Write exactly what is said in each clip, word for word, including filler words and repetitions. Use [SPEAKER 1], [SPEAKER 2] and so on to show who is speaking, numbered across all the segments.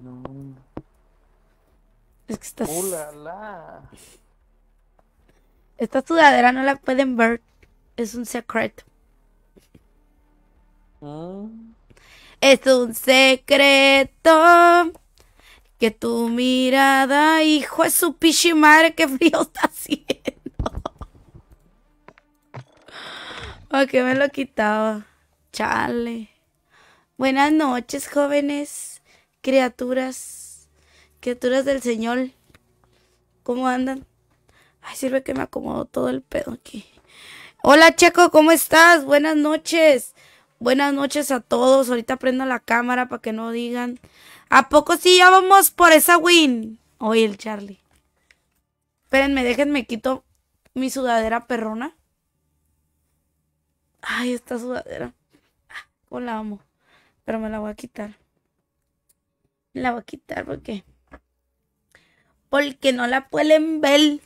[SPEAKER 1] no.
[SPEAKER 2] Es que estás...
[SPEAKER 1] ¡Uh, la, la!
[SPEAKER 2] Esta sudadera no la pueden ver. Es un secreto.
[SPEAKER 1] ¿Mm?
[SPEAKER 2] Es un secreto. Que tu mirada, hijo de su pichi madre, qué frío está haciendo. ¿Por qué me lo quitaba? Chale. Buenas noches, jóvenes, criaturas, criaturas del Señor. ¿Cómo andan? Ay, sirve que me acomodo todo el pedo aquí. Hola, Checo, ¿cómo estás? Buenas noches. Buenas noches a todos. Ahorita prendo la cámara para que no digan. ¿A poco sí ya vamos por esa win? Oye, el Charlie. Espérenme, déjenme quito mi sudadera perrona. Ay, esta sudadera. ¿Cómo la amo? Pero me la voy a quitar. Me la voy a quitar porque... Porque no la pueden ver.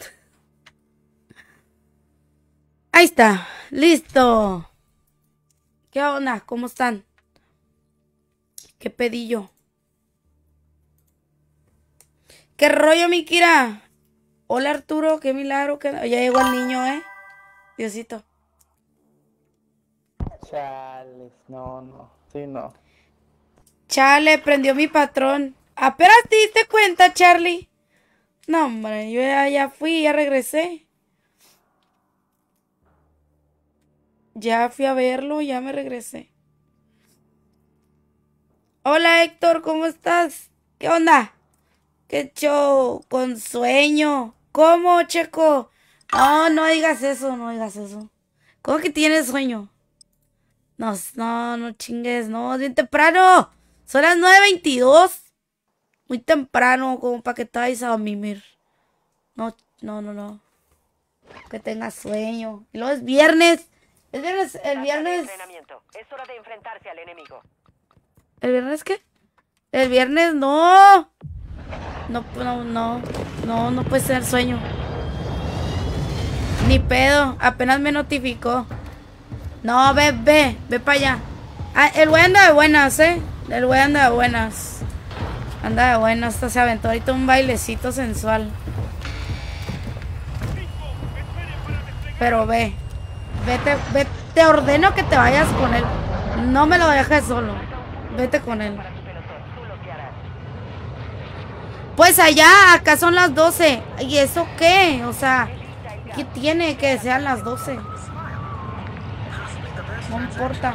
[SPEAKER 2] Ahí está. Listo. ¿Qué onda? ¿Cómo están? ¿Qué pedillo? ¿Qué rollo, mi Kira? Hola, Arturo. Qué milagro. Que... Ya llegó el niño, ¿eh? Diosito.
[SPEAKER 1] Chales, no, no. Sí, no.
[SPEAKER 2] Chale, prendió mi patrón. ¿Apenas te diste cuenta, Charlie? No, hombre, yo ya, ya fui, ya regresé. Ya fui a verlo, ya me regresé. Hola, Héctor, ¿cómo estás? ¿Qué onda? ¿Qué show? Con sueño. ¿Cómo, Checo? No, no digas eso, no digas eso. ¿Cómo que tienes sueño? No, no, no chingues, no, es bien temprano. Son las nueve veintidós. Muy temprano, como para que te vayas a mimir. No, no, no, no. Que tengas sueño. Y luego es viernes. El viernes, el viernes.
[SPEAKER 3] Es hora de enfrentarse al enemigo.
[SPEAKER 2] ¿El viernes qué? El viernes no. No, no, no. No, no puede ser sueño. Ni pedo. Apenas me notificó. No, ve, ve, ve para allá. Ah, el güey anda de buenas, ¿eh? El güey anda de buenas. Anda de buenas. Hasta se aventó ahorita un bailecito sensual. Pero ve. Vete, vete. Te ordeno que te vayas con él. No me lo dejes solo. Vete con él. Pues allá, acá son las doce. ¿Y eso qué? O sea, ¿qué tiene que sean las doce? No importa.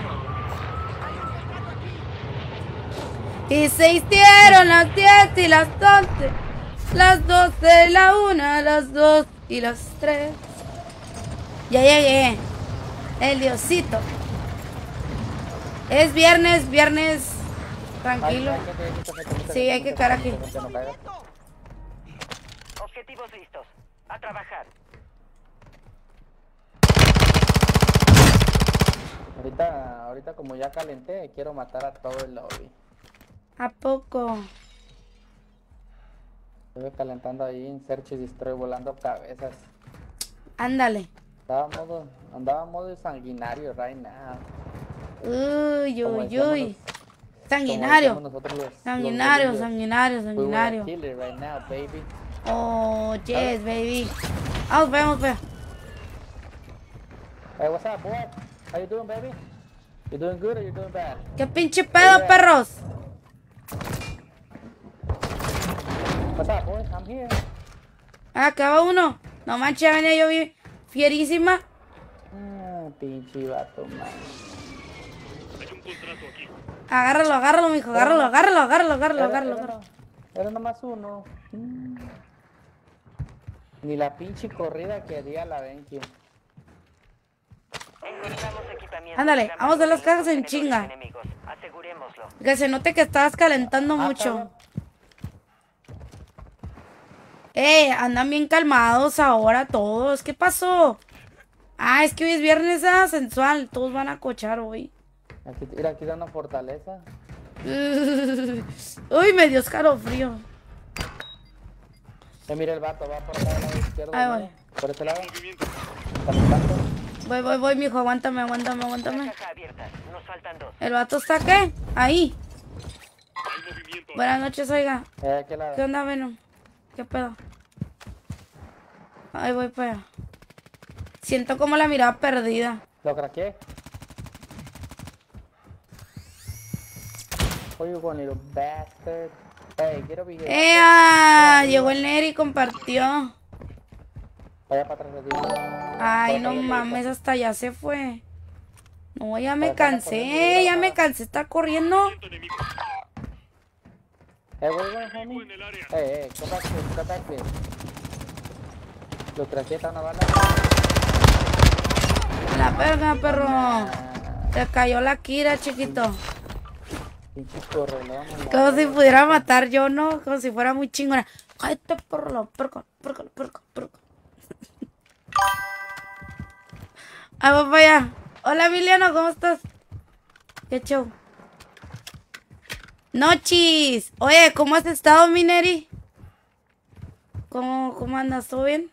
[SPEAKER 2] Y se hicieron las diez y las once. Las doce, la una, las dos y las tres. Ya llegué. El Diosito. Es viernes, viernes. Tranquilo. Sí, hay que caer aquí.
[SPEAKER 3] Objetivos listos. A trabajar.
[SPEAKER 1] Ahorita, ahorita como ya calenté, quiero matar a todo el lobby.
[SPEAKER 2] ¿A poco?
[SPEAKER 1] Estoy calentando ahí en Search y Destroy volando cabezas.
[SPEAKER 2] Ándale.
[SPEAKER 1] Andaba modo, andaba modo sanguinario right now.
[SPEAKER 2] Uy,
[SPEAKER 1] Como
[SPEAKER 2] uy,
[SPEAKER 1] decíamos
[SPEAKER 2] uy.
[SPEAKER 1] nos-
[SPEAKER 2] Sanguinario.
[SPEAKER 1] como decíamos nosotros los-
[SPEAKER 2] Sanguinario,
[SPEAKER 1] los
[SPEAKER 2] sanguinario,
[SPEAKER 1] We were a
[SPEAKER 2] sanguinario.
[SPEAKER 1] killer right now, baby.
[SPEAKER 2] Oh, yes, baby. Vamos, vamos, vamos.
[SPEAKER 1] Hey, what's up, boy? How you doing, baby? You doing good or you doing bad?
[SPEAKER 2] ¿Qué pinche pedo, perros?
[SPEAKER 1] What's up, boys? I'm here.
[SPEAKER 2] Ah, acaba uno. No manches, ya venía yo bien fierísima.
[SPEAKER 1] Ah, pinche vato, man.
[SPEAKER 2] Agárralo, agárralo, mijo. Agárralo, agárralo, agárralo, agárralo,
[SPEAKER 1] Era,
[SPEAKER 2] agárralo.
[SPEAKER 1] era,
[SPEAKER 2] agárralo.
[SPEAKER 1] era nomás uno. Mm. Ni la pinche corrida que di a la Benki.
[SPEAKER 3] Encontramos equipamiento.
[SPEAKER 2] Ándale, vamos a las cajas en
[SPEAKER 3] Tenedores
[SPEAKER 2] chinga.
[SPEAKER 3] enemigos. Asegurémoslo.
[SPEAKER 2] Que se note que estabas calentando
[SPEAKER 1] Ah,
[SPEAKER 2] mucho.
[SPEAKER 1] cabrón.
[SPEAKER 2] Eh, andan bien calmados ahora todos. ¿Qué pasó? Ah, es que hoy es viernes, ah, sensual. Todos van a cochar hoy.
[SPEAKER 1] Aquí, mira, aquí da una fortaleza.
[SPEAKER 2] Uy, me dio escalofrío.
[SPEAKER 1] Ya mira el vato, va por acá al lado izquierdo.
[SPEAKER 2] Ahí
[SPEAKER 1] ¿no?
[SPEAKER 2] voy.
[SPEAKER 1] Por ese lado. Calentando.
[SPEAKER 2] Voy, voy, voy, mijo. Aguántame, aguántame,
[SPEAKER 3] Una
[SPEAKER 2] aguántame.
[SPEAKER 3] caja abierta. Nos faltan dos.
[SPEAKER 2] ¿El vato está qué? Ahí. Buenas noches, oiga.
[SPEAKER 1] Eh, ¿qué lado?
[SPEAKER 2] ¿Qué onda, Venom? ¿Qué pedo? Ahí voy para allá. Siento como la mirada perdida.
[SPEAKER 1] ¿Lo craqué? Where you going, little bastard? Hey, get over here.
[SPEAKER 2] ¡Ea! Llegó el Neri y compartió.
[SPEAKER 1] Vaya para atrás de ti.
[SPEAKER 2] Ay,
[SPEAKER 1] Vaya
[SPEAKER 2] no
[SPEAKER 1] para allá,
[SPEAKER 2] mames, hasta allá se fue. No, ya me
[SPEAKER 1] Pero están
[SPEAKER 2] cansé,
[SPEAKER 1] corriendo,
[SPEAKER 2] ya
[SPEAKER 1] ¿no?
[SPEAKER 2] me cansé, está corriendo.
[SPEAKER 1] Hey, where you going, homie? Hey, hey, come back here, come back here. Lo craqué, está una bala.
[SPEAKER 2] La verga, perro.
[SPEAKER 1] Ah,
[SPEAKER 2] Te cayó la Kira, chiquito.
[SPEAKER 1] pinche correlón.
[SPEAKER 2] Como si pudiera matar yo, ¿no? Como si fuera muy chingona. Cállate, perro, perro, perro, perro, perro. Ah, voy para allá. Hola, Emiliano, ¿cómo estás? ¿Qué show? Nochis. Oye, ¿cómo has estado, Mineri? ¿Cómo, cómo andas? ¿Todo bien?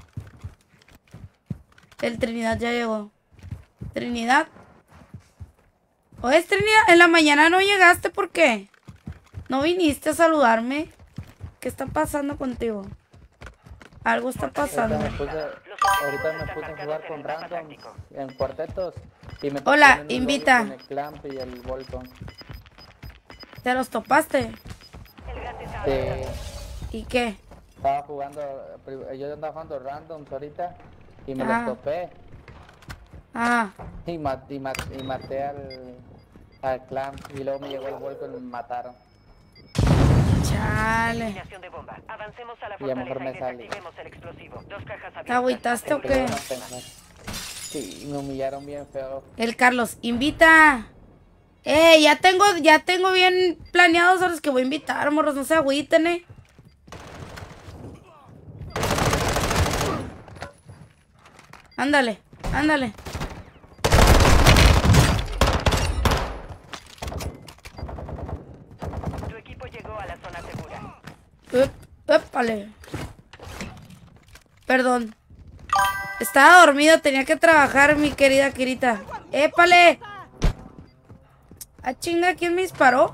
[SPEAKER 2] El Trinidad ya llegó. ¿Trinidad? Oye, Trinidad, en la mañana no llegaste, ¿por qué? ¿No viniste a saludarme? ¿Qué está pasando contigo? Algo está
[SPEAKER 1] Ahorita
[SPEAKER 2] pasando.
[SPEAKER 1] me puse, ahorita me puse a jugar con random en cuartetos. Y me
[SPEAKER 2] Hola,
[SPEAKER 1] tocó en un
[SPEAKER 2] invita.
[SPEAKER 1] lobby con el Clamp y el Volcon.
[SPEAKER 2] ¿Te los topaste?
[SPEAKER 1] Eh,
[SPEAKER 2] ¿Y qué?
[SPEAKER 1] estaba jugando, yo andaba jugando randoms ahorita y me
[SPEAKER 2] Ah.
[SPEAKER 1] los topé.
[SPEAKER 2] Ah,
[SPEAKER 1] Y, ma- y, ma- y maté al, al Clamp y luego me llegó el Volcon y me mataron.
[SPEAKER 2] chale.
[SPEAKER 3] Eliminación de bomba. Avancemos a la
[SPEAKER 1] Y a lo mejor
[SPEAKER 3] fortaleza y
[SPEAKER 1] me sale.
[SPEAKER 3] desactivemos el explosivo. Dos cajas abiertas.
[SPEAKER 2] ¿Te agüitaste o
[SPEAKER 1] Porque
[SPEAKER 2] qué?
[SPEAKER 1] iban a pensar. Sí, me humillaron bien feo.
[SPEAKER 2] El Carlos, invita. Eh, ya tengo, ya tengo bien planeados a los que voy a invitar, morros, no se agüiten, eh. Ándale, ándale.
[SPEAKER 3] Tu equipo llegó a la zona segura.
[SPEAKER 2] Up, épale. Perdón. Estaba dormido, tenía que trabajar, mi querida Kirita. ¡Épale! Ah, chinga, ¿quién me disparó?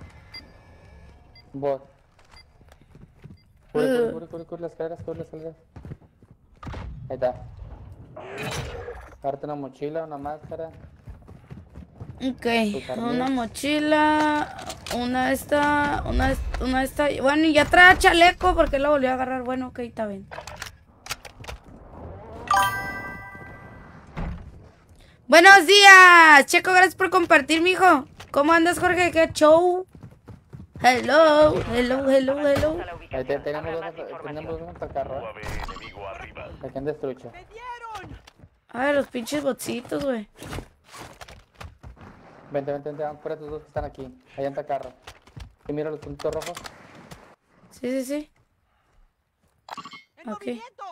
[SPEAKER 1] Bot. Cubre, cubre, cubre, cubre, cubre las escaleras, cubre las escaleras. Ahí está. Darte una mochila, una máscara.
[SPEAKER 2] Ok,
[SPEAKER 1] Tus armas.
[SPEAKER 2] una mochila, una esta, una, est- una esta. Bueno, y ya trae chaleco porque lo volvió a agarrar. Bueno, ok, está bien. Buenos días, Checo, gracias por compartir, mijo. ¿Cómo andas, Jorge? ¿Qué show? Hello, hello, hello, hello.
[SPEAKER 3] A la
[SPEAKER 1] Ahí
[SPEAKER 3] ubicación.
[SPEAKER 1] te- tenemos
[SPEAKER 3] Habrá
[SPEAKER 1] dos,
[SPEAKER 3] más
[SPEAKER 1] tenemos
[SPEAKER 3] información.
[SPEAKER 1] dos en carro. ¿eh? Aquí en destrucho.
[SPEAKER 2] Ay, los pinches botsitos, güey.
[SPEAKER 1] Vente, vente, vente, vamos por estos dos que están aquí. Allá en carro. Y mira los puntos rojos.
[SPEAKER 2] Sí, sí, sí. Ok,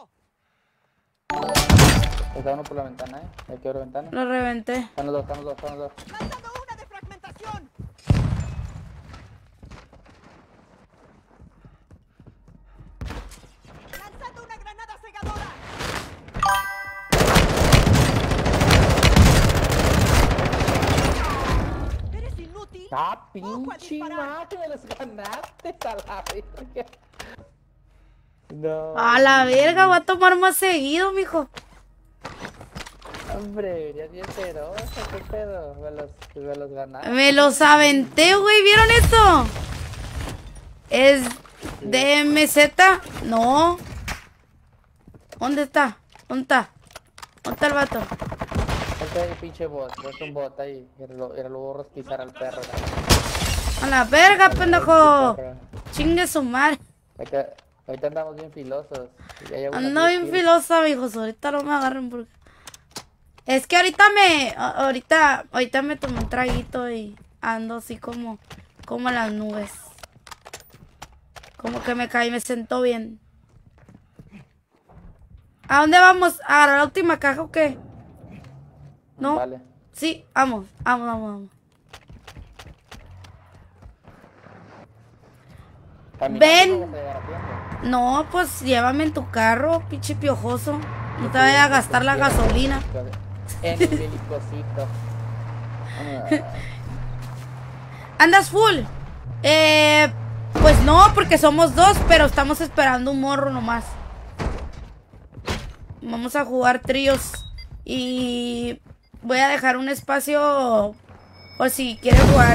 [SPEAKER 1] Está uno por la ventana, eh. Hay que ver la ventana.
[SPEAKER 2] lo reventé.
[SPEAKER 1] Están los dos, están los dos, están los dos.
[SPEAKER 4] ¡Lanzando una de fragmentación! ¡Lanzando una granada cegadora! ¡Eres inútil!
[SPEAKER 1] ¡Ah,
[SPEAKER 4] Ojo al
[SPEAKER 1] pinche
[SPEAKER 4] disparar.
[SPEAKER 1] máquina! ¡Los ganaste a la verga! No.
[SPEAKER 2] A la verga, va a tomar más seguido, mijo.
[SPEAKER 1] Hombre, ya bien ceroso, ¿qué pedo? Me los, me los ganaste.
[SPEAKER 2] Me los aventé, güey. ¿Vieron esto? ¿Es D M Z? No. ¿Dónde está? ¿Dónde está? ¿Dónde está el vato?
[SPEAKER 1] Este es el pinche bot, es un bot ahí. Y lo, y lo voy a rosquizar al perro.
[SPEAKER 2] A la verga, pendejo. Chingue su madre.
[SPEAKER 1] Ahorita, ahorita andamos bien filosos. Ya llevo unas
[SPEAKER 2] Ando
[SPEAKER 1] diez
[SPEAKER 2] bien
[SPEAKER 1] kills.
[SPEAKER 2] filosa, mijos. Ahorita no me agarren porque... Es que ahorita me... a- Ahorita, ahorita me tomé un traguito y ando así como... Como en las nubes. Como que me caí, me sentó bien. ¿A dónde vamos? ¿A agarrar la última caja o qué? ¿No?
[SPEAKER 1] Vale.
[SPEAKER 2] Sí, vamos, vamos, vamos, vamos.
[SPEAKER 1] Caminando
[SPEAKER 2] Ven.
[SPEAKER 1] no vas a llegar a tiempo.
[SPEAKER 2] No, pues llévame en tu carro, pinche piojoso. No te vayas a gastar la gasolina.
[SPEAKER 1] En el helicocito.
[SPEAKER 2] ¿Andas full? Eh, pues no, porque somos dos, pero estamos esperando un morro nomás. Vamos a jugar tríos. Y voy a dejar un espacio por si quiere jugar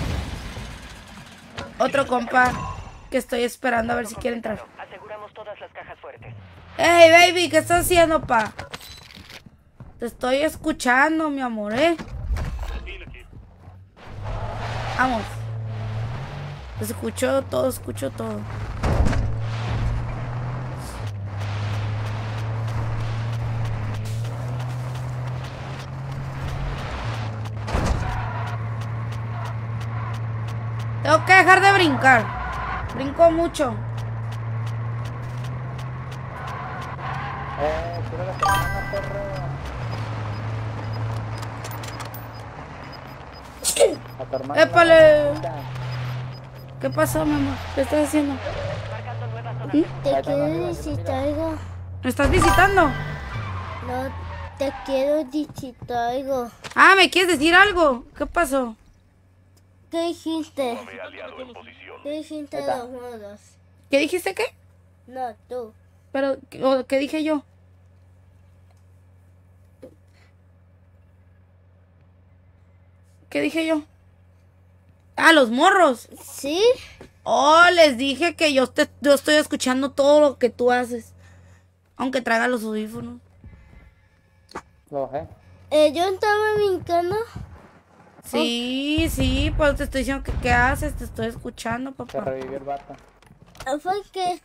[SPEAKER 2] otro compa que estoy esperando a ver si quiere entrar.
[SPEAKER 3] Aseguramos todas las cajas fuertes.
[SPEAKER 2] Hey, baby, ¿qué estás haciendo, pa? Te estoy escuchando, mi amor, ¿eh? Vamos. Escucho todo, escucho todo. Tengo que dejar de brincar. Brinco mucho.
[SPEAKER 1] Eh, quiero la semana, perro. A tu hermana.
[SPEAKER 2] ¡Épale!
[SPEAKER 1] la-
[SPEAKER 2] ¿Qué pasó, mamá? ¿Qué estás haciendo?
[SPEAKER 3] Marcando nueva zona
[SPEAKER 2] ¿Mm?
[SPEAKER 3] segura.
[SPEAKER 5] Te quiero decir algo.
[SPEAKER 2] ¿Me estás visitando?
[SPEAKER 5] No, te quiero decir algo.
[SPEAKER 2] Ah, ¿me quieres decir algo? ¿Qué pasó?
[SPEAKER 5] ¿Qué dijiste? ¿Qué dijiste
[SPEAKER 1] Ahí
[SPEAKER 5] de
[SPEAKER 1] está.
[SPEAKER 5] los modos?
[SPEAKER 2] ¿Qué dijiste qué?
[SPEAKER 5] No, tú.
[SPEAKER 2] Pero, ¿o ¿qué dije yo? ¿Qué dije yo? Ah, los morros.
[SPEAKER 5] ¿Sí?
[SPEAKER 2] Oh, les dije que yo, te, yo estoy escuchando todo lo que tú haces. Aunque traiga los audífonos.
[SPEAKER 1] Lo bajé.
[SPEAKER 5] Eh, yo estaba brincando.
[SPEAKER 2] Sí, sí, pues te estoy diciendo que qué haces, te estoy escuchando,
[SPEAKER 1] Se
[SPEAKER 2] papá.
[SPEAKER 1] revivió el vato.
[SPEAKER 5] Ah, Fue que...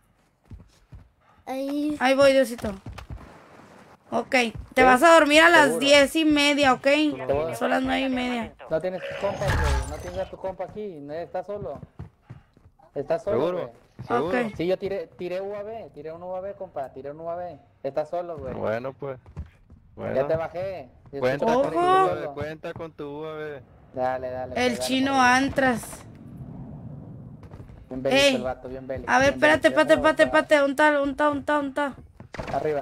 [SPEAKER 5] Ahí...
[SPEAKER 2] Ahí voy, Diosito. Ok, te vas a dormir a las
[SPEAKER 1] Seguro.
[SPEAKER 2] diez y media, ¿ok?
[SPEAKER 1] voy.
[SPEAKER 2] Son las nueve y media.
[SPEAKER 1] No tienes tu compa, güey. No tienes a tu compa aquí. No estás solo. Estás solo,
[SPEAKER 6] ¿Seguro?
[SPEAKER 1] güey.
[SPEAKER 6] ¿Seguro?
[SPEAKER 2] Ok.
[SPEAKER 1] Sí, yo tiré, tiré U A V. Tiré un U A V, compa. Tiré un U A V. Estás solo, güey.
[SPEAKER 6] Bueno, pues. Bueno.
[SPEAKER 1] Ya te bajé. Yo
[SPEAKER 6] Cuenta
[SPEAKER 1] estoy
[SPEAKER 6] con tu
[SPEAKER 2] Ojo.
[SPEAKER 6] U A V,
[SPEAKER 1] solo.
[SPEAKER 6] cuenta con tu U A V.
[SPEAKER 1] Dale, dale.
[SPEAKER 2] El
[SPEAKER 1] pues, dale,
[SPEAKER 2] chino
[SPEAKER 1] por ahí.
[SPEAKER 2] Antras.
[SPEAKER 1] Bien bélico
[SPEAKER 2] Ey.
[SPEAKER 1] el vato, bien bélico.
[SPEAKER 2] A ver,
[SPEAKER 1] bien
[SPEAKER 2] espérate,
[SPEAKER 1] bélico.
[SPEAKER 2] espérate,
[SPEAKER 1] Ya
[SPEAKER 2] espérate,
[SPEAKER 1] me voy
[SPEAKER 2] espérate. Un tal, un tal, un tal, un tal.
[SPEAKER 1] para- Arriba.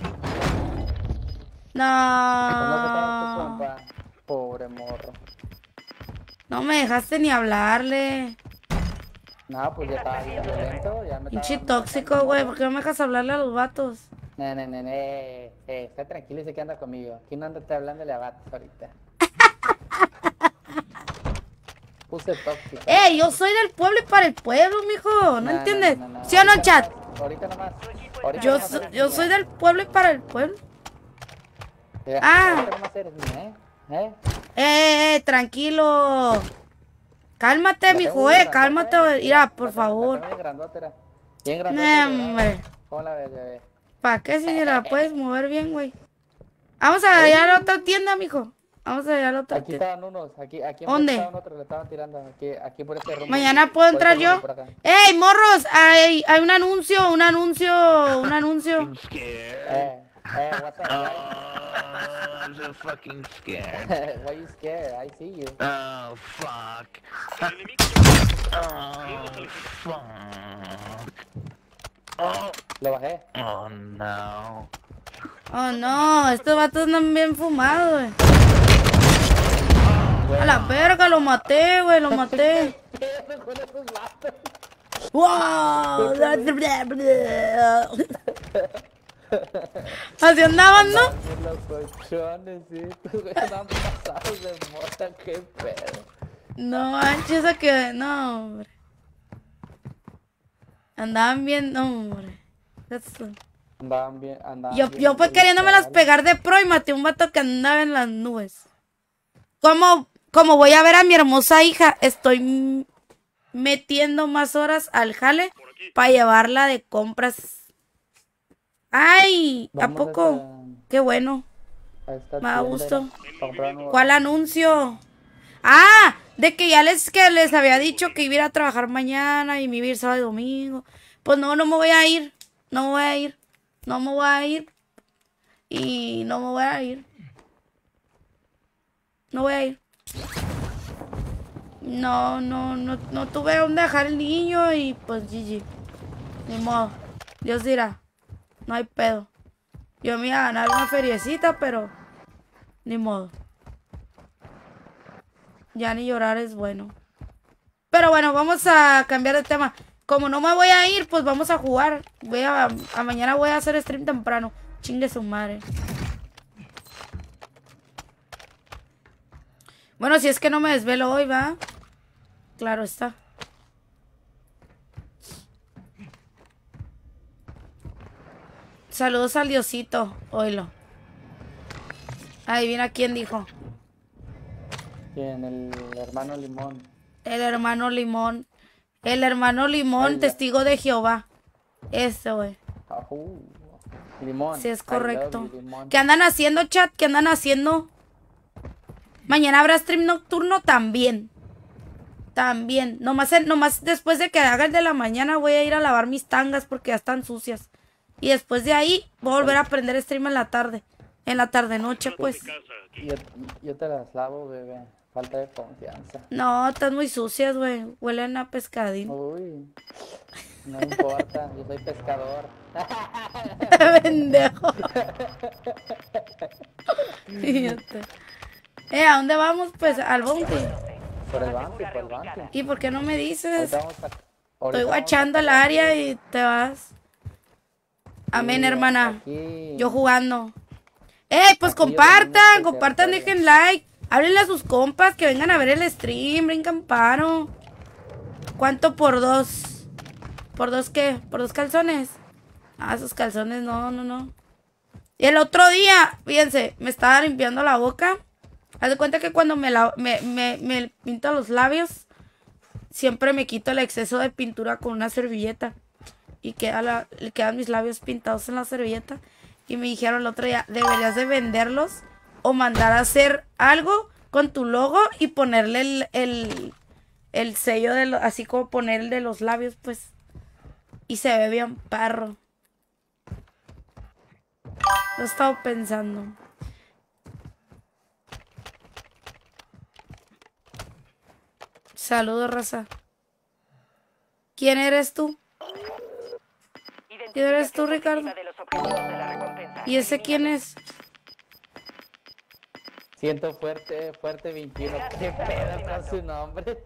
[SPEAKER 1] Pues no te pagas tu
[SPEAKER 2] No.
[SPEAKER 1] compa. Pobre morro.
[SPEAKER 2] No me dejaste ni hablarle.
[SPEAKER 1] No, pues ya estaba bien violento. Ya me
[SPEAKER 2] Pinche
[SPEAKER 1] estaba-
[SPEAKER 2] tóxico, güey. ¿Por qué no me dejas hablarle a los vatos?
[SPEAKER 1] Ne, ne, ne, ne. Eh, eh, está tranquilo y sé que anda conmigo. Aquí no anda te hablando de vatos ahorita. Puse tóxico.
[SPEAKER 2] ¡Ey! Yo soy del pueblo y para el pueblo, mijo. ¿No entiendes? ¿Sí o no,
[SPEAKER 1] Ahorita
[SPEAKER 2] chat?
[SPEAKER 1] nomás, Ahorita nomás. Ahorita
[SPEAKER 2] Yo,
[SPEAKER 1] nomás
[SPEAKER 2] so-
[SPEAKER 1] eres
[SPEAKER 2] yo
[SPEAKER 1] mía.
[SPEAKER 2] soy del pueblo y para el pueblo.
[SPEAKER 1] Eh,
[SPEAKER 2] Ah.
[SPEAKER 1] Ahorita nomás eres mía, ¿eh? ¿Eh?
[SPEAKER 2] ¡Eh, eh, tranquilo! Cálmate,
[SPEAKER 1] La tengo
[SPEAKER 2] mijo,
[SPEAKER 1] bien
[SPEAKER 2] eh.
[SPEAKER 1] grandota,
[SPEAKER 2] Cálmate.
[SPEAKER 1] ¿eh?
[SPEAKER 2] Mira,
[SPEAKER 1] La
[SPEAKER 2] por
[SPEAKER 1] tengo- la
[SPEAKER 2] favor.
[SPEAKER 1] tengo Bien grandota, era. Bien grandota.
[SPEAKER 2] No,
[SPEAKER 1] y
[SPEAKER 2] hombre.
[SPEAKER 1] dorada. ¿Cómo la ves, bebé?
[SPEAKER 2] ¿Para qué si la puedes mover bien, güey? Vamos a ir a la otra tienda, mijo. Vamos a ir a la otra
[SPEAKER 1] Aquí
[SPEAKER 2] tienda.
[SPEAKER 1] estaban unos, aquí, aquí
[SPEAKER 2] ¿Dónde?
[SPEAKER 1] estaban otros, le estaban tirando, aquí, aquí por este rumbo.
[SPEAKER 2] Mañana puedo
[SPEAKER 1] Por
[SPEAKER 2] entrar
[SPEAKER 1] este
[SPEAKER 2] yo.
[SPEAKER 1] rumbo, por acá.
[SPEAKER 2] ¡Ey, morros! Hay, hay un anuncio, un anuncio, un anuncio.
[SPEAKER 1] Eh, eh, what's up, guys?
[SPEAKER 6] Oh, I'm so fucking scared.
[SPEAKER 1] Why you scared? I see you.
[SPEAKER 6] Oh, fuck. Oh, fuck. Oh,
[SPEAKER 1] Lo bajé.
[SPEAKER 6] oh no.
[SPEAKER 2] Oh, no. Estos vatos andan bien fumados, güey. A la verga, lo maté, güey, lo maté.
[SPEAKER 1] Con esos vatos.
[SPEAKER 2] ¡Wow! Así andaban, ¿no?
[SPEAKER 1] Los colchones, sí. Estos güeyes andaban pasados de mota, qué pedo.
[SPEAKER 2] No manches, a que. No, hombre. Andaban bien, no, hombre. Eso.
[SPEAKER 1] Andaban bien, andaban
[SPEAKER 2] Yo,
[SPEAKER 1] bien
[SPEAKER 2] yo fue
[SPEAKER 1] bien
[SPEAKER 2] queriéndomelas
[SPEAKER 1] literal.
[SPEAKER 2] pegar de pro y maté a un vato que andaba en las nubes. Como, como voy a ver a mi hermosa hija, estoy m- metiendo más horas al jale para llevarla de compras. Ay, ¿a
[SPEAKER 1] Vamos
[SPEAKER 2] poco? Qué bueno.
[SPEAKER 1] a esta- a esta
[SPEAKER 2] Me da
[SPEAKER 1] tienda,
[SPEAKER 2] gusto.
[SPEAKER 1] para comprar nuevos-
[SPEAKER 2] ¿Cuál anuncio? Ah, de que ya les que les había dicho que iba a ir a trabajar mañana y me iba a ir sábado y domingo. Pues no, no me voy a ir. No me voy a ir. No me voy a ir. Y no me voy a ir. No voy a ir. No, no, no, no tuve dónde dejar el niño y pues G G. Ni modo. Dios dirá. No hay pedo. Yo me iba a ganar una feriecita, pero ni modo. Ya ni llorar es bueno. Pero bueno, vamos a cambiar de tema. Como no me voy a ir, pues vamos a jugar. Voy a, a mañana voy a hacer stream temprano. Chingue su madre. Bueno, si es que no me desvelo hoy, ¿va? Claro está. Saludos al Diosito. Oílo. Adivina quién dijo.
[SPEAKER 1] ¿Quién? El hermano Limón.
[SPEAKER 2] El hermano Limón. El hermano Limón,
[SPEAKER 1] Ay,
[SPEAKER 2] testigo de Jehová. Ese, güey.
[SPEAKER 1] Ajú. Limón.
[SPEAKER 2] Sí, es
[SPEAKER 1] I
[SPEAKER 2] correcto.
[SPEAKER 1] love you, Limón.
[SPEAKER 2] ¿Qué andan haciendo, chat? ¿Qué andan haciendo? Mañana habrá stream nocturno también. También. Nomás, nomás después de que haga el de la mañana voy a ir a lavar mis tangas porque ya están sucias. Y después de ahí voy a volver a aprender stream en la tarde. En la tarde noche, pues.
[SPEAKER 1] Yo, yo te las lavo, bebé. Falta de confianza.
[SPEAKER 2] No, están muy sucias, güey. Huelen a pescadín.
[SPEAKER 1] Uy. No importa, yo soy pescador.
[SPEAKER 2] Pendejo. Idiota. Eh, ¿a dónde vamos? Pues al bounty.
[SPEAKER 1] Por el banco, por el banco.
[SPEAKER 2] ¿Y por qué no me dices?
[SPEAKER 1] Ahorita vamos a- ahorita
[SPEAKER 2] Estoy
[SPEAKER 1] vamos a-
[SPEAKER 2] guachando el área y te vas. Amén,
[SPEAKER 1] Sí,
[SPEAKER 2] hermana.
[SPEAKER 1] aquí.
[SPEAKER 2] Yo jugando. ¡Ey, pues
[SPEAKER 1] Aquí yo
[SPEAKER 2] compartan!
[SPEAKER 1] también
[SPEAKER 2] Compartan,
[SPEAKER 1] estoy de
[SPEAKER 2] dejen like. Háblenle a sus compas que vengan a ver el stream. Brincan paro. ¿Cuánto por dos? ¿Por dos qué? ¿Por dos calzones? Ah, esos calzones, no, no, no. Y el otro día, fíjense, me estaba limpiando la boca. Haz de cuenta que cuando me, la, me, me, me pinto los labios, siempre me quito el exceso de pintura con una servilleta. Y queda la, quedan mis labios pintados en la servilleta. Y me dijeron el otro día, deberías de venderlos o mandar a hacer algo con tu logo y ponerle el, el, el sello, de lo, así como poner el de los labios, pues. Y se ve bien perro. Lo he estado pensando. Saludos, raza. ¿Quién eres tú? ¿Quién eres tú, Ricardo?
[SPEAKER 3] De los objetivos de la recompensa.
[SPEAKER 2] ¿Y ese quién es?
[SPEAKER 1] Siento fuerte, fuerte veintiuno. ¿Qué pedo con su nombre?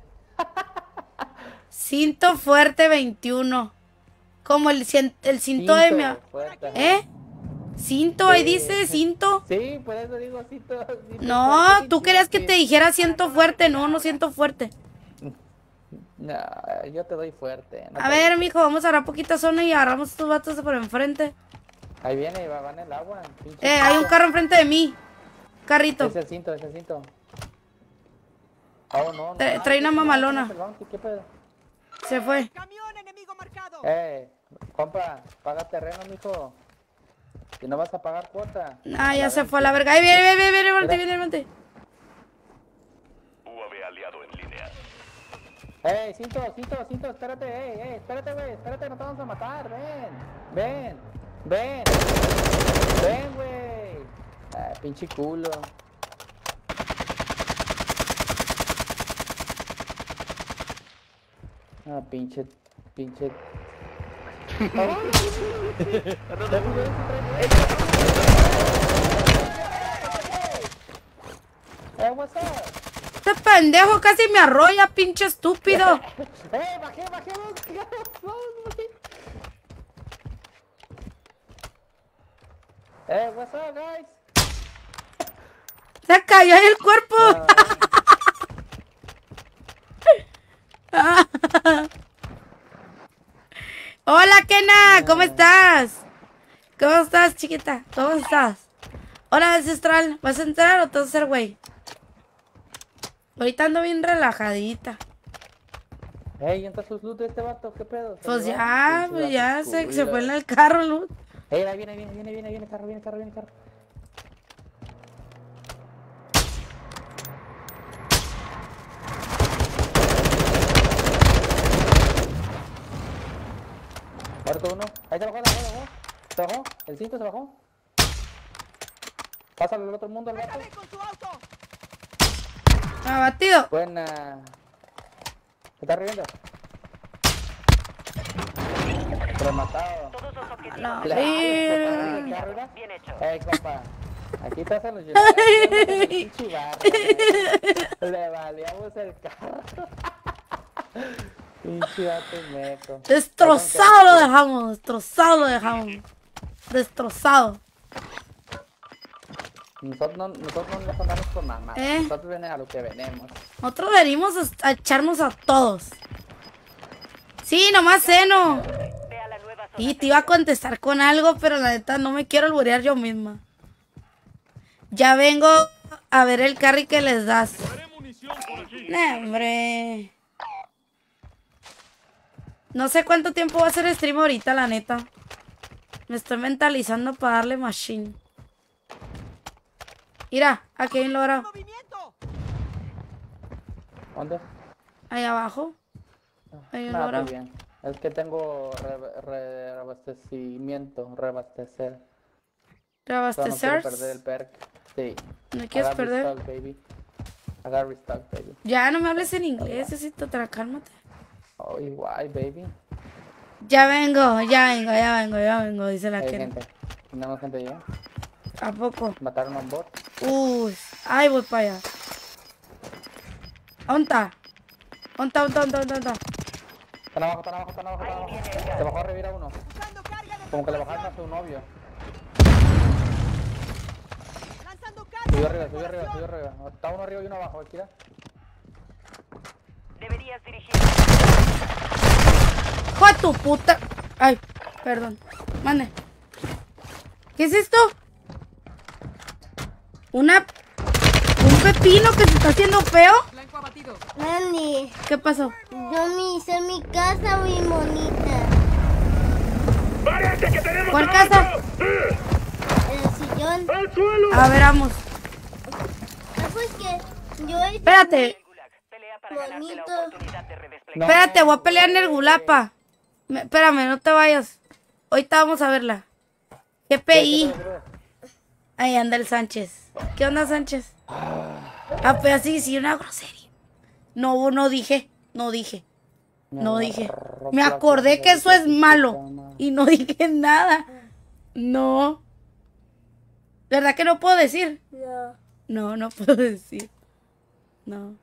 [SPEAKER 2] Cinto fuerte veintiuno. Como el, cien- el cinto de mi... a-
[SPEAKER 1] fuerte.
[SPEAKER 2] ¿Eh? ¿Cinto? Ahí
[SPEAKER 1] Sí.
[SPEAKER 2] dice cinto.
[SPEAKER 1] Sí, por eso digo cinto. cinto
[SPEAKER 2] No,
[SPEAKER 1] fuerte,
[SPEAKER 2] tú querías que
[SPEAKER 1] veintiuno,
[SPEAKER 2] te dijera siento fuerte. No, no siento fuerte.
[SPEAKER 1] No, yo te doy fuerte. no
[SPEAKER 2] A
[SPEAKER 1] te-
[SPEAKER 2] ver, mijo, vamos a agarrar poquita zona y agarramos estos vatos de por enfrente.
[SPEAKER 1] Ahí viene, va, va en el agua. pinche
[SPEAKER 2] Eh, hay un
[SPEAKER 1] cinto.
[SPEAKER 2] carro enfrente de mí. Carrito.
[SPEAKER 1] Es el cinto, es el cinto. Oh, no, no.
[SPEAKER 2] Tra-
[SPEAKER 1] ah,
[SPEAKER 2] trae una
[SPEAKER 1] ¿qué pedo?
[SPEAKER 2] mamalona.
[SPEAKER 1] ¿Qué pedo? ¿Qué pedo?
[SPEAKER 2] Se fue.
[SPEAKER 4] ¡Camión enemigo marcado!
[SPEAKER 1] Eh, compa, paga terreno, mijo. Si no vas a pagar cuota.
[SPEAKER 2] Ah, ya se fue a la verga. Ahí viene, viene, viene, viene, viene, viene, viene.
[SPEAKER 7] U A V aliado en línea.
[SPEAKER 1] Ey, cinto, cinto, cinto, espérate, ey, ey, espérate, güey, espérate, no te vamos a matar, ven, ven, ven, ven, güey. Ah, pinche culo. Ah, pinche, pinche. Eh, what's up?
[SPEAKER 2] Este pendejo casi me arrolla, pinche estúpido.
[SPEAKER 1] Eh, bajé, bajé, bajé, bajé. Eh, what's up, guys?
[SPEAKER 2] Se cayó en el cuerpo. Hola, Kena, ¿cómo estás? ¿Cómo estás, chiquita? ¿Cómo estás? Hola, ancestral, ¿vas a entrar o te vas a hacer güey? Ahorita ando bien relajadita.
[SPEAKER 1] Ey, ¿entra sus loot de este vato? ¿Qué pedo? ¿Se
[SPEAKER 2] Pues
[SPEAKER 1] lo
[SPEAKER 2] ya,
[SPEAKER 1] lleva?
[SPEAKER 2] pues
[SPEAKER 1] Pinche
[SPEAKER 2] ya
[SPEAKER 1] vato
[SPEAKER 2] se, se
[SPEAKER 1] culo.
[SPEAKER 2] fue en el carro, ¿no?
[SPEAKER 1] Ey, ahí viene, viene, viene, viene, viene, carro, viene, carro, viene, carro. Muerto uno. Ahí se bajó, se bajó, se bajó. Se bajó, el cinto se bajó. Pásalo al otro mundo, al vato.
[SPEAKER 4] ¡Pégale con tu auto!
[SPEAKER 2] Abatido.
[SPEAKER 1] Buena. ¿Se está riendo? Rematado.
[SPEAKER 3] Todos los objetivos
[SPEAKER 2] No,
[SPEAKER 3] de la
[SPEAKER 2] eh.
[SPEAKER 3] recompensa eliminados. Bien hecho.
[SPEAKER 1] Ey, compa. Aquí estás en los pinche barrio, güey. Le valíamos el carro. Pinche vato meco.
[SPEAKER 2] Destrozado lo dejamos, destrozado lo dejamos. Destrozado.
[SPEAKER 1] Nosotros no, nosotros no nos andamos con mamá.
[SPEAKER 2] ¿Eh?
[SPEAKER 1] Nosotros venimos a lo que venimos.
[SPEAKER 2] Nosotros venimos a, a echarnos a todos. Sí, nomás seno.
[SPEAKER 3] Ve a la nueva zona.
[SPEAKER 2] Y te iba a contestar con algo, pero la neta no me quiero alburear yo misma. Ya vengo a ver el carry que les das. Nah, hombre. No sé cuánto tiempo va a ser stream ahorita, la neta. Me estoy mentalizando para darle machine. Mira, aquí hay un loro.
[SPEAKER 4] ¡Movimiento!
[SPEAKER 1] ¿Dónde?
[SPEAKER 2] Ahí abajo. Hay un
[SPEAKER 1] Ah,
[SPEAKER 2] loro.
[SPEAKER 1] muy bien. Es que tengo re, re, reabastecimiento, reabastecer. O sea, no quiero
[SPEAKER 2] ¿Reabastecer?
[SPEAKER 1] perder el perk. Sí.
[SPEAKER 2] ¿No quieres
[SPEAKER 1] Agarra
[SPEAKER 2] perder?
[SPEAKER 1] restock, baby. Agarra restock, baby.
[SPEAKER 2] Ya no me hables en inglés, necesito tra- cálmate.
[SPEAKER 1] Oh, guay, baby.
[SPEAKER 2] Ya vengo, ya vengo, ya vengo, ya vengo, dice la
[SPEAKER 1] Hay
[SPEAKER 2] que.
[SPEAKER 1] gente. Tenemos gente ya.
[SPEAKER 2] ¿A poco?
[SPEAKER 1] Mataron a un bot.
[SPEAKER 2] Uy, ay, voy para allá. ¿Dónde está? ¿Dónde está? ¿Dónde está? ¿Dónde está? ¿Dónde está?
[SPEAKER 1] Están abajo, están abajo, están abajo, están abajo. Se bajó a revivir a uno.
[SPEAKER 4] Usando carga de
[SPEAKER 1] Como que le
[SPEAKER 4] perforación.
[SPEAKER 1] bajaron a su novio.
[SPEAKER 4] Lanzando carga
[SPEAKER 1] Subió
[SPEAKER 4] de
[SPEAKER 1] arriba, subió arriba,
[SPEAKER 4] perforación.
[SPEAKER 1] subió arriba. Está uno arriba y uno abajo, Kira.
[SPEAKER 3] Deberías dirigir.
[SPEAKER 2] ¡Hijo de tu puta! Ay, perdón. Mande. ¿Qué es esto? Una... ¿Un pepino que se está haciendo feo?
[SPEAKER 4] Blanco abatido.
[SPEAKER 5] Nani,
[SPEAKER 2] ¿Qué pasó?
[SPEAKER 5] yo me hice mi casa muy bonita.
[SPEAKER 2] ¿Cuál casa?
[SPEAKER 5] El sillón.
[SPEAKER 2] A ver, vamos.
[SPEAKER 5] Ah, pues que yo hice
[SPEAKER 2] Espérate.
[SPEAKER 3] Gulag. Pelea para ganarte la
[SPEAKER 5] Bonito.
[SPEAKER 3] oportunidad de redesplegar.
[SPEAKER 1] No.
[SPEAKER 2] Espérate, voy a pelear en el Gulapa. Me- espérame, no te vayas. Ahorita vamos a verla. G P I. Ahí anda el Sánchez. ¿Qué onda, Sánchez? Ah, pues así, sí, una grosería. No, no dije, no dije, no dije. Me acordé que eso es malo y no dije nada. No. ¿Verdad que no puedo decir?
[SPEAKER 5] No.
[SPEAKER 2] No, no puedo decir. No.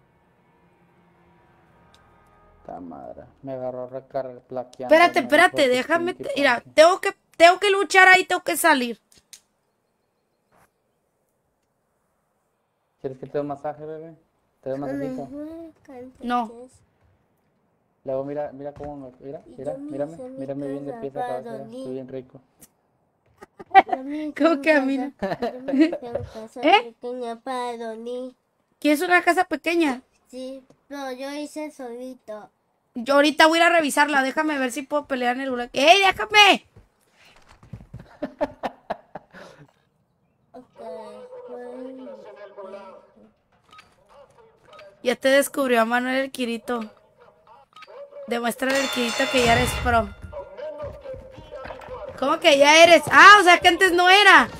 [SPEAKER 1] Esta madre. Me agarró recarga plaqueando.
[SPEAKER 2] Espérate, espérate, déjame. te- Mira, tengo que, tengo que luchar ahí, tengo que salir.
[SPEAKER 1] ¿Quieres que te dé un masaje, bebé? ¿Te dé un masajito?
[SPEAKER 2] No.
[SPEAKER 1] Luego mira, mira cómo me... Mira, mira, mírame. Mírame bien de pies a cabeza. Estoy bien rico.
[SPEAKER 2] ¿Cómo que a mí no?
[SPEAKER 5] Casa
[SPEAKER 2] ¿Eh?
[SPEAKER 5] pequeña para dormir.
[SPEAKER 2] ¿Quieres una casa pequeña?
[SPEAKER 5] Sí, pero yo hice solito.
[SPEAKER 2] Yo ahorita voy a ir a revisarla, déjame ver si puedo pelear en el Gulag. ¡Ey, déjame! Ya te descubrió a Manuel el Kirito. Demuéstrale el Kirito que ya eres pro. ¿Cómo que ya eres? Ah, o sea que antes no era.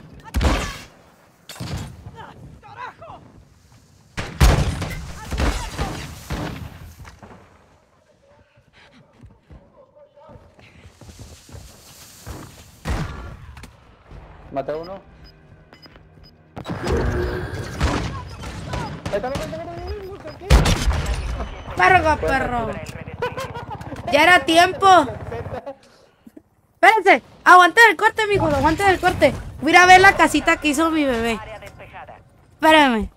[SPEAKER 1] Maté a uno. Ahí está, ahí está, ahí está, ahí está.
[SPEAKER 2] Perro, perro. Ya era tiempo. Espérense. Aguanten el corte, mijo. Aguanten el corte. Voy a ir a ver la casita que hizo mi bebé.
[SPEAKER 3] Área despejada.
[SPEAKER 2] Espérame.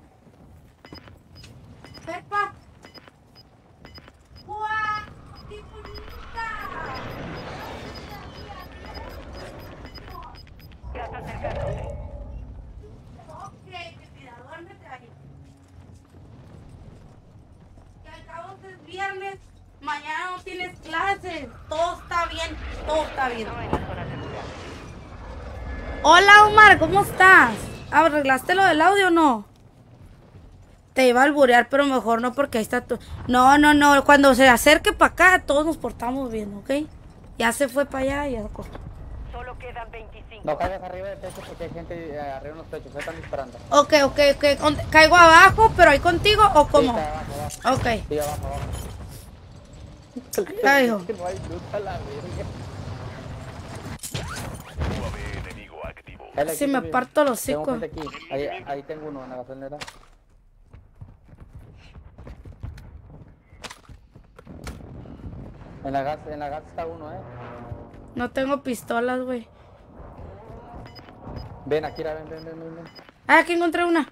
[SPEAKER 2] Pepa. ¡Guau! ¡Qué bonita!
[SPEAKER 3] Gas acercándose.
[SPEAKER 2] Ok, mi vida, duérmete ahí. Que al cabo es viernes, mañana no tienes clases. Todo está bien, todo está bien.
[SPEAKER 3] No en la zona segura.
[SPEAKER 2] Hola Omar, ¿cómo estás? ¿Arreglaste lo del audio o no? Te iba a alburear, pero mejor no porque ahí está tu... No, no, no, cuando se acerque para acá todos nos portamos bien, ¿ok? Ya se fue para allá y ya se acostó.
[SPEAKER 3] Solo quedan veinticinco.
[SPEAKER 1] No caigas arriba del techo porque hay gente eh, arriba en los techos. Se están disparando.
[SPEAKER 2] Ok, ok, ok. ¿Dónde- ¿Caigo abajo, pero ahí contigo o cómo?
[SPEAKER 1] Sí, está abajo, abajo.
[SPEAKER 2] Ok.
[SPEAKER 1] Sí, abajo, abajo.
[SPEAKER 2] Ya dijo.
[SPEAKER 1] No hay luz a la verga.
[SPEAKER 7] U A V enemigo activo.
[SPEAKER 1] Dale,
[SPEAKER 2] Si
[SPEAKER 1] aquí
[SPEAKER 2] me
[SPEAKER 1] estoy.
[SPEAKER 2] parto los
[SPEAKER 1] Tengo
[SPEAKER 2] hocicos.
[SPEAKER 1] gente aquí. Ahí, ahí tengo uno en la gasolinera. En la gas, en la gas está uno, eh.
[SPEAKER 2] No tengo pistolas, güey.
[SPEAKER 1] Ven, Akira, ven, ven, ven, ven, ven.
[SPEAKER 2] Ah, aquí encontré una.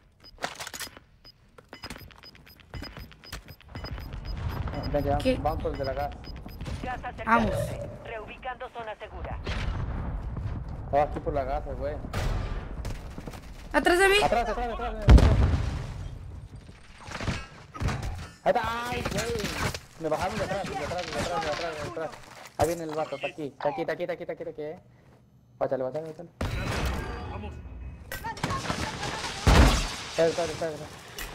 [SPEAKER 1] Ven, ya,
[SPEAKER 2] ¿Qué?
[SPEAKER 1] vamos por el de la gas.
[SPEAKER 3] Gas
[SPEAKER 2] Vamos.
[SPEAKER 3] acercándose. Reubicando zona segura.
[SPEAKER 1] Estaba aquí por la gas, güey.
[SPEAKER 2] Atrás de mí.
[SPEAKER 1] Atrás, atrás, atrás, atrás. Ahí está, ay, güey. Me bajaron de atrás, de atrás, de atrás, de atrás, de atrás. Ahí viene el vato, está aquí, está aquí, está aquí, está aquí, está aquí, está aquí, eh. Báchale, báchale, báchale. Está, está, está, está.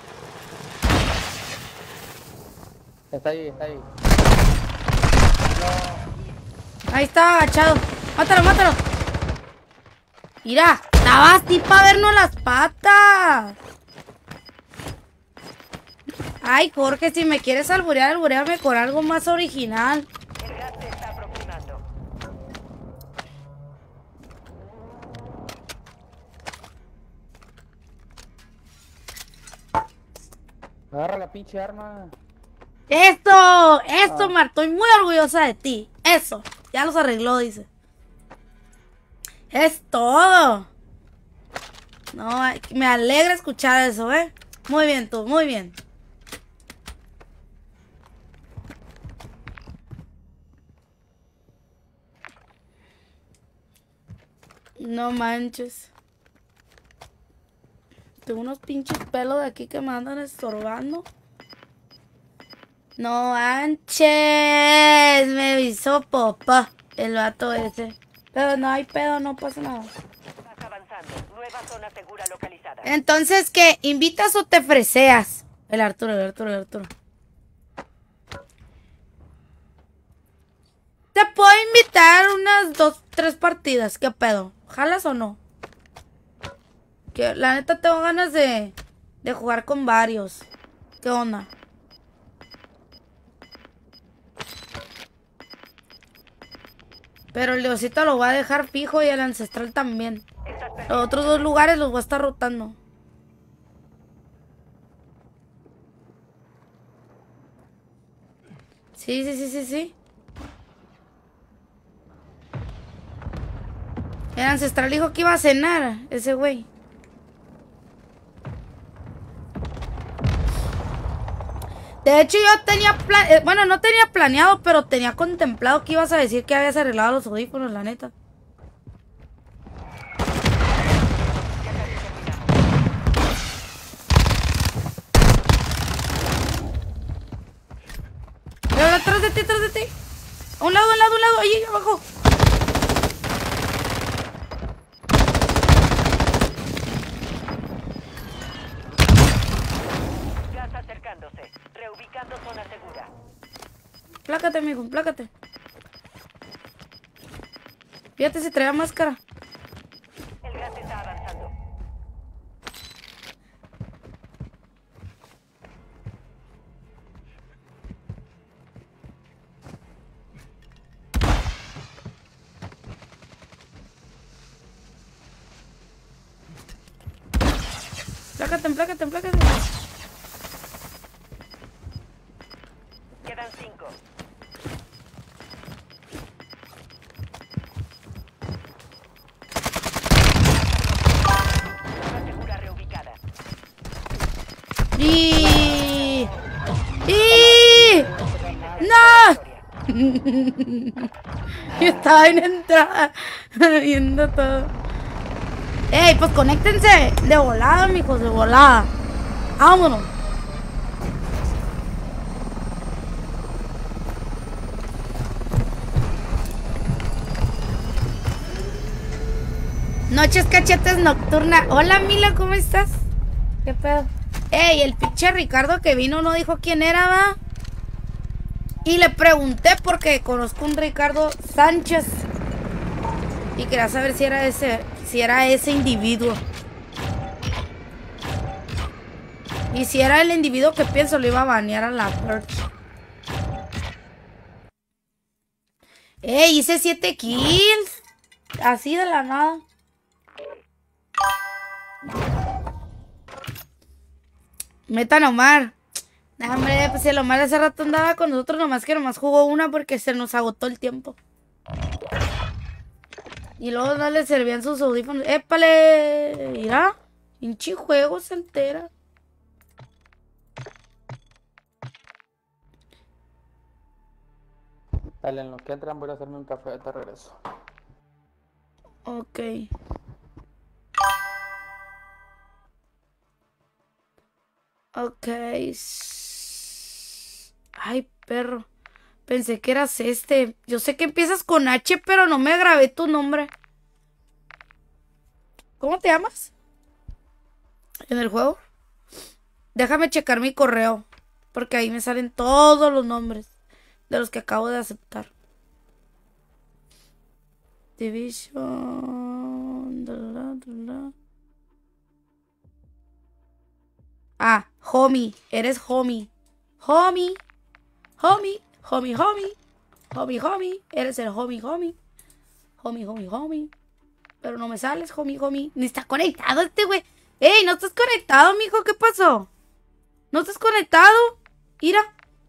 [SPEAKER 1] Está ahí, está ahí.
[SPEAKER 2] Ahí está agachado. Mátalo, mátalo. Mira, estabas para vernos las patas. Ay, Jorge, si me quieres alburear, albureame con algo más original.
[SPEAKER 3] El gas se está aproximando.
[SPEAKER 1] Agarra la pinche arma.
[SPEAKER 2] ¡Esto! ¡Esto, Mar! Estoy muy orgullosa de ti. Eso. Ya los arregló, dice. Es todo. No, me alegra escuchar eso, ¿eh? Muy bien, tú, muy bien. No manches. Tengo unos pinches pelos de aquí que me andan estorbando. No manches. Me hizo popa el vato ese. Pero no hay pedo, no pasa nada.
[SPEAKER 3] Vas avanzando. Nueva zona segura localizada.
[SPEAKER 2] Entonces, ¿qué? ¿Invitas o te freseas? El Arturo, el Arturo, el Arturo. Te puedo invitar unas dos, tres partidas. ¿Qué pedo? ¿Jalas o no? Que la neta tengo ganas de, de jugar con varios. ¿Qué onda? Pero el Leocito lo voy a dejar fijo y el Ancestral también. Los otros dos lugares los voy a estar rotando. Sí, sí, sí, sí, sí. El Ancestral dijo que iba a cenar, ese güey. De hecho, yo tenía plan... eh, bueno, no tenía planeado, pero tenía contemplado que ibas a decir que habías arreglado los audífonos, la neta. Pero atrás de ti, atrás de ti. A un lado, a un lado, a un lado, ahí abajo.
[SPEAKER 3] Gas acercándose. Reubicando zona segura.
[SPEAKER 2] Plácate, amigo, plácate. Fíjate si traía máscara.
[SPEAKER 3] El gas está avanzando.
[SPEAKER 2] Plácate, plácate, plácate.
[SPEAKER 3] Quedan cinco. Zona segura reubicada.
[SPEAKER 2] Y... y... ¡No! Yo estaba en entrada viendo todo. ¡Ey, pues conéctense! De volada, mijos, de volada. Vámonos. Noches cachetes nocturna. Hola, Mila, ¿cómo estás? ¿Qué pedo? Ey, el pinche Ricardo que vino no dijo quién era, ¿va? Y le pregunté porque conozco un Ricardo Sánchez. Y quería saber si era ese, si era ese individuo. Y si era el individuo que pienso, lo iba a banear a la Perch. Ey, hice siete kills. Así de la nada. Metan a Omar. Nah, hombre, pues si lo mal hace rato andaba con nosotros, nomás que nomás jugó una porque se nos agotó el tiempo. Y luego no le servían sus audífonos. ¡Épale! Mira, pinche juego se entera.
[SPEAKER 1] Dale, en lo que entran voy a hacerme un café, te regreso.
[SPEAKER 2] Ok. Ok. Ay, perro. Pensé que eras este. Yo sé que empiezas con H, pero no me grabé tu nombre. ¿Cómo te llamas? ¿En el juego? Déjame checar mi correo. Porque ahí me salen todos los nombres de los que acabo de aceptar. Division. Da, da, da, da. Ah, homie. Eres homie. Homie. Homie. Homie, homie. Homie, homie. Eres el homie, homie. Homie, homie, homie. Pero no me sales, homie, homie. Ni está conectado este güey. ¡Ey! ¿No estás conectado, mijo? ¿Qué pasó? ¿No estás conectado? Mira.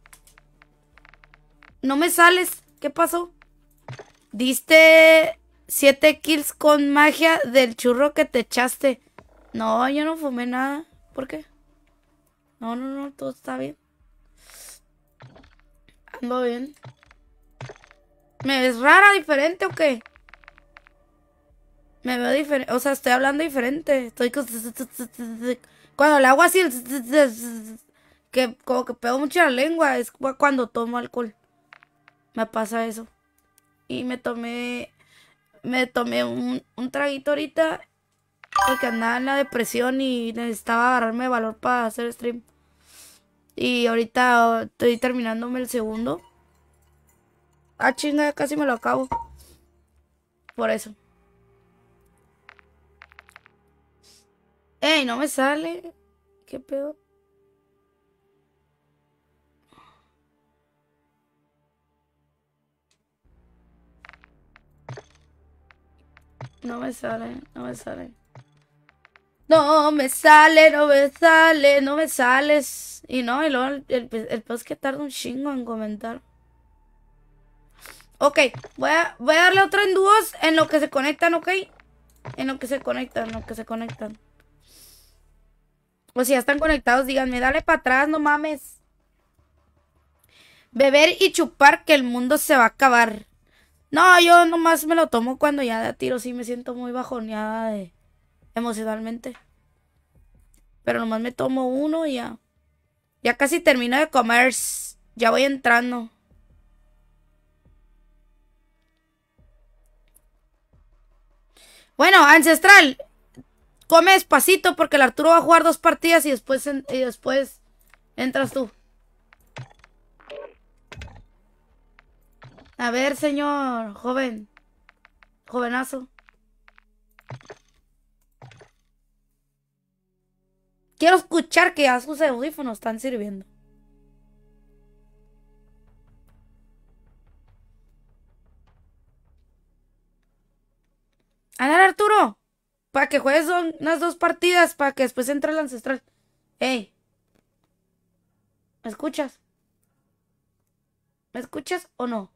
[SPEAKER 2] No me sales. ¿Qué pasó? Diste siete kills con magia del churro que te echaste. No, yo no fumé nada. ¿Por qué? No, no, no. Todo está bien. Ando bien. ¿Me ves rara, diferente o qué? Me veo diferente. O sea, estoy hablando diferente. Estoy con... Cuando le hago así... Que como que pego mucho la lengua. Es cuando tomo alcohol. Me pasa eso. Y me tomé... Me tomé un, un traguito ahorita. Porque andaba en la depresión y necesitaba agarrarme valor para hacer stream. Y ahorita estoy terminándome el segundo. Ah, chinga, ya casi me lo acabo. Por eso. Ey, no me sale. ¿Qué pedo? No me sale, no me sale. No me sale, no me sale, no me sales. Y no, y luego el, el, el peor es que tarda un chingo en comentar. Ok, voy a, voy a darle otro en dúos en lo que se conectan, ¿ok? En lo que se conectan, en lo que se conectan. O si ya están conectados, díganme, dale para atrás, no mames. Beber y chupar que el mundo se va a acabar. No, yo nomás me lo tomo cuando ya de a tiro sí me siento muy bajoneada de... emocionalmente. Pero nomás me tomo uno y ya. Ya casi termino de comer. Ya voy entrando. Bueno, Ancestral, come despacito porque el Arturo va a jugar dos partidas y después, en, y después entras tú. A ver, señor joven. Jovenazo. Quiero escuchar que ya sus audífonos están sirviendo. A ver, Arturo. Para que juegues son unas dos partidas para que después entre el Ancestral. Ey. ¿Me escuchas? ¿Me escuchas o no?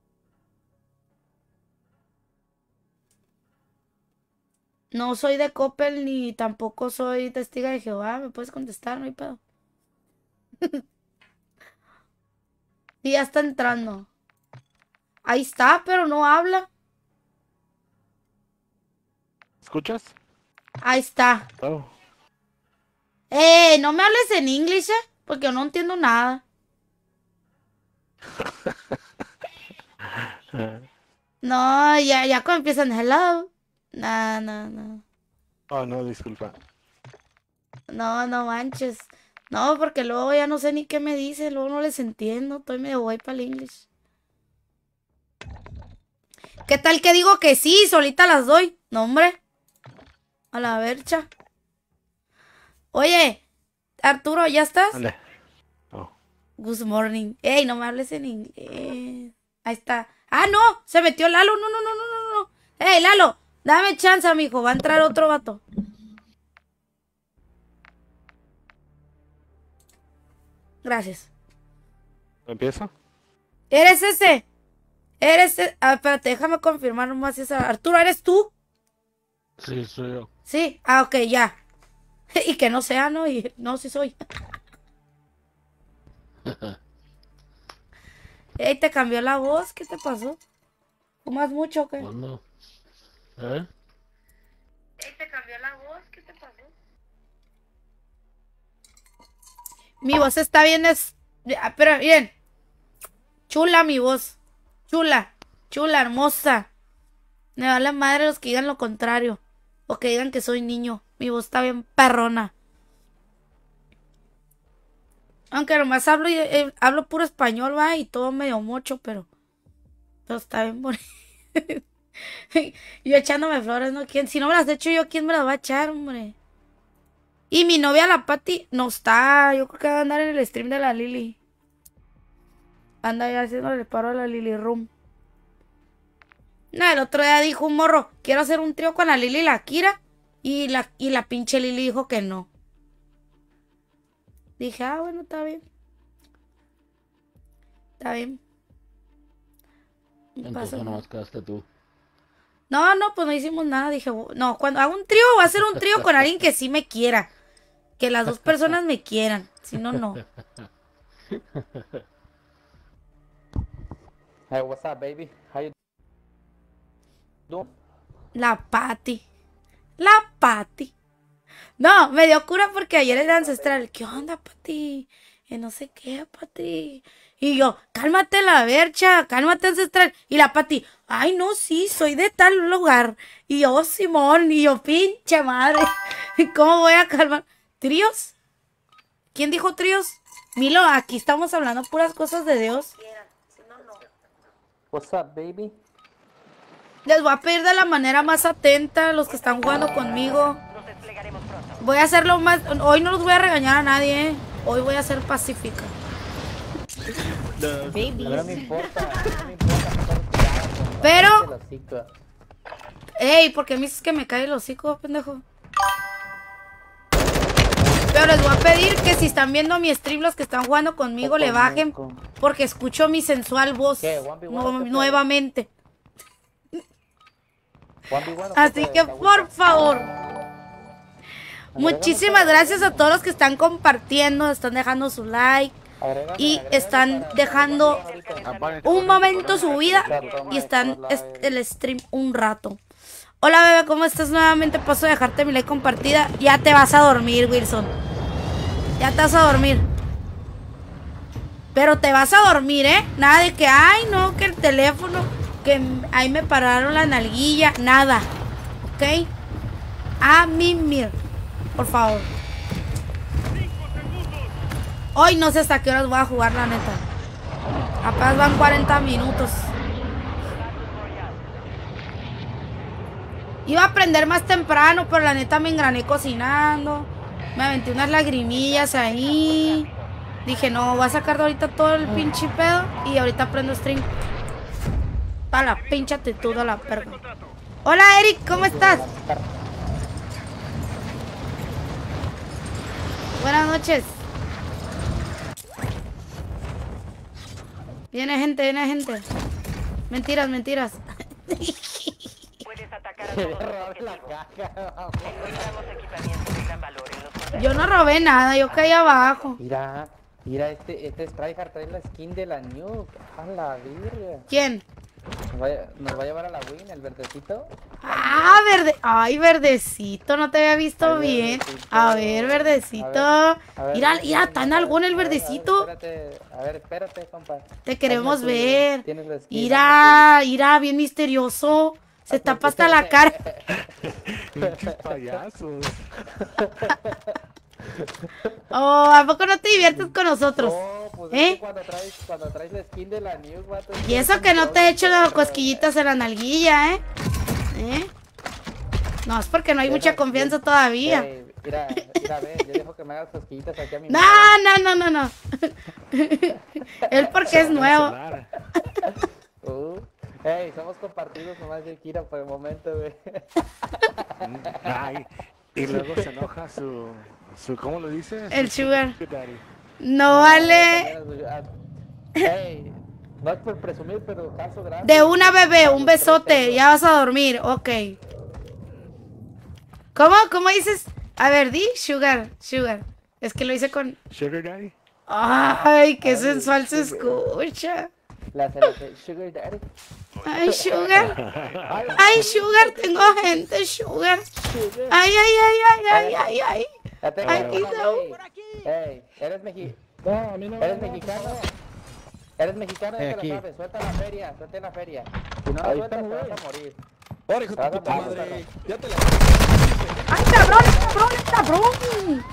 [SPEAKER 2] No soy de Coppel ni tampoco soy testiga de Jehová. ¿Me puedes contestar? No hay pedo. Y ya está entrando. Ahí está, pero no habla.
[SPEAKER 6] ¿Escuchas?
[SPEAKER 2] Ahí está.
[SPEAKER 6] Oh.
[SPEAKER 2] Eh, no me hables en inglés, ¿eh? Porque yo no entiendo nada. No, ya, ya cuando empiezan hello. No, no, no.
[SPEAKER 6] Oh, no, disculpa.
[SPEAKER 2] No, no manches. No, porque luego ya no sé ni qué me dicen. Luego no les entiendo. Estoy medio guay para el inglés. ¿Qué tal que digo que sí? Solita las doy. No, hombre. A la vercha. Oye, Arturo, ¿ya estás?
[SPEAKER 6] Dale. Oh.
[SPEAKER 2] Good morning. Ey, no me hables en inglés. Ahí está. Ah, no. Se metió Lalo. No, no, no, no, no, no. Ey, Lalo. Dame chance, amigo. Va a entrar otro vato. Gracias.
[SPEAKER 8] ¿Empiezo?
[SPEAKER 2] ¿Eres ese? ¿Eres ese? Ah, espérate, déjame confirmar nomás esa. Arturo, ¿eres tú?
[SPEAKER 8] Sí, soy yo.
[SPEAKER 2] Sí, ah, ok, ya. Y que no sea, ¿no? Y no, sí soy. Ey, ¿te cambió la voz? ¿Qué te pasó? ¿Fumas mucho o qué?
[SPEAKER 8] ¿Cuándo? ¿Eh?
[SPEAKER 2] Ey, ¿te cambió la voz? ¿Qué te pasó? Mi voz está bien, es... Ah, pero miren. Chula mi voz. Chula. Chula, hermosa. Me va la madre los que digan lo contrario. O que digan que soy niño. Mi voz está bien perrona. Aunque nomás hablo, eh, hablo puro español, va, y todo medio mocho, pero... Pero está bien bonito. Yo echándome flores, ¿no? ¿Quién? Si no me las echo yo, ¿quién me las va a echar, hombre? Y mi novia, la Pati, no está. Yo creo que va a andar en el stream de la Lili. Anda ya haciéndole el paro a la Lili Room. No, el otro día dijo un morro, quiero hacer un trío con la Lili y la Kira. Y la, y la pinche Lili dijo que no. Dije, ah, bueno, está bien. Está bien.
[SPEAKER 8] Entonces nomás quedaste tú.
[SPEAKER 2] No, no, pues no hicimos nada. Dije, no, cuando hago un trío, va a ser un trío con alguien que sí me quiera. Que las dos personas me quieran. Si no, no.
[SPEAKER 1] Hey, what's up, baby? How you doing?
[SPEAKER 2] La Pati. La Pati. No, me dio cura porque ayer era ancestral. ¿Qué onda, Pati? Que no sé qué, Pati. Y yo, cálmate la vercha, cálmate ancestral. Y la Pati, ay, no, sí, soy de tal lugar. Y yo, oh, Simón, y yo, pinche madre. ¿Cómo voy a calmar? ¿Tríos? ¿Quién dijo tríos? Milo, aquí estamos hablando puras cosas de Dios.
[SPEAKER 1] What's up, baby?
[SPEAKER 2] Les voy a pedir de la manera más atenta a los que están jugando conmigo.
[SPEAKER 3] Nos desplegaremos pronto.
[SPEAKER 2] Voy a hacerlo más... Hoy no los voy a regañar a nadie, ¿eh? Hoy voy a ser pacífica.
[SPEAKER 1] Baby. No me importa, no me importa.
[SPEAKER 2] Pero... Ey, ¿por qué me dices que me cae el hocico, pendejo? Pero les voy a pedir que si están viendo mi stream, los que están jugando conmigo, le bajen. Porque escucho mi sensual voz nu nuevamente. Así que, por favor. Muchísimas gracias a todos los que están compartiendo, están dejando su like. Y están dejando un momento su vida y están el stream un rato. Hola bebé, ¿cómo estás? Nuevamente paso a dejarte mi like compartida. Ya te vas a dormir, Wilson. Ya te vas a dormir. Pero te vas a dormir, ¿eh? Nada de que, ay no, que el teléfono, que ahí me pararon la nalguilla. Nada, ¿ok? A mimir, por favor. Hoy no sé hasta qué horas voy a jugar, la neta. Apenas van cuarenta minutos. Iba a aprender más temprano, pero la neta me engrané cocinando. Me aventé unas lagrimillas ahí. Dije, no, voy a sacar de ahorita todo el pinche pedo. Y ahorita aprendo stream. Para la pinche actitud a la perga. Hola, Eric, ¿cómo estás? Buenas noches. Viene gente, viene gente. Mentiras, mentiras.
[SPEAKER 3] Puedes atacar a todos los objetivos. Encontramos equipamiento de gran valor en los contenedores.
[SPEAKER 2] Yo no robé nada, yo caí abajo.
[SPEAKER 1] Mira, mira, este, este Strikehard trae la skin de la Nuke. A la virgen.
[SPEAKER 2] ¿Quién?
[SPEAKER 1] Nos va, a, nos va a llevar a la win, el verdecito.
[SPEAKER 2] Ah, verde. Ay, verdecito, no te había visto
[SPEAKER 1] Ay,
[SPEAKER 2] bien.
[SPEAKER 1] verdecito.
[SPEAKER 2] A ver, verdecito.
[SPEAKER 1] A ver, a ver,
[SPEAKER 2] Mira,
[SPEAKER 1] a ver,
[SPEAKER 2] mira, tan algún el
[SPEAKER 1] a ver,
[SPEAKER 2] verdecito.
[SPEAKER 1] A ver, espérate, a ver, espérate, compa.
[SPEAKER 2] Te queremos
[SPEAKER 1] Hazme tu-
[SPEAKER 2] ver.
[SPEAKER 1] tienes la skin,
[SPEAKER 2] Mira, mira, bien misterioso. Se tapa hasta la cara.
[SPEAKER 8] Pinches payasos.
[SPEAKER 2] Oh, ¿a poco no te diviertes con nosotros?
[SPEAKER 1] No, pues es
[SPEAKER 2] ¿Eh?
[SPEAKER 1] que cuando traes, cuando traes la skin de la Nuke, vato,
[SPEAKER 2] Y eso que no te he hecho las cosquillitas en la nalguilla, ¿eh? ¿Eh? No, es porque no hay mucha confianza todavía.
[SPEAKER 1] Ey, mira, mira, ve, yo dejo que me hagas cosquillitas aquí a mi
[SPEAKER 2] No, no, no, no, no. Él porque es nuevo.
[SPEAKER 1] Uh, ey, somos compartidos nomás de Kira por el momento, güey.
[SPEAKER 8] Ay, y luego se enoja su, su ¿cómo lo dices?
[SPEAKER 2] El
[SPEAKER 8] Su
[SPEAKER 2] sugar.
[SPEAKER 8] daddy.
[SPEAKER 2] No vale.
[SPEAKER 1] Hey, no es por presumir, pero caso grande.
[SPEAKER 2] De una, bebé, un besote. Ya vas a dormir, ok. ¿Cómo? ¿Cómo dices? A ver, di sugar, sugar. Es que lo hice con...
[SPEAKER 8] Sugar Daddy.
[SPEAKER 2] Ay, qué sensual se escucha.
[SPEAKER 1] La la- Sugar Daddy.
[SPEAKER 2] Ay, sugar. Ay, sugar, tengo gente, sugar. Ay, ay, ay, ay, ay, ay, ay.
[SPEAKER 1] Ya tengo
[SPEAKER 2] Ay,
[SPEAKER 1] una,
[SPEAKER 2] no.
[SPEAKER 1] güey.
[SPEAKER 4] Por aquí.
[SPEAKER 1] Ey, eres mexi...
[SPEAKER 8] No, a mí no me
[SPEAKER 1] ¿Eres mexicano? ¿Eres mexicano? Ya te
[SPEAKER 8] Aquí.
[SPEAKER 1] lo sabes. Suelta la feria, suelta la feria. Si no la
[SPEAKER 8] Ahí
[SPEAKER 1] sueltas, te
[SPEAKER 8] está,
[SPEAKER 1] vas
[SPEAKER 8] güey.
[SPEAKER 1] a morir.
[SPEAKER 8] Ahora, hijo de
[SPEAKER 1] Te vas
[SPEAKER 8] tu
[SPEAKER 1] a
[SPEAKER 8] puta
[SPEAKER 1] morir,
[SPEAKER 8] madre.
[SPEAKER 1] perro.
[SPEAKER 8] Ya te la.
[SPEAKER 2] Ay, cabrón, cabrón, cabrón.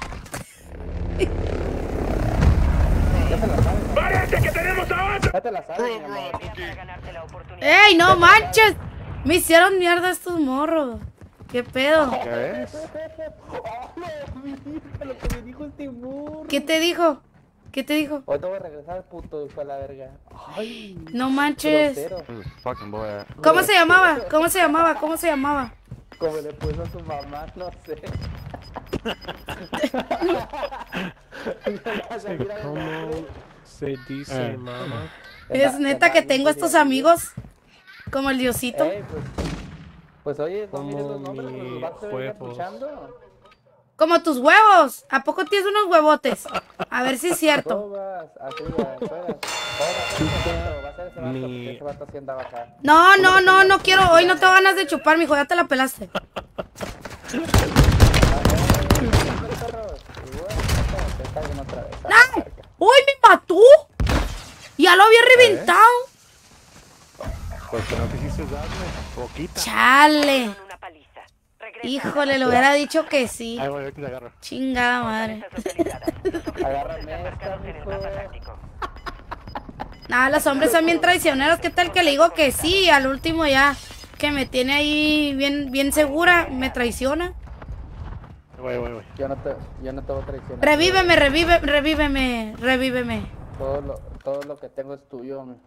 [SPEAKER 1] Ya te la sabes.
[SPEAKER 7] ¡Párate que tenemos a otro!
[SPEAKER 1] Ya te la sabes, mi amor.
[SPEAKER 3] Para ganarte la oportunidad.
[SPEAKER 2] Ey, no manches. Me hicieron mierda estos morros. ¿Qué pedo?
[SPEAKER 8] ¿Qué ves?
[SPEAKER 1] Oh, no, mira lo que me dijo este burro.
[SPEAKER 2] ¿Qué te dijo? ¿Qué te dijo?
[SPEAKER 1] Hoy te voy a regresar, puto, hijo de la verga. Ay,
[SPEAKER 2] No manches.
[SPEAKER 1] grosero.
[SPEAKER 8] Fucking boy.
[SPEAKER 2] ¿Cómo se llamaba? ¿Cómo se llamaba? ¿Cómo se llamaba?
[SPEAKER 1] Como le puso a su mamá, no sé.
[SPEAKER 8] ¿Cómo se dice, mamá?
[SPEAKER 2] Es neta que tengo estos amigos como el Diosito.
[SPEAKER 1] Ey, pues, pues oye, no mires los
[SPEAKER 8] Como
[SPEAKER 1] nombres, pues los
[SPEAKER 8] mis
[SPEAKER 1] vatos se ven
[SPEAKER 8] huevos.
[SPEAKER 1] escuchando.
[SPEAKER 2] Como tus huevos. ¿A poco tienes unos huevotes? A ver si es cierto.
[SPEAKER 1] Tobas, arriba, afuera. Tobas, va a ser ese vato,
[SPEAKER 8] Mi-
[SPEAKER 1] porque ese vato sí andaba acá.
[SPEAKER 2] No, no, no, no quiero. Hoy no tengo ganas de chupar, mijo. Ya te la pelaste.
[SPEAKER 1] Perros, y bueno, te cargan otra vez.
[SPEAKER 2] ¡Ay! ¡Uy, me mató! Ya lo había reventado.
[SPEAKER 8] Pues que no quisiste darme. Poquita.
[SPEAKER 2] Chale.
[SPEAKER 3] Con una paliza. Regresa
[SPEAKER 2] Híjole, le hubiera dicho que sí.
[SPEAKER 8] Ay, güey, ahorita te agarro.
[SPEAKER 2] Chingada
[SPEAKER 3] a
[SPEAKER 2] madre.
[SPEAKER 3] esa socializada. Tus objetivos
[SPEAKER 1] Agárrame
[SPEAKER 3] están
[SPEAKER 1] esta,
[SPEAKER 3] marcados en el
[SPEAKER 1] mijo.
[SPEAKER 3] mapa táctico.
[SPEAKER 2] Nada, los hombres son bien traicioneros. ¿Qué tal que le digo que sí? Y al último ya, que me tiene ahí bien, bien segura, me traiciona.
[SPEAKER 8] Güey, güey, güey.
[SPEAKER 1] Yo no te, yo no te voy a traicionar.
[SPEAKER 2] Revíveme, revive, revíveme, revíveme.
[SPEAKER 1] Todo lo, todo lo que tengo es tuyo, hombre.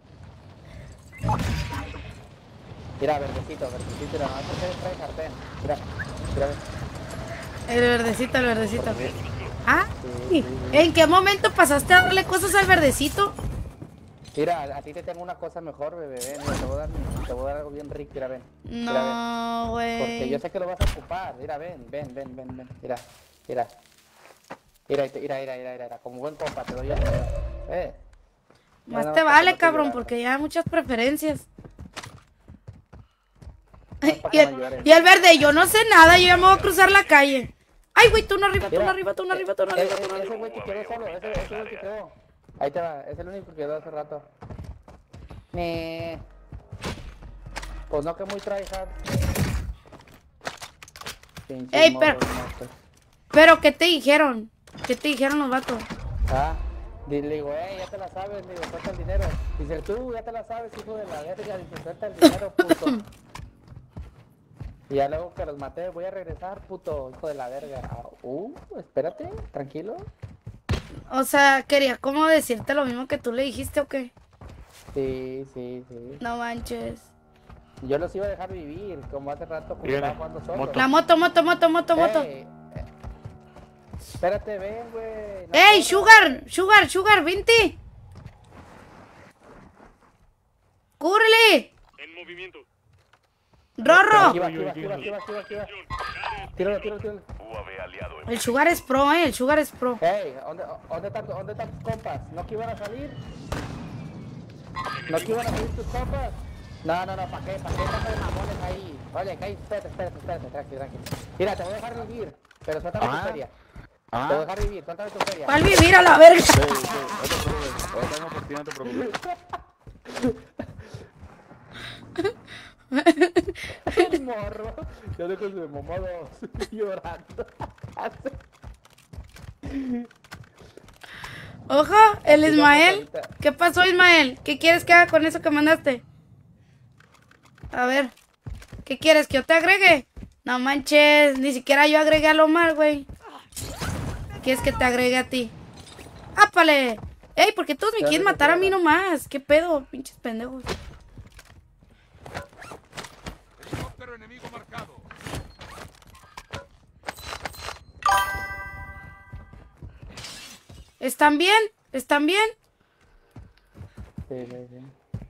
[SPEAKER 1] Mira, verdecito, verdecito, mira, no sé qué trae sartén. Mira, mira, ve.
[SPEAKER 2] El verdecito, el verdecito. Ah,
[SPEAKER 1] Sí, sí, sí.
[SPEAKER 2] ¿en qué momento pasaste a darle cosas al verdecito?
[SPEAKER 1] Mira, a ti te tengo una cosa mejor, bebé, ven, mira, te voy a dar, te voy a dar algo bien rico, mira, ven. Mira, ven.
[SPEAKER 2] No,
[SPEAKER 1] Porque yo
[SPEAKER 2] güey.
[SPEAKER 1] sé que lo vas a ocupar, mira, ven, ven, ven, ven, ven, mira, mira. Mira, mira, mira, mira, mira, como buen compa te doy yo. Eh.
[SPEAKER 2] Más
[SPEAKER 1] No,
[SPEAKER 2] te
[SPEAKER 1] no,
[SPEAKER 2] vale,
[SPEAKER 1] no te
[SPEAKER 2] cabrón,
[SPEAKER 1] llorar,
[SPEAKER 2] porque ya hay muchas preferencias.
[SPEAKER 1] no es pa'
[SPEAKER 2] Y
[SPEAKER 1] que no
[SPEAKER 2] el,
[SPEAKER 1] llores.
[SPEAKER 2] y el verde, yo no sé nada, yo ya me voy a cruzar la calle. Ay, güey, tú no arriba, tú no
[SPEAKER 1] Mira,
[SPEAKER 2] arriba, tú no arriba, tú no
[SPEAKER 1] eh,
[SPEAKER 2] arriba,
[SPEAKER 1] eh,
[SPEAKER 2] tú no
[SPEAKER 1] Ese
[SPEAKER 2] arriba.
[SPEAKER 1] güey que quedó solo, ese, ese güey que quedó. Ahí te va, es el único que quedó hace rato. Me... Pues no que muy tryhard. Pinches
[SPEAKER 2] Ey, pero-
[SPEAKER 1] morros, no sé.
[SPEAKER 2] Pero, ¿qué te dijeron? ¿Qué te dijeron los vatos?
[SPEAKER 1] Ah, di- le digo, eh, ya te la sabes, le digo, suelta el dinero. Dice, tú ya te la sabes, hijo de la verga, dice, suelta el dinero, puto. Y ya luego que los maté, voy a regresar, puto, hijo de la verga. Ah, uh, espérate, tranquilo.
[SPEAKER 2] O sea, quería como decirte lo mismo que tú le dijiste o qué.
[SPEAKER 1] Sí, sí, sí.
[SPEAKER 2] No manches.
[SPEAKER 1] Yo los iba a dejar vivir, como hace rato, como
[SPEAKER 8] Viene,
[SPEAKER 1] estaba jugando solo.
[SPEAKER 8] moto.
[SPEAKER 2] La moto, moto, moto, moto, moto.
[SPEAKER 1] Ey, eh, espérate, ven, güey. no
[SPEAKER 2] ¡Ey,
[SPEAKER 1] corras.
[SPEAKER 2] Sugar! ¡Sugar, Sugar, vente! ¡Cúrele!
[SPEAKER 7] En movimiento.
[SPEAKER 2] ¡Rorro!
[SPEAKER 1] Aquí va, aquí va, aquí va, aquí va, aquí va, aquí va. Tíralo, tíralo, tíralo.
[SPEAKER 7] U A V aliado en
[SPEAKER 2] El Sugar es pro, eh, el Sugar es pro.
[SPEAKER 1] Ey, ¿dónde, dónde, están, ¿dónde están tus compas? ¿No que iban a salir? ¿No que iban a salir tus compas? No, no, no, ¿para qué? ¿Para qué están de mamones ahí? Oye, que ahí, espérate, espérate, espérate, tranqui, tranqui. Mira, te voy a dejar vivir, pero suéltame tu
[SPEAKER 8] Ah.
[SPEAKER 1] feria. Te
[SPEAKER 8] Ah,
[SPEAKER 1] voy a dejar vivir, suéltame tu feria.
[SPEAKER 2] ¿Cuál vivir a la verga?
[SPEAKER 8] sí, sí. No te preocupes. Ahora tengo por ti, no te preocupes.
[SPEAKER 1] Morro, yo dejo de mamado llorando.
[SPEAKER 2] Ojo, el Ismael. ¿Qué pasó, Ismael? ¿Qué quieres que haga con eso que mandaste? A ver. ¿Qué quieres? ¿Que yo te agregue? No manches, ni siquiera yo agregué a Lomar, güey. ¿Quieres que te agregue a ti? ¡Ápale! Ey, ¿por qué todos me quieren matar a mí nomás? ¿Qué pedo, pinches pendejos?
[SPEAKER 7] helicóptero enemigo marcado.
[SPEAKER 2] ¿Están bien? ¿Están bien?
[SPEAKER 1] Sí, sí, sí.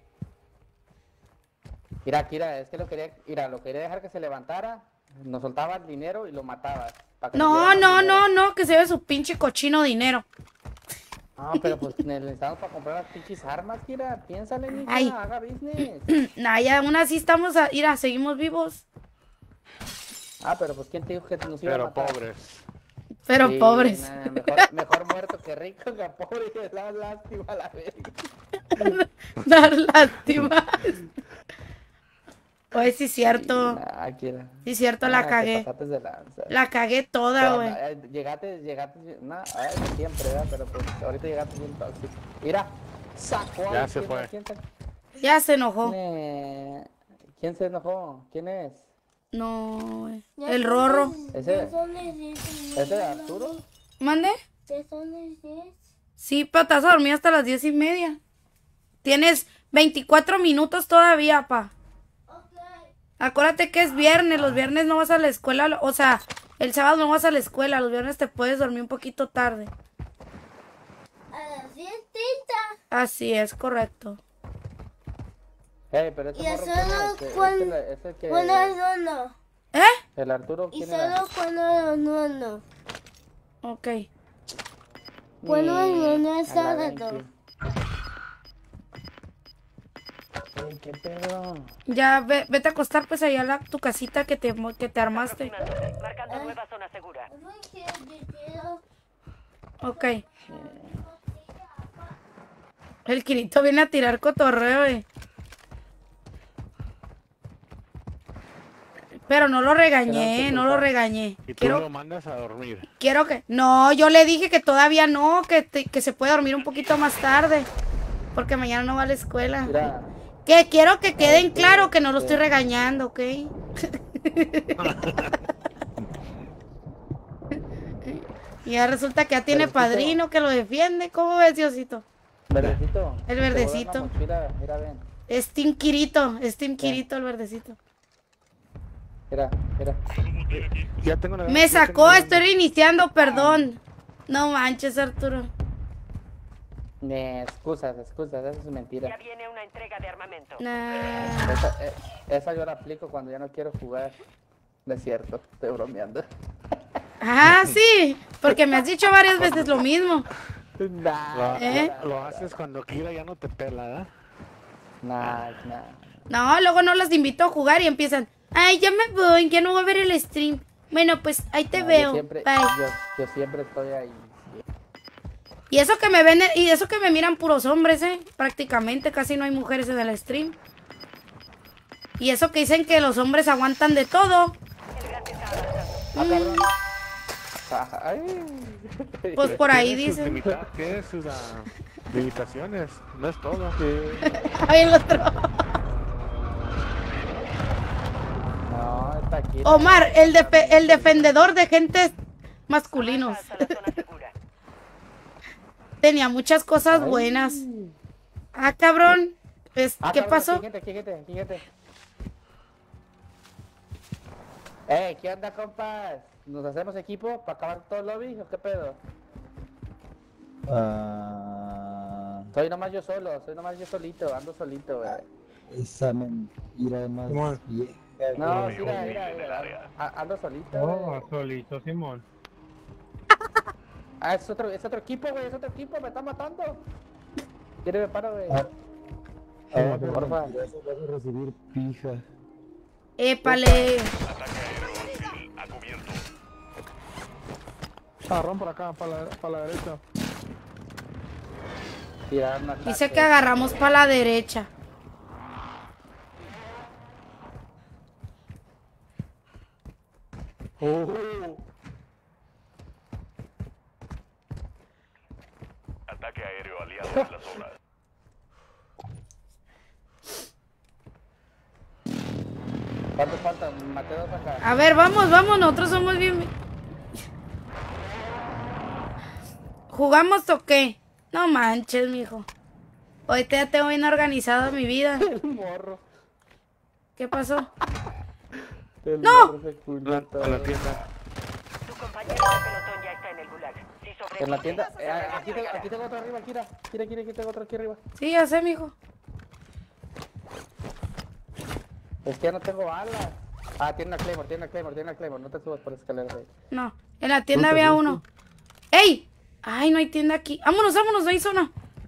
[SPEAKER 1] Mira, Kira, es que lo quería, mira, lo quería dejar que se levantara, nos soltaba el dinero y lo mataba. para que nos
[SPEAKER 2] No,
[SPEAKER 1] diera más
[SPEAKER 2] no,
[SPEAKER 1] dinero.
[SPEAKER 2] no, no, que se ve su pinche cochino dinero.
[SPEAKER 1] Ah, pero pues necesitamos para comprar las pinches armas, Kira. Piénsale, mija,
[SPEAKER 2] Ay.
[SPEAKER 1] haga business.
[SPEAKER 2] Nah, ya aún así estamos, a, mira, seguimos vivos.
[SPEAKER 1] Ah, pero pues quién te dijo que nos iba a
[SPEAKER 8] Pero
[SPEAKER 1] matar.
[SPEAKER 8] pobres.
[SPEAKER 2] Pero
[SPEAKER 1] Sí,
[SPEAKER 2] pobres.
[SPEAKER 1] nah, mejor, mejor muerto que rico, que pobre, que da lástima a la verga.
[SPEAKER 2] Dar lástima. Oye, sí, cierto.
[SPEAKER 1] Nah, Kira.
[SPEAKER 2] Sí, cierto, la
[SPEAKER 1] Ah, te
[SPEAKER 2] cagué.
[SPEAKER 1] pasaste de lanza.
[SPEAKER 2] La cagué toda,
[SPEAKER 1] Pero,
[SPEAKER 2] güey.
[SPEAKER 1] eh, llegaste, llegaste, no, ay, siempre, ¿verdad? Pero pues ahorita llegaste bien tóxico. Mira, sacó a
[SPEAKER 8] Ya
[SPEAKER 1] ver
[SPEAKER 8] se
[SPEAKER 1] quién-
[SPEAKER 8] fue.
[SPEAKER 1] ¿quién, se-
[SPEAKER 2] Ya se enojó.
[SPEAKER 1] Eh, ¿Quién se enojó? ¿Quién es?
[SPEAKER 2] No, güey.
[SPEAKER 5] Ya
[SPEAKER 2] El
[SPEAKER 5] son
[SPEAKER 2] Rorro.
[SPEAKER 5] las-
[SPEAKER 1] Ese-
[SPEAKER 5] ya son las diez y
[SPEAKER 1] ¿Ese de
[SPEAKER 5] media.
[SPEAKER 1] Arturo?
[SPEAKER 2] ¿Mande?
[SPEAKER 5] Ya son las diez.
[SPEAKER 2] Sí, pero te vas a dormir hasta las diez y media. Tienes veinticuatro minutos todavía, pa.
[SPEAKER 5] Ok.
[SPEAKER 2] Acuérdate que es viernes, los viernes no vas a la escuela, o sea, el sábado no vas a la escuela, los viernes te puedes dormir un poquito tarde.
[SPEAKER 5] A las diez treinta.
[SPEAKER 2] Así es, correcto.
[SPEAKER 1] Hey, pero ese
[SPEAKER 5] Y
[SPEAKER 1] morro,
[SPEAKER 5] solo
[SPEAKER 1] ¿quién es? Ese-
[SPEAKER 5] cuando-
[SPEAKER 1] ese- ese que-
[SPEAKER 5] Cuando es uno.
[SPEAKER 2] ¿Eh?
[SPEAKER 1] El Arturo,
[SPEAKER 5] Y
[SPEAKER 1] ¿quién
[SPEAKER 5] solo
[SPEAKER 1] era?
[SPEAKER 5] cuando es uno.
[SPEAKER 2] Ok.
[SPEAKER 5] Cuando es uno es
[SPEAKER 1] A la
[SPEAKER 5] sábado.
[SPEAKER 1] Benki. Ey, ¿qué pedo?
[SPEAKER 2] Ya ve- vete a acostar pues allá a la, tu casita que te, mo- que te armaste.
[SPEAKER 3] Aproximándose, marcando nueva zona segura.
[SPEAKER 5] Porque yo quiero-
[SPEAKER 2] Ok. El Kirito viene a tirar cotorreo, eh. Pero no lo regañé, no lo regañé.
[SPEAKER 8] Y tú
[SPEAKER 2] Quiero,
[SPEAKER 8] lo mandas a dormir.
[SPEAKER 2] quiero que... No, yo le dije que todavía no, que, te- que se puede dormir un poquito más tarde. Porque mañana no va a la escuela.
[SPEAKER 1] Mira,
[SPEAKER 2] Que quiero que queden claro que no lo estoy regañando, ¿ok? Y ya resulta que ya tiene
[SPEAKER 1] Verdecito.
[SPEAKER 2] padrino que lo defiende. ¿Cómo ves, Diosito?
[SPEAKER 1] verdecito.
[SPEAKER 2] El
[SPEAKER 1] te voy a dar
[SPEAKER 2] verdecito.
[SPEAKER 1] una mochila, Mira, ven.
[SPEAKER 2] Es Team Kirito, es Team Kirito el verdecito.
[SPEAKER 1] Mira, mira.
[SPEAKER 8] Ya tengo la
[SPEAKER 2] Me sacó, estoy reiniciando, perdón. No manches, Arturo.
[SPEAKER 1] Eh, excusas, excusas, eso es
[SPEAKER 3] Ya
[SPEAKER 1] mentira.
[SPEAKER 3] viene una entrega de armamento.
[SPEAKER 2] Nah.
[SPEAKER 1] Esa, eh, esa yo la aplico cuando ya no quiero jugar. No es cierto, estoy bromeando.
[SPEAKER 2] Ah, sí, porque me has dicho varias veces lo mismo.
[SPEAKER 1] Nah,
[SPEAKER 8] Lo,
[SPEAKER 2] ¿Eh?
[SPEAKER 8] lo- lo haces cuando Kira ya no te pela, ¿eh?
[SPEAKER 1] nah, nah.
[SPEAKER 2] No, luego no los invito a jugar y empiezan. Ay, ya me voy, ya no voy a ver el stream. Bueno, pues ahí te
[SPEAKER 1] No,
[SPEAKER 2] veo.
[SPEAKER 1] Yo siempre,
[SPEAKER 2] Bye.
[SPEAKER 1] yo, yo siempre estoy ahí.
[SPEAKER 2] Y eso que me ven, y eso que me miran puros hombres, eh. Prácticamente casi no hay mujeres en el stream. Y eso que dicen que los hombres aguantan de todo.
[SPEAKER 3] El gas está avanzando.
[SPEAKER 1] Ah, cabrón. Ay.
[SPEAKER 2] Pues por ahí
[SPEAKER 8] Tiene sus
[SPEAKER 2] dicen.
[SPEAKER 8] limita- Tiene sus ah, limitaciones, no es todo.
[SPEAKER 2] Ay, el otro.
[SPEAKER 1] No, está aquí.
[SPEAKER 2] Omar, el, defe- el defendedor de gentes masculinos.
[SPEAKER 3] Avanza hasta la zona segura.
[SPEAKER 2] Tenía muchas cosas
[SPEAKER 1] Ay.
[SPEAKER 2] buenas. Ah, cabrón. Es-
[SPEAKER 1] Ah,
[SPEAKER 2] ¿Qué
[SPEAKER 1] cabrón,
[SPEAKER 2] pasó?
[SPEAKER 1] aquí hay gente, aquí hay gente, aquí hay gente. Eh, ¿qué onda, compas? ¿Nos hacemos equipo para acabar todo el lobby o qué pedo?
[SPEAKER 9] Ah,
[SPEAKER 1] Soy nomás yo solo, soy nomás yo solito, ando solito, güey.
[SPEAKER 9] esa mentira más
[SPEAKER 8] Simón.
[SPEAKER 9] vieja.
[SPEAKER 1] No,
[SPEAKER 9] güey.
[SPEAKER 1] mira, mira, mira, a- ando solito,
[SPEAKER 8] Oh,
[SPEAKER 1] güey.
[SPEAKER 8] solito, Simón.
[SPEAKER 1] Ah, es otro, es otro equipo, güey, es otro equipo, me está matando. ¿Quiere me paro, güey?
[SPEAKER 9] Ah, ah,
[SPEAKER 1] Sí, porfa.
[SPEAKER 9] mentiroso, vas a recibir pija.
[SPEAKER 2] Épale.
[SPEAKER 7] Ataque aéreo hostil a cubierto.
[SPEAKER 8] Agarrón por acá, para la, para la derecha.
[SPEAKER 1] Tirar un ataque.
[SPEAKER 2] Dice que agarramos para la derecha.
[SPEAKER 1] Uh,
[SPEAKER 7] Ataque aéreo aliado en la zona.
[SPEAKER 1] ¿Cuánto falta? Maté dos acá.
[SPEAKER 2] A ver, vamos, vamos, nosotros somos bien... ¿Jugamos o qué? No manches, mijo. Ahorita ya tengo bien organizada mi vida.
[SPEAKER 1] El morro.
[SPEAKER 2] ¿Qué pasó?
[SPEAKER 1] El
[SPEAKER 2] ¡No!
[SPEAKER 1] morro se
[SPEAKER 8] La,
[SPEAKER 1] culito.
[SPEAKER 8] a la tienda.
[SPEAKER 3] Tu compañero de pelotón ya está en el gulag. Si
[SPEAKER 1] En
[SPEAKER 3] sobrevives,
[SPEAKER 1] la tienda.
[SPEAKER 3] se
[SPEAKER 1] Eh, aquí, tengo,
[SPEAKER 3] llegará.
[SPEAKER 1] aquí tengo otro arriba, Kira. Kira, Kira, aquí tengo otro aquí arriba.
[SPEAKER 2] Sí, ya sé, mijo.
[SPEAKER 1] Es que ya no tengo balas. Ah, tiene una Claymore, tiene una Claymore, tiene una Claymore. No te subas por escaleras ahí.
[SPEAKER 2] No, en la tienda había uno. ¡Ey! Ay, no hay tienda aquí. Vámonos, vámonos, no hay zona.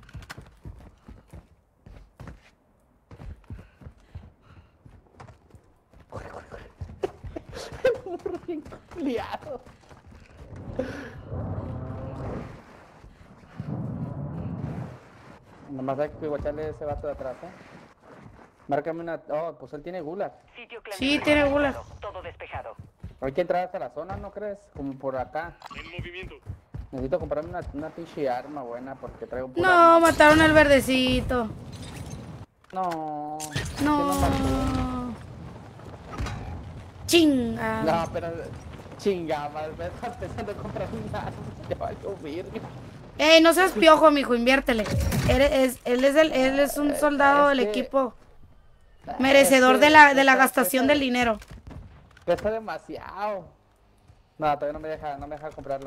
[SPEAKER 1] Liado. Nomás hay que guacharle a ese vato de atrás, ¿eh? Márcame una... Oh, pues él tiene gulag.
[SPEAKER 3] Sitio
[SPEAKER 2] Sí,
[SPEAKER 3] clandestino
[SPEAKER 2] tiene gulag.
[SPEAKER 3] localizado. Todo despejado.
[SPEAKER 1] Hay que entrar hasta la zona, ¿no crees? Como por acá.
[SPEAKER 7] En movimiento.
[SPEAKER 1] Necesito comprarme una, una pinche arma buena porque traigo pura
[SPEAKER 2] No,
[SPEAKER 1] arma.
[SPEAKER 2] mataron al verdecito.
[SPEAKER 1] No. ¿Quién lo mató?
[SPEAKER 2] No. Chinga.
[SPEAKER 1] No, pero... Chinga, madre, me estás empezando a comprar un arma. Ya va a subir.
[SPEAKER 2] Ey, no seas piojo, mijo, inviértele. Él es, él es, el, él es un soldado
[SPEAKER 1] Es
[SPEAKER 2] del
[SPEAKER 1] que-
[SPEAKER 2] equipo. Merecedor
[SPEAKER 1] Es que-
[SPEAKER 2] de la, de la
[SPEAKER 1] pesa-
[SPEAKER 2] gastación
[SPEAKER 1] pesa-
[SPEAKER 2] del dinero.
[SPEAKER 1] Pesa demasiado. No, todavía no me deja, no me deja comprarlo.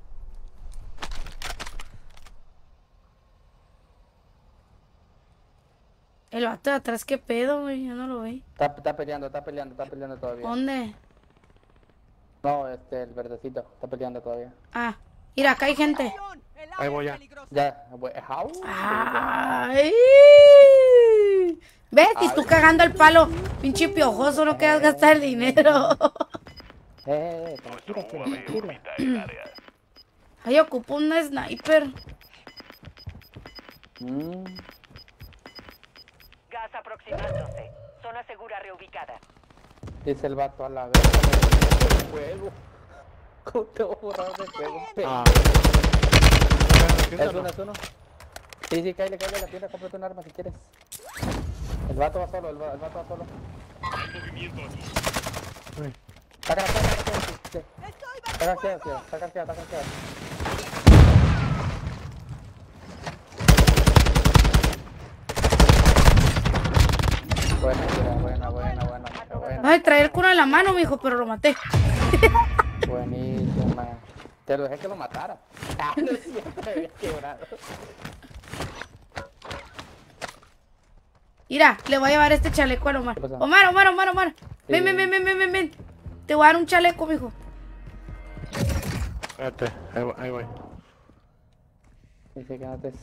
[SPEAKER 2] El vato de atrás, qué pedo, güey. Yo no lo vi.
[SPEAKER 1] Está, está peleando, está peleando, está peleando todavía.
[SPEAKER 2] ¿Dónde?
[SPEAKER 1] No, este, el verdecito, está peleando todavía.
[SPEAKER 2] Ah, mira, acá hay gente.
[SPEAKER 4] El
[SPEAKER 8] Ahí
[SPEAKER 4] área
[SPEAKER 8] voy
[SPEAKER 4] es
[SPEAKER 8] ya.
[SPEAKER 4] peligrosa.
[SPEAKER 1] Ya, güey, how?
[SPEAKER 2] Ay. ¿Ves? Y tú cagando el palo. Pinche piojoso, no quieras gastar el dinero.
[SPEAKER 1] Eh, eh,
[SPEAKER 7] Nuestro
[SPEAKER 1] tranquila,
[SPEAKER 7] U A V
[SPEAKER 1] tranquila.
[SPEAKER 7] orbita el área.
[SPEAKER 2] Ay, ocupo un sniper.
[SPEAKER 1] Mm,
[SPEAKER 3] Gas aproximándose. Zona segura reubicada.
[SPEAKER 1] dice el vato a la vez. El juego. ¿Cómo te voy a borrar de juego?
[SPEAKER 8] Ah.
[SPEAKER 1] Es uno, es uno. Sí, sí, cállale, cállale a la tienda, cómprate un arma si quieres. El vato va solo, el, va- el vato va solo.
[SPEAKER 7] En movimiento aquí.
[SPEAKER 1] Saca la saca, saca, sí.
[SPEAKER 4] Estoy bajo
[SPEAKER 1] Saca,
[SPEAKER 4] fuego.
[SPEAKER 1] saca, saca, saca, saca, saca. Buena, buena, buena, buena, buena, buena.
[SPEAKER 2] Ay, traía el culo en la mano, mijo, pero lo maté.
[SPEAKER 1] Buenísima. Te lo dejé que lo matara. Ah, no es cierto, me había quebrado.
[SPEAKER 2] Mira, le voy a llevar este chaleco a Omar.
[SPEAKER 1] ¿Qué pasó?
[SPEAKER 2] Omar, Omar, Omar, Omar. Ven,
[SPEAKER 1] Sí.
[SPEAKER 2] ven, ven, ven, ven, ven, ven. Te voy a dar un chaleco, mijo.
[SPEAKER 8] Espérate, ahí voy. Ahí voy.
[SPEAKER 1] Dice que no te...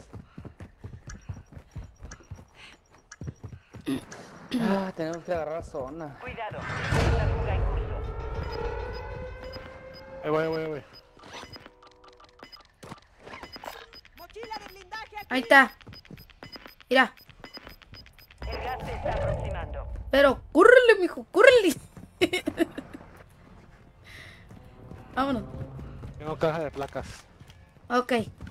[SPEAKER 1] Ah, tenemos que agarrar zona.
[SPEAKER 3] Cuidado. Hay una fuga en curso.
[SPEAKER 8] Ahí voy, ahí voy, ahí voy.
[SPEAKER 4] Mochila de blindaje aquí.
[SPEAKER 2] Ahí está. Mira.
[SPEAKER 3] El gas se está aproximando.
[SPEAKER 2] Pero, cúrrele, mijo, cúrrele. Vámonos.
[SPEAKER 8] Tengo caja de placas.
[SPEAKER 2] Ok.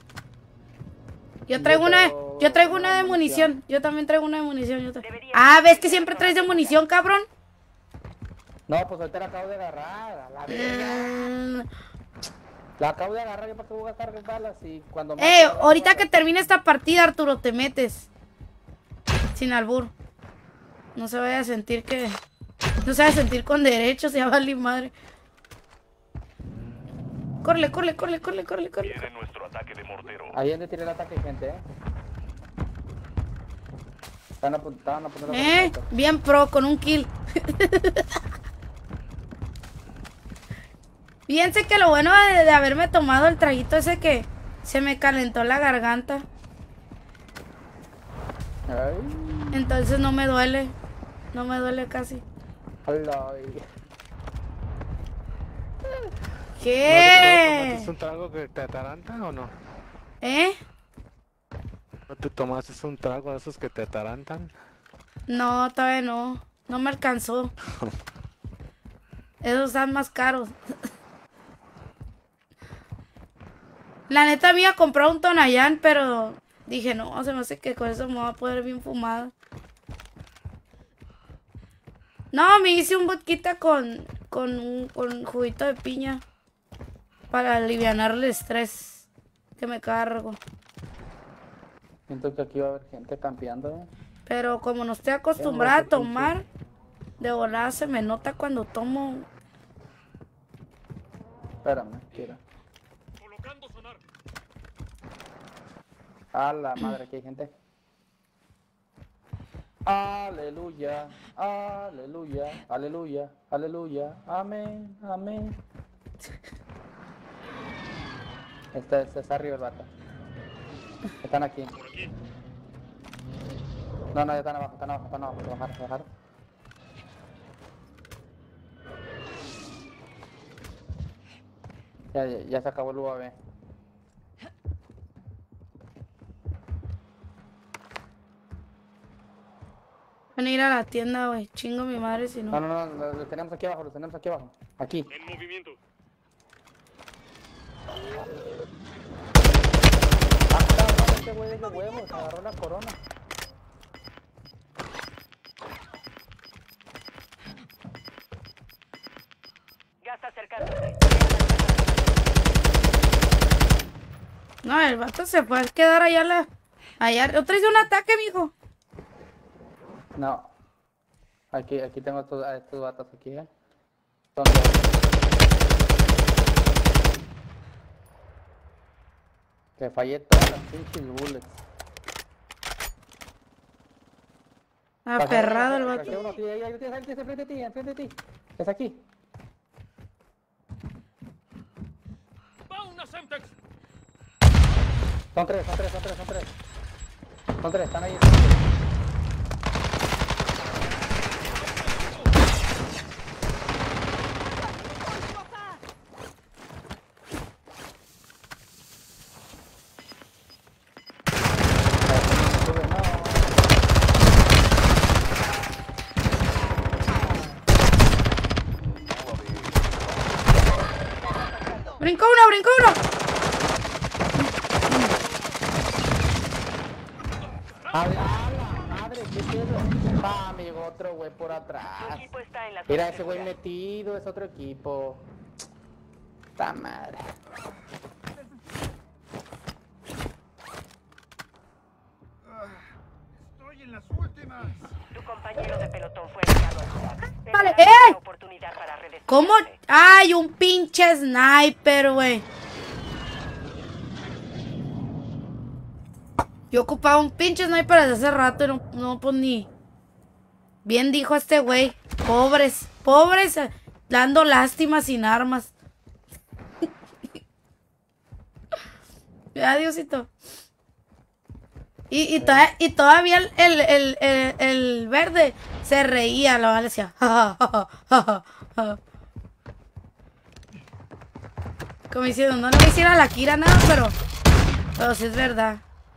[SPEAKER 2] Yo traigo una,
[SPEAKER 1] traigo
[SPEAKER 2] yo traigo una
[SPEAKER 1] una
[SPEAKER 2] de
[SPEAKER 1] munición.
[SPEAKER 2] munición. Yo también traigo una de munición. Yo tra-
[SPEAKER 3] Debería-
[SPEAKER 2] Ah, ¿ves que siempre traes de munición, cabrón?
[SPEAKER 1] No, pues ahorita la acabo de agarrar. A la verga.
[SPEAKER 2] Mm.
[SPEAKER 1] La acabo de agarrar, yo para qué voy a gastar balas y cuando...
[SPEAKER 2] Eh,
[SPEAKER 1] mate,
[SPEAKER 2] ahorita que termine esta partida, Arturo, te metes. Sin albur. No se vaya a sentir que... No se vaya a sentir con derechos, ya vale madre. Corre, corre, corre, corre, corre, corre.
[SPEAKER 7] Viene nuestro ataque de mortero.
[SPEAKER 1] Ahí donde tiré el ataque, gente, eh. Están apuntados, apuntando.
[SPEAKER 2] Eh, bien pro, con un kill. Fíjense que lo bueno de, de haberme tomado el traguito ese que se me calentó la garganta.
[SPEAKER 1] Ay,
[SPEAKER 2] Entonces no me duele. No me duele casi.
[SPEAKER 1] hola, y-
[SPEAKER 8] ¿No
[SPEAKER 2] ¿Qué?
[SPEAKER 8] tomaste un trago que te ataranta o no?
[SPEAKER 2] ¿Eh?
[SPEAKER 8] ¿No te tomaste un trago de esos que te atarantan?
[SPEAKER 2] No, todavía no. No me alcanzó. Esos están más caros. La neta me iba a comprar un Tonayán, pero dije, no, se me hace que con eso me voy a poder bien fumada. No, me hice un vodka con, con un con juguito de piña. Para aliviar el estrés que me cargo.
[SPEAKER 1] Siento que aquí va a haber gente campeando, eh.
[SPEAKER 2] Pero como no estoy acostumbrada a tomar, de volada se me nota cuando tomo.
[SPEAKER 1] Espérame, tira. A la madre, aquí hay gente. Aleluya, aleluya, aleluya, aleluya, amén, amén. Este, este está arriba el vato. Están aquí. No, no, ya están abajo, están abajo, están abajo, bajar, bajar. Ya, ya, ya se acabó el U A V.
[SPEAKER 2] Van a ir a la tienda, güey. Chingo mi madre si no.
[SPEAKER 1] No, no, no, lo, lo tenemos aquí abajo, lo tenemos aquí abajo. Aquí.
[SPEAKER 7] En movimiento.
[SPEAKER 1] Ah, está, no, este güey es de huevos, agarró la corona.
[SPEAKER 3] Gas acercándose.
[SPEAKER 2] No, el vato se fue a quedar allá la... Allá... Otra vez un ataque, mijo.
[SPEAKER 1] No. Aquí, aquí tengo a estos, a estos vatos aquí, eh. Son dos. Que fallé todas las pinches bullets.
[SPEAKER 2] Aferrado el
[SPEAKER 1] Aquí
[SPEAKER 2] vato.
[SPEAKER 1] uno, sí, ahí, ahí, ahí, ahí, enfrente de ti, enfrente de ti. Es aquí. Son tres, son tres, son tres, son tres. Son tres, están ahí.
[SPEAKER 2] Brincó uno, brincó uno.
[SPEAKER 1] ¡A la madre! ¿Qué pedo? Va, amigo, otro güey por
[SPEAKER 3] Tu
[SPEAKER 1] atrás.
[SPEAKER 3] equipo está en la zona
[SPEAKER 1] Mira,
[SPEAKER 3] de
[SPEAKER 1] ese güey
[SPEAKER 3] seguridad.
[SPEAKER 1] metido, es otro equipo. ¡Ta madre!
[SPEAKER 7] Estoy en las últimas.
[SPEAKER 3] Tu compañero de pelotón fue enviado al lugar.
[SPEAKER 2] Vale,
[SPEAKER 3] Tendrás
[SPEAKER 2] ¡eh!
[SPEAKER 3] una oportunidad para redespedirse.
[SPEAKER 2] ¿Cómo? ¡Ay, un pinche sniper, güey! Yo ocupaba un pinche sniper desde hace rato y no, no pues ni... Bien dijo este güey. Pobres, pobres, eh, dando lástima sin armas. Ya, Diosito. Y, y, toda- y todavía el, el, el, el, el verde se reía, lo le decía. "Ja, ja, ja, ja, ja, ja". Como diciendo, no le voy a decir a la Kira nada, pero... Pero sí es verdad.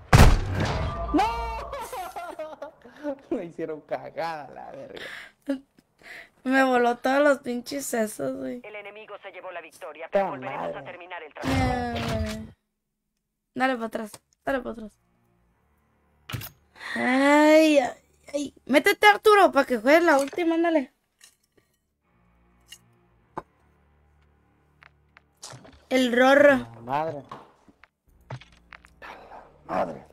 [SPEAKER 1] Me hicieron cagada la verga.
[SPEAKER 2] Me voló todos los pinches sesos, güey.
[SPEAKER 3] El enemigo se llevó la victoria, pero
[SPEAKER 1] Ta
[SPEAKER 3] volveremos
[SPEAKER 1] madre.
[SPEAKER 3] a terminar el trabajo.
[SPEAKER 2] Eh, Dale para atrás, dale para atrás. Ay, ay, ay. Métete, Arturo, para que juegues la última, ándale. El Rorro.
[SPEAKER 1] La madre. La madre.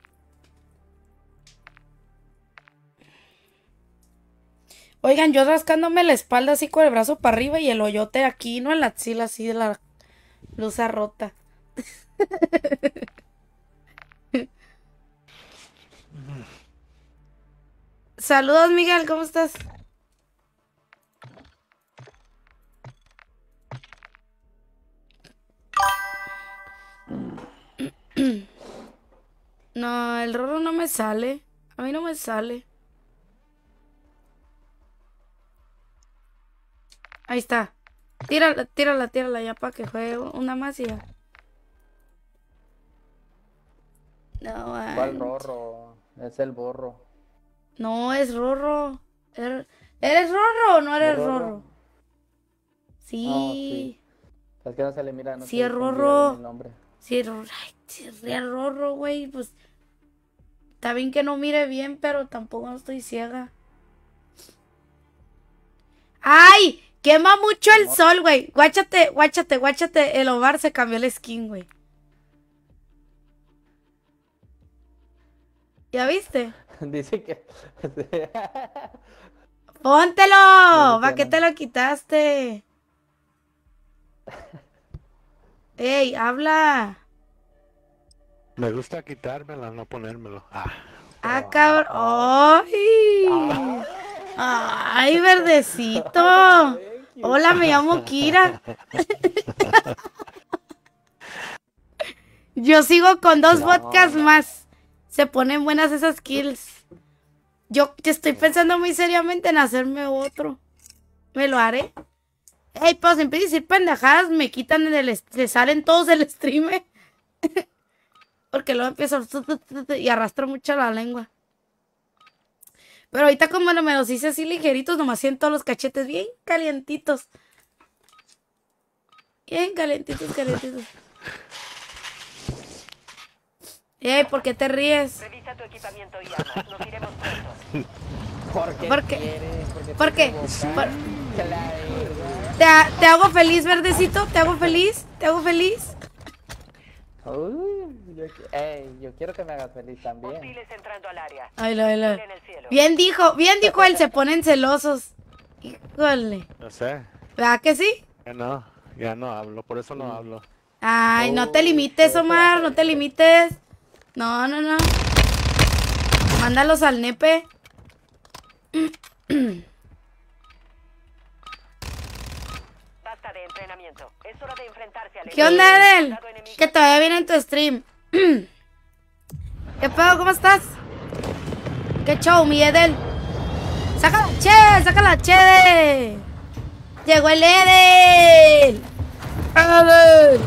[SPEAKER 2] Oigan, yo rascándome la espalda así con el brazo para arriba y el hoyote aquí, no en la axila, así de la blusa rota. Saludos, Miguel, ¿cómo estás? No, el Rorro no me sale. A mí no me sale. Ahí está. Tírala, tírala, tírala ya para que juegue una más y ya. No,
[SPEAKER 1] ¿Cuál
[SPEAKER 2] man.
[SPEAKER 1] Rorro? Es el borro.
[SPEAKER 2] No, es Rorro. Er- ¿Eres Rorro o no eres
[SPEAKER 1] ¿Rorro?
[SPEAKER 2] Rorro? Sí.
[SPEAKER 1] No, sí. Es que no se le mira, no
[SPEAKER 2] Sí,
[SPEAKER 1] se
[SPEAKER 2] es
[SPEAKER 1] distingue
[SPEAKER 2] Rorro.
[SPEAKER 1] bien el nombre.
[SPEAKER 2] Sí, es Rorro. Ay, sí, es re Rorro, güey. Pues está bien que no mire bien, pero tampoco no estoy ciega. ¡Ay! Quema mucho el sol, güey. Guáchate, guáchate, guáchate. El Omar se cambió el skin, güey. ¿Ya viste?
[SPEAKER 1] Dice que...
[SPEAKER 2] ¡Póntelo!
[SPEAKER 1] No,
[SPEAKER 2] ¿Para qué
[SPEAKER 1] no.
[SPEAKER 2] te lo quitaste? ¡Ey, habla!
[SPEAKER 8] Me gusta quitármela, no ponérmelo. Ah.
[SPEAKER 2] Ah, cabrón. ¡Ay! ¡Ay, verdecito! Hola, me llamo Kira. Yo sigo con dos
[SPEAKER 1] No,
[SPEAKER 2] vodkas
[SPEAKER 1] no.
[SPEAKER 2] más. Se ponen buenas esas kills. Yo te estoy pensando muy seriamente en hacerme otro. Me lo haré. Ey, pero siempre decir pendejadas me quitan el... est- Se salen todos del stream. eh. Porque luego empiezo... Y arrastro mucho la lengua. Pero ahorita como me los hice así ligeritos, nomás siento los cachetes bien calientitos. Bien calientitos, calientitos. Ey, ¿por qué te ríes?
[SPEAKER 3] Revisa tu equipamiento y armas. Nos iremos pronto.
[SPEAKER 1] ¿Por qué?
[SPEAKER 2] ¿Por qué?
[SPEAKER 1] quieres? ¿Por qué?
[SPEAKER 2] ¿Por
[SPEAKER 1] te
[SPEAKER 2] qué?
[SPEAKER 1] provocas?
[SPEAKER 2] Por-
[SPEAKER 1] Que la verga.
[SPEAKER 2] ¿Te, ha- te hago feliz, verdecito? ¿Te hago feliz? ¿Te hago feliz?
[SPEAKER 1] Uy, yo, qui- ey, yo quiero que me hagas feliz también.
[SPEAKER 3] Hostiles entrando al área.
[SPEAKER 2] Ay, lo, lo.
[SPEAKER 3] En el cielo.
[SPEAKER 2] Bien dijo, bien dijo él, se ponen celosos. Híjole.
[SPEAKER 8] No sé.
[SPEAKER 2] ¿Verdad que sí?
[SPEAKER 8] Ya no. Ya no hablo. Por eso no hablo.
[SPEAKER 2] Ay, no te limites, Omar, no te limites. No, no, no. Mándalos al nepe.
[SPEAKER 3] Basta de entrenamiento. Es hora de enfrentarse al
[SPEAKER 2] ¿Qué onda, Edel?
[SPEAKER 3] Soldado enemigo.
[SPEAKER 2] Que te vaya bien en tu stream. ¿Qué pedo? ¿Cómo estás? ¿Qué show, mi Edel? ¡Saca la che! ¡Saca la che! ¡Llegó el Edel! ¡Edel!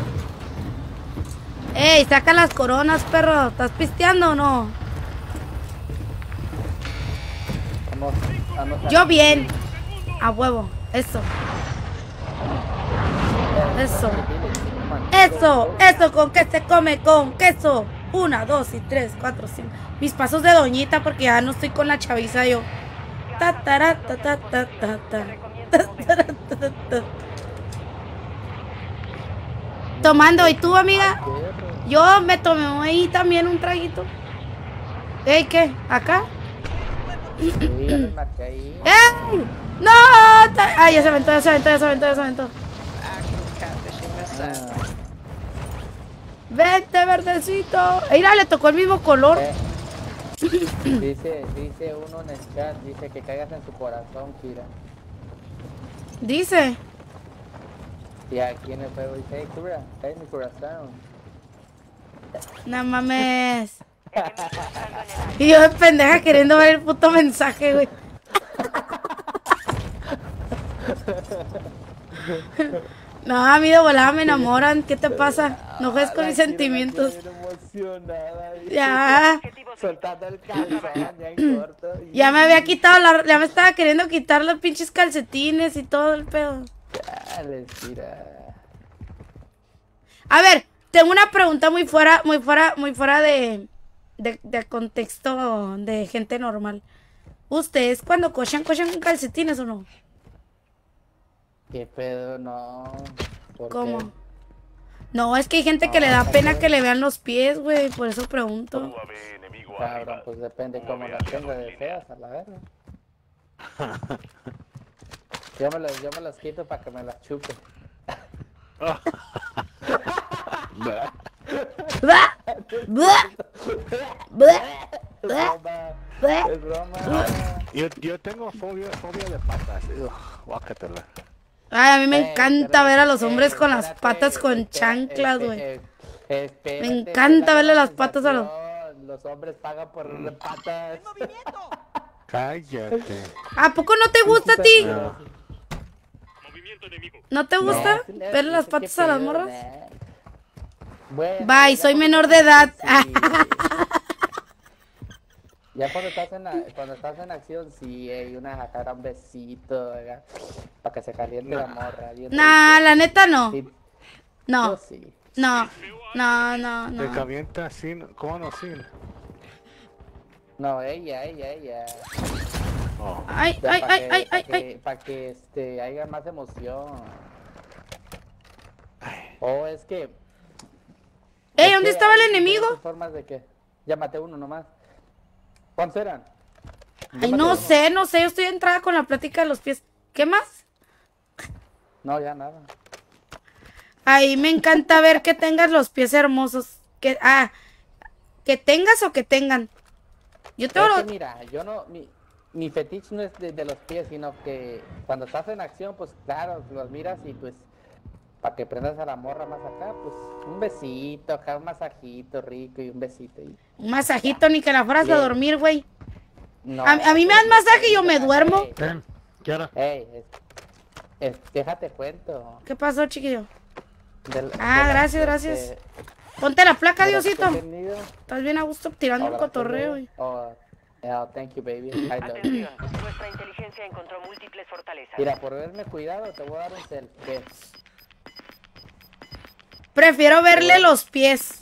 [SPEAKER 2] ¡Ey! Saca las coronas, perro. ¿Estás pisteando o no?
[SPEAKER 1] Vamos, vamos a-
[SPEAKER 2] Yo bien. A huevo. Eso. Eso. Eso. Eso con que se come con queso. Una, dos y tres, cuatro, cinco. Mis pasos de doñita porque ya no estoy con la chaviza yo. Ta, tara, ta, ta, ta, ta, ta. Ta, tara, ta, ta, ta. Tomando. ¿Y tú, amiga? Yo me tomé ahí también un traguito. ¿Ey, qué? ¿Acá?
[SPEAKER 1] Sí, ya me marqué ahí.
[SPEAKER 2] ¡Ey! ¡No! Ta- ¡Ay, ya se aventó, ya se aventó, ya se aventó, ya se aventó!
[SPEAKER 1] Ah,
[SPEAKER 2] ¡Vente, verdecito! Mira, le tocó el mismo color.
[SPEAKER 1] eh. Dice, dice uno en el chat, dice que caigas en su corazón, Kira.
[SPEAKER 2] Dice.
[SPEAKER 1] Y aquí en el juego dice, hey, Kira, cae en mi corazón.
[SPEAKER 2] No mames. Y yo de pendeja queriendo ver el puto mensaje, güey. No, a mí de volada me enamoran. ¿Qué te pasa? No juegues con mis sentimientos.
[SPEAKER 1] Emocionada,
[SPEAKER 2] Ya.
[SPEAKER 1] soltando el calzón, ya en corto.
[SPEAKER 2] Ya me había quitado la... Ya me estaba queriendo quitar los pinches calcetines y todo el pedo.
[SPEAKER 1] Dale, Kira.
[SPEAKER 2] A ver, tengo una pregunta muy fuera, muy fuera, muy fuera de, de, de contexto de gente normal. ¿Ustedes cuando cochan, cochan con calcetines o no?
[SPEAKER 1] ¿Qué pedo? No. ¿Por
[SPEAKER 2] ¿Cómo?
[SPEAKER 1] qué?
[SPEAKER 2] No, es que hay gente que le da pena que le vean los pies, güey, por eso pregunto.
[SPEAKER 7] U A V enemigo
[SPEAKER 1] Cabrón,
[SPEAKER 7] arriba.
[SPEAKER 1] pues depende cómo las tenga de feas, a la verga. Yo me, las, yo me las quito para que me las chupe.
[SPEAKER 2] ¡Bua! ¡Bua! ¡Bua! ¡Bua! ¡Bua!
[SPEAKER 1] Es broma.
[SPEAKER 8] Yo, yo tengo fobia, fobia de patas. Ugh, guácatela.
[SPEAKER 2] Ay, a mí me
[SPEAKER 1] Eh,
[SPEAKER 2] encanta
[SPEAKER 1] pero-
[SPEAKER 2] ver a los
[SPEAKER 1] eh,
[SPEAKER 2] hombres con las
[SPEAKER 1] espérate,
[SPEAKER 2] patas con
[SPEAKER 1] espera,
[SPEAKER 2] chanclas,
[SPEAKER 1] espe-
[SPEAKER 2] güey.
[SPEAKER 1] eh, espérate,
[SPEAKER 2] Me encanta
[SPEAKER 1] es
[SPEAKER 2] verle
[SPEAKER 1] la
[SPEAKER 2] las patas a los-
[SPEAKER 1] sensación. Los hombres pagan por patas.
[SPEAKER 4] ¡En movimiento!
[SPEAKER 8] Cállate.
[SPEAKER 2] ¿A poco no te gusta a ti?
[SPEAKER 8] No.
[SPEAKER 2] ¿No te gusta
[SPEAKER 1] No,
[SPEAKER 2] verle las
[SPEAKER 1] qué
[SPEAKER 2] patas a las
[SPEAKER 1] pedo,
[SPEAKER 2] morras?
[SPEAKER 1] nah. Bueno,
[SPEAKER 2] Bye,
[SPEAKER 1] ya
[SPEAKER 2] soy
[SPEAKER 1] cuando
[SPEAKER 2] menor
[SPEAKER 1] estás
[SPEAKER 2] de edad.
[SPEAKER 1] en- sí. Ya cuando estás en la- cuando estás en acción, sí, ey, una sacar un besito, ¿verdad? Para que se caliente la morra. bien
[SPEAKER 2] Nah,
[SPEAKER 1] rico.
[SPEAKER 2] la neta no.
[SPEAKER 1] Sí,
[SPEAKER 2] No,
[SPEAKER 1] yo sí.
[SPEAKER 2] no, no, no,
[SPEAKER 8] Te
[SPEAKER 2] no.
[SPEAKER 8] calienta sin. ¿Cómo no sin?
[SPEAKER 1] No, ella, ella, ella.
[SPEAKER 8] Oh.
[SPEAKER 2] Ay,
[SPEAKER 1] Ya
[SPEAKER 2] ay,
[SPEAKER 1] para
[SPEAKER 2] ay,
[SPEAKER 1] que,
[SPEAKER 2] ay,
[SPEAKER 1] pa'
[SPEAKER 2] ay,
[SPEAKER 1] que,
[SPEAKER 2] ay.
[SPEAKER 1] pa' que este, haya más emoción. O es que.
[SPEAKER 2] Ey,
[SPEAKER 1] es
[SPEAKER 2] ¿dónde
[SPEAKER 1] que
[SPEAKER 2] estaba el
[SPEAKER 1] hay
[SPEAKER 2] enemigo?
[SPEAKER 1] diferentes formas de que. Ya maté uno nomás. ¿Cuántos eran? Yo
[SPEAKER 2] Ay,
[SPEAKER 1] maté
[SPEAKER 2] no
[SPEAKER 1] uno.
[SPEAKER 2] sé, no sé, yo estoy entrada con la plática de los pies. ¿Qué más?
[SPEAKER 1] No, ya nada.
[SPEAKER 2] Ay, me encanta ver que tengas los pies hermosos. Que, ah, Que tengas o que tengan. Yo tengo...
[SPEAKER 1] Es que
[SPEAKER 2] lo-
[SPEAKER 1] mira, yo no, mi, mi fetiche no es de, de los pies, sino que cuando estás en acción, pues claro, los miras y pues para que prendas a la morra más acá, pues un besito, acá un masajito rico y un besito. Y...
[SPEAKER 2] Un masajito, ni que la fueras a
[SPEAKER 1] Bien.
[SPEAKER 2] dormir, güey.
[SPEAKER 1] No,
[SPEAKER 2] A, a mí me dan masaje y yo me duermo.
[SPEAKER 1] Ey,
[SPEAKER 8] Ven, Kiara.
[SPEAKER 1] ey, es- es- déjate cuento.
[SPEAKER 2] ¿Qué pasó, chiquillo?
[SPEAKER 1] Del-
[SPEAKER 2] Ah,
[SPEAKER 1] de
[SPEAKER 2] gracias,
[SPEAKER 1] las-
[SPEAKER 2] gracias.
[SPEAKER 1] de-
[SPEAKER 2] Ponte la placa,
[SPEAKER 1] de las que he
[SPEAKER 2] Diosito.
[SPEAKER 1] tenido,
[SPEAKER 2] Estás bien a gusto tirando
[SPEAKER 1] o
[SPEAKER 2] un
[SPEAKER 1] las que
[SPEAKER 2] cotorreo.
[SPEAKER 1] veo,
[SPEAKER 2] y-
[SPEAKER 1] o- oh, thank you, baby. I love you.
[SPEAKER 3] Atención, nuestra inteligencia encontró múltiples fortalezas.
[SPEAKER 1] Mira, por verme cuidado, te voy a dar un cel. ¿Qué?
[SPEAKER 2] Prefiero verle los pies.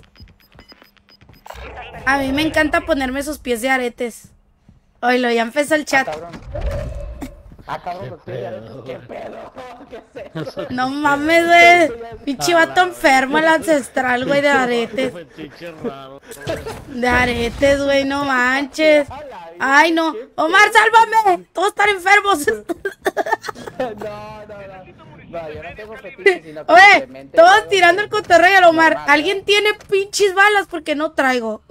[SPEAKER 2] A mí me encanta ponerme esos pies de aretes. Oílo, ya empezó el
[SPEAKER 1] Ah,
[SPEAKER 2] chat.
[SPEAKER 1] cabrón. Ah, cabrón, los pies de aretes,
[SPEAKER 8] pedo.
[SPEAKER 1] ¿qué pedo? ¿Qué es eso?
[SPEAKER 2] No mames, güey. Pinche vato enfermo el ancestral, güey, de aretes.
[SPEAKER 8] Fetiche raro.
[SPEAKER 2] De aretes, güey, no manches. Ay, no. Omar, sálvame. Todos están enfermos.
[SPEAKER 1] No, no, no. No, yo no tengo fetiche, sino que
[SPEAKER 2] Oye,
[SPEAKER 1] simplemente
[SPEAKER 2] todos
[SPEAKER 1] hago-
[SPEAKER 2] tirando el cotorreo al Omar.
[SPEAKER 1] Normal,
[SPEAKER 2] ¿Alguien tiene pinches balas? Porque no traigo.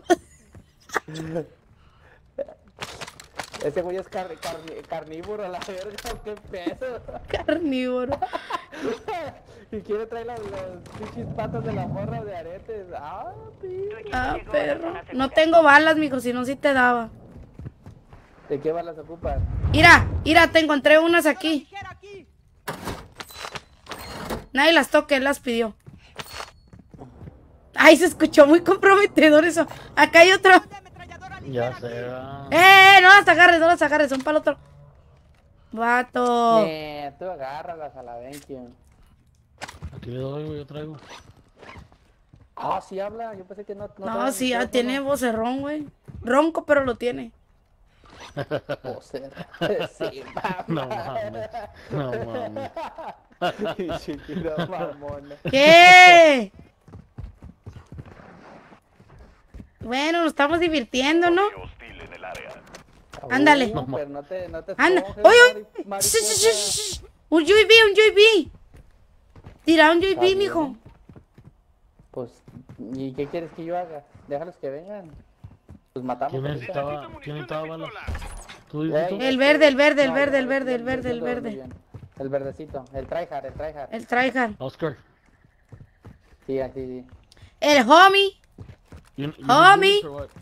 [SPEAKER 1] Ese güey es car- carni- carnívoro a la verga, qué pedo.
[SPEAKER 2] Carnívoro.
[SPEAKER 1] Y quiere traer los, los pinches patas de la morra de aretes. Ah, pi.
[SPEAKER 3] Tu equipo
[SPEAKER 2] Ah,
[SPEAKER 3] llegó a la
[SPEAKER 2] perro.
[SPEAKER 3] zona
[SPEAKER 2] No
[SPEAKER 3] segura.
[SPEAKER 2] tengo balas, mijo, si no, sí te daba.
[SPEAKER 1] ¿De qué balas ocupas?
[SPEAKER 2] Mira, mira, te encontré unas aquí.
[SPEAKER 4] Ligera aquí.
[SPEAKER 2] Nadie las toque, él las pidió. Ay, se escuchó muy comprometedor eso. Acá hay otro.
[SPEAKER 4] De ametralladora
[SPEAKER 8] Ya
[SPEAKER 4] ligera
[SPEAKER 8] sé.
[SPEAKER 4] aquí.
[SPEAKER 8] ah.
[SPEAKER 2] ¡Eh! No las agarres, no las agarres, son para el otro. Vato.
[SPEAKER 1] Eh, tú agárralas a la veinte.
[SPEAKER 8] Aquí le doy, güey, yo traigo.
[SPEAKER 1] Ah, sí habla, yo pensé que no.
[SPEAKER 2] No,
[SPEAKER 1] trae
[SPEAKER 2] sí, ya
[SPEAKER 1] micrófono.
[SPEAKER 2] tiene vocerrón, güey. Ronco, pero lo tiene.
[SPEAKER 1] Vocer. Sí,
[SPEAKER 8] No
[SPEAKER 1] mamá.
[SPEAKER 8] mames. No mames.
[SPEAKER 1] Chiquito mamona.
[SPEAKER 2] ¿Qué? Bueno, nos estamos divirtiendo, ¿no?
[SPEAKER 7] Hostil en el área.
[SPEAKER 2] Ándale.
[SPEAKER 1] Uh, pero no te, no te
[SPEAKER 2] Anda.
[SPEAKER 1] esponjes,
[SPEAKER 2] Oye,
[SPEAKER 1] mari-
[SPEAKER 2] oye.
[SPEAKER 1] mariposa.
[SPEAKER 2] Shh, shh, shh, shh. Un U A V, un U A V. Tira un U A
[SPEAKER 1] Está
[SPEAKER 2] V,
[SPEAKER 1] bien.
[SPEAKER 2] mijo.
[SPEAKER 1] Pues, ¿y qué quieres que yo haga? Déjalos que vengan. Pues matamos.
[SPEAKER 8] ¿Quién
[SPEAKER 1] ahorita.
[SPEAKER 8] necesitaba, ¿quién necesitaba balas? ¿Tú
[SPEAKER 1] Ey,
[SPEAKER 8] dices
[SPEAKER 2] El verde, el verde, el
[SPEAKER 1] No,
[SPEAKER 2] verde,
[SPEAKER 1] yo
[SPEAKER 2] el
[SPEAKER 1] no,
[SPEAKER 2] verde,
[SPEAKER 1] yo
[SPEAKER 2] el
[SPEAKER 1] no
[SPEAKER 2] verde, el
[SPEAKER 1] entiendo muy
[SPEAKER 2] verde.
[SPEAKER 1] bien. El verdecito, el tryhard, el tryhard.
[SPEAKER 2] El tryhard.
[SPEAKER 8] Oscar.
[SPEAKER 1] Sí, así, sí.
[SPEAKER 2] El homie.
[SPEAKER 8] You, you
[SPEAKER 2] Homie.
[SPEAKER 8] need this or what?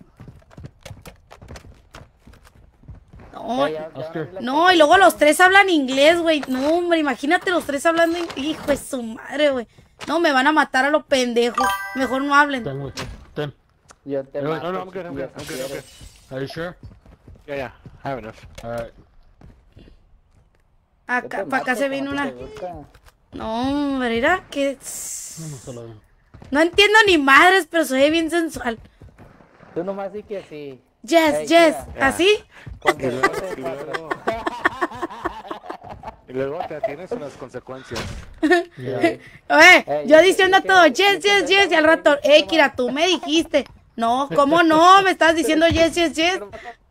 [SPEAKER 2] No,
[SPEAKER 1] Ya, ya, ya
[SPEAKER 8] Oscar.
[SPEAKER 1] abrí la
[SPEAKER 2] no,
[SPEAKER 1] puerta.
[SPEAKER 2] y luego los tres hablan inglés, güey. No, hombre, imagínate los tres hablando en... Hijo de su madre, güey. No, me van a matar a los pendejos. Mejor no hablen.
[SPEAKER 8] Ten, güey. Ten.
[SPEAKER 1] Yo te
[SPEAKER 8] Eh, wait,
[SPEAKER 1] mato,
[SPEAKER 8] no, no, I'm good, I'm
[SPEAKER 1] chiquillo,
[SPEAKER 8] good, I'm
[SPEAKER 1] si
[SPEAKER 8] good, I'm
[SPEAKER 1] quieres.
[SPEAKER 8] good. Are you sure?
[SPEAKER 6] Yeah, yeah. I have enough.
[SPEAKER 8] Alright.
[SPEAKER 1] Yo
[SPEAKER 2] Acá,
[SPEAKER 1] te
[SPEAKER 2] para acá
[SPEAKER 1] mato
[SPEAKER 2] se viene
[SPEAKER 1] como a
[SPEAKER 2] una...
[SPEAKER 1] ti te gusta.
[SPEAKER 2] No, hombre, mira que...
[SPEAKER 8] No, no se lo veo.
[SPEAKER 2] No entiendo ni madres, pero soy bien sensual.
[SPEAKER 1] Tú nomás di que sí.
[SPEAKER 2] Yes,
[SPEAKER 1] Ey,
[SPEAKER 2] yes.
[SPEAKER 1] mira.
[SPEAKER 2] ¿Así?
[SPEAKER 1] Ponte,
[SPEAKER 6] Y luego,
[SPEAKER 1] ponte
[SPEAKER 6] y
[SPEAKER 1] cuatro.
[SPEAKER 6] luego, y luego te tienes unas consecuencias.
[SPEAKER 8] Yeah.
[SPEAKER 2] Oye,
[SPEAKER 1] Ey,
[SPEAKER 2] yo
[SPEAKER 1] yo
[SPEAKER 2] diciendo
[SPEAKER 1] que-
[SPEAKER 2] todo,
[SPEAKER 1] yo
[SPEAKER 2] yes,
[SPEAKER 1] que
[SPEAKER 2] yes,
[SPEAKER 1] me
[SPEAKER 2] yes, y al
[SPEAKER 1] daba
[SPEAKER 2] rato,
[SPEAKER 1] un
[SPEAKER 2] eh,
[SPEAKER 1] poquito
[SPEAKER 2] Kira,
[SPEAKER 1] más.
[SPEAKER 2] tú me dijiste. No, ¿cómo no? Me estás diciendo yes, yes, yes.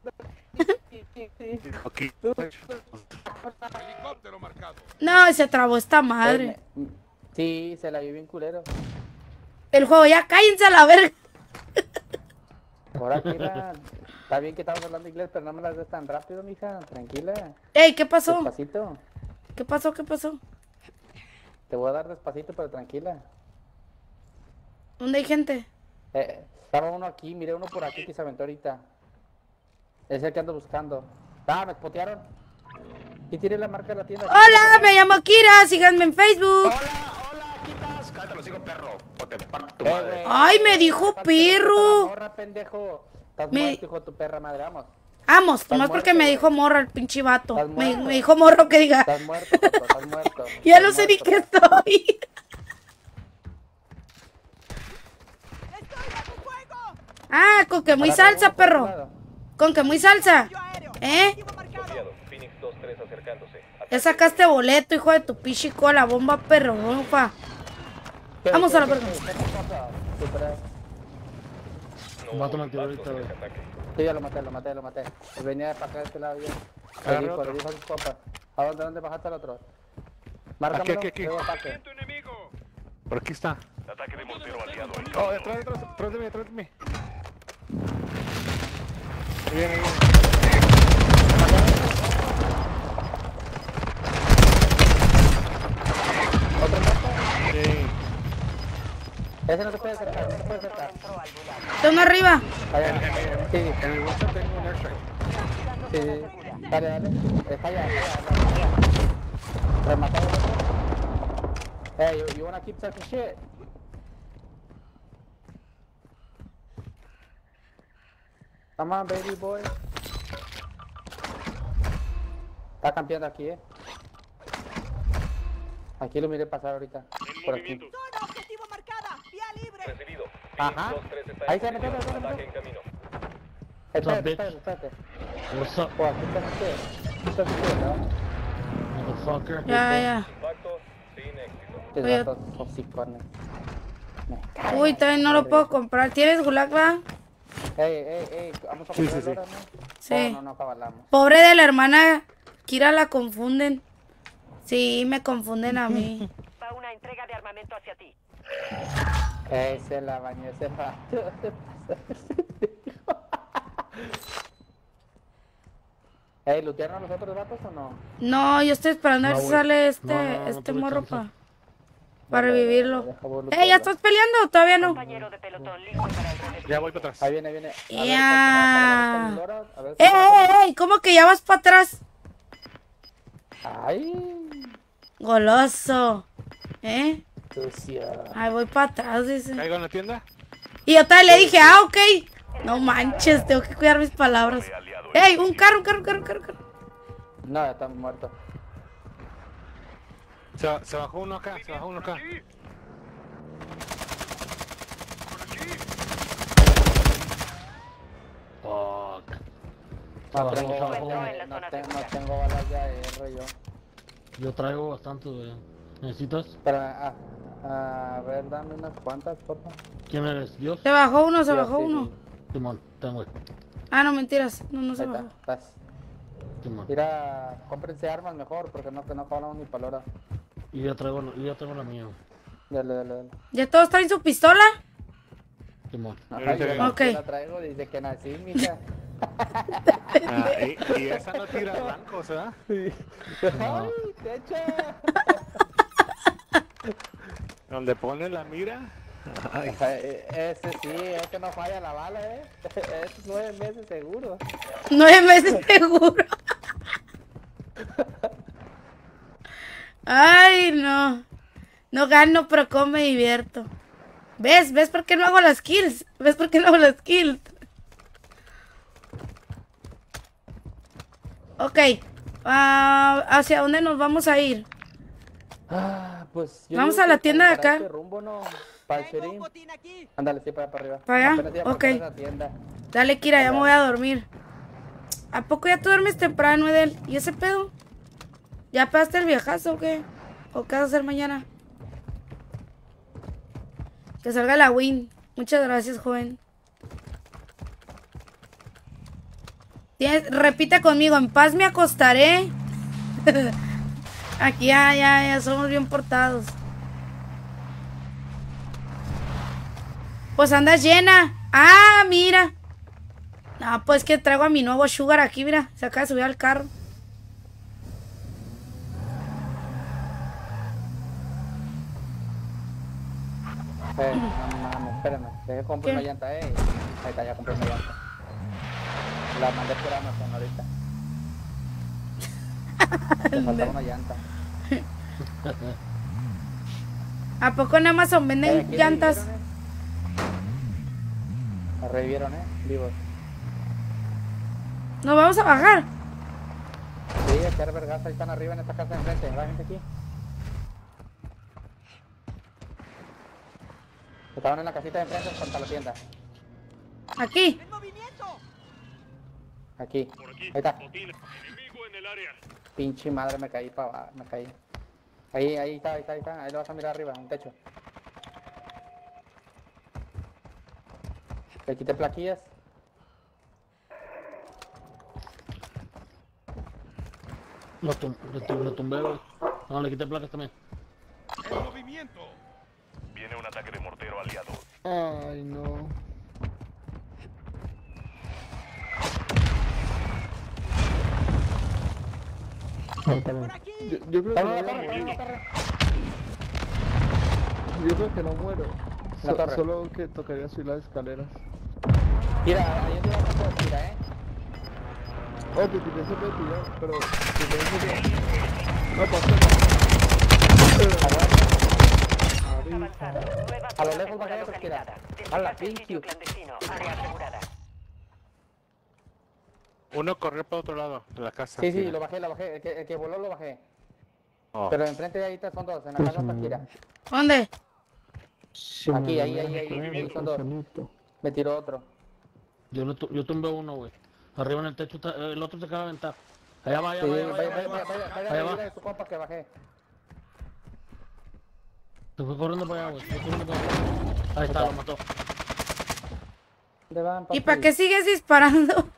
[SPEAKER 6] Aquí.
[SPEAKER 2] No, se trabó esta
[SPEAKER 1] Ey,
[SPEAKER 2] madre.
[SPEAKER 1] me- Sí, se la vi bien culero.
[SPEAKER 2] El juego, ya cállense a la verga.
[SPEAKER 1] Ahora, Kira, está bien que estamos hablando inglés, pero no me las des tan rápido, mija. Tranquila.
[SPEAKER 2] Ey, ¿qué pasó?
[SPEAKER 1] Despacito.
[SPEAKER 2] ¿Qué pasó? ¿Qué pasó?
[SPEAKER 1] Te voy a dar despacito, pero tranquila.
[SPEAKER 2] ¿Dónde hay gente?
[SPEAKER 1] Eh, estaba uno aquí, miré uno por aquí que se aventó ahorita. Es el que ando buscando. Ah, me spotearon. Y tiene la marca de la tienda.
[SPEAKER 2] Hola, me llamo Kira, síganme en Facebook.
[SPEAKER 7] Hola, hola, quitas. Cállate los hijos, perro. O te parto tu
[SPEAKER 1] Eh,
[SPEAKER 7] madre.
[SPEAKER 1] güey,
[SPEAKER 2] Ay, me dijo
[SPEAKER 1] falta de respeto a
[SPEAKER 2] perro.
[SPEAKER 1] la morra, pendejo. Estás
[SPEAKER 2] Me-
[SPEAKER 1] muerto, hijo de tu perra madre, vamos.
[SPEAKER 2] Vamos,
[SPEAKER 1] Estás
[SPEAKER 2] nomás porque
[SPEAKER 1] muerto,
[SPEAKER 2] me
[SPEAKER 1] güey.
[SPEAKER 2] dijo morra el pinche vato.
[SPEAKER 1] Estás
[SPEAKER 2] Me,
[SPEAKER 1] muerto.
[SPEAKER 2] me dijo morro que diga.
[SPEAKER 1] Estás muerto, Joto, estás muerto.
[SPEAKER 2] Ya
[SPEAKER 1] Estás
[SPEAKER 2] no sé ni
[SPEAKER 1] muerto,
[SPEAKER 2] qué
[SPEAKER 1] Joto.
[SPEAKER 2] estoy.
[SPEAKER 4] ¡Estoy bajo fuego!
[SPEAKER 2] Ah, con que muy
[SPEAKER 1] Ahora,
[SPEAKER 2] salsa,
[SPEAKER 1] vamos por otro
[SPEAKER 2] perro.
[SPEAKER 1] lado.
[SPEAKER 2] Con que muy salsa.
[SPEAKER 4] Yo aéreo.
[SPEAKER 2] ¿Eh?
[SPEAKER 4] Objetivo marcado.
[SPEAKER 7] Phoenix dos tres acercándose.
[SPEAKER 2] Ya sacaste boleto, hijo de tu pichi cola, bomba perro, bomba.
[SPEAKER 1] ¿Qué,
[SPEAKER 2] Vamos
[SPEAKER 1] qué,
[SPEAKER 2] a la
[SPEAKER 1] qué,
[SPEAKER 2] verga.
[SPEAKER 1] qué, qué pasa? Supera.
[SPEAKER 8] Mátame a ti ahorita, güey.
[SPEAKER 1] Sí, ya lo maté, lo maté, lo maté. Él venía para acá de este lado bien. Le
[SPEAKER 6] Agarra
[SPEAKER 1] dijo,
[SPEAKER 6] otro.
[SPEAKER 1] le dijo a sus compas. ¿A dónde, dónde bajaste al otro? Márcamelo,
[SPEAKER 6] aquí, aquí.
[SPEAKER 1] luego ataque.
[SPEAKER 6] Por aquí está.
[SPEAKER 7] Ataque de mortero aliado en
[SPEAKER 6] Oh,
[SPEAKER 7] camino.
[SPEAKER 6] detrás, detrás, detrás de mí, detrás de mí.
[SPEAKER 8] Ahí viene, ahí viene.
[SPEAKER 1] ¿Otro muerto?
[SPEAKER 8] Sí.
[SPEAKER 1] Ese no se puede acercar, no se puede acercar.
[SPEAKER 2] Está uno arriba.
[SPEAKER 1] Allá,
[SPEAKER 8] En, en,
[SPEAKER 1] sí,
[SPEAKER 8] en, en el WhatsApp tengo un airstrike.
[SPEAKER 1] sí, sí. Dale, dale. Está allá, está allá, allá. Rematado el otro. Hey, you, you wanna keep talking shit? Come on, baby boy. Está campeando aquí, eh. Aquí lo miré pasar ahorita. Por aquí.
[SPEAKER 4] Zona objetivo marcada. Vía libre.
[SPEAKER 7] Recibido.
[SPEAKER 1] Ajá.
[SPEAKER 7] dos tres está
[SPEAKER 1] Ahí
[SPEAKER 7] en
[SPEAKER 1] se metió,
[SPEAKER 7] posición.
[SPEAKER 1] se metió.
[SPEAKER 7] Ataque en camino.
[SPEAKER 1] Espérate,
[SPEAKER 9] bitch?
[SPEAKER 1] espérate, espérate.
[SPEAKER 9] What's up,
[SPEAKER 1] Oh, aquí está shit. Aquí está shit, ¿no?
[SPEAKER 9] motherfucker?
[SPEAKER 2] Ya, ya.
[SPEAKER 7] Impacto sin éxito.
[SPEAKER 1] Qué
[SPEAKER 2] Oye.
[SPEAKER 1] gatos hocicones. Me cago
[SPEAKER 2] Uy,
[SPEAKER 1] en
[SPEAKER 2] también no
[SPEAKER 1] la
[SPEAKER 2] lo puedo
[SPEAKER 1] verga.
[SPEAKER 2] comprar. ¿Tienes gulag, va?
[SPEAKER 1] Ey, ey, ey, vamos a
[SPEAKER 8] Sí,
[SPEAKER 1] comprar
[SPEAKER 8] sí, sí.
[SPEAKER 1] ahora, ¿no?
[SPEAKER 2] Sí.
[SPEAKER 1] Oh, no, no cabalamos.
[SPEAKER 2] Pobre de la hermana Kira, la confunden. Sí, me confunden a mí.
[SPEAKER 3] Va una entrega de armamento hacia ti.
[SPEAKER 1] Ey, se la bañó ese rato. Ey, ¿lootearon a los otros ratos o no?
[SPEAKER 2] No, yo estoy esperando a ver
[SPEAKER 9] No,
[SPEAKER 2] si
[SPEAKER 9] güey.
[SPEAKER 2] sale este,
[SPEAKER 9] No, no, no
[SPEAKER 2] este
[SPEAKER 9] tuve
[SPEAKER 2] morro
[SPEAKER 9] chance.
[SPEAKER 2] pa, para revivirlo.
[SPEAKER 1] Deja vos
[SPEAKER 2] ¡Eh,
[SPEAKER 1] lootearlo.
[SPEAKER 2] ya estás peleando o todavía no!
[SPEAKER 3] Compañero de pelotón listo para el regreso.
[SPEAKER 8] Ya voy para atrás.
[SPEAKER 1] Ahí viene, viene. A ver,
[SPEAKER 2] Ya.
[SPEAKER 1] con mi lora, a ver,
[SPEAKER 2] ¡Eh, eh, eh! ¿Cómo que ya vas para atrás?
[SPEAKER 1] Ay,
[SPEAKER 2] Goloso. ¿Eh?
[SPEAKER 1] sucia.
[SPEAKER 2] Ay, voy para atrás, dice.
[SPEAKER 8] ¿Caigo en la tienda?
[SPEAKER 2] Y yo todavía le dije, ah, ok. No manches, tengo que cuidar mis palabras. ¡Ey, un carro, un carro, un carro, un carro! un carro!
[SPEAKER 1] No, ya está muerto.
[SPEAKER 8] Se, se bajó uno acá, se bajó uno acá.
[SPEAKER 9] Fuck.
[SPEAKER 1] No
[SPEAKER 9] Abajo,
[SPEAKER 1] tengo,
[SPEAKER 9] abajo.
[SPEAKER 1] balas, no, te- no tengo balas de A R yo.
[SPEAKER 9] Yo traigo bastante, güey. ¿Necesitas?
[SPEAKER 1] Pero, a, a ver, dame unas cuantas, por favor.
[SPEAKER 9] ¿Quién eres? ¿Dios?
[SPEAKER 2] Se bajó uno, se
[SPEAKER 1] Sí,
[SPEAKER 2] bajó
[SPEAKER 1] sí,
[SPEAKER 2] uno.
[SPEAKER 1] sí.
[SPEAKER 9] Simón, ten, güey.
[SPEAKER 2] Ah, no, mentiras. No, no se
[SPEAKER 1] Ahí está,
[SPEAKER 2] bajó.
[SPEAKER 1] estás.
[SPEAKER 9] Simón.
[SPEAKER 1] Mira, cómprense armas mejor, porque no, que no cabalamos ni palora.
[SPEAKER 9] Y yo traigo, y yo traigo la mía, güey.
[SPEAKER 1] Dale, dale, dale.
[SPEAKER 2] ¿Ya todos traen su pistola?
[SPEAKER 9] Simón.
[SPEAKER 1] Ajá, yo,
[SPEAKER 8] Ok.
[SPEAKER 1] yo la traigo desde que nací, mija.
[SPEAKER 8] Ah, y, y esa no tira blancos, ¿verdad?
[SPEAKER 1] ¡Ay, techa!
[SPEAKER 8] Donde pone la mira. Ay.
[SPEAKER 1] Eh, Ese sí, ese no falla la bala, eh. Es nueve meses seguro.
[SPEAKER 2] Nueve meses seguro. Ay, no. No gano, pero como me divierto. ¿Ves? ¿Ves por qué no hago las kills? ¿Ves por qué no hago las kills? Ok. Ah, ¿hacia dónde nos vamos a ir?
[SPEAKER 1] Ah, pues yo
[SPEAKER 2] Vamos
[SPEAKER 1] digo
[SPEAKER 2] a la
[SPEAKER 1] que
[SPEAKER 2] tienda de
[SPEAKER 1] para
[SPEAKER 2] acá.
[SPEAKER 1] este rumbo, ¿no? Para el
[SPEAKER 4] Tengo un
[SPEAKER 1] Sherin.
[SPEAKER 4] botín aquí.
[SPEAKER 1] Ándale, sí, para allá, para arriba.
[SPEAKER 2] ¿Para allá?
[SPEAKER 1] Apenas íbamos
[SPEAKER 2] Ok.
[SPEAKER 1] para esa tienda.
[SPEAKER 2] Dale, Kira, ya me voy a dormir. ¿A poco ya tú duermes temprano, Edel? ¿Y ese pedo? ¿Ya pegaste el viejazo o qué? ¿O qué vas a hacer mañana? Que salga la win. Muchas gracias, joven. Tienes- repite conmigo, en paz me acostaré. Aquí ya, ya, ya somos bien portados. Pues andas llena. Ah, mira. No, pues que traigo a mi nuevo sugar aquí, mira. Se acaba de subir al carro.
[SPEAKER 1] Eh, no mames, espérame. Dejé comprar
[SPEAKER 2] ¿Qué?
[SPEAKER 1] una llanta, eh. Ahí está, ya compré una llanta. La mandé por Amazon ahorita. Me faltaba una llanta.
[SPEAKER 2] ¿A poco en Amazon
[SPEAKER 1] Eh,
[SPEAKER 2] venden
[SPEAKER 1] aquí
[SPEAKER 2] llantas?
[SPEAKER 1] revivieron, eh. La revivieron, eh. Vivos.
[SPEAKER 2] Nos vamos a bajar.
[SPEAKER 1] Sí, echar vergas, ahí están arriba en esta casa de enfrente. La gente aquí. Estaban en la casita de enfrente frente a la tienda.
[SPEAKER 2] Aquí.
[SPEAKER 4] ¡En movimiento!
[SPEAKER 1] Aquí. Ahí está. Pinche madre, me caí para abajo, me caí. Ahí, ahí está, ahí está, ahí está. Ahí lo vas a mirar arriba, en el techo. Le quité plaquillas.
[SPEAKER 9] Lo, tum lo, tum lo tumbé, güey. No, le quité placas también.
[SPEAKER 7] En movimiento. Viene un ataque de mortero aliado.
[SPEAKER 9] Ay, no.
[SPEAKER 4] Por aquí.
[SPEAKER 8] Yo, yo creo que no
[SPEAKER 1] Torre,
[SPEAKER 8] voy a
[SPEAKER 1] torre,
[SPEAKER 8] morir.
[SPEAKER 1] torre, torre.
[SPEAKER 8] Yo creo que no muero.
[SPEAKER 1] La
[SPEAKER 8] So-
[SPEAKER 1] torre.
[SPEAKER 8] solo que tocaría subir las escaleras.
[SPEAKER 1] Mira, ahí te vas a tirar, eh.
[SPEAKER 8] Oh, te tiré ese puede tirar, pero... te tiré ese- No, pasó.
[SPEAKER 3] Avanzado. Nueva
[SPEAKER 1] A lo
[SPEAKER 3] zona
[SPEAKER 1] lejos
[SPEAKER 3] segura
[SPEAKER 1] bajé esa tira.
[SPEAKER 3] localizada.
[SPEAKER 1] Hala,
[SPEAKER 3] Despejarse el
[SPEAKER 1] thank
[SPEAKER 3] sitio
[SPEAKER 1] you.
[SPEAKER 3] clandestino. Área asegurada.
[SPEAKER 10] Uno corrió para otro lado de la casa.
[SPEAKER 1] Sí, sí,
[SPEAKER 10] mira.
[SPEAKER 1] lo bajé, lo bajé. El que, el que voló lo bajé.
[SPEAKER 10] Oh.
[SPEAKER 1] Pero enfrente de ahí son dos, en la casa Paquira.
[SPEAKER 2] ¿Dónde?
[SPEAKER 1] Aquí, ahí, ahí, ahí, ahí son dos. Me tiró otro.
[SPEAKER 9] Yo, le tu- yo tumbé uno, güey. Arriba en el techo, está- el otro se acaba de aventar. Allá va, allá
[SPEAKER 1] Sí,
[SPEAKER 9] va,
[SPEAKER 1] vaya,
[SPEAKER 9] allá va,
[SPEAKER 1] vaya,
[SPEAKER 9] allá
[SPEAKER 1] vaya,
[SPEAKER 9] va.
[SPEAKER 1] vaya, vaya,
[SPEAKER 9] Allá va.
[SPEAKER 1] dile a su compa que bajé.
[SPEAKER 9] Se fue corriendo para allá, güey. Se fue corriendo para allá. Ahí está, lo mató.
[SPEAKER 1] ¿Dónde van,
[SPEAKER 2] ¿Y
[SPEAKER 1] papi?
[SPEAKER 2] para qué sigues disparando?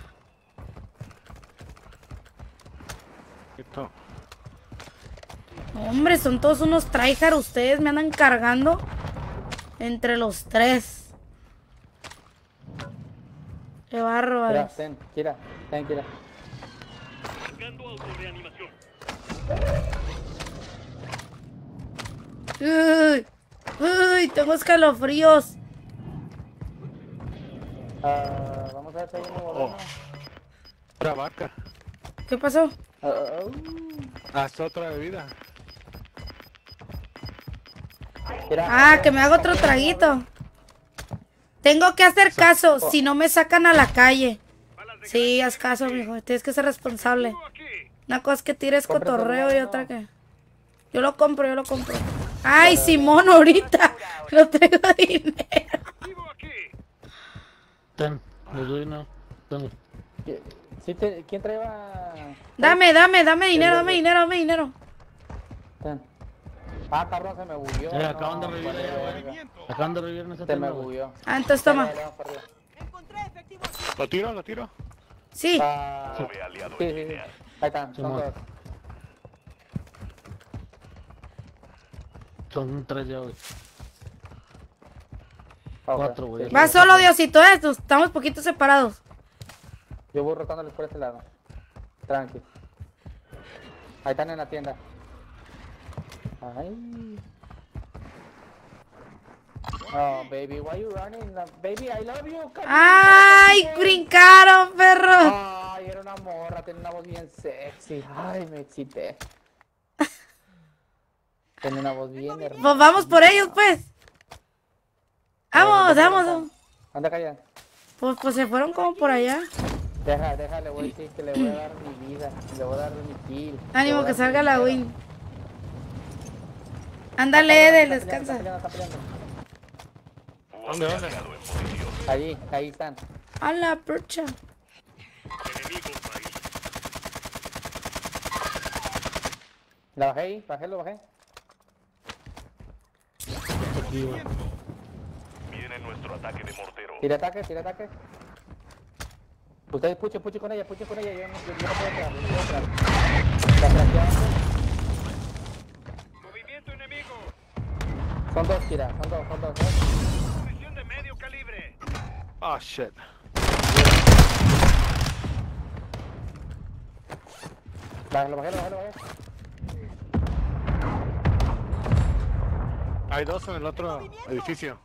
[SPEAKER 10] Quito.
[SPEAKER 2] Hombre, son todos unos tryhard. Ustedes me andan cargando entre los tres. Qué
[SPEAKER 1] Mira,
[SPEAKER 2] bárbaro.
[SPEAKER 1] ten, Kira, ten, Kira.
[SPEAKER 2] Uy, uy, tengo escalofríos.
[SPEAKER 1] Ah, vamos a ver si hay uno volando.
[SPEAKER 10] Otra vaca.
[SPEAKER 2] ¿Qué pasó?
[SPEAKER 1] Ah, ah, uh.
[SPEAKER 10] Haz otra bebida.
[SPEAKER 1] Mira,
[SPEAKER 2] Ah, que me haga otro traguito. Tengo que hacer caso, si no me sacan a la calle. Sí, haz caso, mijo. Tienes que ser responsable. Una cosa es que tires
[SPEAKER 1] Cómprate
[SPEAKER 2] cotorreo
[SPEAKER 1] uno,
[SPEAKER 2] y otra que... Yo lo compro, yo lo compro. Ay, Simón, ahorita. No tengo dinero.
[SPEAKER 9] Ten, les doy una. Tengo.
[SPEAKER 1] ¿sí te- ¿quién traía?
[SPEAKER 2] Dame, dame, dame dinero, dame dinero, dame dinero.
[SPEAKER 1] Ten. Ah, cabrón, se me bugueó.
[SPEAKER 9] Eh, acaban de
[SPEAKER 1] no,
[SPEAKER 9] revivir
[SPEAKER 1] vale,
[SPEAKER 9] allá,
[SPEAKER 1] verga.
[SPEAKER 9] güey. Acaban de revivir en esa
[SPEAKER 1] Se me
[SPEAKER 9] tienda, güey.
[SPEAKER 1] bugueó.
[SPEAKER 2] Ah, entonces toma.
[SPEAKER 1] Dale, dale, vamos para arriba.
[SPEAKER 4] Encontré efectivo aquí.
[SPEAKER 10] ¿Lo tiro? ¿Lo tiro?
[SPEAKER 2] Sí.
[SPEAKER 1] Ah, sí,
[SPEAKER 7] Nueve aliado
[SPEAKER 1] sí,
[SPEAKER 7] en
[SPEAKER 1] sí.
[SPEAKER 7] línea.
[SPEAKER 1] Ahí están, son
[SPEAKER 9] Simón.
[SPEAKER 1] dos.
[SPEAKER 9] Son tres ya, güey.
[SPEAKER 1] Ok.
[SPEAKER 9] Cuatro, güey.
[SPEAKER 2] Va solo, Diosito, eh. Estamos poquito separados.
[SPEAKER 1] Yo voy rotándoles por este lado. Tranqui. Ahí están en la tienda. Ay. Oh, baby, why you running? Baby, I love you. come
[SPEAKER 2] ¡Ay!
[SPEAKER 1] here.
[SPEAKER 2] Brincaron, perro.
[SPEAKER 1] Ay, era una morra, tenía una voz bien sexy. Ay, me excité. Tiene una voz bien hermosa.
[SPEAKER 2] Pues vamos por ellos, pues. Vamos, vamos. vamos.
[SPEAKER 1] Anda, calla.
[SPEAKER 2] Pues, pues se fueron como por allá.
[SPEAKER 1] Deja, déjale, voy a decir que le voy a dar mi vida. Le voy a dar mi kill. Le voy
[SPEAKER 2] Ánimo
[SPEAKER 1] a
[SPEAKER 2] que
[SPEAKER 1] dar
[SPEAKER 2] salga
[SPEAKER 1] mi
[SPEAKER 2] la
[SPEAKER 1] dinero.
[SPEAKER 2] win. Ándale, Edel,
[SPEAKER 1] Está peleando,
[SPEAKER 2] descansa.
[SPEAKER 1] está peleando, está peleando.
[SPEAKER 10] ¿Dónde, dónde?
[SPEAKER 7] Aliado en posición.
[SPEAKER 1] Allí, ahí están.
[SPEAKER 2] A la percha.
[SPEAKER 1] La bajé ahí, bajé, lo bajé.
[SPEAKER 9] Aquí, güey.
[SPEAKER 7] Viene nuestro ataque de mortero.
[SPEAKER 1] Tira ataque, tira ataque. Ustedes puchen, puchen con ella, puchen con ella. Yo no, yo, yo no puedo entrar, yo no puedo entrar. La craquearon.
[SPEAKER 7] Movimiento enemigo.
[SPEAKER 1] Son dos, tira, son dos, son dos. ¿eh?
[SPEAKER 7] Posición de medio calibre.
[SPEAKER 10] Oh, shit.
[SPEAKER 1] Bájalo, lo bajé, lo bajé, lo bajé.
[SPEAKER 10] Hay dos en el otro edificio.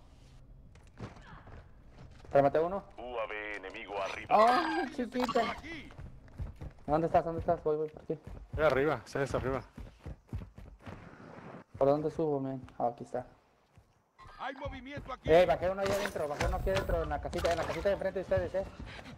[SPEAKER 1] Rematé uno.
[SPEAKER 7] U A V enemigo arriba.
[SPEAKER 1] ¡Oh, chiquita! ¿Dónde estás? ¿Dónde estás? Voy, voy por aquí.
[SPEAKER 10] Ahí arriba, ¿sabes? Arriba.
[SPEAKER 1] ¿Por dónde subo, men? Ah, aquí está.
[SPEAKER 7] Hay movimiento aquí.
[SPEAKER 1] Eh, bajé uno ahí adentro, bajé uno aquí adentro, en la casita, en la casita de enfrente de ustedes, eh.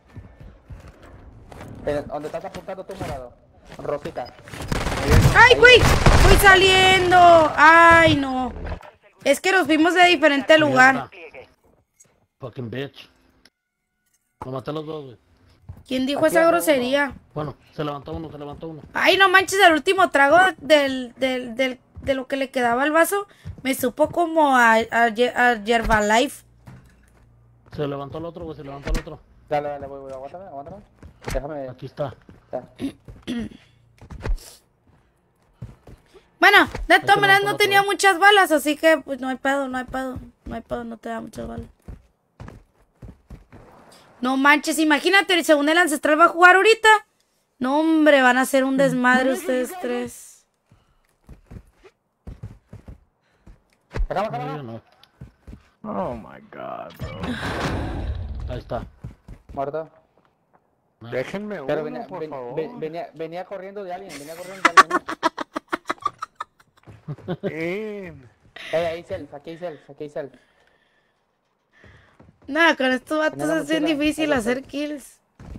[SPEAKER 1] En- donde estás apuntando tú, morado. Rosita.
[SPEAKER 2] ¡Ay, güey! ¡Voy saliendo! ¡Ay, no! Es que nos fuimos de diferente lugar.
[SPEAKER 3] Despliegue.
[SPEAKER 9] Fucking bitch. Lo maté a los dos, güey.
[SPEAKER 2] ¿Quién dijo
[SPEAKER 1] Aquí
[SPEAKER 2] esa
[SPEAKER 1] anda
[SPEAKER 2] grosería?
[SPEAKER 9] Bueno, se levantó uno, se levantó uno.
[SPEAKER 2] Ay, no manches, el último trago del, del, del, de lo que le quedaba al vaso me supo como a, a, Ye- a Herbalife.
[SPEAKER 9] Se levantó el otro, güey, se levantó el otro.
[SPEAKER 1] Dale, dale, voy, voy, aguántame, aguántame. Déjame.
[SPEAKER 9] Aquí está.
[SPEAKER 1] Ya.
[SPEAKER 2] Bueno, de todas
[SPEAKER 9] que
[SPEAKER 2] maneras
[SPEAKER 9] no
[SPEAKER 2] no
[SPEAKER 9] puedo
[SPEAKER 2] tenía
[SPEAKER 9] probar.
[SPEAKER 2] muchas balas, así que pues no hay pedo, no hay pedo. No hay pedo, no te da muchas balas. No manches, imagínate, según el ancestral va a jugar ahorita. No, hombre, van a hacer un desmadre ustedes tres.
[SPEAKER 1] Acá, acá,
[SPEAKER 9] No,
[SPEAKER 1] acá.
[SPEAKER 9] yo no.
[SPEAKER 8] Oh my god, bro.
[SPEAKER 9] Ahí está.
[SPEAKER 1] Muerto.
[SPEAKER 10] Déjenme
[SPEAKER 1] Pero
[SPEAKER 10] uno,
[SPEAKER 1] venía,
[SPEAKER 10] por
[SPEAKER 1] ven-
[SPEAKER 10] favor.
[SPEAKER 1] ven- venía, venía corriendo de alguien, venía corriendo de alguien.
[SPEAKER 10] Bien.
[SPEAKER 1] Eh, ahí self, aquí hay self, aquí hay self.
[SPEAKER 2] Nada, con estos vatos
[SPEAKER 1] Tenía la
[SPEAKER 2] es bien
[SPEAKER 1] mochila,
[SPEAKER 2] difícil
[SPEAKER 1] ahí está.
[SPEAKER 2] hacer kills.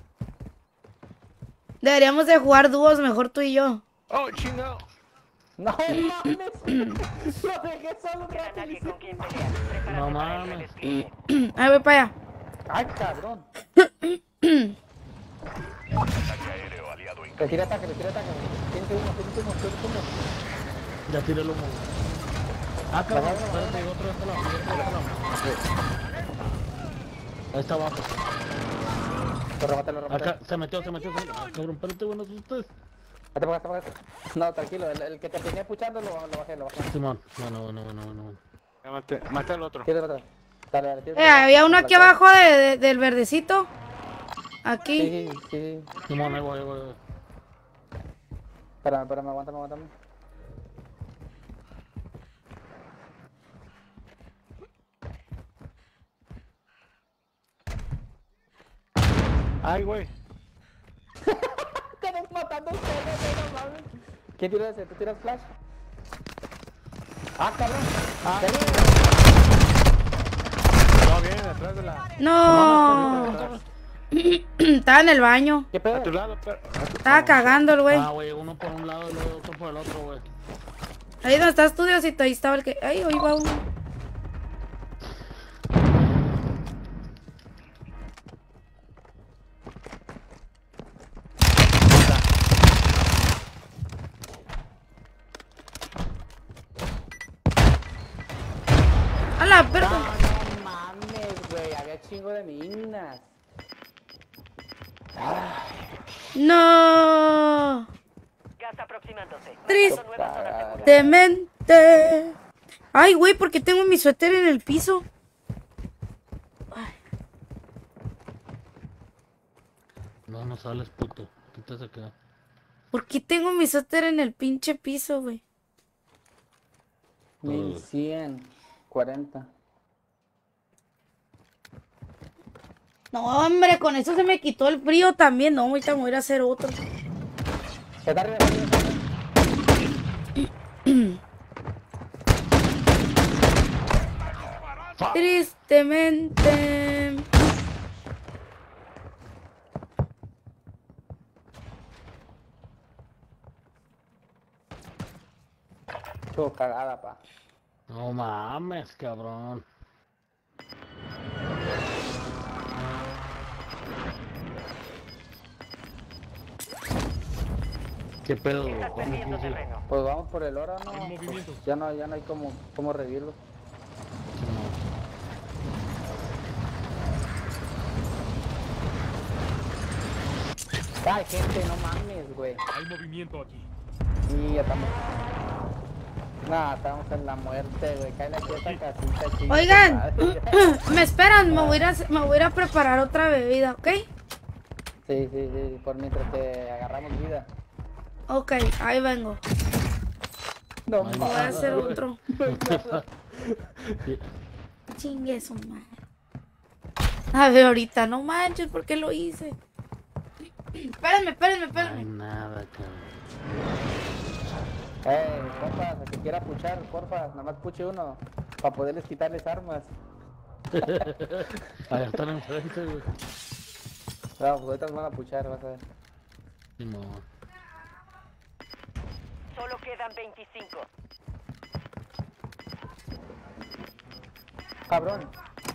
[SPEAKER 2] Deberíamos de jugar dúos mejor tú y yo.
[SPEAKER 10] Oh, chingado.
[SPEAKER 1] No mames. Lo dejé solo un
[SPEAKER 3] Queda
[SPEAKER 1] rato.
[SPEAKER 3] nadie con quien pelear. Prepárate
[SPEAKER 9] No
[SPEAKER 3] para el
[SPEAKER 9] mames.
[SPEAKER 3] despliegue.
[SPEAKER 2] Ahí voy para allá.
[SPEAKER 1] Ay, cabrón.
[SPEAKER 7] Ataque aéreo aliado en
[SPEAKER 1] Retira ataque, retira ataque. Tienes uno, tienes uno, tienes uno.
[SPEAKER 9] Ya tiré el humo. Ah, cabrón, espérate, hay otro de este lado, hay otro de este lado. Ahí está abajo.
[SPEAKER 1] Lo remate, lo remate.
[SPEAKER 9] Acá, se metió, se metió, se metió. Ah, cabrón, espérate, bueno, asustes.
[SPEAKER 1] Vete para acá, para acá. No, tranquilo, el, el que te tenía puchando lo, lo bajé, lo bajé.
[SPEAKER 9] Simón, bueno, bueno, bueno, bueno, bueno.
[SPEAKER 10] Ya maté, maté al otro.
[SPEAKER 1] Tírate para atrás. Dale, dale, tírate
[SPEAKER 2] Eh,
[SPEAKER 1] para atrás.
[SPEAKER 2] había uno aquí
[SPEAKER 1] Para
[SPEAKER 2] abajo de, de- del verdecito.
[SPEAKER 1] atrás.
[SPEAKER 2] Aquí.
[SPEAKER 1] Sí, sí, sí.
[SPEAKER 9] Simón, ahí voy, ahí voy, ahí voy.
[SPEAKER 1] Espérame, espérame, aguántame, aguántame.
[SPEAKER 10] Ay, güey.
[SPEAKER 1] Estamos matando a ustedes, no mames. ¿Quién tira ese? ¿Tú tiras flash? Ah, cabrón. Ah,
[SPEAKER 10] No, bien, atrás de la...
[SPEAKER 2] No. Estaba en el baño.
[SPEAKER 1] ¿Qué
[SPEAKER 10] A
[SPEAKER 1] pedo?
[SPEAKER 10] tu lado, pero...
[SPEAKER 2] Estaba cagando el güey.
[SPEAKER 9] Ah, güey, uno por un lado y luego otro por el otro, güey.
[SPEAKER 2] Ahí donde está estudiosito, ahí estaba el que. Ay, ahí va uno. A la verga.
[SPEAKER 1] No mames, güey. Había chingo de minas.
[SPEAKER 2] No.
[SPEAKER 3] Gas aproximándose.
[SPEAKER 2] Triste.
[SPEAKER 3] Marcando nueva zona segura.
[SPEAKER 2] Demente. Ay, güey, ¿por qué tengo mi suéter en el piso?
[SPEAKER 9] No, no sales, puto. Quítese acá.
[SPEAKER 2] ¿Por qué tengo mi suéter en el pinche piso, güey?
[SPEAKER 1] mil cien cuarenta.
[SPEAKER 2] No, hombre, con eso se me quitó el frío también. No, ahorita me voy a ir a hacer otro.
[SPEAKER 1] Está arriba, está arriba, está arriba.
[SPEAKER 2] Tristemente.
[SPEAKER 1] Chuo, cagada, pa.
[SPEAKER 9] No mames, cabrón. ¿Qué pedo?
[SPEAKER 3] Estás
[SPEAKER 9] ¿Cómo
[SPEAKER 3] perdiendo
[SPEAKER 9] funciona?
[SPEAKER 3] terreno.
[SPEAKER 1] Pues vamos por el oro, ¿no? Pues ya no, ya no hay como, como revivirlo. Ay, gente, no mames, güey.
[SPEAKER 11] Hay movimiento aquí.
[SPEAKER 1] Sí, ya estamos. Nah, estamos en la muerte, güey. Cállate aquí a esta casita, chica.
[SPEAKER 2] Oigan, me esperan, me voy, a ir a, me voy a ir a preparar otra bebida, ¿ok?
[SPEAKER 1] Sí, sí, sí, por mientras te agarramos vida.
[SPEAKER 2] Ok, ahí vengo.
[SPEAKER 1] No
[SPEAKER 9] Ay,
[SPEAKER 2] Voy a
[SPEAKER 1] mames.
[SPEAKER 2] hacer otro.
[SPEAKER 9] Sí.
[SPEAKER 2] Chingue su madre. A ver, ahorita, no manches, ¿por qué lo hice? Espérenme, espérenme,
[SPEAKER 9] No hay
[SPEAKER 2] espérenme.
[SPEAKER 9] nada, cabrón.
[SPEAKER 1] Eh, compas, el que quiera puchar, porfa, nada más puche uno. Para poderles quitarles armas.
[SPEAKER 9] Allá están enfrente, güey.
[SPEAKER 1] No, pues ahorita nos van a puchar, vas a ver.
[SPEAKER 9] Simón.
[SPEAKER 3] Solo quedan veinticinco.
[SPEAKER 1] Cabrón.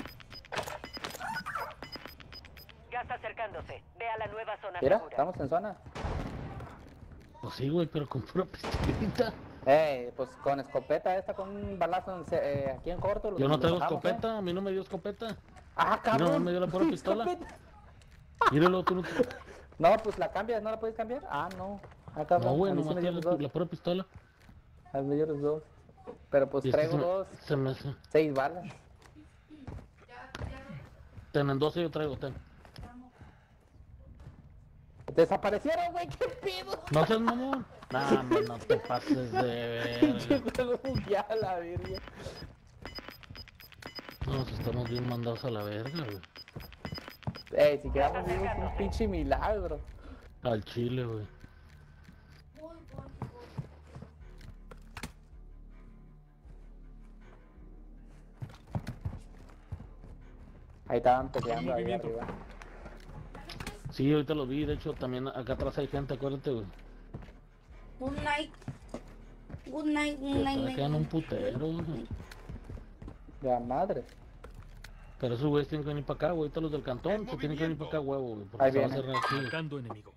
[SPEAKER 3] Gas acercándose. Ve a la nueva zona
[SPEAKER 1] Mira,
[SPEAKER 3] segura.
[SPEAKER 1] estamos en zona.
[SPEAKER 9] Pues sí, güey, pero con pura pistolita.
[SPEAKER 1] Eh, pues con escopeta esta, con un balazo en se- eh, aquí en corto. lo-
[SPEAKER 9] Yo no
[SPEAKER 1] lo
[SPEAKER 9] traigo
[SPEAKER 1] bajamos,
[SPEAKER 9] escopeta, a mí no me dio escopeta.
[SPEAKER 1] ¿eh? Ah,
[SPEAKER 9] Mira,
[SPEAKER 1] cabrón.
[SPEAKER 9] me dio la pura pistola.
[SPEAKER 1] Escopeta.
[SPEAKER 9] Míralo, tú no.
[SPEAKER 1] No, pues la cambias, ¿no la puedes cambiar? Ah, no. Ah, cabrón.
[SPEAKER 9] No, güey,
[SPEAKER 1] a mí sí
[SPEAKER 9] nomás
[SPEAKER 1] me dio
[SPEAKER 9] traigo
[SPEAKER 1] los
[SPEAKER 9] la,
[SPEAKER 1] dos.
[SPEAKER 9] la pura pistola.
[SPEAKER 1] A mí me dio los dos. Pero pues
[SPEAKER 9] Y es que
[SPEAKER 1] traigo
[SPEAKER 9] se me-
[SPEAKER 1] dos,
[SPEAKER 9] Se me hace.
[SPEAKER 1] seis balas.
[SPEAKER 9] Ten en doce yo traigo, ten.
[SPEAKER 1] Desaparecieron, güey, qué pedo.
[SPEAKER 9] No seas mamón. Nah, man, no te pases de
[SPEAKER 1] Pinche
[SPEAKER 9] verga.
[SPEAKER 1] juego bugueado a la verga.
[SPEAKER 9] Nos estamos bien mandados a la verga, güey.
[SPEAKER 1] Ey, si quedamos vivos es un pinche milagro.
[SPEAKER 9] Al chile, güey.
[SPEAKER 1] Ahí estaban peleando ahí arriba.
[SPEAKER 9] Sí, ahorita lo vi, de hecho también acá atrás hay gente, acuérdate, güey.
[SPEAKER 2] Good night. Good night, good night,
[SPEAKER 9] Acá
[SPEAKER 2] night.
[SPEAKER 9] quedan un putero, güey.
[SPEAKER 1] Ya madre.
[SPEAKER 9] Pero esos güeyes tienen que venir para acá, güey. Ahorita los del cantón se tienen que venir para acá, huevo, güey. Porque
[SPEAKER 1] Ahí
[SPEAKER 9] se va a
[SPEAKER 1] viene.
[SPEAKER 9] cerrar aquí.
[SPEAKER 11] Marcando enemigo.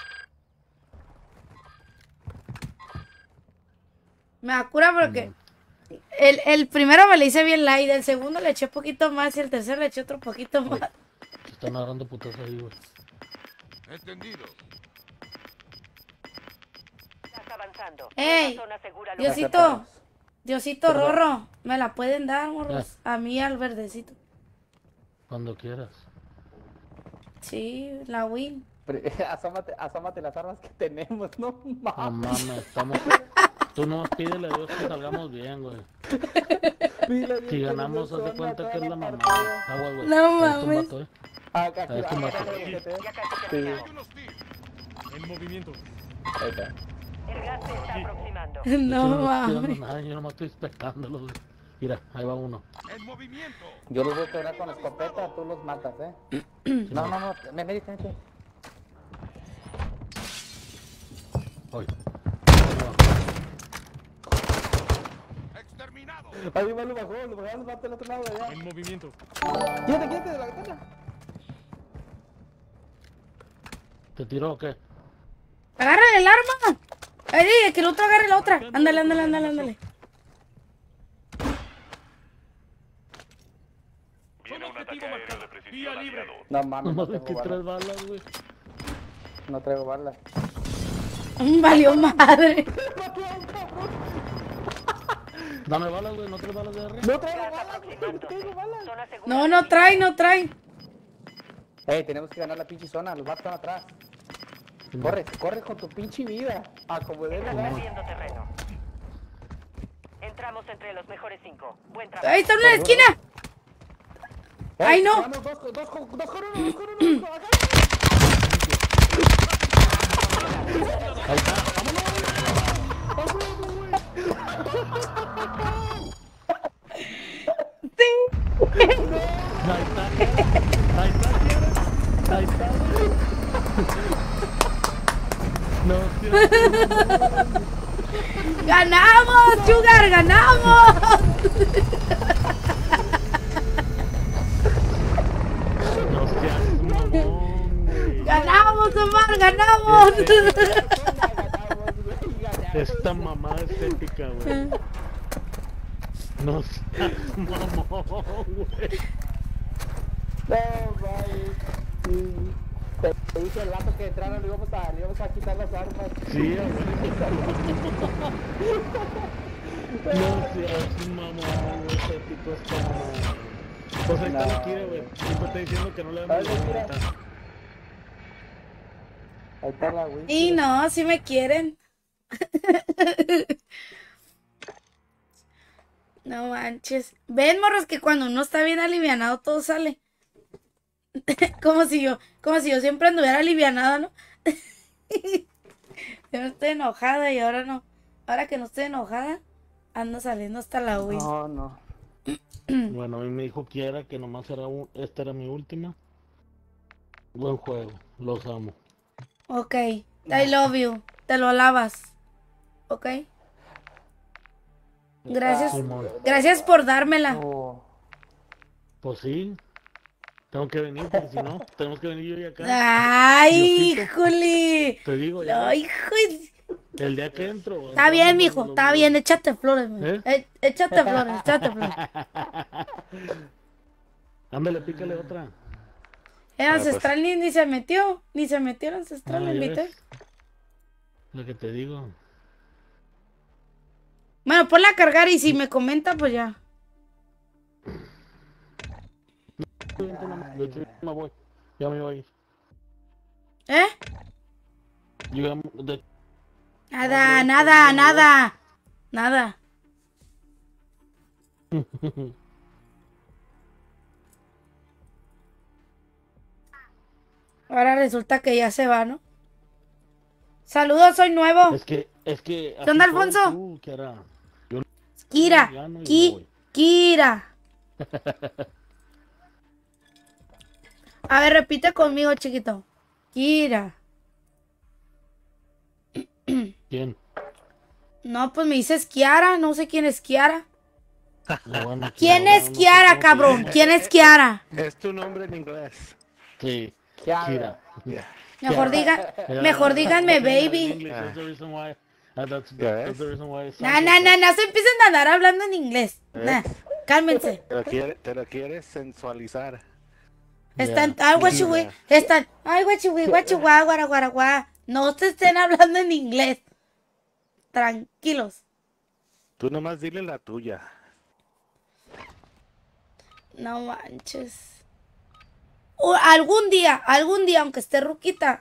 [SPEAKER 2] Me da cura porque el, el primero me le hice bien light, el segundo le eché poquito más y el tercero le eché otro poquito más.
[SPEAKER 9] Se están agarrando putas ahí, güey.
[SPEAKER 7] Entendido.
[SPEAKER 3] Estás avanzando.
[SPEAKER 2] Ey,
[SPEAKER 3] Una zona segura local.
[SPEAKER 2] Diosito, Diosito Rorro, ¿me la pueden dar, morros? A mí al verdecito.
[SPEAKER 9] Cuando quieras.
[SPEAKER 2] Sí, la win.
[SPEAKER 1] Pre- Asómate, asómate las armas que tenemos, no
[SPEAKER 9] No
[SPEAKER 1] mames.
[SPEAKER 9] mames, estamos... Tú nomás pídele a Dios que salgamos bien, güey. Si ganamos, haz de cuenta que es la mamá. Ah, güey, güey.
[SPEAKER 2] No
[SPEAKER 9] Ahí está un
[SPEAKER 2] mames.
[SPEAKER 9] vato, eh.
[SPEAKER 1] Ah, acá,
[SPEAKER 9] Ahí está un
[SPEAKER 1] acá,
[SPEAKER 9] vato.
[SPEAKER 1] acá, acá, acá,
[SPEAKER 3] Ya casi
[SPEAKER 1] Sí.
[SPEAKER 3] terminamos.
[SPEAKER 11] En movimiento.
[SPEAKER 1] Ahí está.
[SPEAKER 3] El gas se está aproximando.
[SPEAKER 9] De hecho,
[SPEAKER 2] No
[SPEAKER 9] no estoy dando
[SPEAKER 2] mames.
[SPEAKER 9] nada, yo nomás estoy espectándolos, güey. Mira, ahí va uno.
[SPEAKER 7] En movimiento.
[SPEAKER 1] Yo los voy a quebrar con la escopeta, tú los matas, eh. No, no, no, me medita, vete.
[SPEAKER 9] Hoy.
[SPEAKER 7] Exterminado.
[SPEAKER 1] Ahí va, lo bajó, lo bajó, lo bajó del otro lado de allá.
[SPEAKER 11] En movimiento.
[SPEAKER 1] Quédate, quédate de la ventana.
[SPEAKER 9] ¿Te tiró o qué?
[SPEAKER 2] Agarren el arma. Ay, que el otro agarre la otra. Ándale, ándale, ándale, ándale.
[SPEAKER 7] Viene un ataque
[SPEAKER 11] Objetivo
[SPEAKER 7] aéreo de
[SPEAKER 11] marcado.
[SPEAKER 7] precisión
[SPEAKER 11] Vía libre.
[SPEAKER 7] aliado.
[SPEAKER 1] No mames, no
[SPEAKER 9] Nomás de
[SPEAKER 1] tengo
[SPEAKER 9] que tres
[SPEAKER 1] balas.
[SPEAKER 9] balas, güey.
[SPEAKER 1] No traigo balas.
[SPEAKER 2] Valió madre.
[SPEAKER 9] Dame balas, güey, no tres balas de R.
[SPEAKER 1] No traigo
[SPEAKER 3] Gas
[SPEAKER 1] balas, güey, no
[SPEAKER 3] aproximándose.
[SPEAKER 1] traigo balas.
[SPEAKER 3] Zona segura.
[SPEAKER 2] No, no trae, no trae.
[SPEAKER 1] Ey, tenemos que ganar la pinche zona, los vatos están atrás. Corre, corre con tu pinche vida. A como dé
[SPEAKER 3] Estás
[SPEAKER 1] lugar.
[SPEAKER 3] perdiendo terreno. Entramos entre los mejores cinco. Buen trabajo.
[SPEAKER 2] Ahí está en la esquina. Ay, no.
[SPEAKER 1] Vamos, dos, con- dos, con- dos con uno, dos con uno, dos con acá.
[SPEAKER 9] Ahí está. Ahí está. Ahí está, ¿quieres? Ahí está, güey. No, tío.
[SPEAKER 2] ¡Ganamos, Sugar! ¡Ganamos!
[SPEAKER 9] No seas mamón, güey.
[SPEAKER 2] ¡Ganamos, Omar! ¡Ganamos!
[SPEAKER 9] Esta mamada es épica, güey. No seas mamón, güey.
[SPEAKER 1] No, mames. Sí. Te te dije el rato que entraron, le íbamos a, le íbamos a quitar las armas.
[SPEAKER 9] Sí, güey. No seas mamón, güey. Este tipo es como... Pues ahí está la Kira, güey. Siempre está diciendo que no le damos
[SPEAKER 1] Ay,
[SPEAKER 9] la
[SPEAKER 1] mira.
[SPEAKER 9] vuelta.
[SPEAKER 1] Ahí está la Wii.
[SPEAKER 2] Y no, si me quieren. No manches. Ven, morros, que cuando uno está bien alivianado todo sale. Como si yo, como si yo siempre anduviera alivianada, ¿no? Yo no estoy enojada y ahora no. Ahora que no estoy enojada, ando saliendo hasta la Wii.
[SPEAKER 1] No, no.
[SPEAKER 9] Bueno, a mí me dijo Kiara que nomás era un... esta era mi última. Buen juego, los amo.
[SPEAKER 2] Ok, I love you. Te lo alabas. Ok. Gracias.
[SPEAKER 9] Simón.
[SPEAKER 2] Gracias por dármela.
[SPEAKER 1] Oh.
[SPEAKER 9] Pues sí. Tengo que venir, porque si no, tenemos que venir yo y acá.
[SPEAKER 2] Ay,
[SPEAKER 9] Diosito.
[SPEAKER 2] híjole.
[SPEAKER 9] Te digo, ya.
[SPEAKER 2] Ay, hijo.
[SPEAKER 9] El día que entro.
[SPEAKER 2] Está bien, mijo, está bien, échate flores,
[SPEAKER 9] ¿Eh?
[SPEAKER 2] eh, échate flores, échate flores.
[SPEAKER 9] Ándale, pícale otra.
[SPEAKER 2] El ancestral ni, ni se metió, ni se metió el ancestral,
[SPEAKER 9] Ah,
[SPEAKER 2] le
[SPEAKER 9] ya
[SPEAKER 2] invité.
[SPEAKER 9] ves. Lo que te digo.
[SPEAKER 2] Bueno, ponla a cargar y si me comenta, pues ya.
[SPEAKER 9] De hecho, ya me voy. Ya me voy a ir.
[SPEAKER 2] ¿Eh?
[SPEAKER 9] Llegamos de...
[SPEAKER 2] Nada, nada, nada. Nada. Ahora resulta que ya se va, ¿no? Saludos, soy nuevo.
[SPEAKER 9] Es que, es que...
[SPEAKER 2] ¿Qué onda,
[SPEAKER 9] así soy
[SPEAKER 2] Alfonso?
[SPEAKER 9] tú, Kiara. Yo
[SPEAKER 2] Kira,
[SPEAKER 9] gano y
[SPEAKER 2] Ki,
[SPEAKER 9] me voy.
[SPEAKER 2] Kira. A ver, repite conmigo, chiquito. Kira.
[SPEAKER 9] ¿Quién?
[SPEAKER 2] No, pues me dices Kiara, no sé quién es Kiara.
[SPEAKER 9] No, bueno,
[SPEAKER 2] ¿Quién
[SPEAKER 9] Kiara,
[SPEAKER 2] es
[SPEAKER 9] no sé
[SPEAKER 2] Kiara,
[SPEAKER 9] cómo
[SPEAKER 2] cabrón?
[SPEAKER 9] te-
[SPEAKER 2] ¿Quién es Kiara?
[SPEAKER 10] Es tu nombre en inglés.
[SPEAKER 9] Sí,
[SPEAKER 1] Kiara.
[SPEAKER 9] Kira.
[SPEAKER 2] Mejor diga, mejor díganme baby.
[SPEAKER 9] That's the reason why- uh, that's-
[SPEAKER 10] Ya
[SPEAKER 9] that's
[SPEAKER 10] ves.
[SPEAKER 9] the reason why it
[SPEAKER 2] No,
[SPEAKER 9] sounds
[SPEAKER 2] no,
[SPEAKER 9] like
[SPEAKER 2] no,
[SPEAKER 9] that.
[SPEAKER 2] no se empiecen a andar hablando en inglés. Nah, cálmense.
[SPEAKER 10] Te lo, quiere, te lo quieres sensualizar.
[SPEAKER 2] Están,
[SPEAKER 9] Yeah.
[SPEAKER 2] ay, guachihui, están, ay, guachihui, guachihuá, guaraguaraguá. No se estén hablando en inglés. Tranquilos.
[SPEAKER 10] Tú nomás dile la tuya.
[SPEAKER 2] No manches. O algún día, algún día, aunque esté ruquita,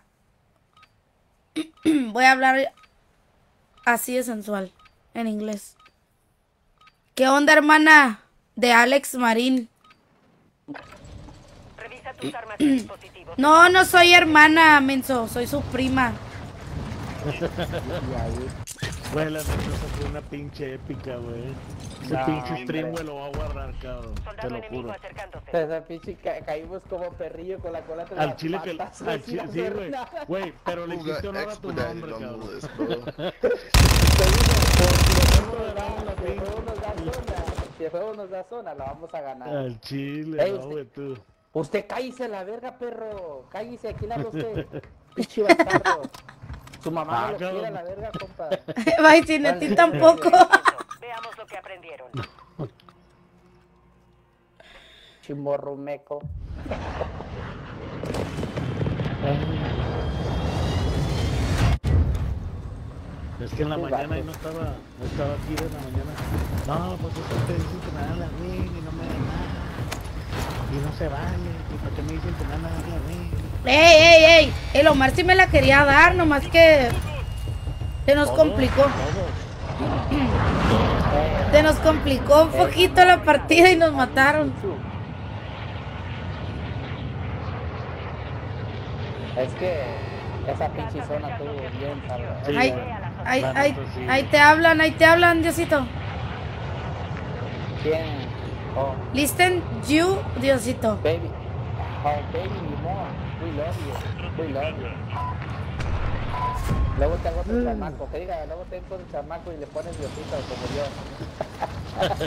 [SPEAKER 2] voy a hablar así de sensual, en inglés. ¿Qué onda, hermana? De Alex Marín.
[SPEAKER 3] Revisa tus armas y dispositivos.
[SPEAKER 2] No, no soy hermana, menso, soy su prima.
[SPEAKER 9] Güey, la neta, esa fue una pinche épica, güey. Ese
[SPEAKER 1] No,
[SPEAKER 9] pinche stream,
[SPEAKER 1] hombre.
[SPEAKER 9] güey, lo va a guardar, cabrón. Te
[SPEAKER 3] Soldado
[SPEAKER 9] lo
[SPEAKER 3] enemigo
[SPEAKER 9] juro.
[SPEAKER 3] acercándose.
[SPEAKER 1] Esa pinche ca- caímos como perrillo con la cola entre
[SPEAKER 9] Al
[SPEAKER 1] las
[SPEAKER 9] chile que...
[SPEAKER 1] patas,
[SPEAKER 9] Al
[SPEAKER 1] güey,
[SPEAKER 9] chile,
[SPEAKER 1] sin
[SPEAKER 9] sí,
[SPEAKER 1] hacer
[SPEAKER 9] güey.
[SPEAKER 1] nada.
[SPEAKER 9] Güey, pero le
[SPEAKER 12] Who
[SPEAKER 9] hiciste
[SPEAKER 12] got
[SPEAKER 9] honor a tu
[SPEAKER 12] expedited
[SPEAKER 9] nombre,
[SPEAKER 12] on the
[SPEAKER 9] cabrón.
[SPEAKER 12] list, bro?
[SPEAKER 1] Si el juego nos da zona, si el juego nos da zona, la vamos a ganar.
[SPEAKER 9] Al chile,
[SPEAKER 1] Ey,
[SPEAKER 9] no,
[SPEAKER 1] usted-
[SPEAKER 9] güey, tú.
[SPEAKER 1] Usted cállese a la verga, perro. Cállese, aquí la usted. Pinche bastardo. Su mamá
[SPEAKER 9] Ah,
[SPEAKER 1] no lo quiere a
[SPEAKER 9] cabrón.
[SPEAKER 1] la verga, compa.
[SPEAKER 2] Bye, sin a ti tampoco.
[SPEAKER 3] Veamos lo que aprendieron.
[SPEAKER 1] Chimorrumeco.
[SPEAKER 9] Es que en la
[SPEAKER 1] Sí,
[SPEAKER 9] mañana
[SPEAKER 1] vato.
[SPEAKER 9] y no estaba, no estaba aquí en la mañana. No, pues eso te dicen que me dan la win y no me dan nada. Y no se vale. ¿Y para qué me dicen que me van a dar la win?
[SPEAKER 2] Ey, ey, ey. El Omar sí me la quería dar, nomás que se nos
[SPEAKER 9] Todo,
[SPEAKER 2] complicó.
[SPEAKER 9] todo.
[SPEAKER 2] Se nos complicó un poquito la partida y nos mataron.
[SPEAKER 1] Es que esa pinche zona estuvo bien, ¿sabes?
[SPEAKER 9] Sí,
[SPEAKER 2] Ay,
[SPEAKER 9] güey.
[SPEAKER 2] Ahí,
[SPEAKER 9] La
[SPEAKER 2] ahí,
[SPEAKER 9] neta, sí.
[SPEAKER 2] ahí te hablan, ahí te hablan, Diosito.
[SPEAKER 1] ¿Quién? Oh,
[SPEAKER 2] Listen you, Diosito.
[SPEAKER 1] baby. Oh, baby, more. We love you. We love you. Luego tengo otro chamaco, que diga, luego tengo otro chamaco y le pones Diosito como yo.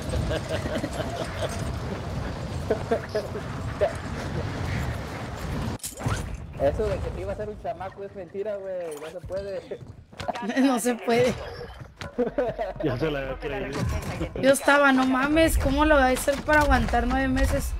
[SPEAKER 1] Eso de que te iba a ser un chamaco es mentira, güey. No se puede.
[SPEAKER 2] No se puede.
[SPEAKER 9] Ya se la había creído.
[SPEAKER 2] Yo estaba, no mames, ¿cómo lo voy a hacer para aguantar nueve meses?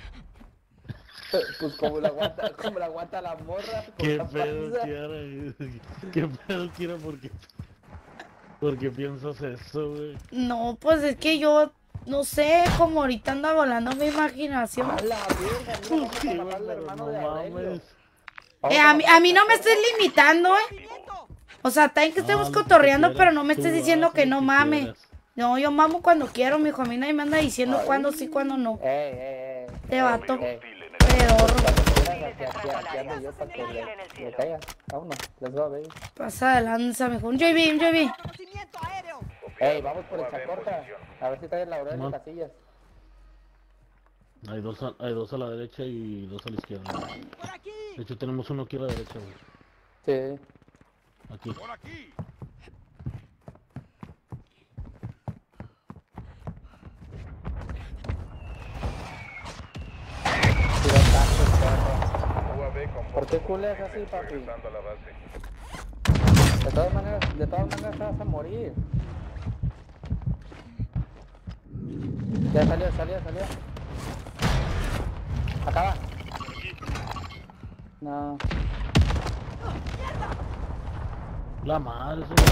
[SPEAKER 1] Pues como la aguanta, como la aguanta la morra. con
[SPEAKER 9] ¿Qué
[SPEAKER 1] la
[SPEAKER 9] pedo,
[SPEAKER 1] panza.
[SPEAKER 9] Kiara? ¿Qué pedo, Kiara? ¿Por qué? ¿Por qué piensas eso, güey?
[SPEAKER 2] No, pues es que yo, no sé, como ahorita anda volando mi imaginación.
[SPEAKER 1] A la verga, mira, vamos a
[SPEAKER 9] Sí, güey,
[SPEAKER 1] matar al
[SPEAKER 9] pero
[SPEAKER 1] hermano
[SPEAKER 9] no
[SPEAKER 1] de Aurelio.
[SPEAKER 9] mames.
[SPEAKER 2] Eh, a, mí, a mí no me estés limitando, ¿eh? O sea, también que estemos
[SPEAKER 9] No, lo que
[SPEAKER 2] cotorreando,
[SPEAKER 9] quieras,
[SPEAKER 2] pero no me
[SPEAKER 9] tú
[SPEAKER 2] estés diciendo
[SPEAKER 9] haz
[SPEAKER 2] que
[SPEAKER 9] lo
[SPEAKER 2] no
[SPEAKER 9] que
[SPEAKER 2] mames.
[SPEAKER 9] quieras.
[SPEAKER 2] No, yo mamo cuando quiero, mijo. A mí nadie me anda diciendo
[SPEAKER 1] Ay.
[SPEAKER 2] cuándo sí, cuándo no.
[SPEAKER 1] Ey, ey, ey.
[SPEAKER 2] Te
[SPEAKER 1] Ey,
[SPEAKER 2] vato.
[SPEAKER 1] ey.
[SPEAKER 2] Pedorro.
[SPEAKER 1] Cuando quieras, aquí, aquí, aquí ando yo para que le, le caiga. Vámonos, let's go, baby.
[SPEAKER 2] Pasa de lanza, mijo. Un J B, un J B.
[SPEAKER 4] Conocimiento aéreo.
[SPEAKER 1] Ey, vamos por el chacorta. A ver si trae la Aurelio
[SPEAKER 9] No.
[SPEAKER 1] Casillas.
[SPEAKER 9] Hay dos, a, hay dos a la derecha y dos a la izquierda.
[SPEAKER 4] Por aquí.
[SPEAKER 9] De hecho, tenemos uno aquí a la derecha, güey.
[SPEAKER 1] Sí.
[SPEAKER 9] Aquí.
[SPEAKER 1] Tira tanto, perro. ¿Por qué culeas así, papi? De todas maneras, de todas maneras te vas a morir. Ya salió, salió, salió. Acaba. No.
[SPEAKER 9] La madre, eso.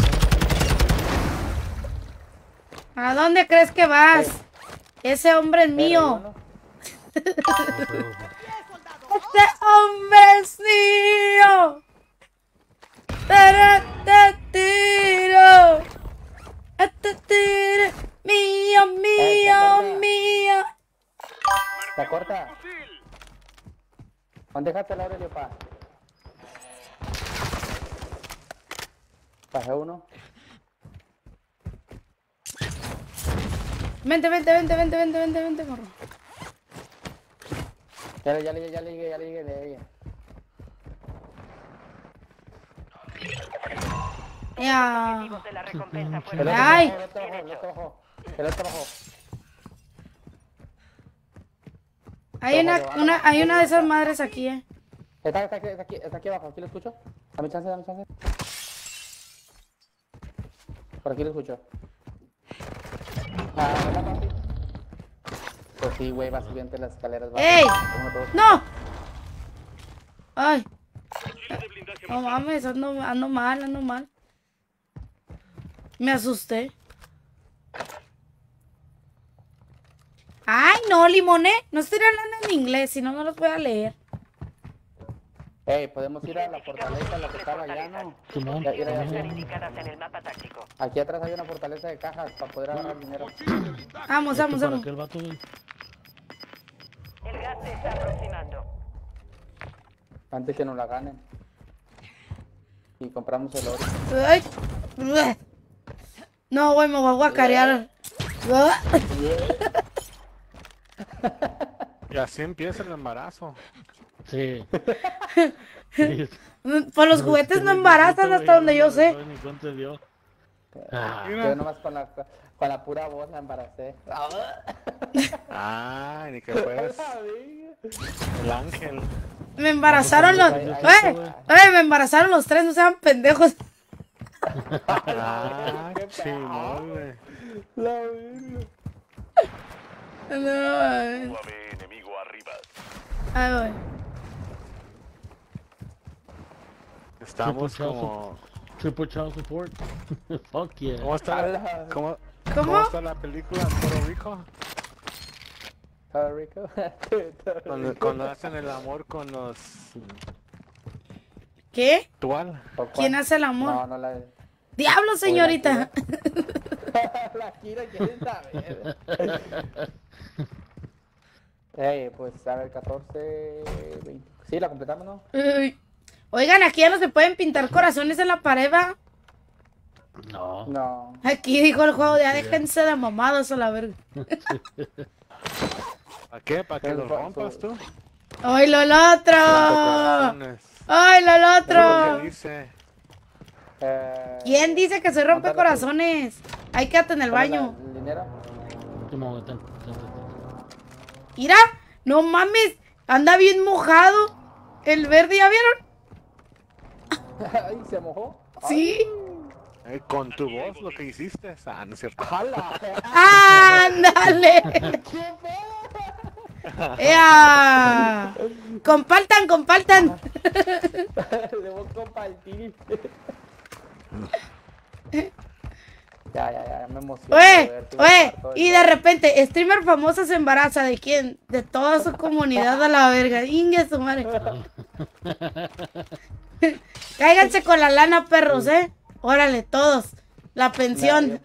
[SPEAKER 2] ¿A dónde crees que vas?
[SPEAKER 1] Ey.
[SPEAKER 2] Ese hombre es mío.
[SPEAKER 1] ¿no?
[SPEAKER 2] ¡Ese hombre es mío! Para, ta, tiro. Ata, tiro. Mío, mío, mío.
[SPEAKER 1] ¿Te corta? ¿Dónde dejaste el Aurelio, pa? Bajé uno.
[SPEAKER 2] Vente, vente, vente, vente, vente, vente, vente, morro.
[SPEAKER 1] Ya le, ya le, ya le llegué, ya le llegué, le llegué.
[SPEAKER 2] Ya.
[SPEAKER 3] Objetivos de la recompensa
[SPEAKER 1] El
[SPEAKER 3] fueron
[SPEAKER 1] otro
[SPEAKER 2] Ay.
[SPEAKER 1] abajo, el otro abajo, el otro abajo. El otro abajo.
[SPEAKER 2] Hay una, una, hay una de esas madres aquí, eh.
[SPEAKER 1] Está, está, aquí, está, aquí, está aquí abajo, aquí lo escucho. Dame chance, dame chance. Por aquí lo escucho. Ah, ¿verdad, papi? Pues sí, güey, va subiendo las escaleras. Va
[SPEAKER 2] ¡Ey!
[SPEAKER 1] uno, dos.
[SPEAKER 2] ¡No! Ay. No mames, ando, ando mal, ando mal. Me asusté. Ay, no, Limone. No estoy hablando en inglés, si no, no los voy a leer.
[SPEAKER 1] Ey, podemos ir a la fortaleza, la que estaba allá, ¿no?
[SPEAKER 9] Simón,
[SPEAKER 1] Ya, ir allá
[SPEAKER 3] están
[SPEAKER 1] afuera.
[SPEAKER 3] indicadas en el mapa táctico.
[SPEAKER 1] Aquí atrás hay una fortaleza de cajas para poder agarrar dinero.
[SPEAKER 2] Vamos, vamos,
[SPEAKER 9] Por
[SPEAKER 2] vamos.
[SPEAKER 9] aquel vato, güey.
[SPEAKER 3] El gas se está aproximando.
[SPEAKER 1] Antes que nos la ganen. Y compramos el oro.
[SPEAKER 2] Ay. No, güey, me voy a guacarear.
[SPEAKER 10] Y así empieza el embarazo.
[SPEAKER 9] Sí. Sí.
[SPEAKER 2] Pues los juguetes no embarazan hasta donde yo sé.
[SPEAKER 9] Ni cuenta dio. Ah,
[SPEAKER 1] Yo nomás con la, con la pura voz la embaracé.
[SPEAKER 10] Ay, ni que fueras el ángel.
[SPEAKER 2] Me embarazaron los... ¡Eh! ¡Eh! Me embarazaron los tres, no sean pendejos.
[SPEAKER 10] Ah, chingón, güey.
[SPEAKER 1] La verga.
[SPEAKER 2] No, ay.
[SPEAKER 7] U A V enemigo arriba.
[SPEAKER 2] Ay, güey.
[SPEAKER 10] Estamos
[SPEAKER 9] Triple
[SPEAKER 10] como...
[SPEAKER 9] Triple child support. Fuck yeah.
[SPEAKER 10] ¿Cómo está la, cómo,
[SPEAKER 2] ¿Cómo?
[SPEAKER 10] ¿Cómo está la película en Puerto Rico?
[SPEAKER 1] Puerto Rico.
[SPEAKER 10] Cuando, cuando hacen el amor con los...
[SPEAKER 2] ¿Qué?
[SPEAKER 10] ¿Tual?
[SPEAKER 2] ¿Quién hace el amor?
[SPEAKER 1] No, no la...
[SPEAKER 2] ¡Diablo, señorita!
[SPEAKER 1] La Kira quiere saber. Ey, pues a ver, catorce, veinte. Sí, la completamos, ¿no?
[SPEAKER 2] Uy. Oigan, aquí ya no se pueden pintar corazones en la pared, ¿va?
[SPEAKER 9] No.
[SPEAKER 1] No.
[SPEAKER 2] Aquí dijo el juego, ya déjense de mamados a la verga.
[SPEAKER 10] ¿Para qué? ¿Para que lo rompas tú?
[SPEAKER 2] ¡Ay, lo el otro!
[SPEAKER 10] Corazones.
[SPEAKER 2] ¡Ay, lo el
[SPEAKER 10] ¿Qué
[SPEAKER 2] otro!
[SPEAKER 10] dice?
[SPEAKER 1] Eh,
[SPEAKER 2] ¿Quién dice que se rompe
[SPEAKER 1] mándala tú.
[SPEAKER 2] corazones? Ahí quédate en el
[SPEAKER 1] ¿Dónde
[SPEAKER 2] baño.
[SPEAKER 1] la- el dinero?
[SPEAKER 9] Simón, ten, ten, ten, ten.
[SPEAKER 2] Mira, no mames, anda bien mojado. El verde, ¿ya vieron?
[SPEAKER 1] Ay, se mojó.
[SPEAKER 2] Sí.
[SPEAKER 10] Eh, con tu voz lo que hiciste. Ah, no es cierto.
[SPEAKER 1] ¡Jala!
[SPEAKER 2] ¡Ándale! ¡Ea! Compartan, compartan.
[SPEAKER 1] Le voy a compartir. Ya, ya, ya, me emociono.
[SPEAKER 2] Oye,
[SPEAKER 1] ver, tú
[SPEAKER 2] oye,
[SPEAKER 1] comparto
[SPEAKER 2] y
[SPEAKER 1] todo.
[SPEAKER 2] de repente, streamer famoso se embaraza. ¿De quién? De toda su comunidad a la verga. Inge su madre. Cáiganse con la lana, perros, ¿eh? Órale, todos. La pensión.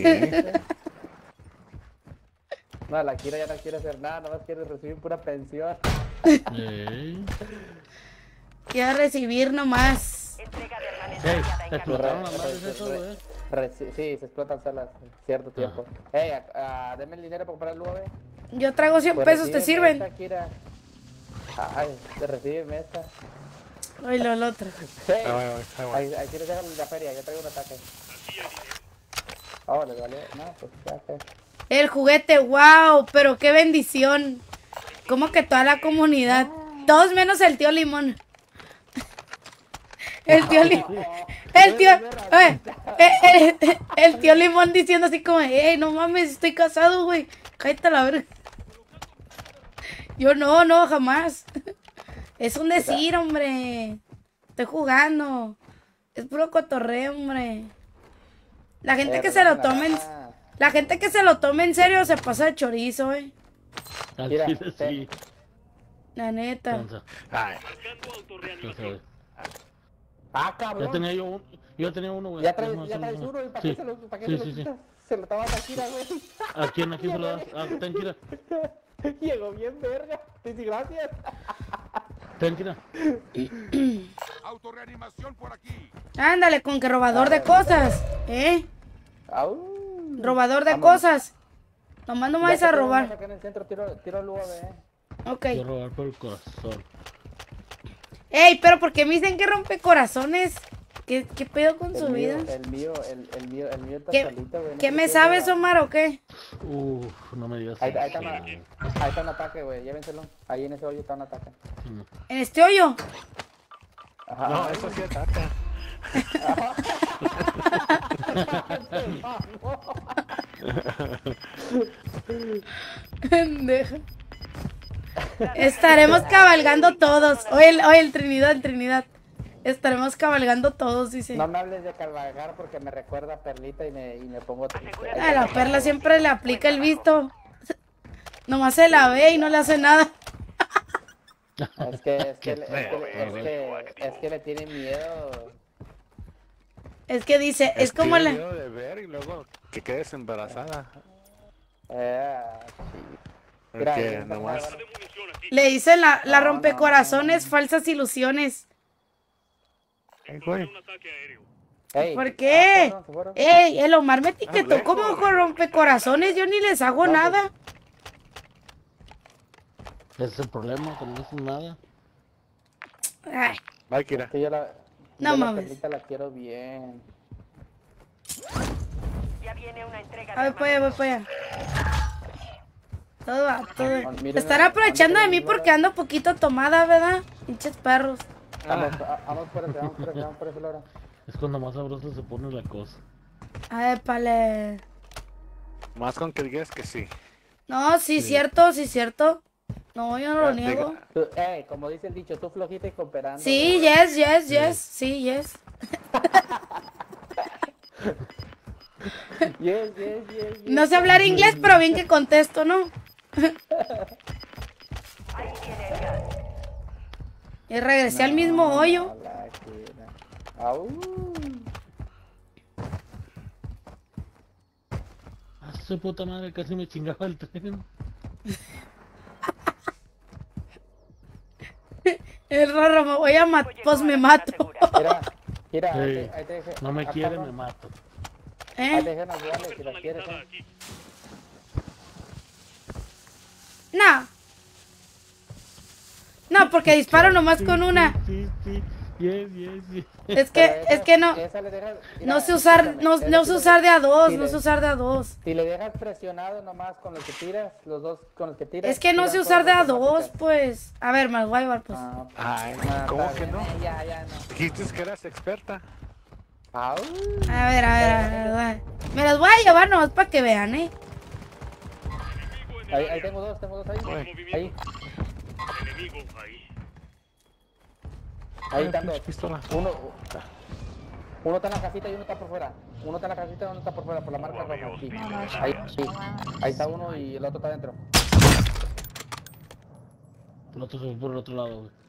[SPEAKER 1] No, la Kira ya no quiere hacer nada, nada más quiere recibir pura pensión.
[SPEAKER 9] Ey.
[SPEAKER 2] Quiero recibir nomás.
[SPEAKER 3] Entrega de
[SPEAKER 9] Ey,
[SPEAKER 3] herramienta en
[SPEAKER 9] explotaron
[SPEAKER 3] camino.
[SPEAKER 9] las madres esas, güey.
[SPEAKER 1] Reci- sí, se explotan solas cierto tiempo. Ey, a- a- deme el dinero para comprar el U A V.
[SPEAKER 2] Yo traigo cien
[SPEAKER 1] Pues
[SPEAKER 2] pesos, ¿te
[SPEAKER 1] recíbeme
[SPEAKER 2] sirven?
[SPEAKER 1] esta, Kira. Ay, te recibeme esta.
[SPEAKER 2] Ay, lo el otro.
[SPEAKER 1] Sí.
[SPEAKER 10] Ahí voy, ahí voy.
[SPEAKER 1] Ahí, ahí quieres dejar la feria, yo traigo un ataque. Oh, les valió. No, pues ya que.
[SPEAKER 2] El juguete, wow, pero qué bendición. Como que toda la comunidad. Todos menos el tío Limón. El tío Limón. El tío. eh, eh, eh, el tío Limón diciendo así como, hey, no mames, estoy casado, güey. Cállate a la verga. Yo no, no, jamás. Es un decir, hombre. Estoy jugando. Es puro cotorreo, hombre. La gente
[SPEAKER 1] Eh,
[SPEAKER 2] que se lo
[SPEAKER 1] relaja.
[SPEAKER 2] tome en, la gente que se lo tome en serio se pasa de chorizo, eh.
[SPEAKER 9] Al
[SPEAKER 1] Mira,
[SPEAKER 9] chile
[SPEAKER 1] te-
[SPEAKER 9] sí.
[SPEAKER 2] La neta.
[SPEAKER 9] Cansa.
[SPEAKER 10] Ay,
[SPEAKER 9] Cansa.
[SPEAKER 1] Ah, cabrón.
[SPEAKER 9] Ya tenía yo un, yo tenía uno, güey.
[SPEAKER 1] Ya traes, ya traes uno y para
[SPEAKER 9] Sí.
[SPEAKER 1] qué se lo, para qué
[SPEAKER 9] Sí,
[SPEAKER 1] se lo
[SPEAKER 9] sí, sí.
[SPEAKER 1] quitas. Se lo estaba a Kira, güey.
[SPEAKER 9] ¿A quién, a quién se lo das? Ah, ten, Kira.
[SPEAKER 1] Llegó bien verga. Sí, gracias.
[SPEAKER 9] Ten, Kira.
[SPEAKER 7] Autorreanimación por aquí.
[SPEAKER 2] Ándale, con que robador de cosas, ¿eh?
[SPEAKER 1] Au.
[SPEAKER 2] Robador de
[SPEAKER 1] Vamos.
[SPEAKER 2] cosas. Nomás no me
[SPEAKER 1] Ya
[SPEAKER 2] vayas
[SPEAKER 1] que
[SPEAKER 2] a
[SPEAKER 1] tenemos
[SPEAKER 2] robar.
[SPEAKER 1] acá en el centro, tiro, tiro el U A V.
[SPEAKER 2] Ok.
[SPEAKER 9] Quiero robar por el corazón.
[SPEAKER 2] Ey, pero ¿por qué me dicen que rompe corazones? ¿Qué, qué pedo con
[SPEAKER 1] El
[SPEAKER 2] su
[SPEAKER 1] mío,
[SPEAKER 2] vida?
[SPEAKER 1] el mío, el, el mío, el mío está
[SPEAKER 2] ¿Qué,
[SPEAKER 1] solito, güey. no
[SPEAKER 2] ¿qué
[SPEAKER 1] sé
[SPEAKER 2] me
[SPEAKER 1] qué
[SPEAKER 2] sabes,
[SPEAKER 1] pedo.
[SPEAKER 2] Omar, o qué?
[SPEAKER 9] Uf, no me digas
[SPEAKER 1] Ahí, ahí,
[SPEAKER 9] eso,
[SPEAKER 1] está una-
[SPEAKER 9] güey.
[SPEAKER 1] ahí está un ataque, güey. Llévenselo. Ahí en ese hoyo está un ataque.
[SPEAKER 9] Mm.
[SPEAKER 2] ¿En este hoyo?
[SPEAKER 1] Ajá.
[SPEAKER 10] No, eso sí ataca.
[SPEAKER 2] Pendeja. Estaremos cabalgando todos. Oye, el- oye, el Trinidad, el Trinidad. Estaremos cabalgando todos, dice.
[SPEAKER 1] No me hables de cabalgar porque me recuerda a Perlita y me, y me pongo triste.
[SPEAKER 2] A la perla siempre le aplica el visto. Nomás se la ve y no le hace nada.
[SPEAKER 1] Es que, es que,
[SPEAKER 9] Qué
[SPEAKER 1] es
[SPEAKER 9] feo,
[SPEAKER 1] que, es que, es que le tiene miedo.
[SPEAKER 2] Es que dice, es, como
[SPEAKER 10] que
[SPEAKER 2] la...
[SPEAKER 10] miedo de ver y luego que quedes embarazada.
[SPEAKER 1] Eh, sí. Mira,
[SPEAKER 10] Porque
[SPEAKER 1] ahí está
[SPEAKER 10] nomás.
[SPEAKER 1] Navarro.
[SPEAKER 2] Le dicen la, la
[SPEAKER 1] No,
[SPEAKER 2] rompecorazones, falsas ilusiones.
[SPEAKER 10] Ay, güey.
[SPEAKER 1] Ey,
[SPEAKER 2] ¿Por
[SPEAKER 1] ah,
[SPEAKER 2] qué?
[SPEAKER 1] cabrón, se fueron.
[SPEAKER 2] Ey, el Omar me etiquetó
[SPEAKER 10] Ah,
[SPEAKER 2] como
[SPEAKER 10] lejos.
[SPEAKER 2] con rompecorazones, yo ni les hago
[SPEAKER 1] No, pues,
[SPEAKER 2] nada.
[SPEAKER 9] Ese es el problema, que no dicen nada.
[SPEAKER 2] Ay,
[SPEAKER 10] Bye, Kira.
[SPEAKER 1] Que yo la,
[SPEAKER 2] No
[SPEAKER 1] yo la
[SPEAKER 2] mames.
[SPEAKER 1] Perlita la quiero bien.
[SPEAKER 3] Ya viene una entrega
[SPEAKER 2] a
[SPEAKER 3] de
[SPEAKER 2] ver, para allá, voy para allá. Todo va, todo.
[SPEAKER 1] Miren,
[SPEAKER 2] Están aprovechando de mí
[SPEAKER 1] miren,
[SPEAKER 2] porque ando poquito tomada, ¿verdad? Pinches perros.
[SPEAKER 1] Vamos, a- vamos por ese, vamos por ese, vamos por ese loro.
[SPEAKER 9] Es cuando más sabroso se pone la cosa.
[SPEAKER 2] A ver, pale.
[SPEAKER 10] Más con que digas que sí.
[SPEAKER 2] No, sí, cierto, sí, cierto. No, yo no lo
[SPEAKER 10] Ya,
[SPEAKER 2] niego.
[SPEAKER 10] diga.
[SPEAKER 1] Tú, ey, como dice el dicho, tú flojita y cooperando.
[SPEAKER 2] Sí, yes, yes, yes. Sí, yes.
[SPEAKER 1] Yes, yes, yes, yes.
[SPEAKER 2] No sé hablar inglés, pero bien que contesto, ¿no?
[SPEAKER 3] Ahí viene el gas.
[SPEAKER 2] Y regresé al mismo hoyo.
[SPEAKER 1] No, la Kira. Au.
[SPEAKER 9] A su puta madre, casi me chingaba el tren.
[SPEAKER 2] El raro, me voy a matar, pues me mato.
[SPEAKER 1] Mira, mira, ahí
[SPEAKER 9] Sí.
[SPEAKER 1] te- ahí te dejé.
[SPEAKER 9] No me
[SPEAKER 1] ah,
[SPEAKER 9] quiere,
[SPEAKER 1] cabrón.
[SPEAKER 9] me mato.
[SPEAKER 1] Ahí
[SPEAKER 2] ¿Eh?
[SPEAKER 1] te dejé unas bolas si las quieres, eh.
[SPEAKER 2] No. No, porque disparo nomás con una.
[SPEAKER 9] Sí, sí, yes, yes, yes.
[SPEAKER 2] Es
[SPEAKER 1] Pero
[SPEAKER 2] que,
[SPEAKER 1] esa-
[SPEAKER 2] es que no.
[SPEAKER 1] esa le dejas-
[SPEAKER 2] No
[SPEAKER 1] mira,
[SPEAKER 2] sé usar,
[SPEAKER 1] escúchame,
[SPEAKER 2] no,
[SPEAKER 1] esa
[SPEAKER 2] no
[SPEAKER 1] sí
[SPEAKER 2] sé
[SPEAKER 1] le-
[SPEAKER 2] usar de a dos,
[SPEAKER 1] si
[SPEAKER 2] no
[SPEAKER 1] le-
[SPEAKER 2] sé usar de a dos.
[SPEAKER 1] Si le dejas presionado nomás con los que tiras, los dos con los que tiras.
[SPEAKER 2] Es que no
[SPEAKER 1] tiran
[SPEAKER 2] sé usar de
[SPEAKER 1] todas
[SPEAKER 2] a dos,
[SPEAKER 1] automáticas.
[SPEAKER 2] pues. A ver, me las voy a llevar, pues.
[SPEAKER 1] Ah,
[SPEAKER 10] Ay,
[SPEAKER 1] ah,
[SPEAKER 10] ¿cómo
[SPEAKER 1] está
[SPEAKER 10] que
[SPEAKER 1] bien,
[SPEAKER 10] no?
[SPEAKER 1] eh, Ya, ya, no.
[SPEAKER 10] Dijiste que eras experta.
[SPEAKER 1] Au.
[SPEAKER 2] A ver, a ver, a ver, a ver. Me las voy a llevar nomás para que vean, ¿eh?
[SPEAKER 1] Ahí, ahí tengo dos, tengo dos ahí.
[SPEAKER 10] Uy.
[SPEAKER 1] Ahí, ahí están dos.
[SPEAKER 10] Pistola.
[SPEAKER 1] Uno, uno está en la casita y uno está por fuera. Uno está en la casita y uno está por fuera, por la marca roja. Aquí. Ahí, sí. Ahí está uno y el otro está adentro.
[SPEAKER 9] El otro se fue por el otro lado, güey.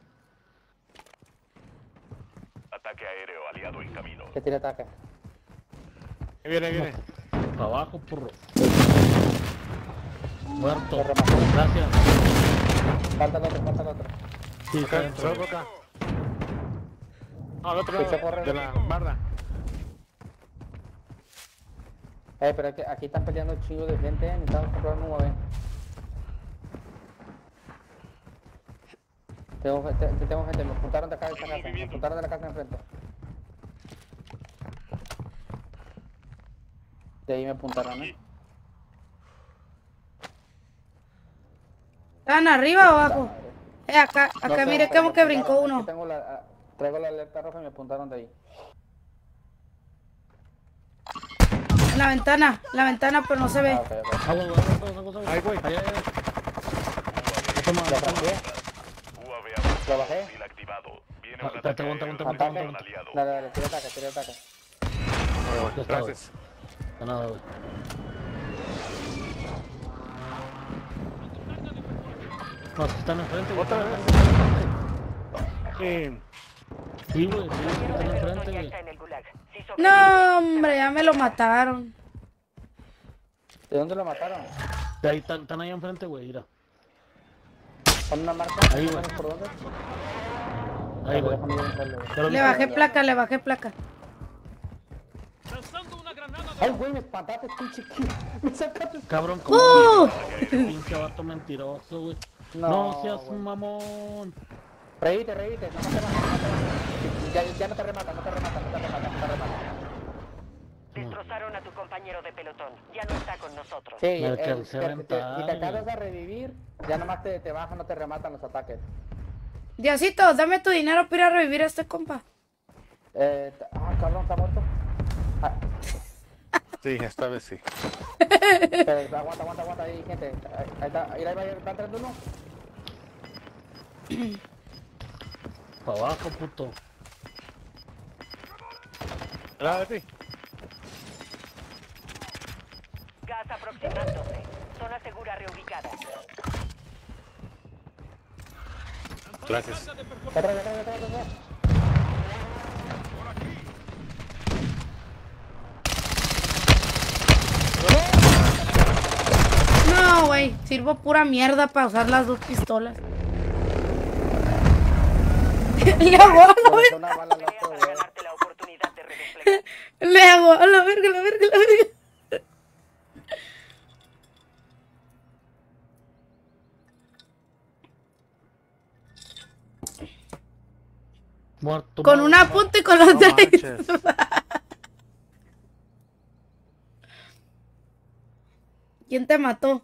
[SPEAKER 7] Ataque aéreo aliado en camino.
[SPEAKER 1] Que tira ataque.
[SPEAKER 10] Ahí viene, ahí viene.
[SPEAKER 9] Para abajo, porro. Muerto.
[SPEAKER 1] Se remató.
[SPEAKER 9] Gracias.
[SPEAKER 1] Falta el otro, falta el otro.
[SPEAKER 9] Sí, está
[SPEAKER 10] Acá,
[SPEAKER 9] dentro.
[SPEAKER 10] salgo acá. No, al otro
[SPEAKER 1] Escucha
[SPEAKER 10] lado
[SPEAKER 1] correr.
[SPEAKER 10] de la barda.
[SPEAKER 1] Eh, pero es que aquí están peleando un chingo de gente, eh. Necesitamos comprar un U A V. Tengo, te- te- tengo gente, me apuntaron de acá de esta casa, me apuntaron de la casa de enfrente. De ahí me apuntaron, eh.
[SPEAKER 2] ¿Están arriba o abajo? Eh, acá,
[SPEAKER 1] No
[SPEAKER 2] acá,
[SPEAKER 1] sé,
[SPEAKER 2] mire
[SPEAKER 1] pero
[SPEAKER 2] cómo
[SPEAKER 1] me
[SPEAKER 2] que brincó
[SPEAKER 1] apuntaron,
[SPEAKER 2] uno.
[SPEAKER 1] aquí tengo la, ah, traigo la alerta roja y me apuntaron de ahí.
[SPEAKER 2] En la ventana, la ventana, pero no se
[SPEAKER 1] Ah,
[SPEAKER 2] ve.
[SPEAKER 1] ok, ok.
[SPEAKER 9] Agua, agua, agua, agua, agua.
[SPEAKER 10] Ahí voy.
[SPEAKER 9] Allá, allá. Toma,
[SPEAKER 1] Lo
[SPEAKER 9] toma.
[SPEAKER 1] bajé,
[SPEAKER 7] U A V
[SPEAKER 1] lo bajé.
[SPEAKER 7] hostil activado. Viene
[SPEAKER 9] Ah,
[SPEAKER 7] un
[SPEAKER 9] espérate,
[SPEAKER 7] ataque
[SPEAKER 9] aguanta,
[SPEAKER 7] aéreo
[SPEAKER 9] aguanta,
[SPEAKER 1] Ataque.
[SPEAKER 7] de un aliado.
[SPEAKER 1] Dale, dale, tira ataque, tira ataque.
[SPEAKER 10] Ahí voy.
[SPEAKER 9] Ya está, güey.
[SPEAKER 10] Gracias.
[SPEAKER 9] De nada, güey. No, si están enfrente, güey.
[SPEAKER 10] Otra vez. Sí.
[SPEAKER 9] Sí, güey, sí,
[SPEAKER 3] Compañero
[SPEAKER 9] están
[SPEAKER 3] de pelotón
[SPEAKER 9] enfrente,
[SPEAKER 3] ya
[SPEAKER 9] güey.
[SPEAKER 3] está en el gulag. Si sobrevive,
[SPEAKER 2] No, hombre, ya me lo mataron.
[SPEAKER 1] ¿De dónde lo mataron?
[SPEAKER 9] De ahí están, están ahí enfrente, güey, mira.
[SPEAKER 1] ¿Con una marca?
[SPEAKER 9] Ahí, güey.
[SPEAKER 1] ¿Sabes por dónde?
[SPEAKER 9] Ahí, güey.
[SPEAKER 1] Déjame ir a entrarle, güey.
[SPEAKER 9] Pero
[SPEAKER 2] Le bajé placa, le bajé placa.
[SPEAKER 1] Ay, güey, me espantaste, pinche ki- Me sacaste.
[SPEAKER 9] Cabrón, como
[SPEAKER 2] ¡Uh!
[SPEAKER 9] pinche vato mentiroso, güey.
[SPEAKER 1] No,
[SPEAKER 9] No seas
[SPEAKER 1] güey.
[SPEAKER 9] un mamón.
[SPEAKER 1] Reíte, reíte, no te remata, no te remata. Ya, ya no te remata, no te remata, no te remata, no te remata.
[SPEAKER 3] destrozaron a tu compañero de pelotón. Ya no está con nosotros.
[SPEAKER 1] Sí,
[SPEAKER 9] Me
[SPEAKER 1] el-
[SPEAKER 9] alcancé a
[SPEAKER 1] te- te-
[SPEAKER 9] aventar,
[SPEAKER 1] y te
[SPEAKER 9] güey.
[SPEAKER 1] acabas a revivir, ya nomás te, te bajan, no te rematan los ataques.
[SPEAKER 2] Diosito, dame tu dinero para ir a revivir a este compa.
[SPEAKER 1] Eh, t- ah, cabrón, está muerto. Ah,
[SPEAKER 10] Sí, esta vez sí.
[SPEAKER 1] pero, aguanta, aguanta, aguanta, ahí, gente. Ahí, ahí está, ahí va, va entrando uno.
[SPEAKER 9] Para abajo, puto.
[SPEAKER 10] Ah, sí.
[SPEAKER 3] Gas aproximándose. Zona segura reubicada.
[SPEAKER 10] Gracias.
[SPEAKER 1] Atrás, atrás, atrás, atrás.
[SPEAKER 2] No, güey, sirvo pura mierda para usar las dos pistolas. Le hago a la
[SPEAKER 1] Pues
[SPEAKER 2] verga,
[SPEAKER 1] una bala, loco,
[SPEAKER 3] Para
[SPEAKER 1] güey.
[SPEAKER 3] ganarte la oportunidad de redesplegar.
[SPEAKER 2] le hago a la verga, la verga, la verga.
[SPEAKER 9] Muerto.
[SPEAKER 2] Con
[SPEAKER 9] madre.
[SPEAKER 2] una punta y con la
[SPEAKER 10] No
[SPEAKER 2] otra.
[SPEAKER 10] manches.
[SPEAKER 2] ¿Quién te mató?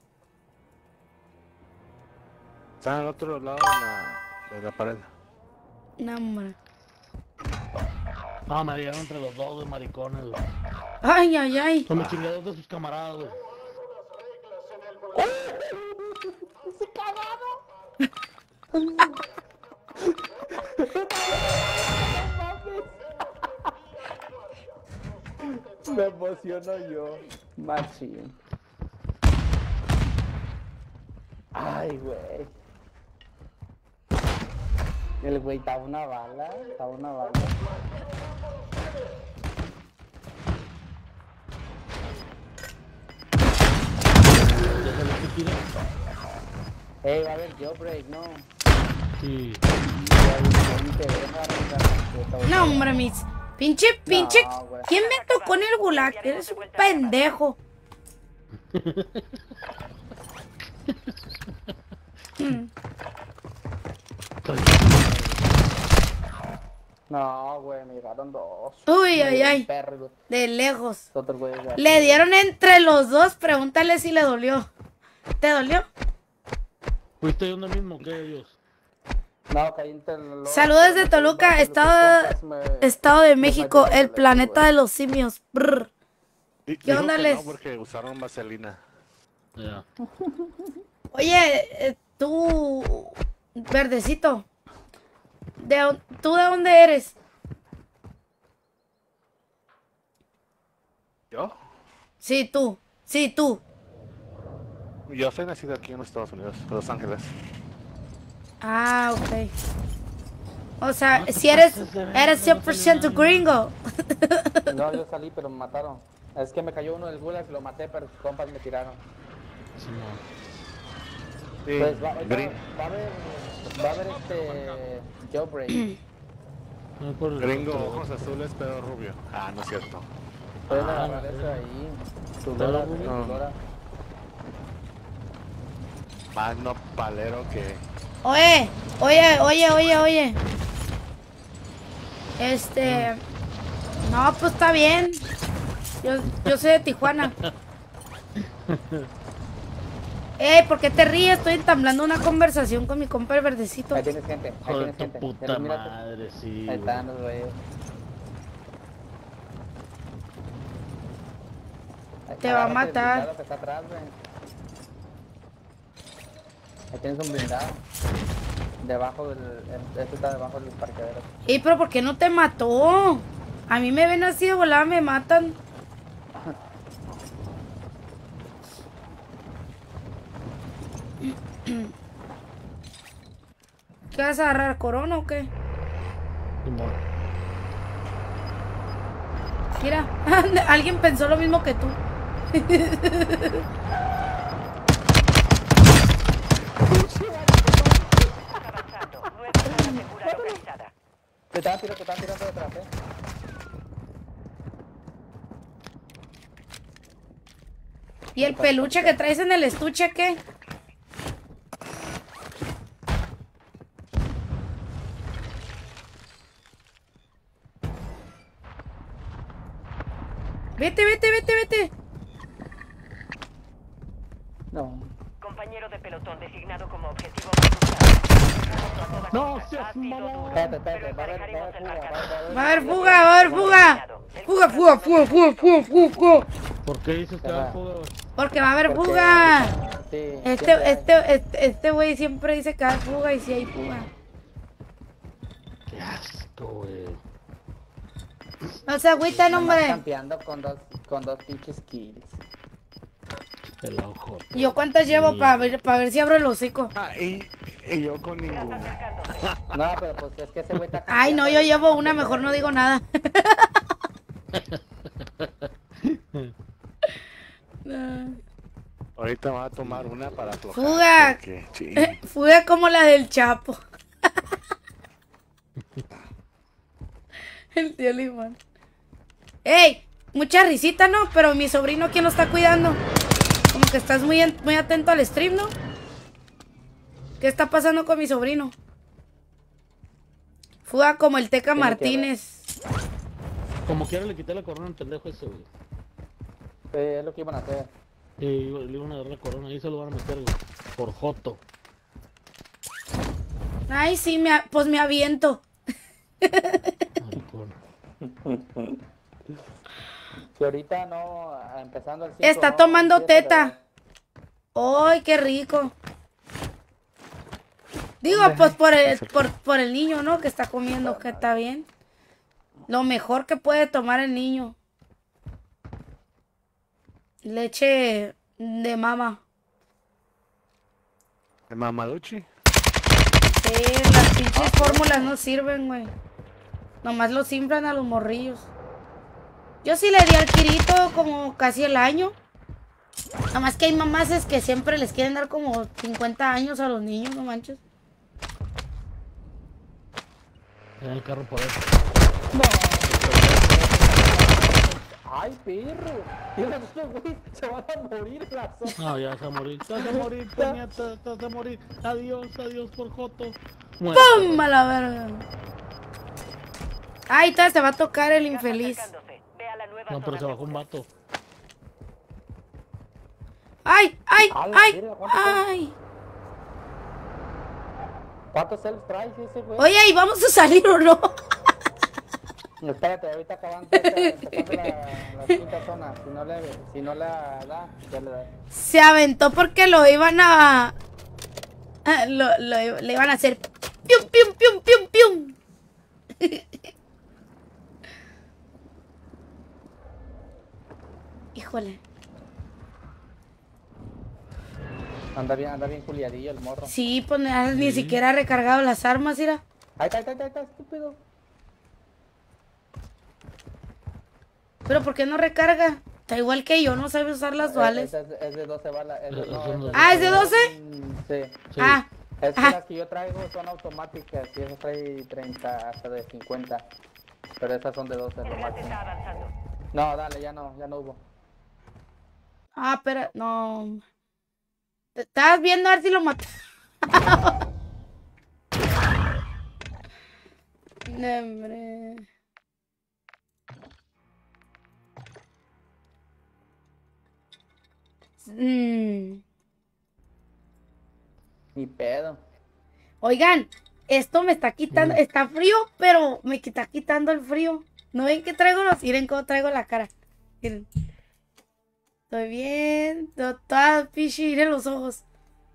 [SPEAKER 10] Está al otro lado de la, de la pared.
[SPEAKER 2] No, hombre.
[SPEAKER 9] Ah, me dieron entre los dos, de maricones, güey.
[SPEAKER 2] Ay, ay, ay.
[SPEAKER 9] Son los chingados de sus camaradas, güey.
[SPEAKER 1] Me emociono yo. Machín. Ay, güey. El güey estaba una bala, estaba una bala.
[SPEAKER 9] Déjale que tire.
[SPEAKER 1] Ey, va a haber jailbreak, ¿no?
[SPEAKER 9] Sí.
[SPEAKER 2] No, hombre, mis. Pinche, pinche.
[SPEAKER 1] No, güey.
[SPEAKER 2] ¿Quién me tocó en el gulag? Eres un pendejo. Mm.
[SPEAKER 1] No, güey, me llegaron dos.
[SPEAKER 2] Uy, ay, ay.
[SPEAKER 1] Perro, güey.
[SPEAKER 2] De lejos.
[SPEAKER 1] Otro güey de aquí.
[SPEAKER 2] Le dieron entre los dos. Pregúntale si le dolió. ¿Te dolió?
[SPEAKER 9] ¿Fuiste donde mismo que ellos?
[SPEAKER 1] No, caí entre los...
[SPEAKER 2] Saludos desde Toluca, estado, estado de México, el planeta de los simios. Brr.
[SPEAKER 10] Di-
[SPEAKER 2] ¿Qué
[SPEAKER 10] dijo
[SPEAKER 2] onda,
[SPEAKER 10] que
[SPEAKER 2] Les?
[SPEAKER 10] No, porque usaron vaselina.
[SPEAKER 9] Ya.
[SPEAKER 2] Oye, eh, tú, verdecito, ¿de, dó- ¿tú de dónde eres?
[SPEAKER 10] ¿Yo?
[SPEAKER 2] Sí, tú, sí, tú.
[SPEAKER 10] Yo soy nacido aquí en los Estados Unidos, en Los Ángeles.
[SPEAKER 2] Ah, ok. O sea, si eres, eres cien por ciento gringo.
[SPEAKER 1] No, yo salí, pero me mataron. Es que me cayó uno del gulag, lo maté, pero sus compas me tiraron.
[SPEAKER 9] Sí, no.
[SPEAKER 10] Sí,
[SPEAKER 1] Pues va, ahorita
[SPEAKER 10] gring-
[SPEAKER 1] va a haber, va a haber este jailbreak.
[SPEAKER 9] No es por el-
[SPEAKER 10] gringo,
[SPEAKER 9] por el-
[SPEAKER 10] ojos azules, pero rubio. Ah, no es cierto.
[SPEAKER 1] Pueden
[SPEAKER 9] Ah,
[SPEAKER 1] agarrar
[SPEAKER 9] no sé.
[SPEAKER 1] eso ahí. Tu
[SPEAKER 9] Está
[SPEAKER 1] lora,
[SPEAKER 9] rubio.
[SPEAKER 1] tu lora.
[SPEAKER 10] Más no palero que...
[SPEAKER 2] Oye, oye, oye, oye, oye. Este, no, pues está bien. Yo, yo soy de Tijuana. Ey, ¿por qué te ríes? Estoy entablando una conversación con mi compa el verdecito.
[SPEAKER 1] Ahí tienes gente, ahí
[SPEAKER 9] Joder,
[SPEAKER 1] tienes
[SPEAKER 9] tu
[SPEAKER 1] gente.
[SPEAKER 9] puta
[SPEAKER 1] Mira, mírate.
[SPEAKER 9] madre, sí.
[SPEAKER 1] Ahí
[SPEAKER 9] güey.
[SPEAKER 1] están los güeyes.
[SPEAKER 2] Te va a
[SPEAKER 1] Agárrate del
[SPEAKER 2] matar.
[SPEAKER 1] blindado que está atrás, güey. Ahí tienes un blindado. Debajo del... Este está debajo del parqueadero.
[SPEAKER 2] Ey, pero ¿por qué no te mató? A mí me ven así de volada, me matan. ¿Qué vas a agarrar? ¿Corona o qué?
[SPEAKER 9] Simón.
[SPEAKER 2] Mira, alguien pensó lo mismo que tú.
[SPEAKER 1] Te estaban tirando, te estaban tirando detrás, eh.
[SPEAKER 2] ¿Y el peluche que traes en el estuche qué? Vete, vete, vete, vete.
[SPEAKER 1] No.
[SPEAKER 3] Compañero de pelotón designado como objetivo.
[SPEAKER 9] No, seas mamón.
[SPEAKER 1] Espérate, espérate, va a haber, va a haber fuga,
[SPEAKER 2] Va a haber fuga, va a haber fuga. Fuga, fuga, fuga, fuga, fuga, fuga, fuga.
[SPEAKER 9] ¿Por qué dices que va a haber fuga?
[SPEAKER 2] Porque va a haber
[SPEAKER 1] Porque-
[SPEAKER 2] fuga.
[SPEAKER 1] Sí,
[SPEAKER 2] Este,
[SPEAKER 1] siempre hay.
[SPEAKER 2] este, este, este güey siempre dice que hay fuga y si hay fuga.
[SPEAKER 9] Qué asco, güey.
[SPEAKER 2] No se agüita,
[SPEAKER 1] Nomás
[SPEAKER 2] hombre.
[SPEAKER 1] campeando con dos, con dos pinches kills.
[SPEAKER 9] El ojo.
[SPEAKER 2] ¿Yo cuántas llevo para ver, para ver si abro el hocico?
[SPEAKER 10] Ah, y, y yo con ninguno.
[SPEAKER 1] No, pero pues es que ese güey está
[SPEAKER 2] Ay, no, yo llevo una, mejor no digo nada.
[SPEAKER 10] Ahorita me voy a tomar una para aflojar.
[SPEAKER 2] Fuga.
[SPEAKER 10] porque, sí.
[SPEAKER 2] Fuga como la del Chapo. El tío Limón. ¡Ey! Mucha risita, ¿no? Pero mi sobrino, ¿quién lo está cuidando? Como que estás muy, en- muy atento al stream, ¿no? ¿Qué está pasando con mi sobrino? Fuga como el Teca
[SPEAKER 1] Tiene que
[SPEAKER 2] Martínez.
[SPEAKER 9] Como quiera le quité la corona al pendejo ese, güey.
[SPEAKER 1] Sí, es lo que iban a hacer.
[SPEAKER 9] Y le iban a agarrar la corona, ahí se lo van a meter, güey. Por joto.
[SPEAKER 2] Ay, sí, me a- pues me aviento.
[SPEAKER 1] Si ahorita no, empezando el cinco,
[SPEAKER 2] Está
[SPEAKER 1] no,
[SPEAKER 2] tomando
[SPEAKER 1] siete,
[SPEAKER 2] teta. ¡Ay, qué rico! Digo, pues por el, por, por el niño, ¿no? Que está comiendo, que está bien. Lo mejor que puede tomar el niño. Leche de mama.
[SPEAKER 10] ¿De Mamaluchi?
[SPEAKER 2] Sí, las pinches fórmulas no sirven, güey. Nomás los inflan a los morrillos. Yo sí le di al Kirito como casi el año. Nomás que hay mamás es que siempre les quieren dar como cincuenta años a los niños, no manches.
[SPEAKER 9] En el carro por eso.
[SPEAKER 1] ¡Ay, perro! Y los otros, güey, se van a morir en la zona.
[SPEAKER 9] No, ya se va a morir. Te vas a morir, puñeta, te vas a morir. Adiós, adiós por joto.
[SPEAKER 2] ¡Pum! A la verga. Ay, todavía se va a tocar el infeliz.
[SPEAKER 9] No, pero se bajó un vato.
[SPEAKER 2] ¡Ay! ¡Ay!
[SPEAKER 1] A la
[SPEAKER 2] ¡Ay!
[SPEAKER 1] verga, ¿cuánto
[SPEAKER 2] ¡Ay!
[SPEAKER 1] ¿Cuántos cells traes ese, güey?
[SPEAKER 2] Oye, ¿y vamos a salir o no?
[SPEAKER 1] Espérate, ahorita acabando empezando la, la quinta zona. Si no le, si no la da, ya le da.
[SPEAKER 2] Se aventó porque lo iban a... a- Lo, lo- le iban a hacer... ¡Pium, pium, pium, pium, pium! Híjole.
[SPEAKER 1] Anda bien, anda bien culiadillo el morro.
[SPEAKER 2] Sí, pues no, ni siquiera ha recargado las armas, mira.
[SPEAKER 1] Ahí está, ahí está, ahí está, estúpido.
[SPEAKER 2] Pero ¿por qué no recarga? Está igual que yo, no sabe usar las duales.
[SPEAKER 1] Es, es, es de doce balas. Es de, no,
[SPEAKER 2] Ah, ¿es de doce?
[SPEAKER 1] Sí.
[SPEAKER 9] Sí.
[SPEAKER 2] Ah,
[SPEAKER 1] Es que
[SPEAKER 2] ah.
[SPEAKER 1] las que yo traigo son automáticas y esas trae treinta hasta de cincuenta. Pero esas son de doce, lo máximo. No, dale, ya no, ya no hubo.
[SPEAKER 2] Ah, pero no. Te estabas viendo a ver si lo mató. No, hombre. Mm.
[SPEAKER 1] Ni pedo.
[SPEAKER 2] Oigan, esto me está quitando, está frío, pero me está quitando el frío. ¿No ven que traigo los? Miren cómo traigo la cara. Miren. Estoy bien, to- toda pichi, miren los ojos.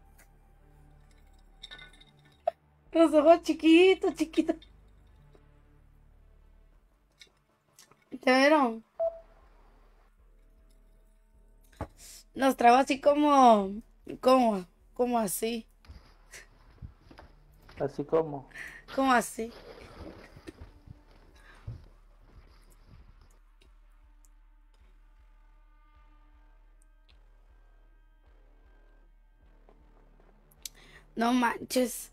[SPEAKER 2] Los ojos chiquitos, chiquitos. ¿Te vieron? Los traigo así como, como, como así,
[SPEAKER 1] Así como.
[SPEAKER 2] como así. No manches.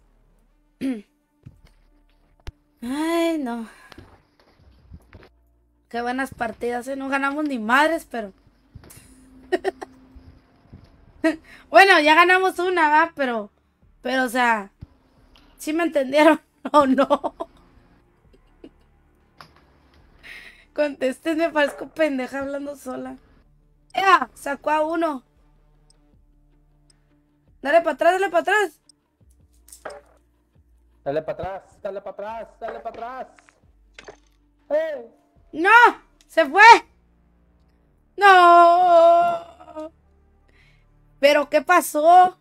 [SPEAKER 2] Ay, no. Qué buenas partidas, ¿eh? No ganamos ni madres, pero... Bueno, ya ganamos una, ¿va? Pero... Pero, o sea... ¿Sí me entendieron o no? Contesten, me parezco pendeja hablando sola. ¡Ya! Sacó a uno. Dale para atrás, dale para atrás.
[SPEAKER 1] Dale para atrás, dale para atrás, dale para atrás. ¡Eh!
[SPEAKER 2] ¡No! ¡Se fue! ¡No! ¿Pero qué pasó?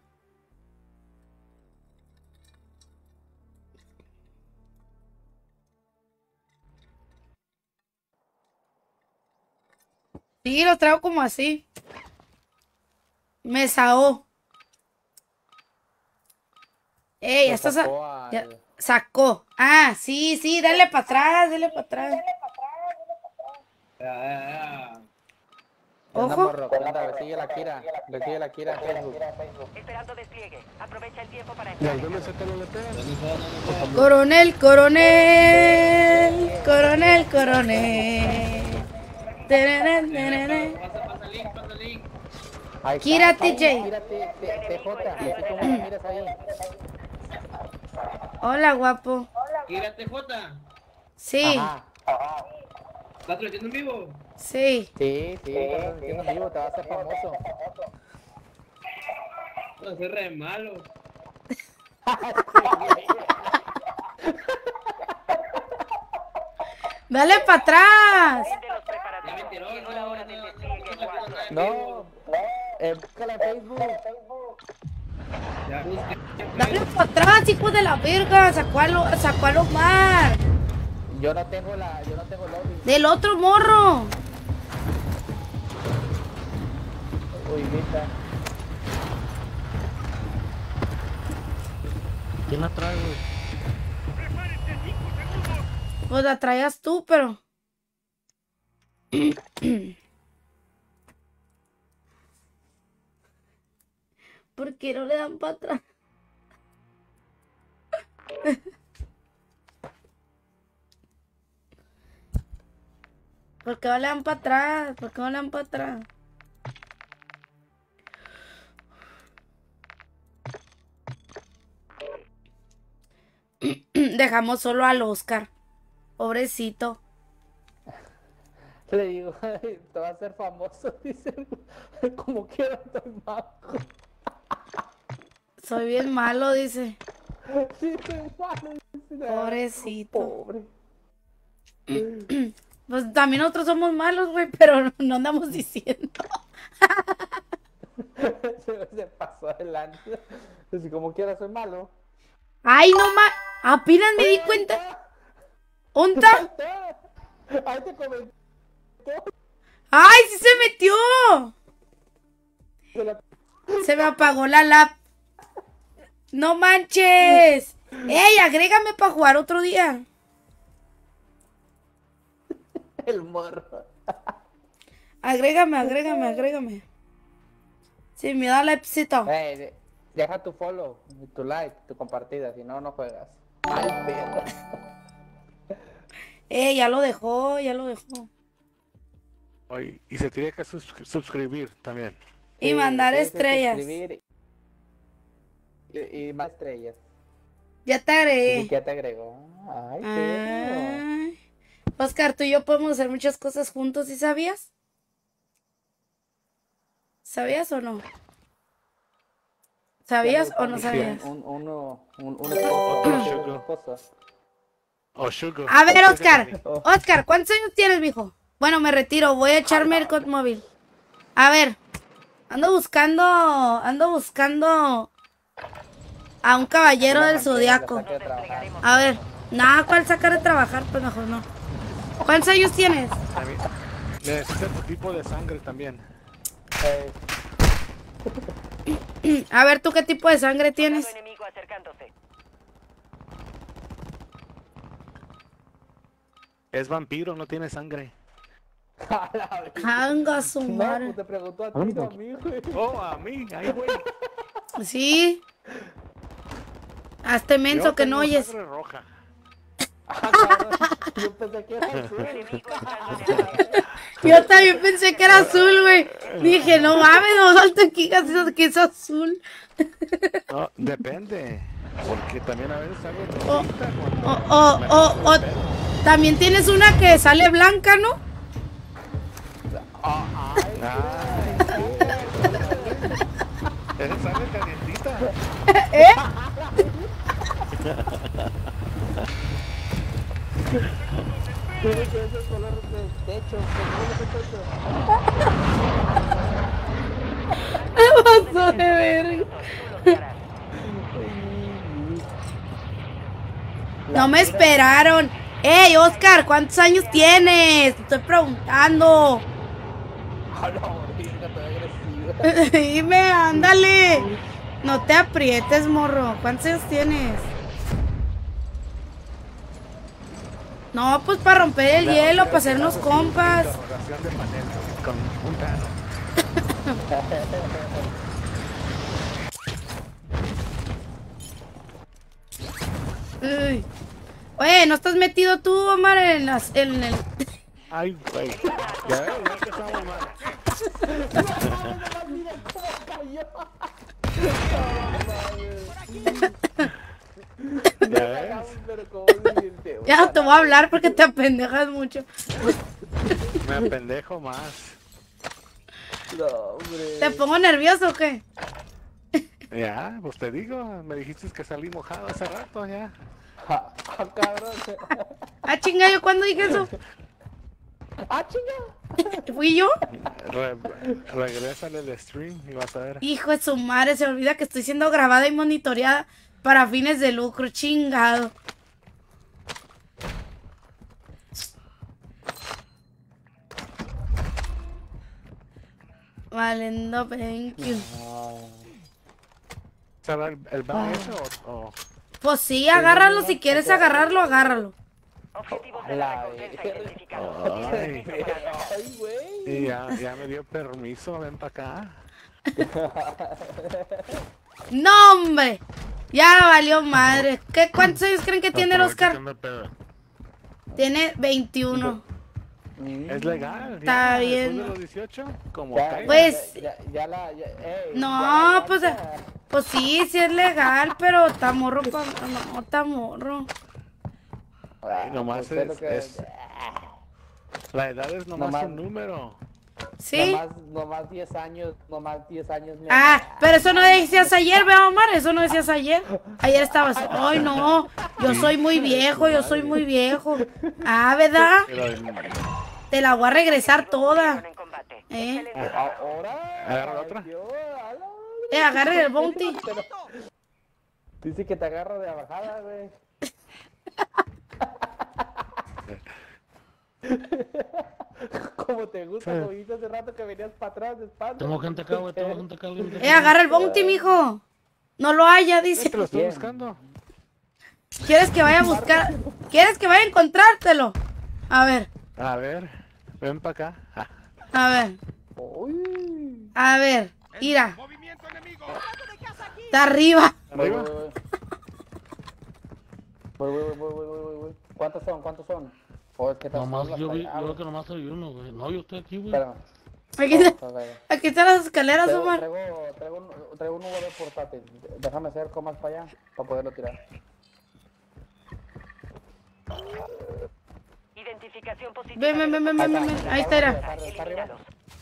[SPEAKER 2] Sí, lo traigo como así. Me sahó. Ey, ya está sa ya sacó. Ah, sí, sí, dale para atrás, dale para atrás. Ojo.
[SPEAKER 1] Le sigue la Kira, le sigue la Kira en Facebook.
[SPEAKER 3] Esperando despliegue. Aprovecha el tiempo para
[SPEAKER 8] ¿Y al
[SPEAKER 3] entrar.
[SPEAKER 8] B M Z no le pegas?
[SPEAKER 2] Coronel, coronel, coronel, coronel. Tererén, tererén.
[SPEAKER 1] Ahí está,
[SPEAKER 2] Kira
[SPEAKER 1] ahí,
[SPEAKER 2] T J.
[SPEAKER 1] Kira T- T- T J, así como la miras ahí.
[SPEAKER 2] Hola, guapo.
[SPEAKER 12] Kira T J.
[SPEAKER 2] Sí,
[SPEAKER 1] Ajá.
[SPEAKER 12] ¿Estás transmitiendo en vivo?
[SPEAKER 2] sí.
[SPEAKER 1] Sí, sí, estás transmitiendo en vivo, te vas a hacer famoso.
[SPEAKER 12] No, soy re malo.
[SPEAKER 2] Dale para atrás.
[SPEAKER 3] De los preparativos.
[SPEAKER 12] Ya me tiró,
[SPEAKER 3] Llegó
[SPEAKER 12] no,
[SPEAKER 3] la hora del
[SPEAKER 12] no,
[SPEAKER 3] despliegue.
[SPEAKER 12] no, no,
[SPEAKER 3] Guardia.
[SPEAKER 1] No, eh, búscala en Facebook.
[SPEAKER 12] Ya busqué.
[SPEAKER 2] Dale para atrás, hijo de la verga. Sacó a, lo, sacó a Omar.
[SPEAKER 1] Yo no tengo la, yo no tengo lobby.
[SPEAKER 2] Del otro morro.
[SPEAKER 1] Uy, vista.
[SPEAKER 9] ¿Quién la trae, güey?
[SPEAKER 2] Pues la traías tú, pero... ¿Por qué no le dan para atrás? ¿Por qué no le dan para atrás? ¿Por qué no le dan para atrás? Dejamos solo al Oscar. Pobrecito.
[SPEAKER 1] Le digo, te vas a hacer famoso, dice. Como quiera, estoy bajo.
[SPEAKER 2] Soy bien malo, dice.
[SPEAKER 1] Sí, estoy malo, dice.
[SPEAKER 2] Pobrecito.
[SPEAKER 1] Pobre.
[SPEAKER 2] Pues también nosotros somos malos, güey, pero no andamos diciendo.
[SPEAKER 1] se, se pasó adelante. Así como quiera, soy malo.
[SPEAKER 2] Ay, no más. Apenas me di cuenta. ¿Onta?
[SPEAKER 1] Ahí te comentó.
[SPEAKER 2] ¡Ay, sí se metió! Se me apagó la lap. ¡No manches! ¡Ey, agrégame para jugar otro día!
[SPEAKER 1] El morro.
[SPEAKER 2] Agrégame, agrégame, agrégame. Sí, me da lapsito.
[SPEAKER 1] Hey, de- deja tu follow, tu like, tu compartida, si no, no juegas. Ay, perro.
[SPEAKER 2] Eh, ya lo dejó, ya lo dejó.
[SPEAKER 10] Oye, y se tiene que sus- suscribir también.
[SPEAKER 2] Y
[SPEAKER 1] Sí,
[SPEAKER 2] mandar
[SPEAKER 1] tienes que
[SPEAKER 2] estrellas.
[SPEAKER 1] suscribir Y, y más estrellas.
[SPEAKER 2] Ya te
[SPEAKER 1] ¿Y
[SPEAKER 2] agregué.
[SPEAKER 1] qué te agregó? Ay, perro.
[SPEAKER 2] Ay. Oscar, tú y yo podemos hacer muchas cosas juntos, ¿sí sabías? ¿Sabías o no? ¿Sabías o no sabías?
[SPEAKER 1] Un, uno, un, un esposo.
[SPEAKER 10] Otro
[SPEAKER 1] un
[SPEAKER 10] sugar.
[SPEAKER 1] esposo.
[SPEAKER 10] O Sugar.
[SPEAKER 2] A ver, Oscar. Oscar, ¿cuántos años tienes, mijo? Bueno, me retiro. Voy a echarme el code móvil. A ver. Ando buscando... Ando buscando... A un caballero del zodiaco.
[SPEAKER 1] Saqué de trabajar.
[SPEAKER 2] A ver. Nada, ¿cuál sacar de trabajar? Pues mejor no. ¿Cuántos años tienes?
[SPEAKER 10] A mí- Necesita tu tipo de sangre también.
[SPEAKER 1] Eh,
[SPEAKER 2] A ver, ¿tú qué tipo de sangre tienes?
[SPEAKER 3] Soldado enemigo acercándose.
[SPEAKER 10] Es vampiro, no tiene sangre.
[SPEAKER 1] a la vez.
[SPEAKER 2] Anga su
[SPEAKER 1] No,
[SPEAKER 2] madre.
[SPEAKER 1] pues te preguntó a ti, no a mí, güey.
[SPEAKER 10] Oh, a mí, ahí güey.
[SPEAKER 2] Sí. Hazte menso
[SPEAKER 10] Yo
[SPEAKER 2] que no
[SPEAKER 10] tengo
[SPEAKER 2] oyes.
[SPEAKER 10] sangre roja.
[SPEAKER 1] Ah, cabrón, yo pensé que era azul.
[SPEAKER 2] Yo también pensé que era azul, güey. Dije, no mames, no salte aquí que es azul.
[SPEAKER 10] No, depende. Porque también a veces sale
[SPEAKER 2] O,
[SPEAKER 10] rosita
[SPEAKER 2] o,
[SPEAKER 10] cuando
[SPEAKER 2] o,
[SPEAKER 10] me
[SPEAKER 2] o,
[SPEAKER 10] corto el
[SPEAKER 2] o-
[SPEAKER 10] pelo.
[SPEAKER 2] también tienes una que sale blanca, ¿no?
[SPEAKER 10] Ah, esa sale calientita.
[SPEAKER 2] ¿Eh?
[SPEAKER 1] Tiene que ser color de techo,
[SPEAKER 2] Me pasó de verga. No me esperaron. Ey, Oscar, ¿cuántos años tienes? Te estoy preguntando. Dime, ándale. No te aprietes, morro. ¿Cuántos años tienes? No, pues para romper el hielo, para hacernos compas.
[SPEAKER 10] Interrogación de panel con un tano.
[SPEAKER 2] Uy. Oye, ¿no estás metido tú, Omar, en, las, en el...
[SPEAKER 10] Ay, güey. Ya ves, ya que estamos mal. ¿Ya ves?
[SPEAKER 2] Ya no te voy a hablar porque te apendejas mucho.
[SPEAKER 10] Me apendejo más.
[SPEAKER 1] No, hombre.
[SPEAKER 2] ¿Te pongo nervioso o qué?
[SPEAKER 10] Ya, pues te digo, me dijiste que salí mojado hace rato ya.
[SPEAKER 1] Ah, ah, cabrón.
[SPEAKER 2] Ah, chinga, ¿yo cuándo dije eso?
[SPEAKER 1] Ah, chinga.
[SPEAKER 2] ¿Fui yo?
[SPEAKER 10] Re regrésale el stream y vas a ver.
[SPEAKER 2] Hijo de su madre, se olvida que estoy siendo grabada y monitoreada para fines de lucro, chingado. Valendo, thank you.
[SPEAKER 10] ¿Será el, el ban ese o, o...?
[SPEAKER 2] Pues sí, agárralo, si quieres agarrarlo, agárralo.
[SPEAKER 1] La
[SPEAKER 10] Ay,
[SPEAKER 1] Ay, güey.
[SPEAKER 10] y ya, ya me dio permiso, ven para acá.
[SPEAKER 2] No, hombre. Ya valió madre. ¿Qué, ¿Cuántos años creen que tiene el Oscar? Tiene veintiuno.
[SPEAKER 10] Es legal.
[SPEAKER 2] Está
[SPEAKER 10] ya,
[SPEAKER 2] bien.
[SPEAKER 10] después de los dieciocho, como
[SPEAKER 1] Ya,
[SPEAKER 10] caiga.
[SPEAKER 2] Pues-
[SPEAKER 1] ya, ya, ya la, ya, ey,
[SPEAKER 2] No,
[SPEAKER 1] ya
[SPEAKER 2] pues,
[SPEAKER 1] aguanta.
[SPEAKER 2] pues sí, sí es legal, pero está morro pa... No, está morro.
[SPEAKER 10] Ay, nomás
[SPEAKER 1] pues,
[SPEAKER 10] es,
[SPEAKER 1] lo que-
[SPEAKER 10] es- La edad es nomás,
[SPEAKER 1] Nomás-
[SPEAKER 10] un número.
[SPEAKER 2] ¿Sí?
[SPEAKER 1] Nomás, nomás diez años, nomás diez años. mi
[SPEAKER 2] Ah,
[SPEAKER 1] amor.
[SPEAKER 2] pero eso no decías ayer, vea, Omar, eso no decías ayer. Ayer estabas, ay no, yo soy muy viejo, yo soy muy viejo. Ah, ¿verdad?
[SPEAKER 10] Pero,
[SPEAKER 2] Te la voy a regresar toda.
[SPEAKER 3] En combate.
[SPEAKER 2] Eh,
[SPEAKER 1] Ahora.
[SPEAKER 10] ¿agarra la otra?
[SPEAKER 1] Dios, ala.
[SPEAKER 2] eh agarre el bounty.
[SPEAKER 1] Dice que te agarro de bajada, güey. Como te gusta, como dijiste hace rato que venías para atrás de espalda.
[SPEAKER 9] Tengo gente acá, güey, tengo gente acá. alguien
[SPEAKER 2] Eh, agarra el bounty, mijo. No lo haya, dice.
[SPEAKER 10] te lo estoy
[SPEAKER 1] Bien.
[SPEAKER 10] buscando.
[SPEAKER 2] ¿Quieres que vaya a buscar? ¿Quieres que vaya a encontrártelo? A ver,
[SPEAKER 10] A ver, ven para acá. Ah,
[SPEAKER 2] a ver,
[SPEAKER 1] Uy.
[SPEAKER 2] a ver. Mira. Está arriba.
[SPEAKER 1] Voy,
[SPEAKER 10] arriba.
[SPEAKER 1] voy, voy. Voy, voy, voy, voy, voy, voy, voy. ¿Cuántos son? ¿Cuántos son? O es que te
[SPEAKER 9] Nomás,
[SPEAKER 1] son
[SPEAKER 9] yo, vi,
[SPEAKER 1] las-
[SPEAKER 9] yo creo que nomás hay uno, güey. No, yo estoy aquí, güey.
[SPEAKER 1] Espérame.
[SPEAKER 2] Aquí,
[SPEAKER 1] Vamos
[SPEAKER 2] está-
[SPEAKER 1] a ver.
[SPEAKER 2] aquí están las escaleras,
[SPEAKER 1] Traigo,
[SPEAKER 2] Omar.
[SPEAKER 1] traigo, traigo, un, traigo un U V portátil. Déjame hacer comas para allá, para poderlo tirar.
[SPEAKER 3] Identificación positiva.
[SPEAKER 2] Ven, ven, ven, ven, ven, ven, ven. Ahí está, era.
[SPEAKER 1] Está, está arriba.
[SPEAKER 3] Elimínalos.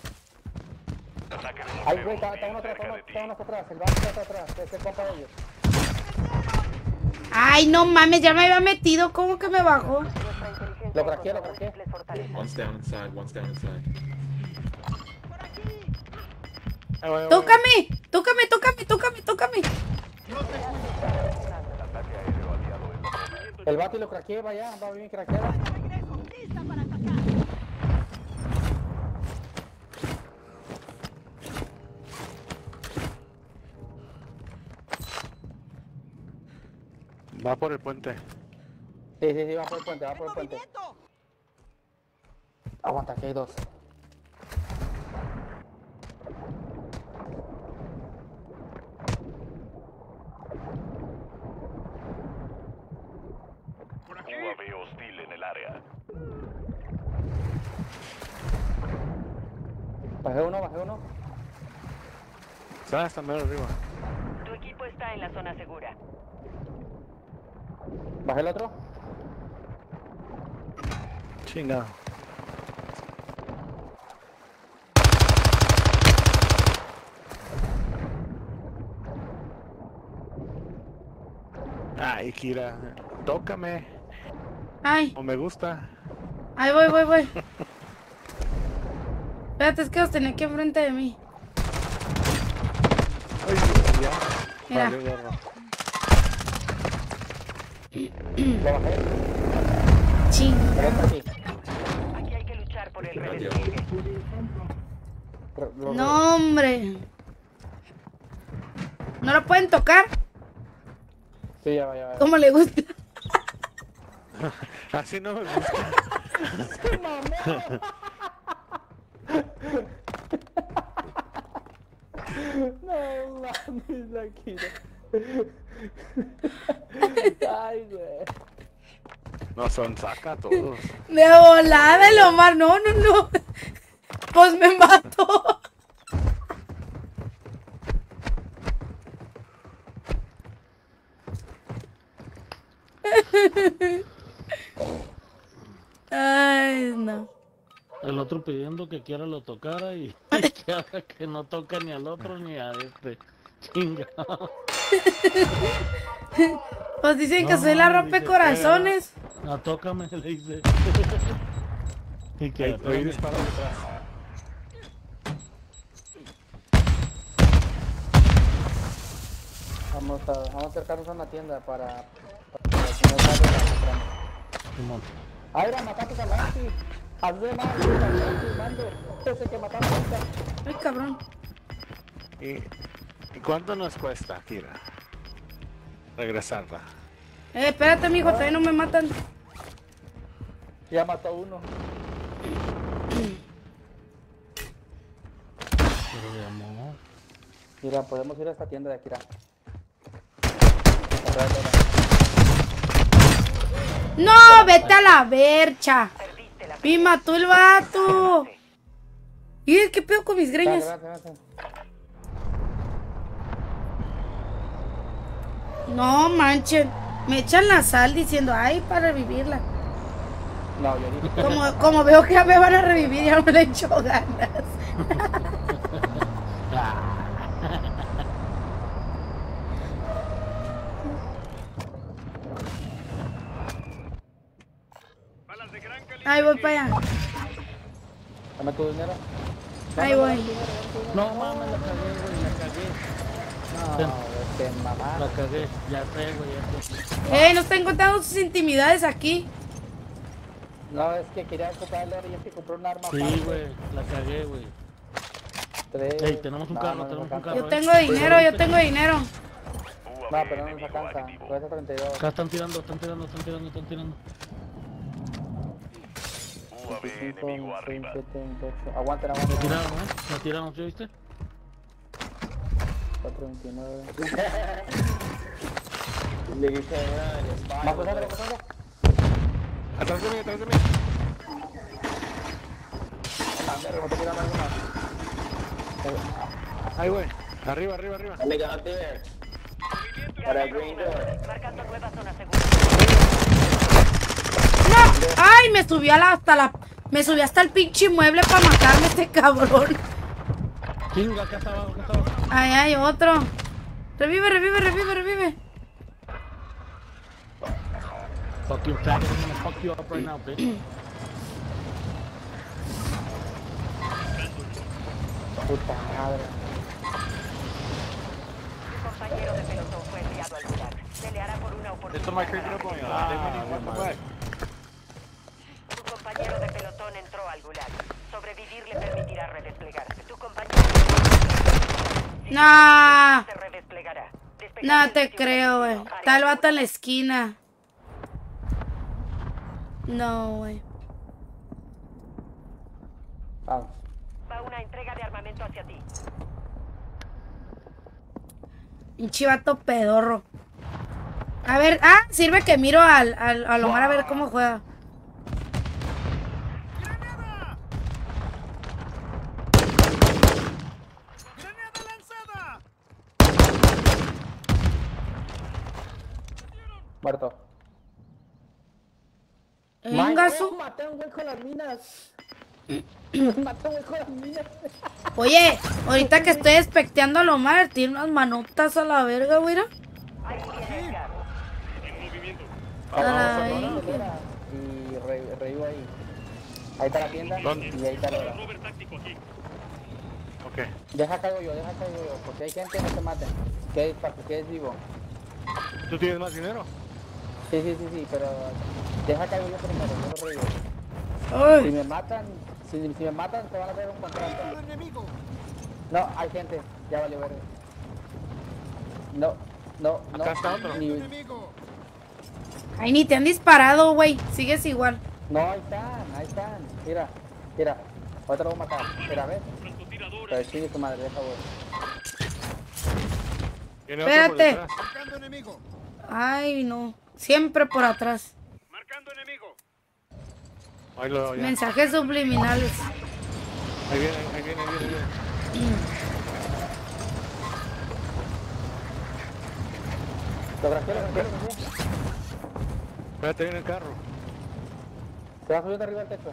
[SPEAKER 1] Ay, güey, está, está uno atrás, está uno, está uno atrás. El banco está atrás. Ese es compa de ellos.
[SPEAKER 2] Ay, no mames, ya me había metido. ¿Cómo que me bajó?
[SPEAKER 3] Nuestra inteligencia
[SPEAKER 1] Lo
[SPEAKER 3] en
[SPEAKER 1] craqueé, lo
[SPEAKER 3] contra
[SPEAKER 1] craqueé.
[SPEAKER 3] múltiples fortalezas.
[SPEAKER 11] One's down inside, one's down inside.
[SPEAKER 10] ahí voy, ahí voy.
[SPEAKER 2] Tócame, tócame, tócame, tócame, tócame.
[SPEAKER 1] El bati lo craqueé, va allá, va bien craqueado.
[SPEAKER 4] Lista para atacar.
[SPEAKER 10] Va por el puente.
[SPEAKER 1] Sí, sí, sí, va por el puente, va por el puente.
[SPEAKER 4] ¡Movimiento!
[SPEAKER 1] Aguanta, que hay dos. Bajé uno, bajé uno.
[SPEAKER 10] Está hasta medio arriba.
[SPEAKER 3] Tu equipo está en la zona segura.
[SPEAKER 1] Bajé el otro.
[SPEAKER 10] Chingado. Ay, Kira, tócame.
[SPEAKER 2] Ay.
[SPEAKER 10] O me gusta.
[SPEAKER 2] Ahí voy, voy, voy. Espérate, es que los tenía aquí enfrente de mí.
[SPEAKER 10] Ay, ya.
[SPEAKER 2] Mira.
[SPEAKER 10] Vale, gorro.
[SPEAKER 1] Lo bajé.
[SPEAKER 2] Chinga.
[SPEAKER 3] Aquí hay que luchar por el redespliegue.
[SPEAKER 2] No, hombre. ¿No lo pueden tocar?
[SPEAKER 1] Sí, ya va, ya va.
[SPEAKER 2] ¿Cómo le gusta?
[SPEAKER 10] Así no me gusta.
[SPEAKER 1] No mames, la Kira. Ay, güey.
[SPEAKER 10] No son saca todos.
[SPEAKER 2] De volada el Omar. No, no, no. Pues me mató. Ay, no.
[SPEAKER 9] El otro pidiendo que quiera lo tocara y que ahora que no toca ni al otro ni a este. Chingado.
[SPEAKER 2] Pues dicen que
[SPEAKER 9] No,
[SPEAKER 2] soy la
[SPEAKER 9] dice,
[SPEAKER 2] rompecorazones.
[SPEAKER 9] No, tócame, le dice. Y que
[SPEAKER 10] Ahí, ahí dispara detrás.
[SPEAKER 1] Vamos a, vamos a acercarnos a una tienda para... para que no salga la compramos.
[SPEAKER 9] Simón.
[SPEAKER 1] Ay, era, mataste a Nancy. Hazle mal, Nancy, mando. Ese que mataste ahorita.
[SPEAKER 2] Ay, cabrón.
[SPEAKER 10] ¿Y, ¿Y cuánto nos cuesta, Kira? Regresarla.
[SPEAKER 2] Eh, espérate, mijo, todavía no me matan.
[SPEAKER 1] Ya mató a uno.
[SPEAKER 9] Pero de amor.
[SPEAKER 1] Mira, podemos ir a esta tienda de Kira.
[SPEAKER 2] No, vete a la vercha. Me mató el vato. ¿Y qué pedo con mis greñas?
[SPEAKER 1] Dale, dale, dale.
[SPEAKER 2] No manchen. Me echan la sal diciendo, ay, para revivirla.
[SPEAKER 1] No, yo dije.
[SPEAKER 2] Como, como veo que ya me van a revivir, ya no le echo ganas. Ahí voy para allá.
[SPEAKER 1] Dame tu dinero.
[SPEAKER 2] Ahí voy.
[SPEAKER 9] No mames, la cagué, güey, la cagué.
[SPEAKER 1] No, es que mamá.
[SPEAKER 9] La cagué, ya sé, güey, ya sé.
[SPEAKER 2] Eh, no están contando sus intimidades aquí.
[SPEAKER 1] No, es que quería comprarle y es que compró un arma.
[SPEAKER 9] Sí,
[SPEAKER 1] aparte.
[SPEAKER 9] güey, la cagué, güey.
[SPEAKER 1] Tres.
[SPEAKER 9] Ey, tenemos un
[SPEAKER 1] No,
[SPEAKER 9] carro,
[SPEAKER 1] no, no
[SPEAKER 9] tenemos
[SPEAKER 1] me
[SPEAKER 9] un
[SPEAKER 1] alcanza.
[SPEAKER 9] carro.
[SPEAKER 2] Yo tengo dinero, yo tengo dinero.
[SPEAKER 1] No, pero no nos alcanza. Puede ser treinta y dos.
[SPEAKER 9] Acá están tirando, están tirando, están tirando, están tirando.
[SPEAKER 1] veinticinco, veintisiete, veintiocho. Aguanten,
[SPEAKER 9] Me
[SPEAKER 1] aguanten.
[SPEAKER 9] tiraron, ¿eh? Me tiraron, ¿sí viste?
[SPEAKER 1] cuatro veintinueve.
[SPEAKER 12] Le dije una del espalda.
[SPEAKER 1] Más pesado, más pesado.
[SPEAKER 10] Atrás de mí, atrás de mí.
[SPEAKER 1] También, ¿cómo te tiran alguna?
[SPEAKER 10] Ahí, güey. Arriba, arriba, arriba.
[SPEAKER 12] They got there. Para green door.
[SPEAKER 3] Marcando nueva zona segura.
[SPEAKER 2] No, ay, me subió a la, hasta la, me subió hasta el pinche mueble para matarme este cabrón.
[SPEAKER 9] Chinga, acá está abajo, acá está abajo.
[SPEAKER 2] Ay, hay otro. Revive, revive, revive, revive.
[SPEAKER 9] Fuck you, faggot, I'm gonna fuck you up right now, bitch.
[SPEAKER 1] Puta madre.
[SPEAKER 3] Tu compañero de pelotón fue enviado al lugar. Peleará por una oportunidad. Tu compañero de pelotón entró al gulag. Sobrevivir le permitirá redesplegarse. Tu compañero de
[SPEAKER 2] Nah,
[SPEAKER 3] se redesplegará.
[SPEAKER 2] no te creo, güey. Está el vato en la esquina. No, güey.
[SPEAKER 1] Vamos.
[SPEAKER 3] Va una entrega de armamento hacia ti.
[SPEAKER 2] Pinche vato pedorro. A ver, ah, sirve que miro al, al, al Omar a ver cómo juega.
[SPEAKER 1] Muerto.
[SPEAKER 2] Venga, su.
[SPEAKER 1] Maté a un güey con las minas. Maté a un güey con las minas.
[SPEAKER 2] Oye, ahorita que estoy especteando a Lomar, tiene unas manotas a la verga, güey.
[SPEAKER 1] A la verga. Y re, revivo ahí. Ahí está la tienda.
[SPEAKER 10] ¿Dónde?
[SPEAKER 1] Y ahí está la hora.
[SPEAKER 10] Ok.
[SPEAKER 1] Deja caigo yo, deja caigo yo. Porque hay gente que no se maten. Que para que quedes vivo.
[SPEAKER 10] ¿Tú tienes más dinero?
[SPEAKER 1] Sí, sí, sí, sí, pero deja caigo yo primero, yo lo revivo.
[SPEAKER 2] Ay.
[SPEAKER 1] Si me matan, si, si me matan, te van a hacer un contrato. No, hay gente, ya valió verde. No, no, no.
[SPEAKER 10] Acá está otro.
[SPEAKER 1] Ni,
[SPEAKER 2] Ay, ni te han disparado, güey. Sigues igual.
[SPEAKER 1] no, ahí están, ahí están. Mira, mira. Otro lo voy a matar. Mira, ¿ves? Pero sigue tu madre, deja voy.
[SPEAKER 10] Viene otro por
[SPEAKER 2] Espérate.
[SPEAKER 10] detrás.
[SPEAKER 2] Ay, no. Siempre por atrás.
[SPEAKER 10] Ahí lo, ya.
[SPEAKER 2] Mensajes subliminales.
[SPEAKER 10] Ahí viene, ahí viene, ahí viene, ahí viene.
[SPEAKER 1] Lo grajeé, lo grajeé, lo grajeé.
[SPEAKER 10] Espérate, viene el carro.
[SPEAKER 1] Se va subiendo arriba del techo.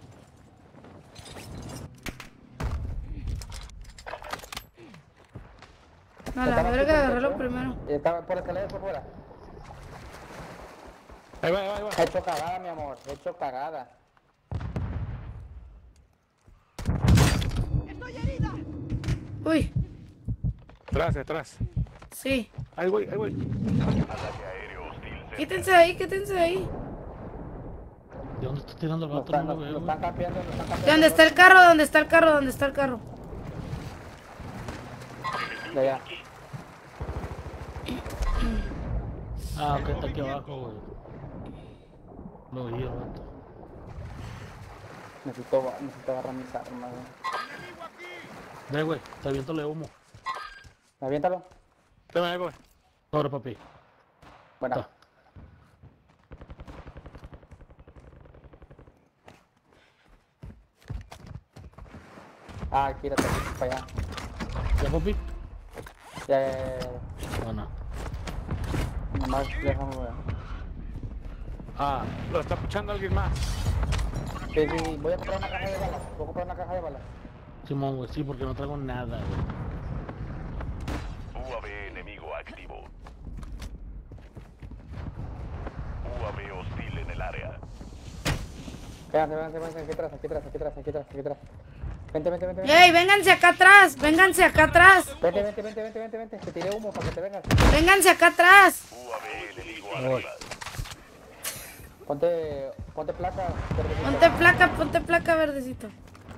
[SPEAKER 2] A la verga, agarrarlo primero.
[SPEAKER 1] Estaba por escalera por fuera.
[SPEAKER 10] Ahí va, ahí va, ahí va.
[SPEAKER 1] He hecho cagada, mi amor. He hecho cagada.
[SPEAKER 2] Uy,
[SPEAKER 10] Atrás, atrás.
[SPEAKER 2] sí.
[SPEAKER 10] Ahí voy, ahí voy.
[SPEAKER 2] Quítense de ahí, quítense de ahí.
[SPEAKER 9] ¿De dónde está tirando el
[SPEAKER 1] Nos
[SPEAKER 9] vato?
[SPEAKER 1] están,
[SPEAKER 9] No
[SPEAKER 1] nos,
[SPEAKER 9] lo veo,
[SPEAKER 1] nos
[SPEAKER 9] güey.
[SPEAKER 1] están campeando, nos están campeando.
[SPEAKER 2] ¿Dónde está el carro? ¿Dónde está el carro? ¿Dónde está el carro?
[SPEAKER 1] De allá.
[SPEAKER 9] Ah, ok, está aquí abajo, güey. Lo vi, el vato.
[SPEAKER 1] Necesito, necesito agarrar mis armas, güey.
[SPEAKER 9] Ve, güey, está viéndole humo.
[SPEAKER 1] Aviéntalo.
[SPEAKER 10] Toma, ahí voy.
[SPEAKER 9] Sobre, papi.
[SPEAKER 1] Bueno.
[SPEAKER 9] Ta.
[SPEAKER 1] Ah, quírate, para allá.
[SPEAKER 9] ¿Ya, papi?
[SPEAKER 1] Ya, ya, ya, ya.
[SPEAKER 9] Bueno.
[SPEAKER 1] Nomás déjame ver.
[SPEAKER 10] Ah, lo está puchando alguien más.
[SPEAKER 1] Sí, sí, sí, voy a comprar una caja de balas. Voy a comprar una caja de balas.
[SPEAKER 9] Simón, güey, sí, porque no traigo nada, güey.
[SPEAKER 7] U A V enemigo activo. U A V hostil en el área.
[SPEAKER 1] Véanse, véanse, véanse, aquí atrás, aquí atrás, aquí atrás, aquí atrás, aquí atrás. Vente, vente, vente, vente.
[SPEAKER 2] ¡Ey, vénganse acá atrás! ¡Vénganse acá atrás!
[SPEAKER 1] Vente, vente, vente, vente, vente, vente. Te tiré humo para que te vengas.
[SPEAKER 2] ¡Vénganse acá atrás!
[SPEAKER 7] U A V enemigo
[SPEAKER 9] Me voy.
[SPEAKER 7] arriba.
[SPEAKER 1] Ponte, ponte placa. verdecito.
[SPEAKER 2] Ponte placa, ponte placa, verdecito.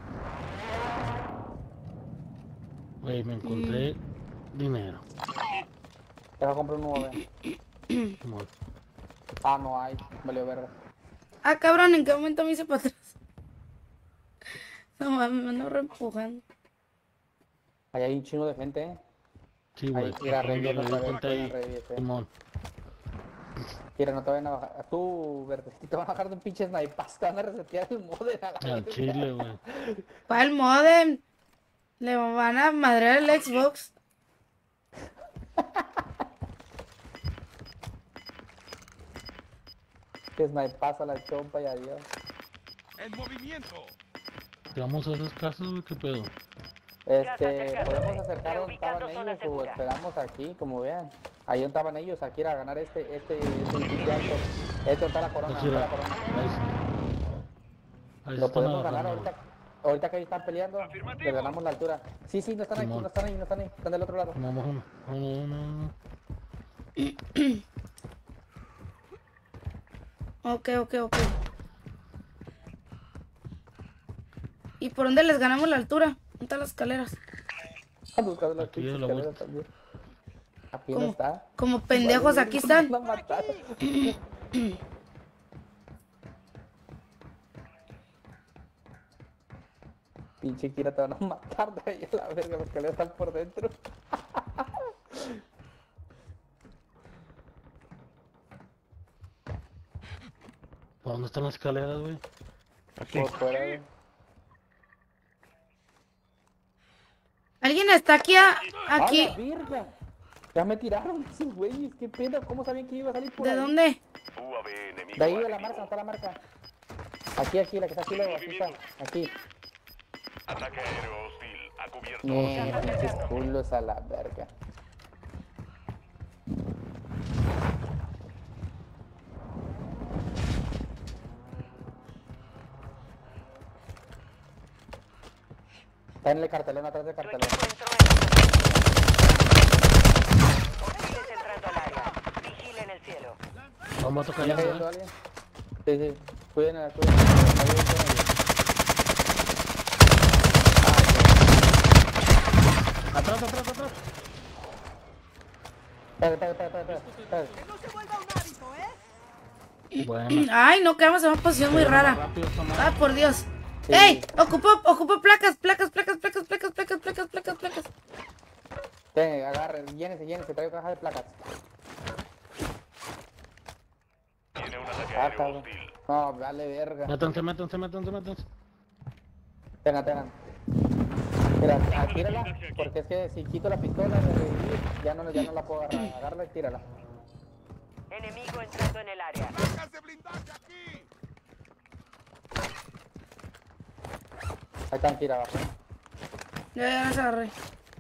[SPEAKER 9] Güey, me encontré dinero.
[SPEAKER 1] Deja comprar un U A V.
[SPEAKER 9] Simón.
[SPEAKER 1] Ah, no hay. Valió verde.
[SPEAKER 2] Ah, cabrón, ¿en qué momento me hice para atrás? No mames, me ando reempujando.
[SPEAKER 1] Ahí hay un chingo de gente, eh.
[SPEAKER 9] Sí, güey.
[SPEAKER 1] Ahí, mira,
[SPEAKER 9] Me
[SPEAKER 1] revive
[SPEAKER 9] di
[SPEAKER 1] otra vez,
[SPEAKER 9] cuenta ahí.
[SPEAKER 1] revive, revive.
[SPEAKER 9] Simón.
[SPEAKER 1] Mira, no te vayan a bajar. Tú, verdecito, te van a bajar de un pinche sniper. Te van a resetear el modem a la
[SPEAKER 9] Al
[SPEAKER 1] verga.
[SPEAKER 9] chile, güey.
[SPEAKER 2] ¿Cuál el modem? Le van a madrear el Xbox.
[SPEAKER 1] Que sniper a la chompa y adiós.
[SPEAKER 7] En movimiento.
[SPEAKER 9] ¿Te vamos a esas casas, güey? ¿Qué pedo?
[SPEAKER 1] Este, podemos acercar donde
[SPEAKER 3] Reubicando
[SPEAKER 1] estaban
[SPEAKER 3] zona
[SPEAKER 1] ellos o
[SPEAKER 3] segura.
[SPEAKER 1] esperamos aquí, como vean. Ahí donde estaban ellos, aquí era ganar este, este, este edificio alto. Este donde está la corona,
[SPEAKER 9] Aquí
[SPEAKER 1] donde
[SPEAKER 9] era.
[SPEAKER 1] está la corona.
[SPEAKER 9] Ahí sí. Ahí se
[SPEAKER 1] Lo
[SPEAKER 9] están
[SPEAKER 1] podemos ganar
[SPEAKER 9] agarrando,
[SPEAKER 1] ahorita. Ahorita que ahí están peleando, les ganamos la altura. Sí, sí, no están ahí,
[SPEAKER 9] Simón.
[SPEAKER 1] no están ahí, no están ahí, están del otro lado.
[SPEAKER 9] güey. Vamos uno. Uno, uno, uno.
[SPEAKER 2] Ok, ok, ok. ¿Y por dónde les ganamos la altura? ¿Dónde están las escaleras?
[SPEAKER 1] Están buscando las
[SPEAKER 9] Aquí
[SPEAKER 1] pinches
[SPEAKER 9] de la
[SPEAKER 1] escaleras
[SPEAKER 9] vuelta.
[SPEAKER 1] también. Aquí no
[SPEAKER 2] ¿Cómo?
[SPEAKER 1] está.
[SPEAKER 2] Como pendejos aquí están.
[SPEAKER 1] Nos mataron. Pinche Kira, te van a matar de ahí a la verga porque le están por dentro.
[SPEAKER 9] ¿Por dónde están las escaleras, güey?
[SPEAKER 10] Aquí.
[SPEAKER 1] Por fuera, güey.
[SPEAKER 2] ¿Alguien está aquí? a-
[SPEAKER 1] ¡A
[SPEAKER 2] aquí?
[SPEAKER 1] la verga! Ya me tiraron esos güeyes, qué pedo, ¿cómo sabían que iba a salir por
[SPEAKER 2] ¿De
[SPEAKER 1] ahí?
[SPEAKER 2] dónde?
[SPEAKER 7] U A V enemigo
[SPEAKER 1] De ahí de la
[SPEAKER 7] activo.
[SPEAKER 1] marca, ¿dónde está la marca? Aquí, aquí, la que está aquí luego, aquí está, aquí.
[SPEAKER 7] Ataque aéreo hostil. A cubierto.
[SPEAKER 1] Mierda, pinches culos a la verga. Está en el cartelón, atrás del
[SPEAKER 3] Tu
[SPEAKER 1] cartelón.
[SPEAKER 3] equipo entró en la zona. Hostiles entrando al área. Vigilen el cielo.
[SPEAKER 9] Vamos a tocar
[SPEAKER 1] ¿Ya
[SPEAKER 9] ya,
[SPEAKER 1] cayendo
[SPEAKER 9] ¿eh?
[SPEAKER 1] alguien? Sí, sí. Cuiden a la cuiden. Ahí está alguien.
[SPEAKER 9] Atrás, atrás, atrás.
[SPEAKER 1] Espera, espera, espera, espera, espera.
[SPEAKER 4] Que no se vuelva un hábito, ¿eh?
[SPEAKER 9] Bueno.
[SPEAKER 2] Ay, no, quedamos en una posición muy rara.
[SPEAKER 9] Rápido, esta madre.
[SPEAKER 2] Ah, por Dios.
[SPEAKER 1] Sí.
[SPEAKER 2] ¡Ey! Ocupo, ocupo placas, placas, placas, placas, placas, placas, placas, placas, placas.
[SPEAKER 1] Ten, agarre, llénese, llénese, traigo caja de placas.
[SPEAKER 7] Tiene un ataque
[SPEAKER 1] Ah,
[SPEAKER 7] aéreo
[SPEAKER 1] cabrón.
[SPEAKER 7] hostil.
[SPEAKER 1] No, vale verga.
[SPEAKER 9] Métanse, métanse, métanse, métanse.
[SPEAKER 1] Tengan, tengan. Mira, ah, tírala, porque es que si quito la pistola de revivir, ya no, ya no la puedo agarrar. Agárrala y tírala.
[SPEAKER 3] Enemigo entrando en el área.
[SPEAKER 1] Ahí están, tira abajo.
[SPEAKER 2] Ya, ya las agarré.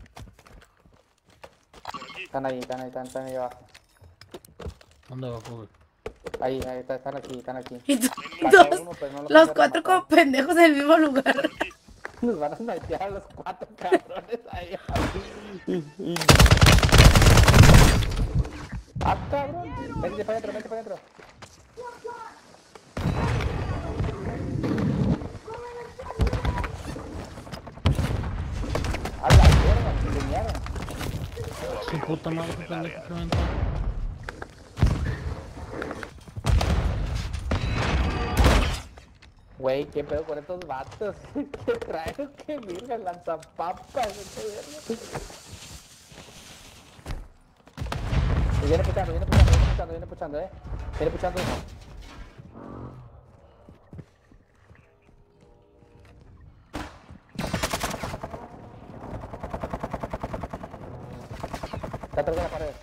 [SPEAKER 1] Están ahí, están ahí, están, están ahí abajo.
[SPEAKER 9] ¿Dónde va, güey?
[SPEAKER 1] Ahí, ahí, está, están aquí, están aquí.
[SPEAKER 2] Y tú-
[SPEAKER 1] Maté
[SPEAKER 2] dos,
[SPEAKER 1] uno, pero no lo
[SPEAKER 2] los
[SPEAKER 1] pude
[SPEAKER 2] cuatro
[SPEAKER 1] rematar.
[SPEAKER 2] como pendejos en el mismo lugar.
[SPEAKER 1] Nos van a snipear a los cuatro cabrones ahí. Ah, cabrón. Vente para adentro, vente para adentro. A la mierda, se linearon.
[SPEAKER 9] Su puta madre, qué pendejo que aventó.
[SPEAKER 1] Güey, qué pedo con estos vatos. ¿Qué traigo? Qué virga, lanzapapas. Qué verga. Y viene puchando, viene puchando, viene puchando, viene puchando, eh. Viene puchando uno. Está atrás de la pared.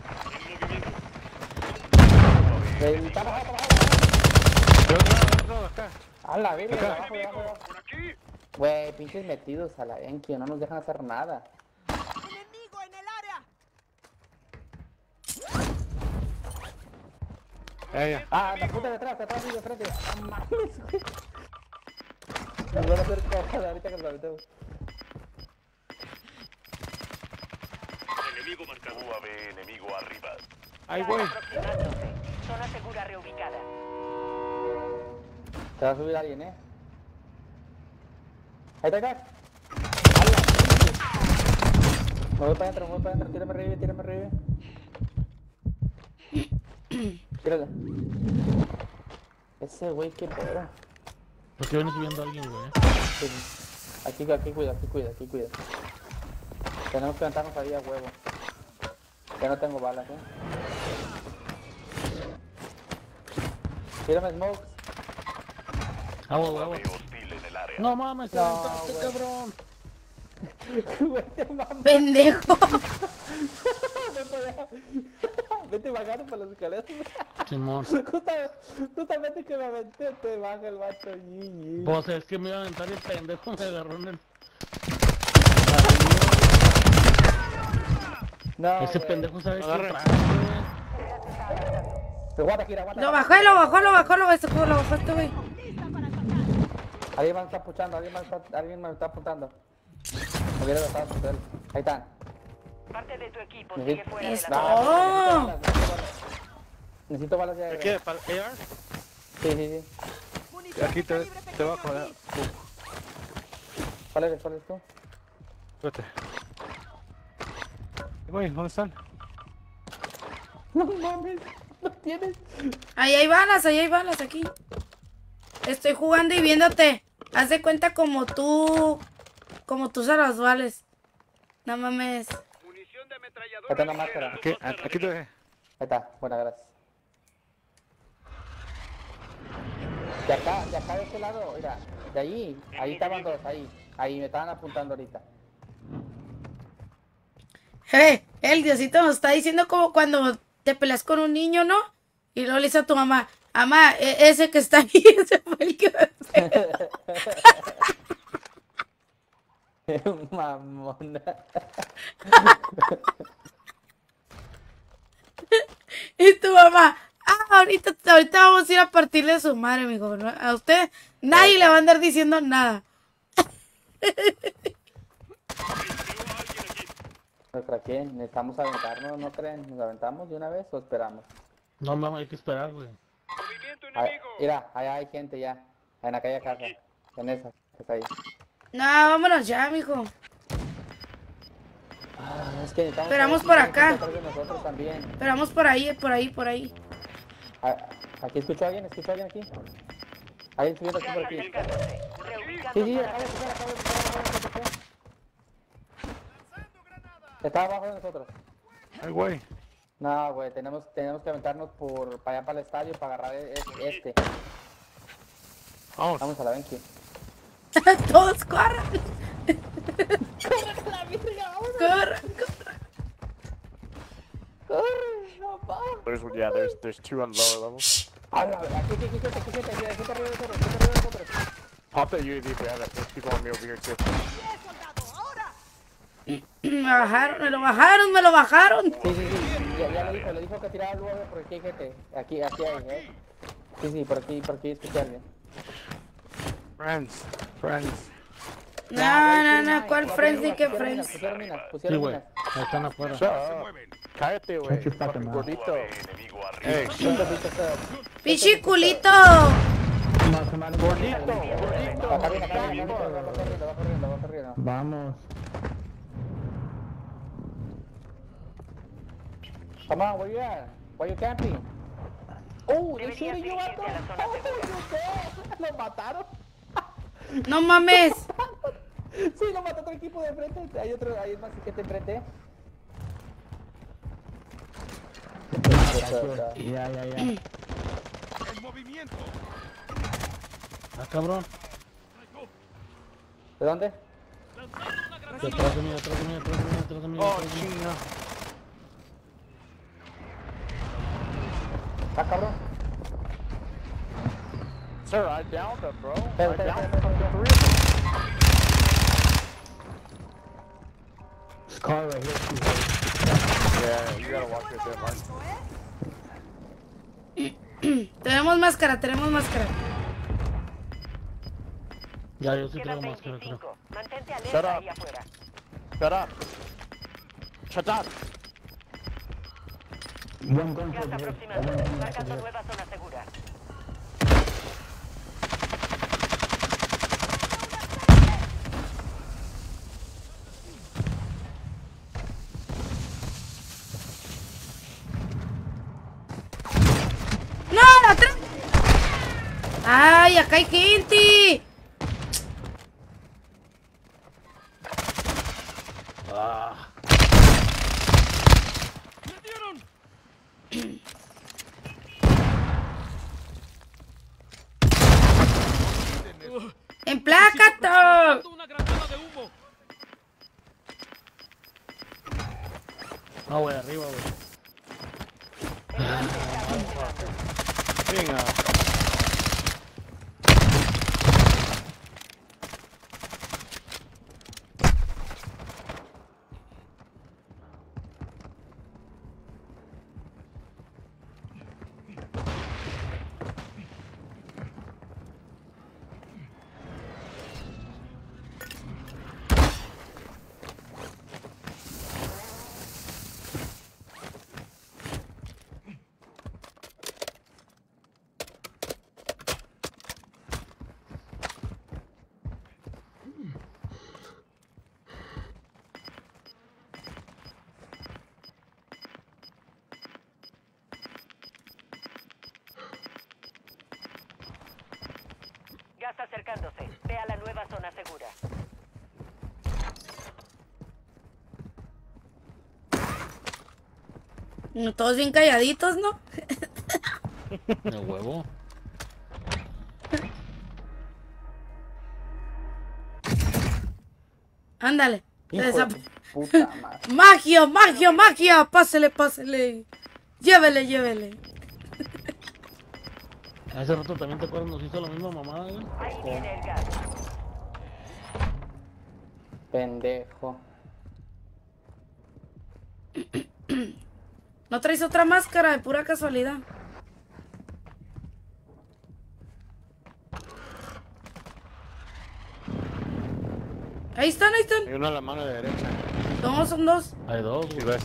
[SPEAKER 1] Eh, Está bajado, está bajado.
[SPEAKER 10] De otro lado, de otro lado, acá.
[SPEAKER 1] A la verga,
[SPEAKER 10] Acá.
[SPEAKER 1] de abajo, de abajo, de abajo. Güey, pinches metidos a la Enki, no nos dejan hacer nada.
[SPEAKER 4] ¡Enemigo en el área!
[SPEAKER 10] Ya, ya.
[SPEAKER 1] Ah, la puta de atrás, de atrás y de frente. No mames, güey. Nos van a hacer cosas ahorita que nos aventemos.
[SPEAKER 7] U A V enemigo arriba.
[SPEAKER 10] Ay, güey.
[SPEAKER 3] Aproximándose. Zona segura reubicada.
[SPEAKER 1] Te va a subir alguien, eh. Ahí está, acá. Me voy para adentro, me voy para adentro. Tírame revive, tírame revive. Tírale. Ese güey, qué pedo.
[SPEAKER 9] ¿Por qué viene subiendo alguien, güey?
[SPEAKER 1] Sí. Aquí, aquí cuida, aquí cuida, aquí cuida. Tenemos que levantarnos ahí a huevo. Ya no tengo balas, eh. Tírame smokes.
[SPEAKER 9] Agua,
[SPEAKER 7] U A
[SPEAKER 9] agua.
[SPEAKER 7] V hostil en el área.
[SPEAKER 9] No mames, te
[SPEAKER 1] No,
[SPEAKER 9] aventaste,
[SPEAKER 1] güey.
[SPEAKER 9] cabrón.
[SPEAKER 1] Güey, te mames.
[SPEAKER 2] Pendejo.
[SPEAKER 1] Vete bajando por las escaleras.
[SPEAKER 9] Simón.
[SPEAKER 1] Justa- Justamente que me aventé, te baja el vato. Yi, yi.
[SPEAKER 9] Pues es que me iba a aventar y el pendejo me agarró en el...
[SPEAKER 1] No,
[SPEAKER 9] Ese
[SPEAKER 1] güey.
[SPEAKER 9] pendejo sabe qué
[SPEAKER 10] Agarre.
[SPEAKER 9] trae, güey.
[SPEAKER 1] Aguanta, Kira, aguanta.
[SPEAKER 2] Lo bajó, lo bajó, lo bajó, lo bajó, este juego lo bajó este güey.
[SPEAKER 4] ¡Lista para atacar!
[SPEAKER 1] Alguien me está puchando, alguien me está, alguien me está apuntando. Me hubiera gastado su cel. Ahí están.
[SPEAKER 3] Parte de tu equipo
[SPEAKER 1] Necesito-
[SPEAKER 3] sigue fuera de
[SPEAKER 2] Esto.
[SPEAKER 3] la
[SPEAKER 1] No,
[SPEAKER 3] zona.
[SPEAKER 1] necesito balas. Necesito balas ya.
[SPEAKER 10] ¿De
[SPEAKER 1] güey.
[SPEAKER 10] qué? ¿Para el A R?
[SPEAKER 1] Sí, sí, sí.
[SPEAKER 4] Munición
[SPEAKER 10] Aquí
[SPEAKER 4] de
[SPEAKER 10] te,
[SPEAKER 4] calibre
[SPEAKER 10] te
[SPEAKER 4] pequeño
[SPEAKER 10] bajo, ¿verdad?
[SPEAKER 4] aquí.
[SPEAKER 1] ¿Cuál eres? ¿Cuál eres tú?
[SPEAKER 10] Vete. Güey, ¿dónde están?
[SPEAKER 1] No mames, no tienes.
[SPEAKER 2] Ahí hay balas, ahí hay balas aquí. Estoy jugando y viéndote. Haz de cuenta como tú. Como tú usas las balas. No mames.
[SPEAKER 1] Ahí está una máscara.
[SPEAKER 10] Aquí, aquí te dejé.
[SPEAKER 1] Ahí está, buena, gracias. De acá, de acá de este lado, mira, de ahí, ahí estaban dos, ahí, ahí me estaban apuntando ahorita.
[SPEAKER 2] Eh, el Diosito nos está diciendo como cuando te peleas con un niño, ¿no? Y luego le dice a tu mamá, mamá, e- ese que está ahí, ese fue el que me pegó".
[SPEAKER 1] Mamona.
[SPEAKER 2] Y tu mamá, ah, ahorita, ahorita vamos a ir a partirle a su madre, mijo. ¿No? A usted nadie le va a andar diciendo nada.
[SPEAKER 1] ¿Nuestra quién? Necesitamos aventarnos, ¿no creen? ¿Nos aventamos de una vez o esperamos?
[SPEAKER 9] No, mamá, hay que esperar, güey.
[SPEAKER 1] Ahí- mira, allá hay gente ya. En aquella casa. En esa que está ahí.
[SPEAKER 2] No, vámonos ya, mijo.
[SPEAKER 1] Ah, es que necesitamos
[SPEAKER 2] Esperamos
[SPEAKER 1] saber
[SPEAKER 2] por
[SPEAKER 1] si
[SPEAKER 2] acá.
[SPEAKER 1] están detrás de nosotros también.
[SPEAKER 2] Esperamos por ahí, por ahí, por ahí.
[SPEAKER 1] Ah, ¿aquí escuchó a alguien? ¿Escuchó a alguien aquí? ¿Alguien subiendo aquí por aquí? Sí, sí, acá de escuchar, acá de escuchar, acá de escuchar. Está abajo de nosotros.
[SPEAKER 10] Ay, güey.
[SPEAKER 1] No, güey, tenemos, tenemos que aventarnos por para allá para el estadio para agarrar e- e- este.
[SPEAKER 10] Vamos.
[SPEAKER 1] Vamos a la Benki.
[SPEAKER 2] Todos corran. Corran,
[SPEAKER 10] There's, yeah, there's, there's two on lower level.
[SPEAKER 1] Ah, no, aquí, aquí, aquí, gente, aquí, gente, aquí, gente arriba de nosotros, gente arriba de nosotros.
[SPEAKER 10] Pop that U A V if we have it. There's people on me over here too.
[SPEAKER 2] Me bajaron, me lo bajaron, me lo bajaron.
[SPEAKER 1] Sí, sí, sí, ya, ya lo dijo, lo dijo que tiraba luego porque aquí hay gente. Aquí, aquí hay, eh. Sí, sí, por aquí, por aquí escuché a alguien.
[SPEAKER 10] Friends, friends.
[SPEAKER 2] No, no, no, ¿cuál friends y qué friends?
[SPEAKER 1] Pusieron minas,
[SPEAKER 9] Sí,
[SPEAKER 1] pusieron
[SPEAKER 9] güey.
[SPEAKER 1] minas.
[SPEAKER 9] Ahí están afuera.
[SPEAKER 10] Shut up. Cállate, güey.
[SPEAKER 9] Shut your fucking mouth.
[SPEAKER 10] Gordito. Hey,
[SPEAKER 2] Pichi culito.
[SPEAKER 10] gordito, gordito.
[SPEAKER 1] Baja bien acá, baja bien, baja corriendo, baja corriendo, baja corriendo.
[SPEAKER 8] Vamos.
[SPEAKER 1] Come on, where you at? Why you camping? Oh, they shooting you at
[SPEAKER 3] dirigirse a la zona
[SPEAKER 1] Oh,
[SPEAKER 3] segura.
[SPEAKER 1] you dead. Lo mataron.
[SPEAKER 2] No mames.
[SPEAKER 1] Sí, lo mató otro equipo de enfrente. Hay otro, hay más gente enfrente.
[SPEAKER 8] Ya, ya, ya.
[SPEAKER 9] Ah, cabrón.
[SPEAKER 1] ¿De dónde?
[SPEAKER 9] Detrás de mí, detrás de mí, detrás de mí, detrás de mí.
[SPEAKER 10] Oh,
[SPEAKER 9] detrás de mí.
[SPEAKER 10] China.
[SPEAKER 1] Ah, cabrón.
[SPEAKER 10] Sir, I downed them, bro. I
[SPEAKER 1] Espera, espera,
[SPEAKER 10] downed
[SPEAKER 1] espera, espera.
[SPEAKER 10] three of them.
[SPEAKER 8] This car right here.
[SPEAKER 10] Yeah, you gotta walk right there, Mark.
[SPEAKER 2] Tenemos máscara, tenemos máscara.
[SPEAKER 9] Ya, yo sí
[SPEAKER 3] Quedan
[SPEAKER 9] traigo máscara, creo.
[SPEAKER 3] veinticinco. Mantente
[SPEAKER 10] Shut
[SPEAKER 3] alerta
[SPEAKER 10] up.
[SPEAKER 3] ahí afuera.
[SPEAKER 10] Shut up. Shut up.
[SPEAKER 8] One gun
[SPEAKER 3] Gas
[SPEAKER 8] for here.
[SPEAKER 3] aproximando. Marcando nueva zona segura.
[SPEAKER 2] ¡No! ¡Atrás! ¡Ay, acá hay gente!
[SPEAKER 9] Ah.
[SPEAKER 2] ¡Emplácate!
[SPEAKER 9] No, güey, arriba, güey.
[SPEAKER 10] Venga.
[SPEAKER 3] Gas acercándose. Ve a la nueva zona segura.
[SPEAKER 2] Todos bien calladitos, ¿no?
[SPEAKER 9] De huevo.
[SPEAKER 2] Ándale. Se,
[SPEAKER 1] Hijo
[SPEAKER 2] desap-
[SPEAKER 1] de- Puta madre.
[SPEAKER 2] ¡Magia, magia, magia! Pásele, pásele. Llévele, llévele.
[SPEAKER 9] Hace rato también te acuerdas, nos hizo la misma mamada, güey.
[SPEAKER 3] Ahí viene el gas.
[SPEAKER 1] Pendejo.
[SPEAKER 2] ¿No traes otra máscara de pura casualidad? Ahí están, ahí están.
[SPEAKER 10] Hay uno a la mano derecha.
[SPEAKER 2] No, son dos.
[SPEAKER 9] Hay dos,
[SPEAKER 10] Sí,
[SPEAKER 9] güey.
[SPEAKER 10] ves.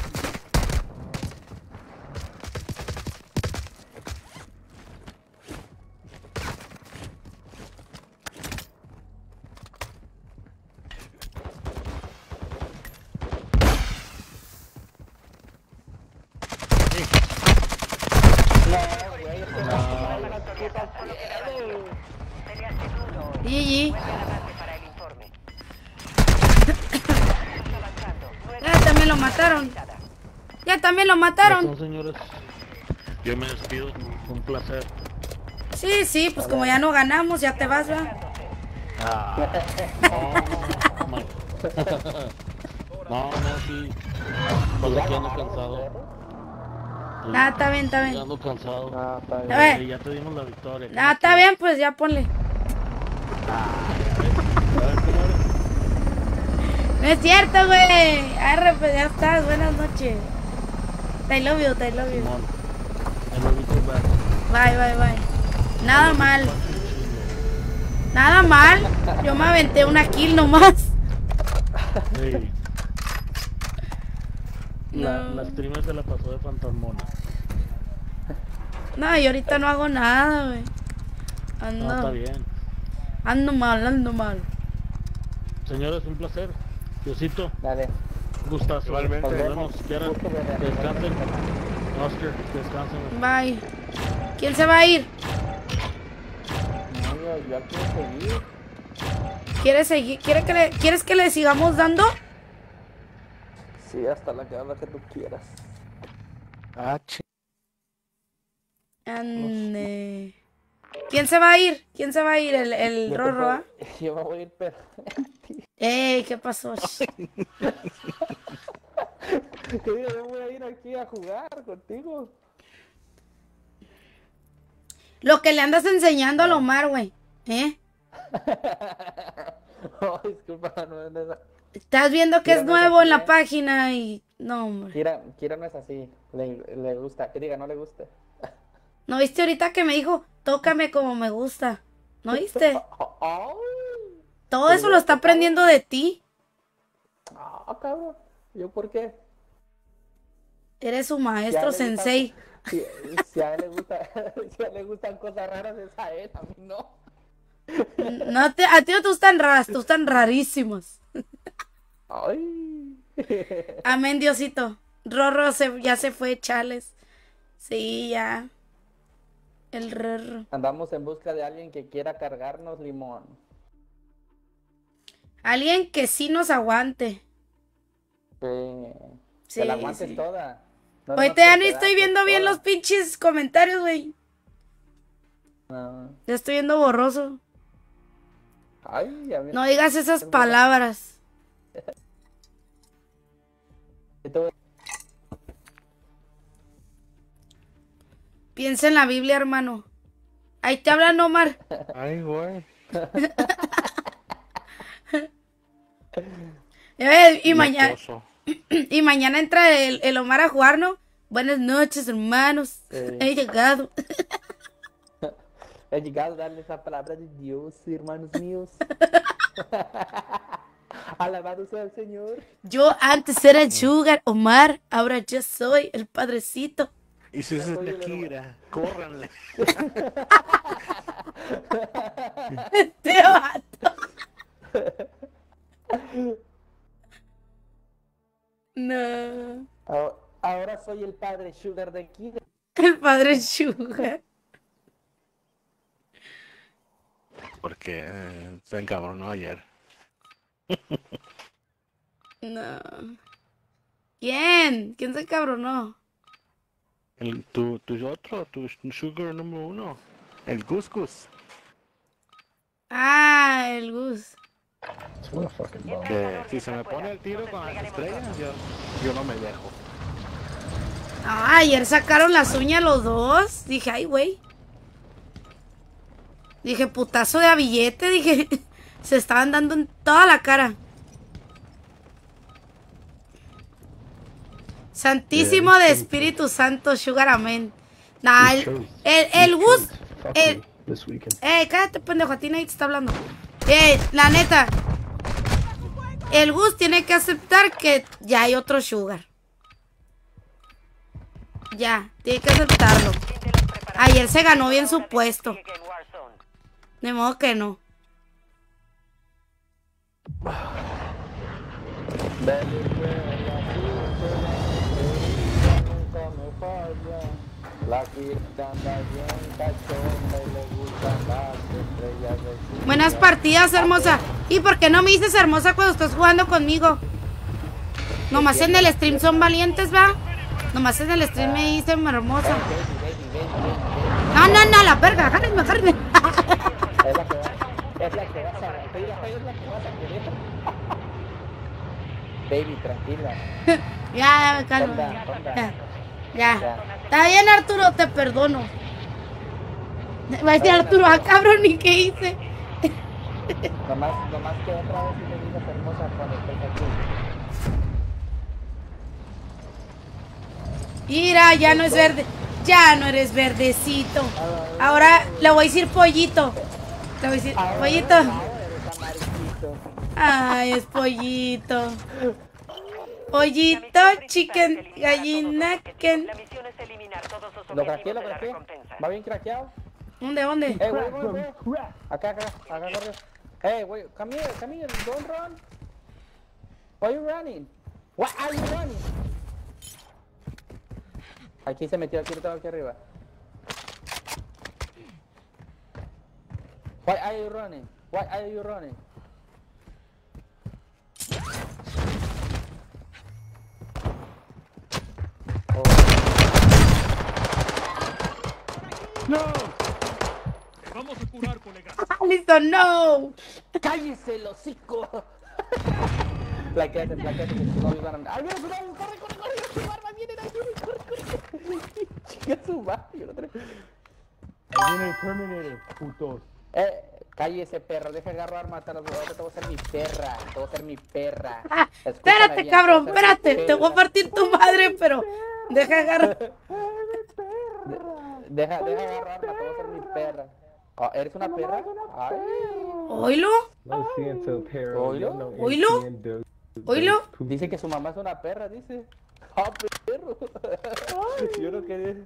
[SPEAKER 2] G G.
[SPEAKER 3] Vuelve a la base para el informe.
[SPEAKER 2] Ya también lo mataron. Ya también lo mataron.
[SPEAKER 9] Son, señores. Yo me despido. Fue un placer.
[SPEAKER 2] Sí, sí, pues como ya no ganamos, ya te vas, ¿verdad?
[SPEAKER 9] Ah. No, my- no, no, sí. Pues aquí ando cansado. Sí,
[SPEAKER 2] Nada, está bien, está
[SPEAKER 9] ya
[SPEAKER 2] bien.
[SPEAKER 9] ando cansado.
[SPEAKER 1] Ah, está bien.
[SPEAKER 2] A ver.
[SPEAKER 9] Sí, ya te dimos la victoria.
[SPEAKER 2] Nada, está bien, pues ya ponle.
[SPEAKER 9] A ver, señores.
[SPEAKER 2] No es cierto, güey. Arre, pues ya estás. Buenas noches. Te love you, te love you.
[SPEAKER 9] Simón. I love you too, bye.
[SPEAKER 2] Bye, bye, bye. Nada mal. Nada mal. Yo me aventé una kill nomás.
[SPEAKER 9] Sí. La,
[SPEAKER 2] No.
[SPEAKER 9] la streamer se la pasó de fantasmona.
[SPEAKER 2] No, y ahorita no hago nada, güey. Ando,
[SPEAKER 9] No, está bien.
[SPEAKER 2] ando mal, ando mal.
[SPEAKER 9] Señores, un placer. Diosito,
[SPEAKER 1] Dale.
[SPEAKER 9] gustazo.
[SPEAKER 10] Igualmente.
[SPEAKER 9] Nos vemos. Quieran.
[SPEAKER 1] Gusto de-
[SPEAKER 9] Que descansen. Oscar, que descansen.
[SPEAKER 2] Bye. ¿Quién se va a ir?
[SPEAKER 1] No, yo, yo quiero seguir.
[SPEAKER 2] ¿Quieres seguir? ¿Quiere que le, ¿Quieres que le sigamos dando?
[SPEAKER 1] Sí, hasta la que, la que tú quieras.
[SPEAKER 10] Ah, ch...
[SPEAKER 2] Ande. ¿Quién se va a ir? ¿Quién se va a ir? El, el
[SPEAKER 1] Yo te
[SPEAKER 2] Rorro, ¿ah?
[SPEAKER 1] puedo- Yo me voy a ir, pero...
[SPEAKER 2] Ey, ¿qué pasó?
[SPEAKER 1] Que digo, yo voy a ir aquí a jugar contigo.
[SPEAKER 2] Lo que le andas enseñando al Omar, güey. ¿Eh?
[SPEAKER 1] Oh, disculpa, no es esa.
[SPEAKER 2] Estás viendo que
[SPEAKER 1] Mira,
[SPEAKER 2] es
[SPEAKER 1] no es
[SPEAKER 2] nuevo
[SPEAKER 1] así,
[SPEAKER 2] en la
[SPEAKER 1] ¿eh?
[SPEAKER 2] página y... No, hombre.
[SPEAKER 1] Kira, Kira no es así. Le, le gusta. Que diga, no le gusta.
[SPEAKER 2] ¿No viste ahorita que me dijo, tócame como me gusta? ¿No viste?
[SPEAKER 1] Ay,
[SPEAKER 2] Todo eso lo está aprendiendo de ti.
[SPEAKER 1] ah, cabrón. ¿Yo por qué?
[SPEAKER 2] Eres su
[SPEAKER 1] Si a
[SPEAKER 2] maestro
[SPEAKER 1] él le gusta-
[SPEAKER 2] sensei.
[SPEAKER 1] Si, si a él le gusta, si a él le gustan cosas raras, es a él, a mí no.
[SPEAKER 2] No te, a ti no te gustan raras, te gustan rarísimos.
[SPEAKER 1] Ay.
[SPEAKER 2] Amén, Diosito. Rorro se, ya se fue, chales. Sí, ya. El Rorro.
[SPEAKER 1] Andamos en busca de alguien que quiera cargarnos limón.
[SPEAKER 2] Alguien que sí nos aguante.
[SPEAKER 1] Sí.
[SPEAKER 2] Sí,
[SPEAKER 1] Que la aguantes
[SPEAKER 2] sí.
[SPEAKER 1] toda. No
[SPEAKER 2] Ahorita
[SPEAKER 1] nomás
[SPEAKER 2] ya
[SPEAKER 1] por
[SPEAKER 2] no estoy
[SPEAKER 1] pedazos,
[SPEAKER 2] viendo bien
[SPEAKER 1] toda.
[SPEAKER 2] los pinches comentarios, güey.
[SPEAKER 1] No.
[SPEAKER 2] Ya estoy viendo borroso.
[SPEAKER 1] Ay, a mí...
[SPEAKER 2] No digas esas palabras. Piensa en la Biblia, hermano. Ahí te hablan, Omar.
[SPEAKER 10] Ay, güey.
[SPEAKER 2] Eh, y mañana
[SPEAKER 10] Mocoso.
[SPEAKER 2] y mañana entra el, el Omar a jugar, ¿no? Buenas noches, hermanos.
[SPEAKER 1] Sí.
[SPEAKER 2] He llegado.
[SPEAKER 1] He llegado a darle esa palabra de Dios, hermanos míos. Alabado sea el Señor.
[SPEAKER 2] Yo antes era el Sugar, Omar. Ahora yo soy el padrecito.
[SPEAKER 10] Y si esa es Shakira, córranle.
[SPEAKER 2] Este vato. No.
[SPEAKER 1] Ahora, ahora soy el padre Sugar de Kira.
[SPEAKER 2] El padre Sugar.
[SPEAKER 10] Porque eh, se encabronó ayer.
[SPEAKER 2] No. ¿Quién? ¿Quién se cabronó?
[SPEAKER 10] El, tu, tu otro, tu sugar número uno. El Gus Gus.
[SPEAKER 2] Ah, el Gus.
[SPEAKER 10] Que si se me pone el tiro con las estrellas, yo, yo no me dejo.
[SPEAKER 2] Ah, ayer sacaron las uñas los dos. Dije, ay, güey. Dije, putazo de a billete. Dije, se estaban dando en toda la cara. Santísimo de Espíritu Santo, Sugar Amén. Nah, el, el, el Gus. El, eh, cállate, pendejo, a ti nadie te está hablando. Eh, la neta. El Gus tiene que aceptar que ya hay otro Sugar. Ya, tiene que aceptarlo. Ayer se ganó bien su puesto. De modo que no. Buenas partidas, hermosa. ¿Y por qué no me dices hermosa cuando estás jugando conmigo? Nomás en el stream son valientes, ¿va? Nomás en el stream me dicen hermosa. No, no, no, la verga, agárrenme, agárrenme.
[SPEAKER 1] Es la que vas a... Es la que vas a... Es la que vas a querer. Baby, tranquila.
[SPEAKER 2] Ya, ya me calmo.
[SPEAKER 1] Onda, onda.
[SPEAKER 2] Ya, ya. Está bien, Arturo, te perdono. Va a decir Arturo, ah, cabrón, ¿y qué hice?
[SPEAKER 1] Nomás, nomás que otra vez si me digas hermosa cuando estés aquí.
[SPEAKER 2] Mira, ya no es verde. Ya no eres verdecito. Ahora le voy a decir pollito. Le voy a decir pollito. Ay, es pollito. Pollito, chicken, gallina, ken.
[SPEAKER 1] Lo craqueé, lo craqueé. Va bien craqueado.
[SPEAKER 2] ¿Dónde, dónde?
[SPEAKER 1] Hey, güey, güey, güey. Acá, acá, acá, corre. Hey, güey, come here, come here, don't run. Why are you running? Why are you running? Aquí se metió, aquí lo tengo aquí arriba. Why are you running? Why are you running? Oh.
[SPEAKER 7] ¡No! Vamos a curar, colega.
[SPEAKER 2] ¡Listo, no!
[SPEAKER 1] ¡Cállese el hocico! Plaqueate, plaqueate, que no iban a... ¡Ay, mira, corre, corre, corre, corre! ¡Su arma viene ahí! ¡Corre, corre! ¡Chica su madre! Yo no traigo...
[SPEAKER 8] Ahí viene el Terminator, putos.
[SPEAKER 1] Eh, cállese, perro, deja agarrar arma, te voy a hacer mi perra, te voy a hacer mi perra.
[SPEAKER 2] Ah,
[SPEAKER 1] Escúchame
[SPEAKER 2] espérate,
[SPEAKER 1] bien,
[SPEAKER 2] cabrón,
[SPEAKER 1] te voy a hacer mi
[SPEAKER 2] espérate. Te voy a
[SPEAKER 1] perra.
[SPEAKER 2] partir tu madre, pero deja agarrar.
[SPEAKER 1] De- Deja, deja agarrar arma, te voy a hacer mi perra. Oh, ¿eres una perra? Ay.
[SPEAKER 2] ¿Oílo?
[SPEAKER 8] No siento, perro.
[SPEAKER 1] ¿Oílo?
[SPEAKER 8] No
[SPEAKER 2] ¿Oílo?
[SPEAKER 8] entiendo.
[SPEAKER 2] ¿Oílo?
[SPEAKER 1] Dice que su mamá es una perra, dice. Ah, perro. Yo no quería.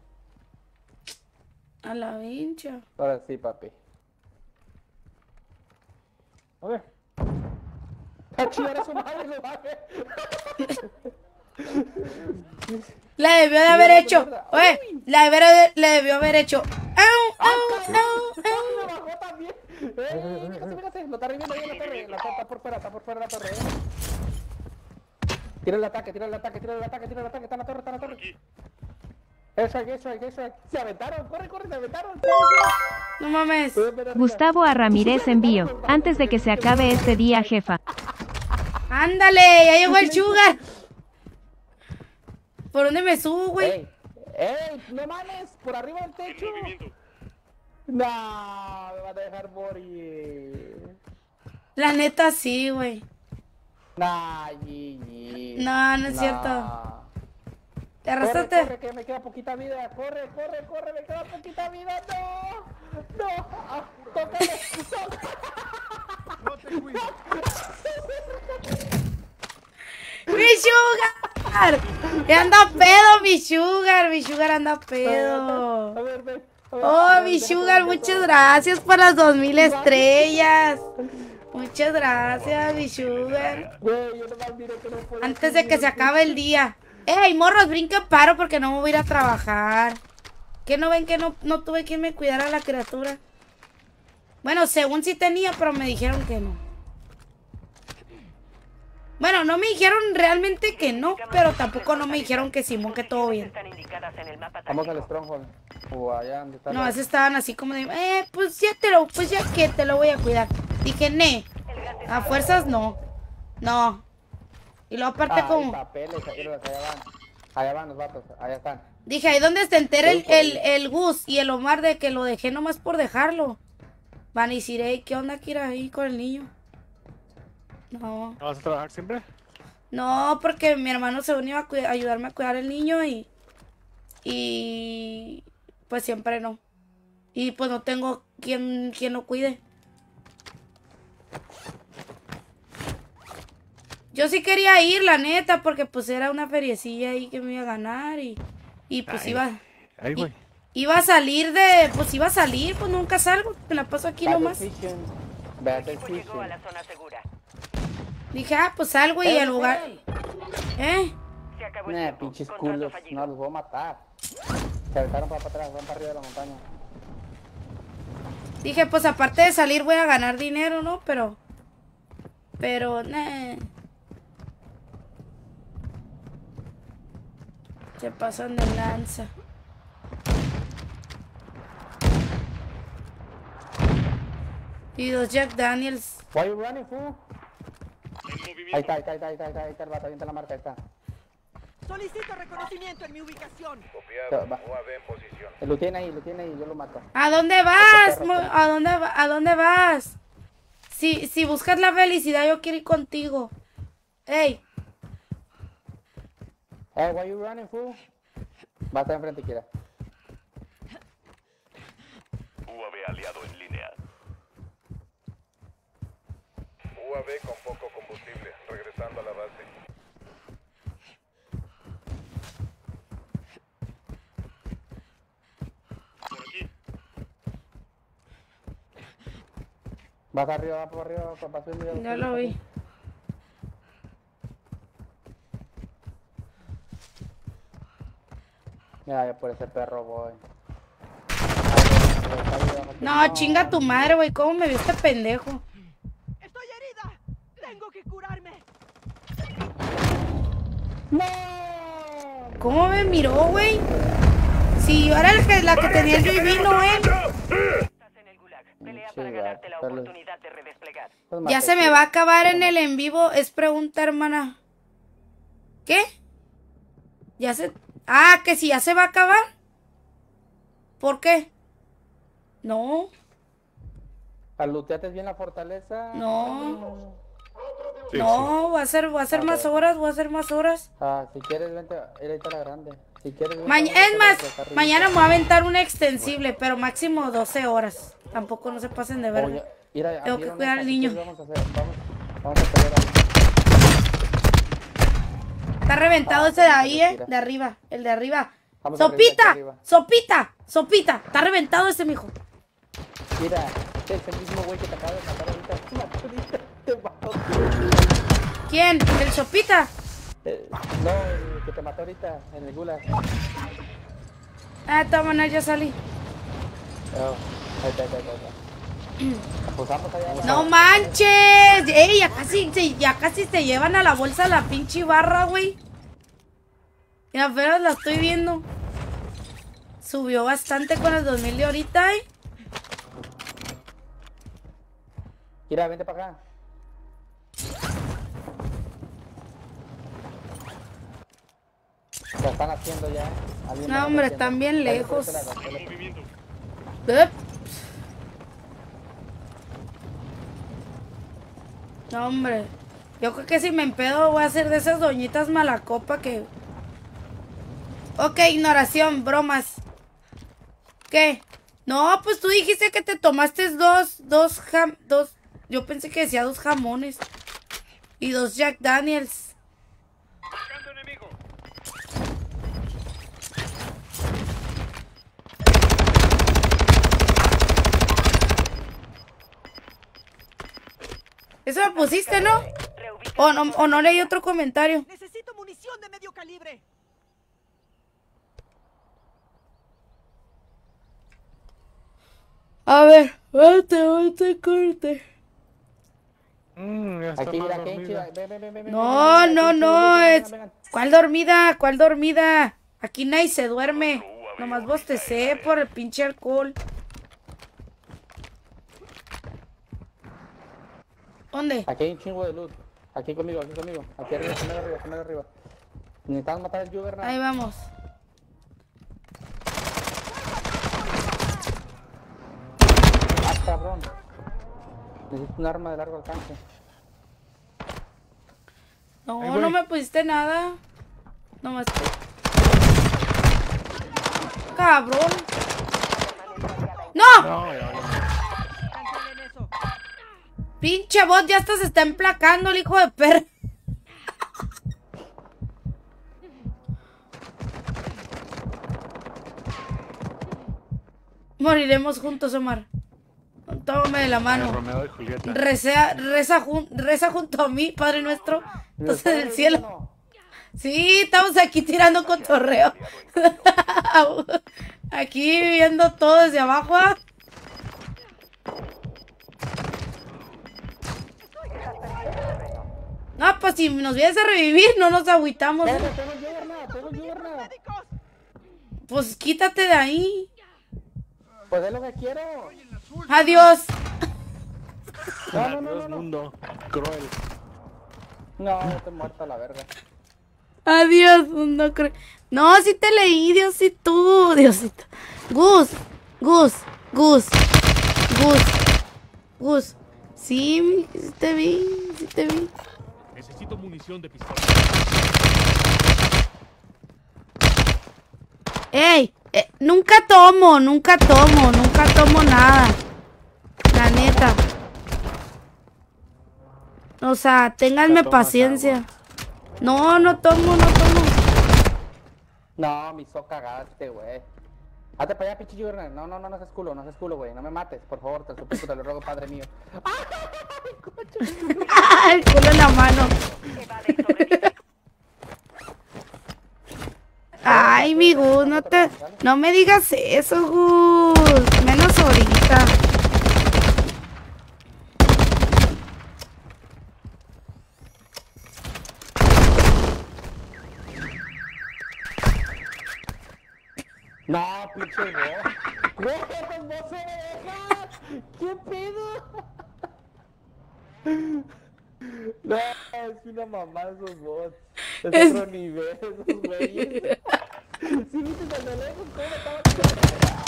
[SPEAKER 2] A la vincha.
[SPEAKER 1] Ahora sí, papi. A ver. ¡A chingar a su madre, lo baje!
[SPEAKER 2] La debió de haber hecho. Oye, la debió, de- le debió haber hecho. ¡Au, au, au,
[SPEAKER 1] ¡Me bajó también! ¡Eh! Fíjate, fíjate, lo está reviendo ahí en la torre. La torre está por fuera, está por fuera de la torre, eh. Tira el ataque, tira el ataque, tira el ataque, tira el ataque. Está en la torre, está en la torre. Eso, eso, eso. Se aventaron, corre, corre, se aventaron.
[SPEAKER 2] No mames.
[SPEAKER 13] Gustavo a Ramírez envío. Antes de que se acabe este día, jefa.
[SPEAKER 2] Ándale, ya llegó el Sugar. ¿Por dónde me subo, güey?
[SPEAKER 1] ¡Ey! ¡Ey! ¡No mames! ¡Por arriba del techo! ¡No! ¡Me van a dejar morir!
[SPEAKER 2] La neta sí, güey.
[SPEAKER 1] ¡Nah, Gigi!
[SPEAKER 2] No, no es
[SPEAKER 1] Nah.
[SPEAKER 2] cierto. ¿Te
[SPEAKER 1] Corre,
[SPEAKER 2] arrastraste?
[SPEAKER 1] corre, que me queda poquita vida. Corre, corre, corre, me queda poquita vida. ¡No! ¡No! Ah, ¡tócale! ¡Tócale!
[SPEAKER 7] No te cuido.
[SPEAKER 2] ¡Mi Sugar! Ya anda pedo, mi Sugar. Mi Sugar anda pedo.
[SPEAKER 1] A ver, ven.
[SPEAKER 2] Oh, mi Sugar, muchas gracias por las dos mil estrellas. Muchas gracias, mi Sugar.
[SPEAKER 1] Güey, yo nomás miro que no puedo.
[SPEAKER 2] Antes de que se acabe el día. ¡Ey, morros, brinca paro porque no me voy a ir a trabajar! ¿Qué no ven que no, no tuve quien me cuidara a la criatura? Bueno, según sí tenía, pero me dijeron que no. Bueno, no me dijeron realmente que no, pero tampoco no me dijeron que Simón, que todo bien.
[SPEAKER 1] Vamos al Stronghold. O allá donde está.
[SPEAKER 2] No,
[SPEAKER 1] la-
[SPEAKER 2] ese estaban así como de, eh, pues ya te lo, pues ya que te lo voy a cuidar. Dije, ne, A fuerzas no. No. Y luego aparte
[SPEAKER 1] Ah,
[SPEAKER 2] como...
[SPEAKER 1] hay papeles, allá van. Allá van los vatos, allá están.
[SPEAKER 2] Dije, ahí donde se entera el, el, el Gus y el Omar de que lo dejé nomás por dejarlo. Van y decir, ¿qué onda que ir ahí con el niño? No.
[SPEAKER 10] ¿No vas a trabajar siempre?
[SPEAKER 2] No, porque mi hermano se unió a cuida- ayudarme a cuidar el niño y... Y... Pues siempre no. Y pues no tengo quien, quien lo cuide. Yo sí quería ir, la neta, porque pues era una feriecilla ahí que me iba a ganar y... Y pues
[SPEAKER 10] Ay,
[SPEAKER 2] iba...
[SPEAKER 10] Ay, güey.
[SPEAKER 2] i- Iba a salir de... Pues iba a salir, pues nunca salgo. Me la paso aquí nomás.
[SPEAKER 3] Llegó a la zona segura.
[SPEAKER 2] Dije, ah, pues salgo y
[SPEAKER 1] Eh,
[SPEAKER 2] el lugar... ¿Eh?
[SPEAKER 3] Se acabó el
[SPEAKER 1] Nah,
[SPEAKER 3] tiempo.
[SPEAKER 1] pinches
[SPEAKER 3] Contrato
[SPEAKER 1] culos,
[SPEAKER 3] fallido.
[SPEAKER 1] no los voy a matar. Se aventaron para atrás, van para arriba de la montaña.
[SPEAKER 2] Dije, pues aparte de salir voy a ganar dinero, ¿no? Pero... Pero, nah. Se pasan de lanza. Y dos Jack Daniels.
[SPEAKER 1] Why you running, fool? Ahí está, ahí está, ahí está, ahí está, ahí está, ahí está el vato, ahí está la marca, ahí está.
[SPEAKER 4] Solicito reconocimiento en mi ubicación.
[SPEAKER 1] Copiado, U A V en posición. Lo tiene ahí, lo tiene ahí, yo lo mato.
[SPEAKER 2] ¿A dónde vas? mo- ¿A dónde, va- a dónde vas? Si, si buscas la felicidad, yo quiero ir contigo. Ey,
[SPEAKER 1] Hey, why you running, fool? Va a estar enfrente, quiera.
[SPEAKER 7] U A V aliado en línea.
[SPEAKER 14] U A V con poco combustible, regresando a la base.
[SPEAKER 1] Va para arriba, va para arriba, va para subir.
[SPEAKER 2] ya lo vi.
[SPEAKER 1] Mira, ya por ese perro voy.
[SPEAKER 2] No, chinga tu madre, güey. ¿Cómo me vio este pendejo?
[SPEAKER 4] ¡Estoy herida! ¡Tengo que curarme!
[SPEAKER 2] ¿Cómo me miró, güey? Si yo era el que, la que tenía el J B, no él.
[SPEAKER 3] Pelea para ganarte la oportunidad de redesplegar.
[SPEAKER 2] Ya se me va a acabar en el en vivo. Es pregunta, hermana. ¿Qué? Ya se... Ah, que si ya se va a acabar. ¿Por qué? No.
[SPEAKER 1] ¿Aluteates bien la fortaleza?
[SPEAKER 2] No.
[SPEAKER 1] Sí,
[SPEAKER 2] No, va a ser, va a ser
[SPEAKER 1] A
[SPEAKER 2] más
[SPEAKER 1] ver.
[SPEAKER 2] horas, va a ser más horas.
[SPEAKER 1] Ah, si quieres, vente, ahí está la grande. Si quieres, vente,
[SPEAKER 2] Maña-
[SPEAKER 1] vente,
[SPEAKER 2] es más,
[SPEAKER 1] vente, acá arriba.
[SPEAKER 2] mañana me voy a aventar una extensible, pero máximo doce horas. Tampoco no se pasen de verga.
[SPEAKER 1] Oye, mira,
[SPEAKER 2] Tengo que
[SPEAKER 1] mira,
[SPEAKER 2] cuidar al
[SPEAKER 1] si
[SPEAKER 2] niño.
[SPEAKER 1] quieres, Vamos a hacer, vamos, vamos a pelear ahí.
[SPEAKER 2] Está reventado
[SPEAKER 1] Ah,
[SPEAKER 2] ese de ahí, eh.
[SPEAKER 1] mira.
[SPEAKER 2] De arriba, el de arriba.
[SPEAKER 1] Vamos arriba, aquí
[SPEAKER 2] ¡Sopita!
[SPEAKER 1] arriba.
[SPEAKER 2] ¡Sopita! ¡Sopita! Está reventado ese, mijo.
[SPEAKER 1] Mira, este es el mismo güey que te acaba de matar ahorita. Te mató ahorita, te mató.
[SPEAKER 2] ¿Quién? ¿El Sopita?
[SPEAKER 1] Eh, no, el que te mató ahorita en el gulag.
[SPEAKER 2] Ah, de todas maneras ya salí.
[SPEAKER 1] Oh, ahí está, ahí está, ahí está. Pues vamos allá.
[SPEAKER 2] ¡No manches! ¡Ey! Ya casi, se- ya casi se llevan a la bolsa la pinche barra, güey. Y apenas la estoy viendo. Subió bastante con el dos mil de ahorita, ¿eh?
[SPEAKER 1] Mira, vente para acá. La están haciendo ya. Alguien
[SPEAKER 2] No,
[SPEAKER 1] la
[SPEAKER 2] hombre,
[SPEAKER 1] está haciendo.
[SPEAKER 2] están bien
[SPEAKER 1] Ahí,
[SPEAKER 2] lejos.
[SPEAKER 1] por eso la- por eso la-
[SPEAKER 2] Ep. No, hombre. Yo creo que si me empedo voy a hacer de esas doñitas malacopa que... Ok, ignoración, bromas. ¿Qué? No, pues tú dijiste que te tomaste dos, dos jam... dos... Yo pensé que decía dos jamones. Y dos Jack Daniels. Eso me pusiste, ¿no? O no, o no leí otro comentario.
[SPEAKER 4] Necesito munición de medio calibre.
[SPEAKER 2] A ver, vete, vete, corte.
[SPEAKER 10] Mm, ya está
[SPEAKER 1] Aquí,
[SPEAKER 10] más
[SPEAKER 1] mira, Kenchi,
[SPEAKER 10] dormida.
[SPEAKER 1] ven, ven, ven, ven,
[SPEAKER 2] No,
[SPEAKER 1] ven, ven,
[SPEAKER 2] no,
[SPEAKER 1] Kenchi,
[SPEAKER 2] no,
[SPEAKER 1] ven, ven,
[SPEAKER 2] es...
[SPEAKER 1] ven, ven.
[SPEAKER 2] ¿Cuál dormida? ¿Cuál dormida? Aquí nadie se duerme. Nomás bostecé por el pinche alcohol. ¿Dónde?
[SPEAKER 1] Aquí hay un chingo de loot. Aquí conmigo, aquí conmigo. Aquí arriba, conmigo arriba, conmigo arriba. Necesitamos matar al Juggernaut.
[SPEAKER 2] Ahí vamos.
[SPEAKER 1] Ah, cabrón. Necesito un arma de largo alcance.
[SPEAKER 2] No,
[SPEAKER 1] Ahí voy.
[SPEAKER 2] no me pusiste nada. No más. Cabrón. ¡No!
[SPEAKER 10] No, ya, ya.
[SPEAKER 2] Pinche bot, ya hasta se está emplacando el hijo de perra. Moriremos juntos, Omar. Tómame de la mano.
[SPEAKER 10] Romeo y Julieta.
[SPEAKER 2] Reza, reza, jun- reza junto a mí, Padre nuestro. Entonces del cielo. Sí, estamos aquí tirando cotorreo. Aquí viendo todo desde abajo. ¿Ah? No, pues si nos vienes a revivir, no nos agüitamos. ¿Eh?
[SPEAKER 1] Tengo el Juggernaut, tengo el Juggernaut.
[SPEAKER 2] Pues quítate de ahí.
[SPEAKER 1] Pues es lo que quiero.
[SPEAKER 2] Adiós.
[SPEAKER 1] No, no, no,
[SPEAKER 10] Adiós,
[SPEAKER 1] no, no.
[SPEAKER 10] mundo cruel.
[SPEAKER 1] No, yo estoy muerto a la verga.
[SPEAKER 2] Adiós, no creo. No, sí te leí, Diosito, Diosito. Gus, Gus, Gus, Gus, Gus. Sí, sí te vi, sí te vi.
[SPEAKER 15] Necesito munición de pistola.
[SPEAKER 2] Ey, eh, nunca tomo, nunca tomo, nunca tomo nada. La neta. O sea, ténganme paciencia. No, no tomo, no tomo.
[SPEAKER 1] No, me hizo cagaste, güey. Hazte para allá, pinche Juggernaut. No, no, no, no seas culo, no seas culo, güey. No me mates, por favor, te suplico, te lo ruego, padre mío.
[SPEAKER 2] El culo en la mano. Ay, mi Gus, no te... No me digas eso, Gus. Menos ahorita.
[SPEAKER 1] No, pinche güey. Güey, no se deja. ¿Qué pedo? No, es una mamá esos bots. Es,
[SPEAKER 2] Es-
[SPEAKER 1] otro nivel esos güeyes. Sí, viste desde lejos cómo estaba.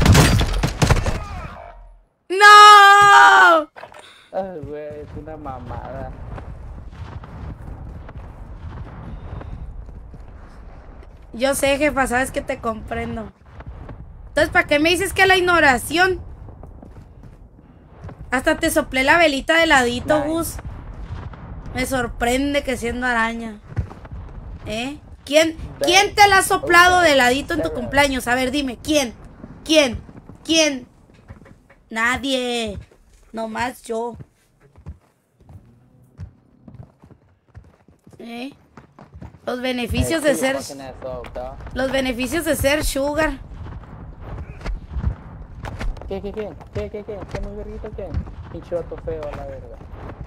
[SPEAKER 2] ¡No!
[SPEAKER 1] Ay, güey, es una mamada.
[SPEAKER 2] Yo sé, jefa, sabes que te comprendo. Entonces, ¿para qué me dices que la ignoración? Hasta te soplé la velita de ladito,
[SPEAKER 1] Nice.
[SPEAKER 2] Gus. Me sorprende que siendo araña. ¿Eh? ¿Quién, ¿quién te la ha soplado de ladito en tu cumpleaños? A ver, dime, ¿quién? ¿Quién? ¿Quién? Nadie. Nomás yo. ¿Eh? Los beneficios de ser... Los beneficios de ser sugar.
[SPEAKER 1] ¿Qué, qué, qué? ¿Qué, qué, qué? ¿Qué muy verguito qué? Pinche vato feo a la verga.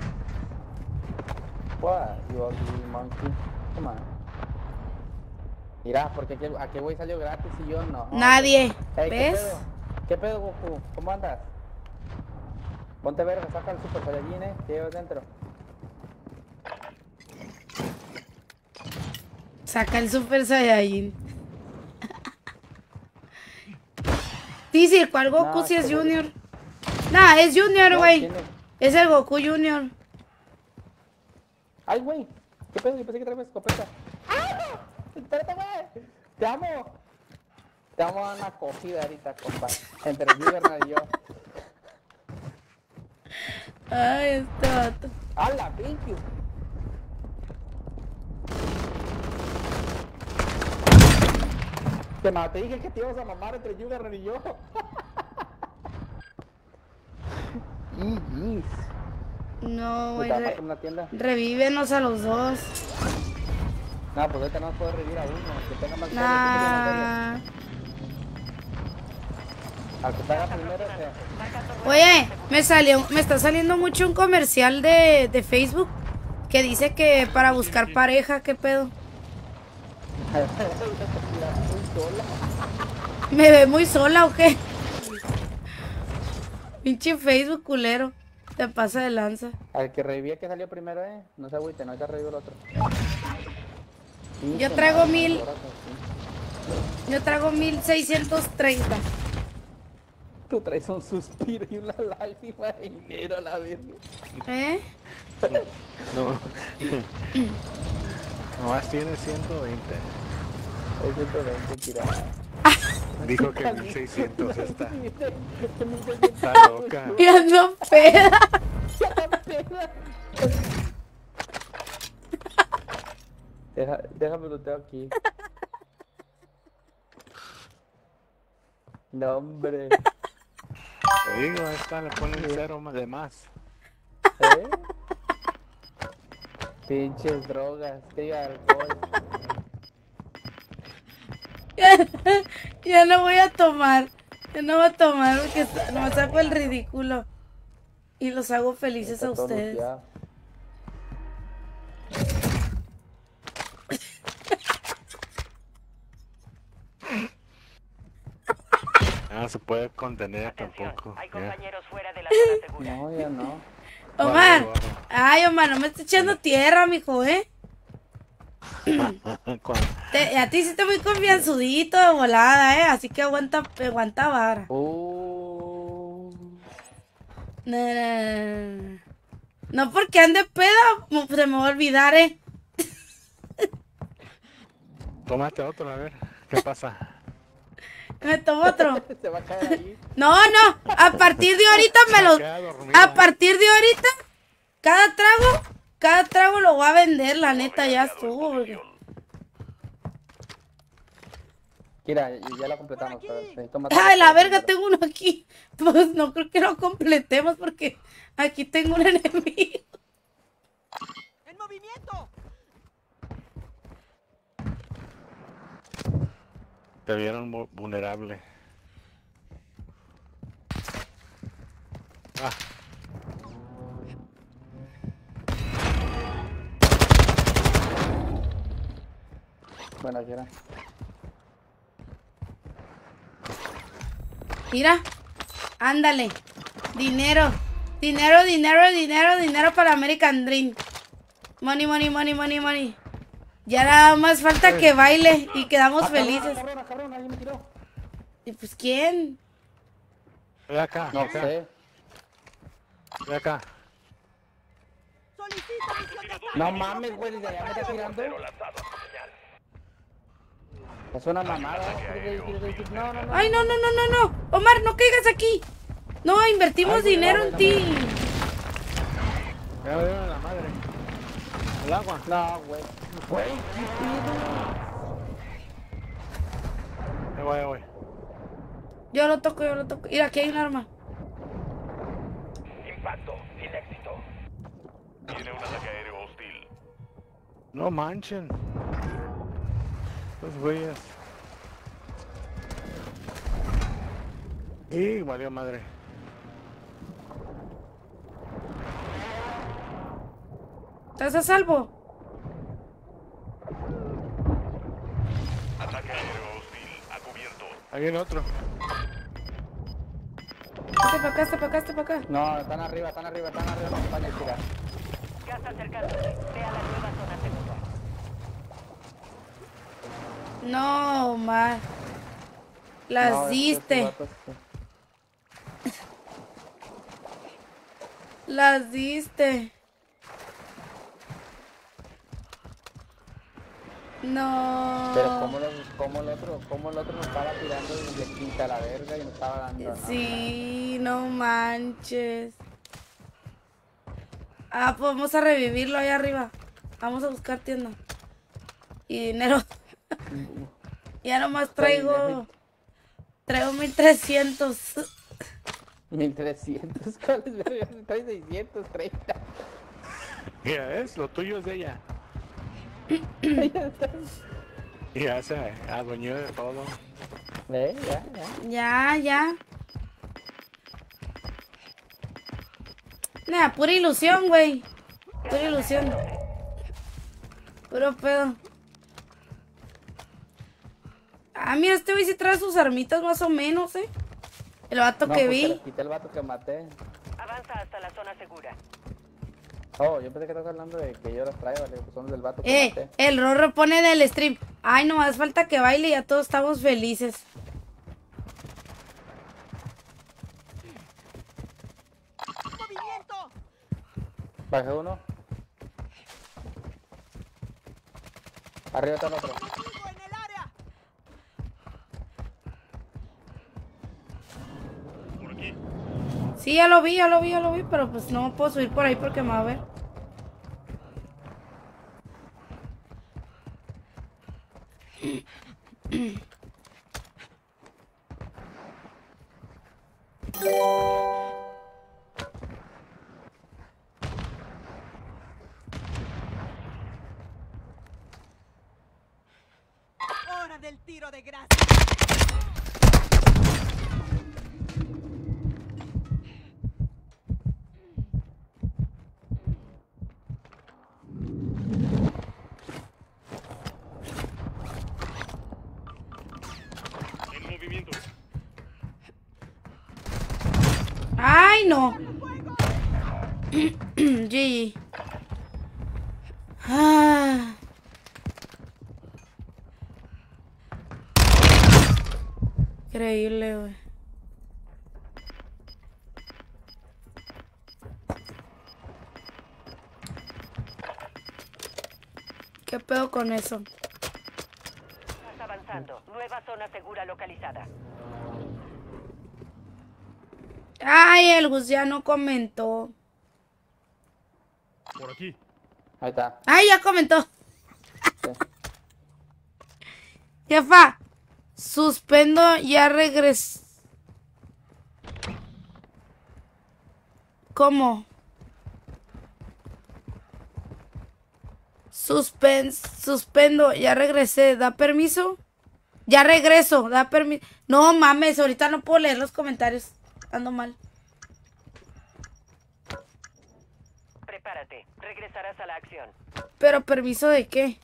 [SPEAKER 1] What? You ugly monkey. Come on. Mira, porque aquí, aquí güey salió gratis y yo no.
[SPEAKER 2] Nadie.
[SPEAKER 1] Hey,
[SPEAKER 2] ¿Ves?
[SPEAKER 1] ¿qué pedo? ¿Qué pedo, Goku? ¿Cómo andas? Ponte verga, saca el Super Saiyajin, eh, que llevas dentro.
[SPEAKER 2] Saca el Super Saiyajin. Dice, ¿cuál Goku
[SPEAKER 1] No,
[SPEAKER 2] si es
[SPEAKER 1] este
[SPEAKER 2] Junior? Nah, es Junior,
[SPEAKER 1] No,
[SPEAKER 2] güey.
[SPEAKER 1] ¿quién es?
[SPEAKER 2] Es el Goku Junior.
[SPEAKER 1] Ay, güey. ¿Qué pedo? Yo pensé que traía escopeta. ¡Ah! Espérate, güey. Te amo. Te amo a una cogida ahorita, compa. Entre Juggernaut y yo.
[SPEAKER 2] Ay, este vato.
[SPEAKER 1] ¡Hala, pinche! Te, ma- te dije que te ibas a mamar entre Juggernaut y yo. Ijis.
[SPEAKER 2] No, güey.
[SPEAKER 1] ¿Te vas a
[SPEAKER 2] re-
[SPEAKER 1] matar en una tienda?
[SPEAKER 2] revívenos a los dos.
[SPEAKER 1] No, pues ahorita no puedo revivir a uno. Que tenga más
[SPEAKER 2] Nah.
[SPEAKER 1] serio, al que te haga primero ese.
[SPEAKER 2] Oye, me salió, me está saliendo mucho un comercial de, de Facebook que dice que para buscar pareja, ¿qué pedo? ¿Me ve muy sola o qué? Pinche Facebook culero. Te pasa de lanza.
[SPEAKER 1] Al que revivía que salió primero, eh. No se agüite, no se revivió el otro.
[SPEAKER 2] Yo traigo mil. Yo traigo mil seiscientos treinta.
[SPEAKER 1] Tú traes un suspiro y una lágrima de dinero, la verga.
[SPEAKER 2] ¿Eh?
[SPEAKER 10] No. Nomás tiene ciento veinte.
[SPEAKER 1] Es ciento veinte, tira.
[SPEAKER 10] Dijo que mil seiscientos está. Está loca.
[SPEAKER 2] Y ando peda.
[SPEAKER 1] Deja, déjame lo tengo aquí. No, hombre.
[SPEAKER 10] Te digo, a esta le ponen cero más de más.
[SPEAKER 1] ¿Eh? Pinches drogas, tío, alcohol.
[SPEAKER 2] Ya no voy a tomar. Ya no voy a tomar porque no saco el ridículo. Y los hago felices a ustedes.
[SPEAKER 10] No se puede contener tampoco.
[SPEAKER 3] Hay
[SPEAKER 10] Ya.
[SPEAKER 3] compañeros fuera de la zona segura.
[SPEAKER 1] No, ya no.
[SPEAKER 2] Omar.
[SPEAKER 10] Vale, vale.
[SPEAKER 2] Ay, Omar, no me estés echando tierra, mijo, ¿eh?
[SPEAKER 10] ¿Cuándo?
[SPEAKER 2] Te, a ti sí te muy confianzudito de volada, ¿eh? Así que aguanta, aguanta vara.
[SPEAKER 1] Uh.
[SPEAKER 2] No, no, no, no. No porque ande peda, se me va a olvidar, ¿eh?
[SPEAKER 10] Tómate otro, a ver. ¿Qué pasa?
[SPEAKER 2] Me tomo otro.
[SPEAKER 1] Se va a caer ahí.
[SPEAKER 2] No, no. A partir de ahorita me lo... A partir de ahorita, cada trago, cada trago lo voy a vender, la neta, ya estuvo. Porque...
[SPEAKER 1] Mira, ya lo completamos. Pero necesito matar
[SPEAKER 2] Ay, la
[SPEAKER 1] a
[SPEAKER 2] verga, tengo uno aquí. Pues no creo que lo completemos porque aquí tengo un enemigo.
[SPEAKER 4] ¡En movimiento!
[SPEAKER 10] Te vieron mu- vulnerable. Ah.
[SPEAKER 1] Bueno, aquí era.
[SPEAKER 2] Mira, ándale. Dinero, dinero, dinero, dinero, dinero para American Dream. Money, money, money, money, money. Ya nada más falta que baile y quedamos
[SPEAKER 1] Ah,
[SPEAKER 2] felices.
[SPEAKER 1] Cabrón, cabrón, alguien me tiró.
[SPEAKER 2] ¿Y pues quién?
[SPEAKER 10] Ve acá.
[SPEAKER 1] No
[SPEAKER 10] acá.
[SPEAKER 1] sé.
[SPEAKER 10] Ve acá.
[SPEAKER 4] ¡Solicito misión de ataque!
[SPEAKER 1] No mames, güey, desde allá me está tirando. Es una mamada. No, no, no.
[SPEAKER 2] Ay, no, no, no, no, no. Omar, no caigas aquí. No, invertimos
[SPEAKER 1] Ay, güey,
[SPEAKER 2] dinero
[SPEAKER 1] no,
[SPEAKER 2] en
[SPEAKER 1] güey,
[SPEAKER 2] ti.
[SPEAKER 10] Ya veo a la madre. El agua.
[SPEAKER 1] No, güey. Güey, qué
[SPEAKER 10] Ya voy, ya voy.
[SPEAKER 2] Yo lo toco, yo lo toco. Mira, aquí hay un arma.
[SPEAKER 7] Impacto, sin éxito. Tiene un ataque aéreo hostil.
[SPEAKER 10] No manchen. Los güeyes. Y valió madre.
[SPEAKER 2] ¿Estás a salvo?
[SPEAKER 7] Ataque aéreo hostil, a cubierto.
[SPEAKER 10] Ahí viene otro.
[SPEAKER 2] Este para acá, este para acá, este para acá.
[SPEAKER 1] No, están arriba, están arriba, están arriba, no acompañan, tira.
[SPEAKER 3] Gas acercándose. Ve a la nueva zona segura.
[SPEAKER 2] No, Omar. Las
[SPEAKER 1] No,
[SPEAKER 2] diste.
[SPEAKER 1] estos vatos, sí.
[SPEAKER 2] Las diste. No.
[SPEAKER 1] Pero como, los, como el otro, como el otro nos estaba tirando desde quinta a la verga y nos estaba dando. ¿no?
[SPEAKER 2] Sí, no manches. Ah, pues vamos a revivirlo ahí arriba. Vamos a buscar tienda. Y dinero. Ya nomás traigo. Traigo mil trescientos.
[SPEAKER 1] mil trescientos, ¿cuáles vergas? Trae seiscientos treinta.
[SPEAKER 10] Mira, es lo tuyo es de ella. Y ya se adueñó de todo.
[SPEAKER 1] ¿Eh? Ya, ya.
[SPEAKER 2] Ya, ya. Nah, pura ilusión, güey. Pura ilusión. Puro pedo. Ah, mira, este güey sí trae sus armitas más o menos, ¿eh? El vato
[SPEAKER 1] No,
[SPEAKER 2] que
[SPEAKER 1] pues,
[SPEAKER 2] vi.
[SPEAKER 1] te las quité el vato que maté.
[SPEAKER 3] Avanza hasta la zona segura.
[SPEAKER 1] Oh, yo pensé que estabas hablando de que yo los traigo, vale, pues son del vato que
[SPEAKER 2] Eh,
[SPEAKER 1] maté.
[SPEAKER 2] el Rorro pone del stream. Ay, no más falta que baile y ya todos estamos felices.
[SPEAKER 4] ¡Movimiento!
[SPEAKER 1] Bajé uno. Arriba está el otro.
[SPEAKER 4] ¡Enemigo en el área!
[SPEAKER 15] Por aquí.
[SPEAKER 2] Sí, ya lo vi, ya lo vi, ya lo vi, pero pues no puedo subir por ahí porque me va a ver.
[SPEAKER 4] ¡Hora del tiro de gracia!
[SPEAKER 15] En movimiento.
[SPEAKER 2] ¡Ay, no! G G. Ah. Increíble, güey. ¿Qué pedo con eso?
[SPEAKER 3] Estás avanzando. Nueva zona segura localizada.
[SPEAKER 2] Ay, el Gus ya no comentó.
[SPEAKER 15] Por aquí.
[SPEAKER 1] Ahí está.
[SPEAKER 2] Ay, ya comentó. Jefa, suspendo, ya regresé. ¿Cómo? Suspen suspendo, ya regresé. ¿Da permiso? Ya regreso, da permiso. No mames, ahorita no puedo leer los comentarios. Ando mal.
[SPEAKER 3] Prepárate. Regresarás a la acción.
[SPEAKER 2] ¿Pero permiso de qué?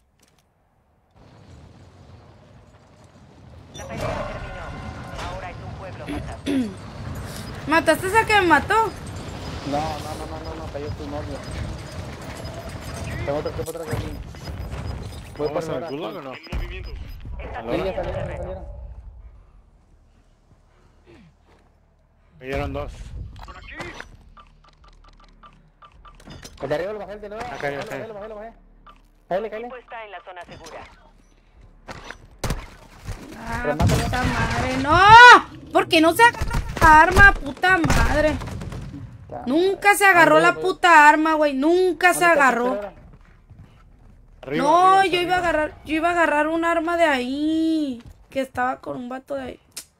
[SPEAKER 3] La pelea terminó. Ahora es un pueblo fantasma.
[SPEAKER 2] ¿Mataste a que me mató?
[SPEAKER 1] No, no, no, no, no, no, cayó tu novio. Tengo otro equipo atrás de aquí. Voy por
[SPEAKER 10] ¿Vamos al
[SPEAKER 1] ahora.
[SPEAKER 10] gulag o no?
[SPEAKER 15] En movimiento.
[SPEAKER 3] Estás
[SPEAKER 1] Sí,
[SPEAKER 3] en
[SPEAKER 1] ya
[SPEAKER 3] el
[SPEAKER 1] salieron, ya
[SPEAKER 3] terreno.
[SPEAKER 1] salieron.
[SPEAKER 10] Cayeron dos.
[SPEAKER 15] Por aquí.
[SPEAKER 1] El de arriba lo bajé, el de nuevo.
[SPEAKER 10] Acá,
[SPEAKER 1] Lo
[SPEAKER 10] acá.
[SPEAKER 1] bajé, lo bajé, lo bajé. Cállale,
[SPEAKER 3] El
[SPEAKER 1] cállale.
[SPEAKER 3] equipo está en la zona segura.
[SPEAKER 2] Ah,
[SPEAKER 1] Pero mátalo.
[SPEAKER 2] puta madre. ¡No! Porque no se agarró la arma, puta madre. Nunca se agarró la puta arma, güey. Nunca se
[SPEAKER 1] ¿Dónde está tu
[SPEAKER 2] agarró.
[SPEAKER 1] cerebro?
[SPEAKER 10] Arriba,
[SPEAKER 2] No,
[SPEAKER 10] arriba,
[SPEAKER 2] yo iba a
[SPEAKER 10] arriba.
[SPEAKER 2] agarrar, yo iba a agarrar un arma de ahí. Que estaba con un vato de ahí.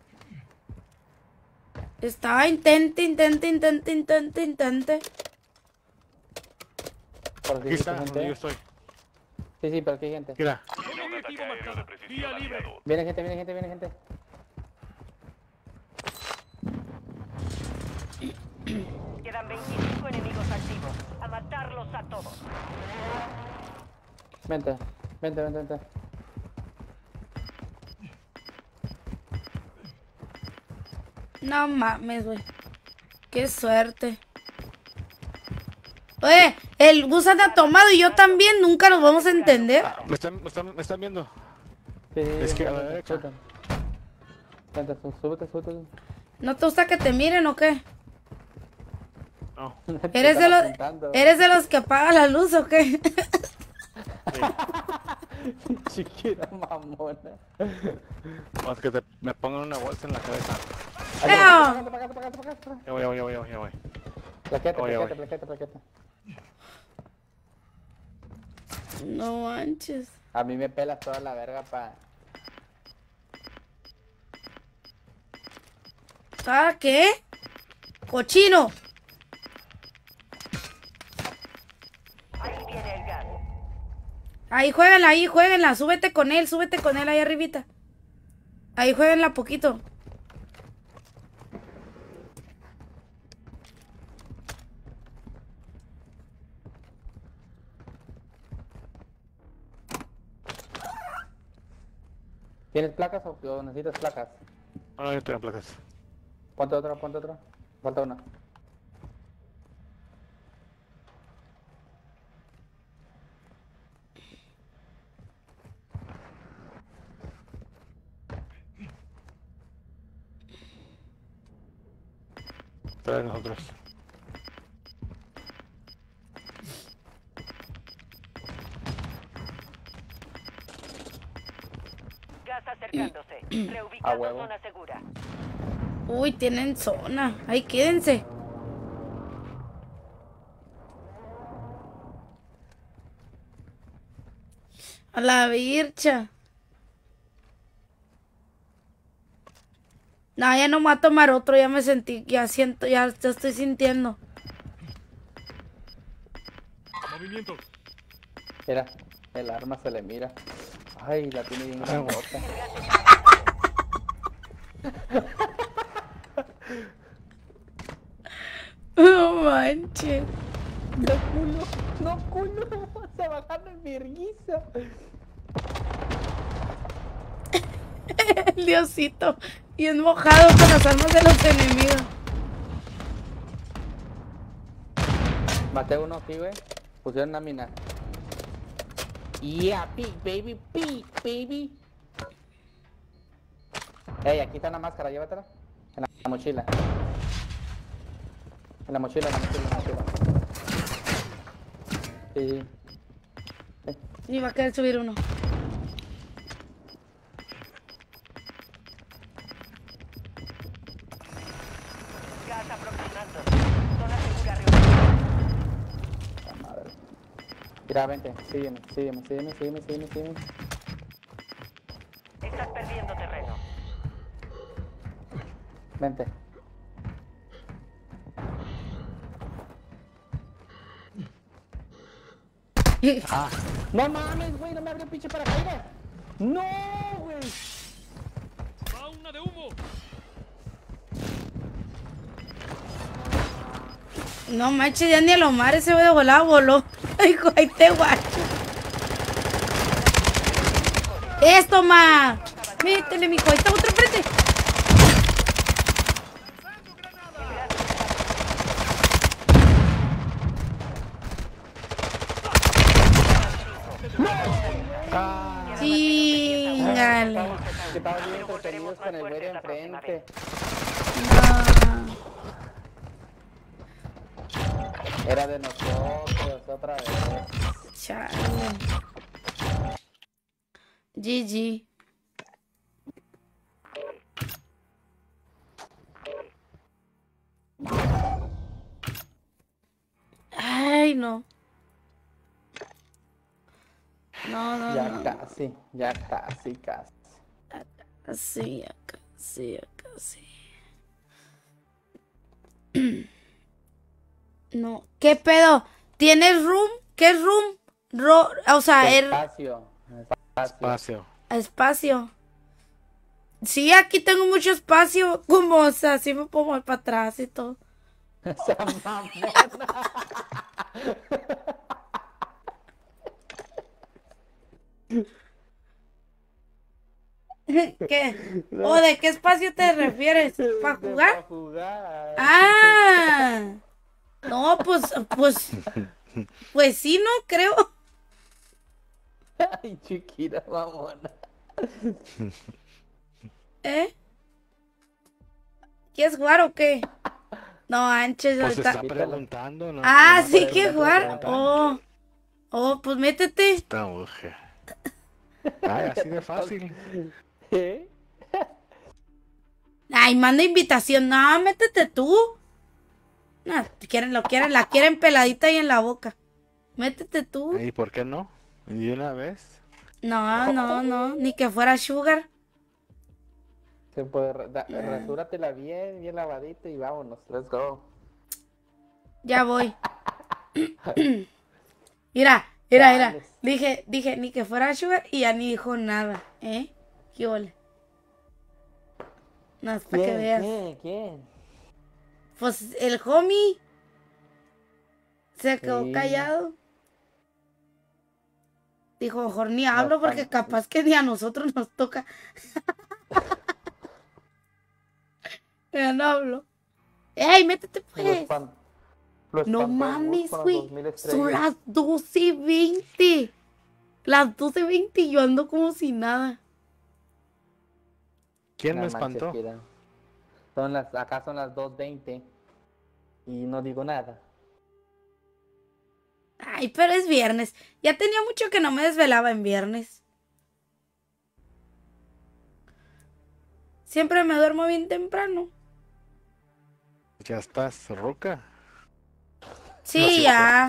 [SPEAKER 2] Estaba intente, intente, intente, intente, intente.
[SPEAKER 1] Por
[SPEAKER 10] Aquí
[SPEAKER 1] si
[SPEAKER 10] está,
[SPEAKER 1] hay gente.
[SPEAKER 10] donde yo estoy.
[SPEAKER 1] Sí, sí, pero aquí hay gente.
[SPEAKER 10] Mira.
[SPEAKER 15] Un objetivo marcado. Vía libre.
[SPEAKER 1] Viene gente, viene gente, viene gente.
[SPEAKER 3] Quedan veinticinco enemigos activos. A matarlos a todos.
[SPEAKER 1] Vente, vente, vente, vente.
[SPEAKER 2] No mames, güey. Qué suerte. Oye, el Gus anda tomado y yo también. Nunca nos vamos a entender.
[SPEAKER 10] ¿Me están, me están, me están viendo?
[SPEAKER 1] Sí, sí, sí,
[SPEAKER 10] Es que a la
[SPEAKER 1] vente,
[SPEAKER 10] derecha.
[SPEAKER 1] súbete. Vente, sú- súbete, súbete.
[SPEAKER 2] ¿No te gusta que te miren o qué?
[SPEAKER 10] No.
[SPEAKER 1] Te
[SPEAKER 2] ¿Eres de
[SPEAKER 1] están
[SPEAKER 2] los,
[SPEAKER 1] apuntando.
[SPEAKER 2] ¿Eres de los que apaga la luz o qué?
[SPEAKER 1] Chiquita mamona.
[SPEAKER 10] Más que te, me pongan una bolsa en la cabeza.
[SPEAKER 2] ¡Eo!
[SPEAKER 1] Para acá, para acá, para acá, para acá.
[SPEAKER 10] Ya voy, ya voy, ya voy, ya voy.
[SPEAKER 1] Plaqueta,
[SPEAKER 10] Oye,
[SPEAKER 1] plaqueta,
[SPEAKER 10] oye.
[SPEAKER 1] plaqueta, plaqueta.
[SPEAKER 2] No manches.
[SPEAKER 1] A mí me pelas toda la verga pa...
[SPEAKER 2] ¿Sabes qué? ¡Cochino!
[SPEAKER 3] Ahí viene el gas.
[SPEAKER 2] Ahí, jueguenla, ahí, jueguenla. Súbete con él, súbete con él ahí arribita. Ahí, jueguenla poquito.
[SPEAKER 1] ¿Tienes placas o o necesitas placas?
[SPEAKER 10] No, no, yo tengo placas.
[SPEAKER 1] Ponte otra, ponte otra. Falta una.
[SPEAKER 10] Pero de nosotros.
[SPEAKER 3] Gas acercándose.
[SPEAKER 1] A
[SPEAKER 3] Reubicando
[SPEAKER 1] huevo.
[SPEAKER 3] zona segura.
[SPEAKER 2] Uy, tienen zona. Ahí quédense. A la vircha. No, ya no me voy a tomar otro, ya me sentí, ya siento, ya, ya estoy sintiendo.
[SPEAKER 15] Movimiento.
[SPEAKER 1] Mira, el arma se le mira. Ay, la tiene bien grandota.
[SPEAKER 2] No manches.
[SPEAKER 1] No culo, no culo. Se bajaron el virguizo.
[SPEAKER 2] El Diosito. Bien mojado con las armas de los enemigos.
[SPEAKER 1] Maté uno aquí, güey. Pusieron una mina. Yeah, pig, baby, pig, baby. Ey, aquí está la máscara, llévatela. En la, la mochila. En la mochila, en la mochila, en la mochila. Sí.
[SPEAKER 2] Y va a querer subir uno.
[SPEAKER 3] Gas aproximando. Zona segura reubicada.
[SPEAKER 1] La madre. Mira, vente, sígueme, sígueme, sígueme, sígueme, sígueme, sígueme.
[SPEAKER 3] Estás perdiendo terreno.
[SPEAKER 1] Vente.
[SPEAKER 10] Ah,
[SPEAKER 1] No mames, güey, no me abrió pinche paracaídas. No, güey.
[SPEAKER 15] Va una de humo.
[SPEAKER 2] No manches, ya ni el Omar ese güey de volada voló. Hijo, ahí te guacho. Esto, ma. Métele, mijo, ahí está otro frente. Chingale.
[SPEAKER 1] Que estaban bien entretenidos con el güey de enfrente.
[SPEAKER 2] No.
[SPEAKER 1] Era de nosotros, otra vez.
[SPEAKER 2] Chale. G G. Ay, no. No, no,
[SPEAKER 1] Ya
[SPEAKER 2] no.
[SPEAKER 1] casi, ya casi, casi.
[SPEAKER 2] Así, acá, sí, acá, sí. No. ¿Qué pedo? ¿Tienes room? ¿Qué es room? Ro o sea, er
[SPEAKER 1] Espacio, espacio.
[SPEAKER 10] espacio.
[SPEAKER 2] espacio. Sí, aquí tengo mucho espacio. Como, o sea, así me puedo mover para atrás y todo.
[SPEAKER 1] Esa mamona.
[SPEAKER 2] ¿Qué? ¿O de qué espacio te refieres? ¿Para
[SPEAKER 1] Para
[SPEAKER 2] jugar?
[SPEAKER 1] jugar.
[SPEAKER 2] Ah. No, pues, pues, pues sí, no creo.
[SPEAKER 1] Ay, chiquita mamona.
[SPEAKER 2] ¿Eh? ¿Quieres jugar o qué? No, Anches,
[SPEAKER 10] Pues
[SPEAKER 2] ahorita.
[SPEAKER 10] está preguntando, ¿no?
[SPEAKER 2] Ah,
[SPEAKER 10] No,
[SPEAKER 2] sí,
[SPEAKER 10] no,
[SPEAKER 2] ¿quieres
[SPEAKER 10] no,
[SPEAKER 2] jugar?
[SPEAKER 10] no,
[SPEAKER 2] Oh, oh, pues métete.
[SPEAKER 10] Esta mujer. Ay, así de fácil.
[SPEAKER 1] ¿Eh?
[SPEAKER 2] Ay, manda invitación. No, métete tú. No, quieren, lo quieren, la quieren peladita y en la boca. Métete tú.
[SPEAKER 10] ¿Y por qué no? ¿Y una vez?
[SPEAKER 2] No, no, no, ni que fuera Sugar.
[SPEAKER 1] Se puede, re- da- rasúratela bien, bien lavadita y vámonos, let's go.
[SPEAKER 2] Ya voy. Mira, mira, mira. Dije, dije, ni que fuera Sugar y ya ni dijo nada, ¿eh? ¿Qué ole? No, es para que
[SPEAKER 1] ¿Quién?
[SPEAKER 2] veas.
[SPEAKER 1] ¿Quién? ¿Quién?
[SPEAKER 2] Pues el homie se quedó
[SPEAKER 1] Sí.
[SPEAKER 2] callado. Dijo, mejor ni hablo
[SPEAKER 1] No,
[SPEAKER 2] porque
[SPEAKER 1] pan-
[SPEAKER 2] capaz que ni a nosotros nos toca. Ya no hablo. ¡Ey, métete
[SPEAKER 1] Lo
[SPEAKER 2] pues!
[SPEAKER 1] espan- lo
[SPEAKER 2] No
[SPEAKER 1] espantó el
[SPEAKER 2] mames,
[SPEAKER 1] bus con las
[SPEAKER 2] güey.
[SPEAKER 1] dos mil
[SPEAKER 2] Son
[SPEAKER 1] estrellas.
[SPEAKER 2] las doce y veinte. Las doce y veinte y yo ando como si nada.
[SPEAKER 10] ¿Quién
[SPEAKER 1] No
[SPEAKER 10] me
[SPEAKER 1] manches,
[SPEAKER 10] espantó?
[SPEAKER 1] Kira. Son las, acá son las dos veinte. y no digo nada.
[SPEAKER 2] Ay, pero es viernes. Ya tenía mucho que no me desvelaba en viernes. Siempre me duermo bien temprano.
[SPEAKER 10] ¿Ya estás roca?
[SPEAKER 2] Sí, ya.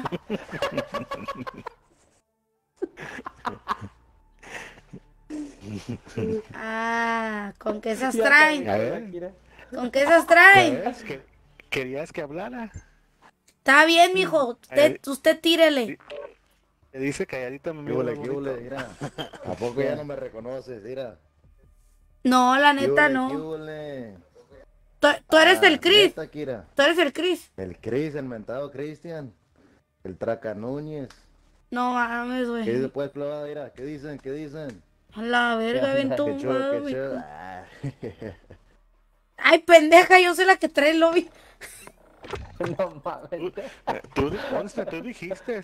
[SPEAKER 2] Ah, ¿con qué esas traen?
[SPEAKER 10] A ver.
[SPEAKER 2] ¿Con qué esas traen?
[SPEAKER 10] ¿Querías que, querías que hablara?
[SPEAKER 2] Está bien, mijo. Usted, usted tírele.
[SPEAKER 10] Te dice calladita, mi
[SPEAKER 16] ¿Qué
[SPEAKER 10] amigo.
[SPEAKER 16] huele, qué huele? Mira, ¿a poco ya no me reconoces? Mira.
[SPEAKER 2] No, la
[SPEAKER 16] ¿Qué
[SPEAKER 2] neta
[SPEAKER 16] huele,
[SPEAKER 2] no.
[SPEAKER 16] qué huele?
[SPEAKER 2] Tú, tú eres
[SPEAKER 16] Ah,
[SPEAKER 2] el Chris.
[SPEAKER 16] neta, Kira.
[SPEAKER 2] Tú eres el Chris.
[SPEAKER 16] El Chris, el mentado Cristian. El Traca Núñez.
[SPEAKER 2] No mames,
[SPEAKER 16] ¿Qué dice
[SPEAKER 2] güey.
[SPEAKER 16] pues, clavada? Mira, ¿qué dicen? ¿Qué dicen?
[SPEAKER 2] A la verga, ven
[SPEAKER 16] Qué
[SPEAKER 2] tú.
[SPEAKER 16] chulo, qué chulo. Ah.
[SPEAKER 2] Ay, pendeja, yo soy la que trae el lobby.
[SPEAKER 1] No mames.
[SPEAKER 10] Tú, di- consta, tú dijiste.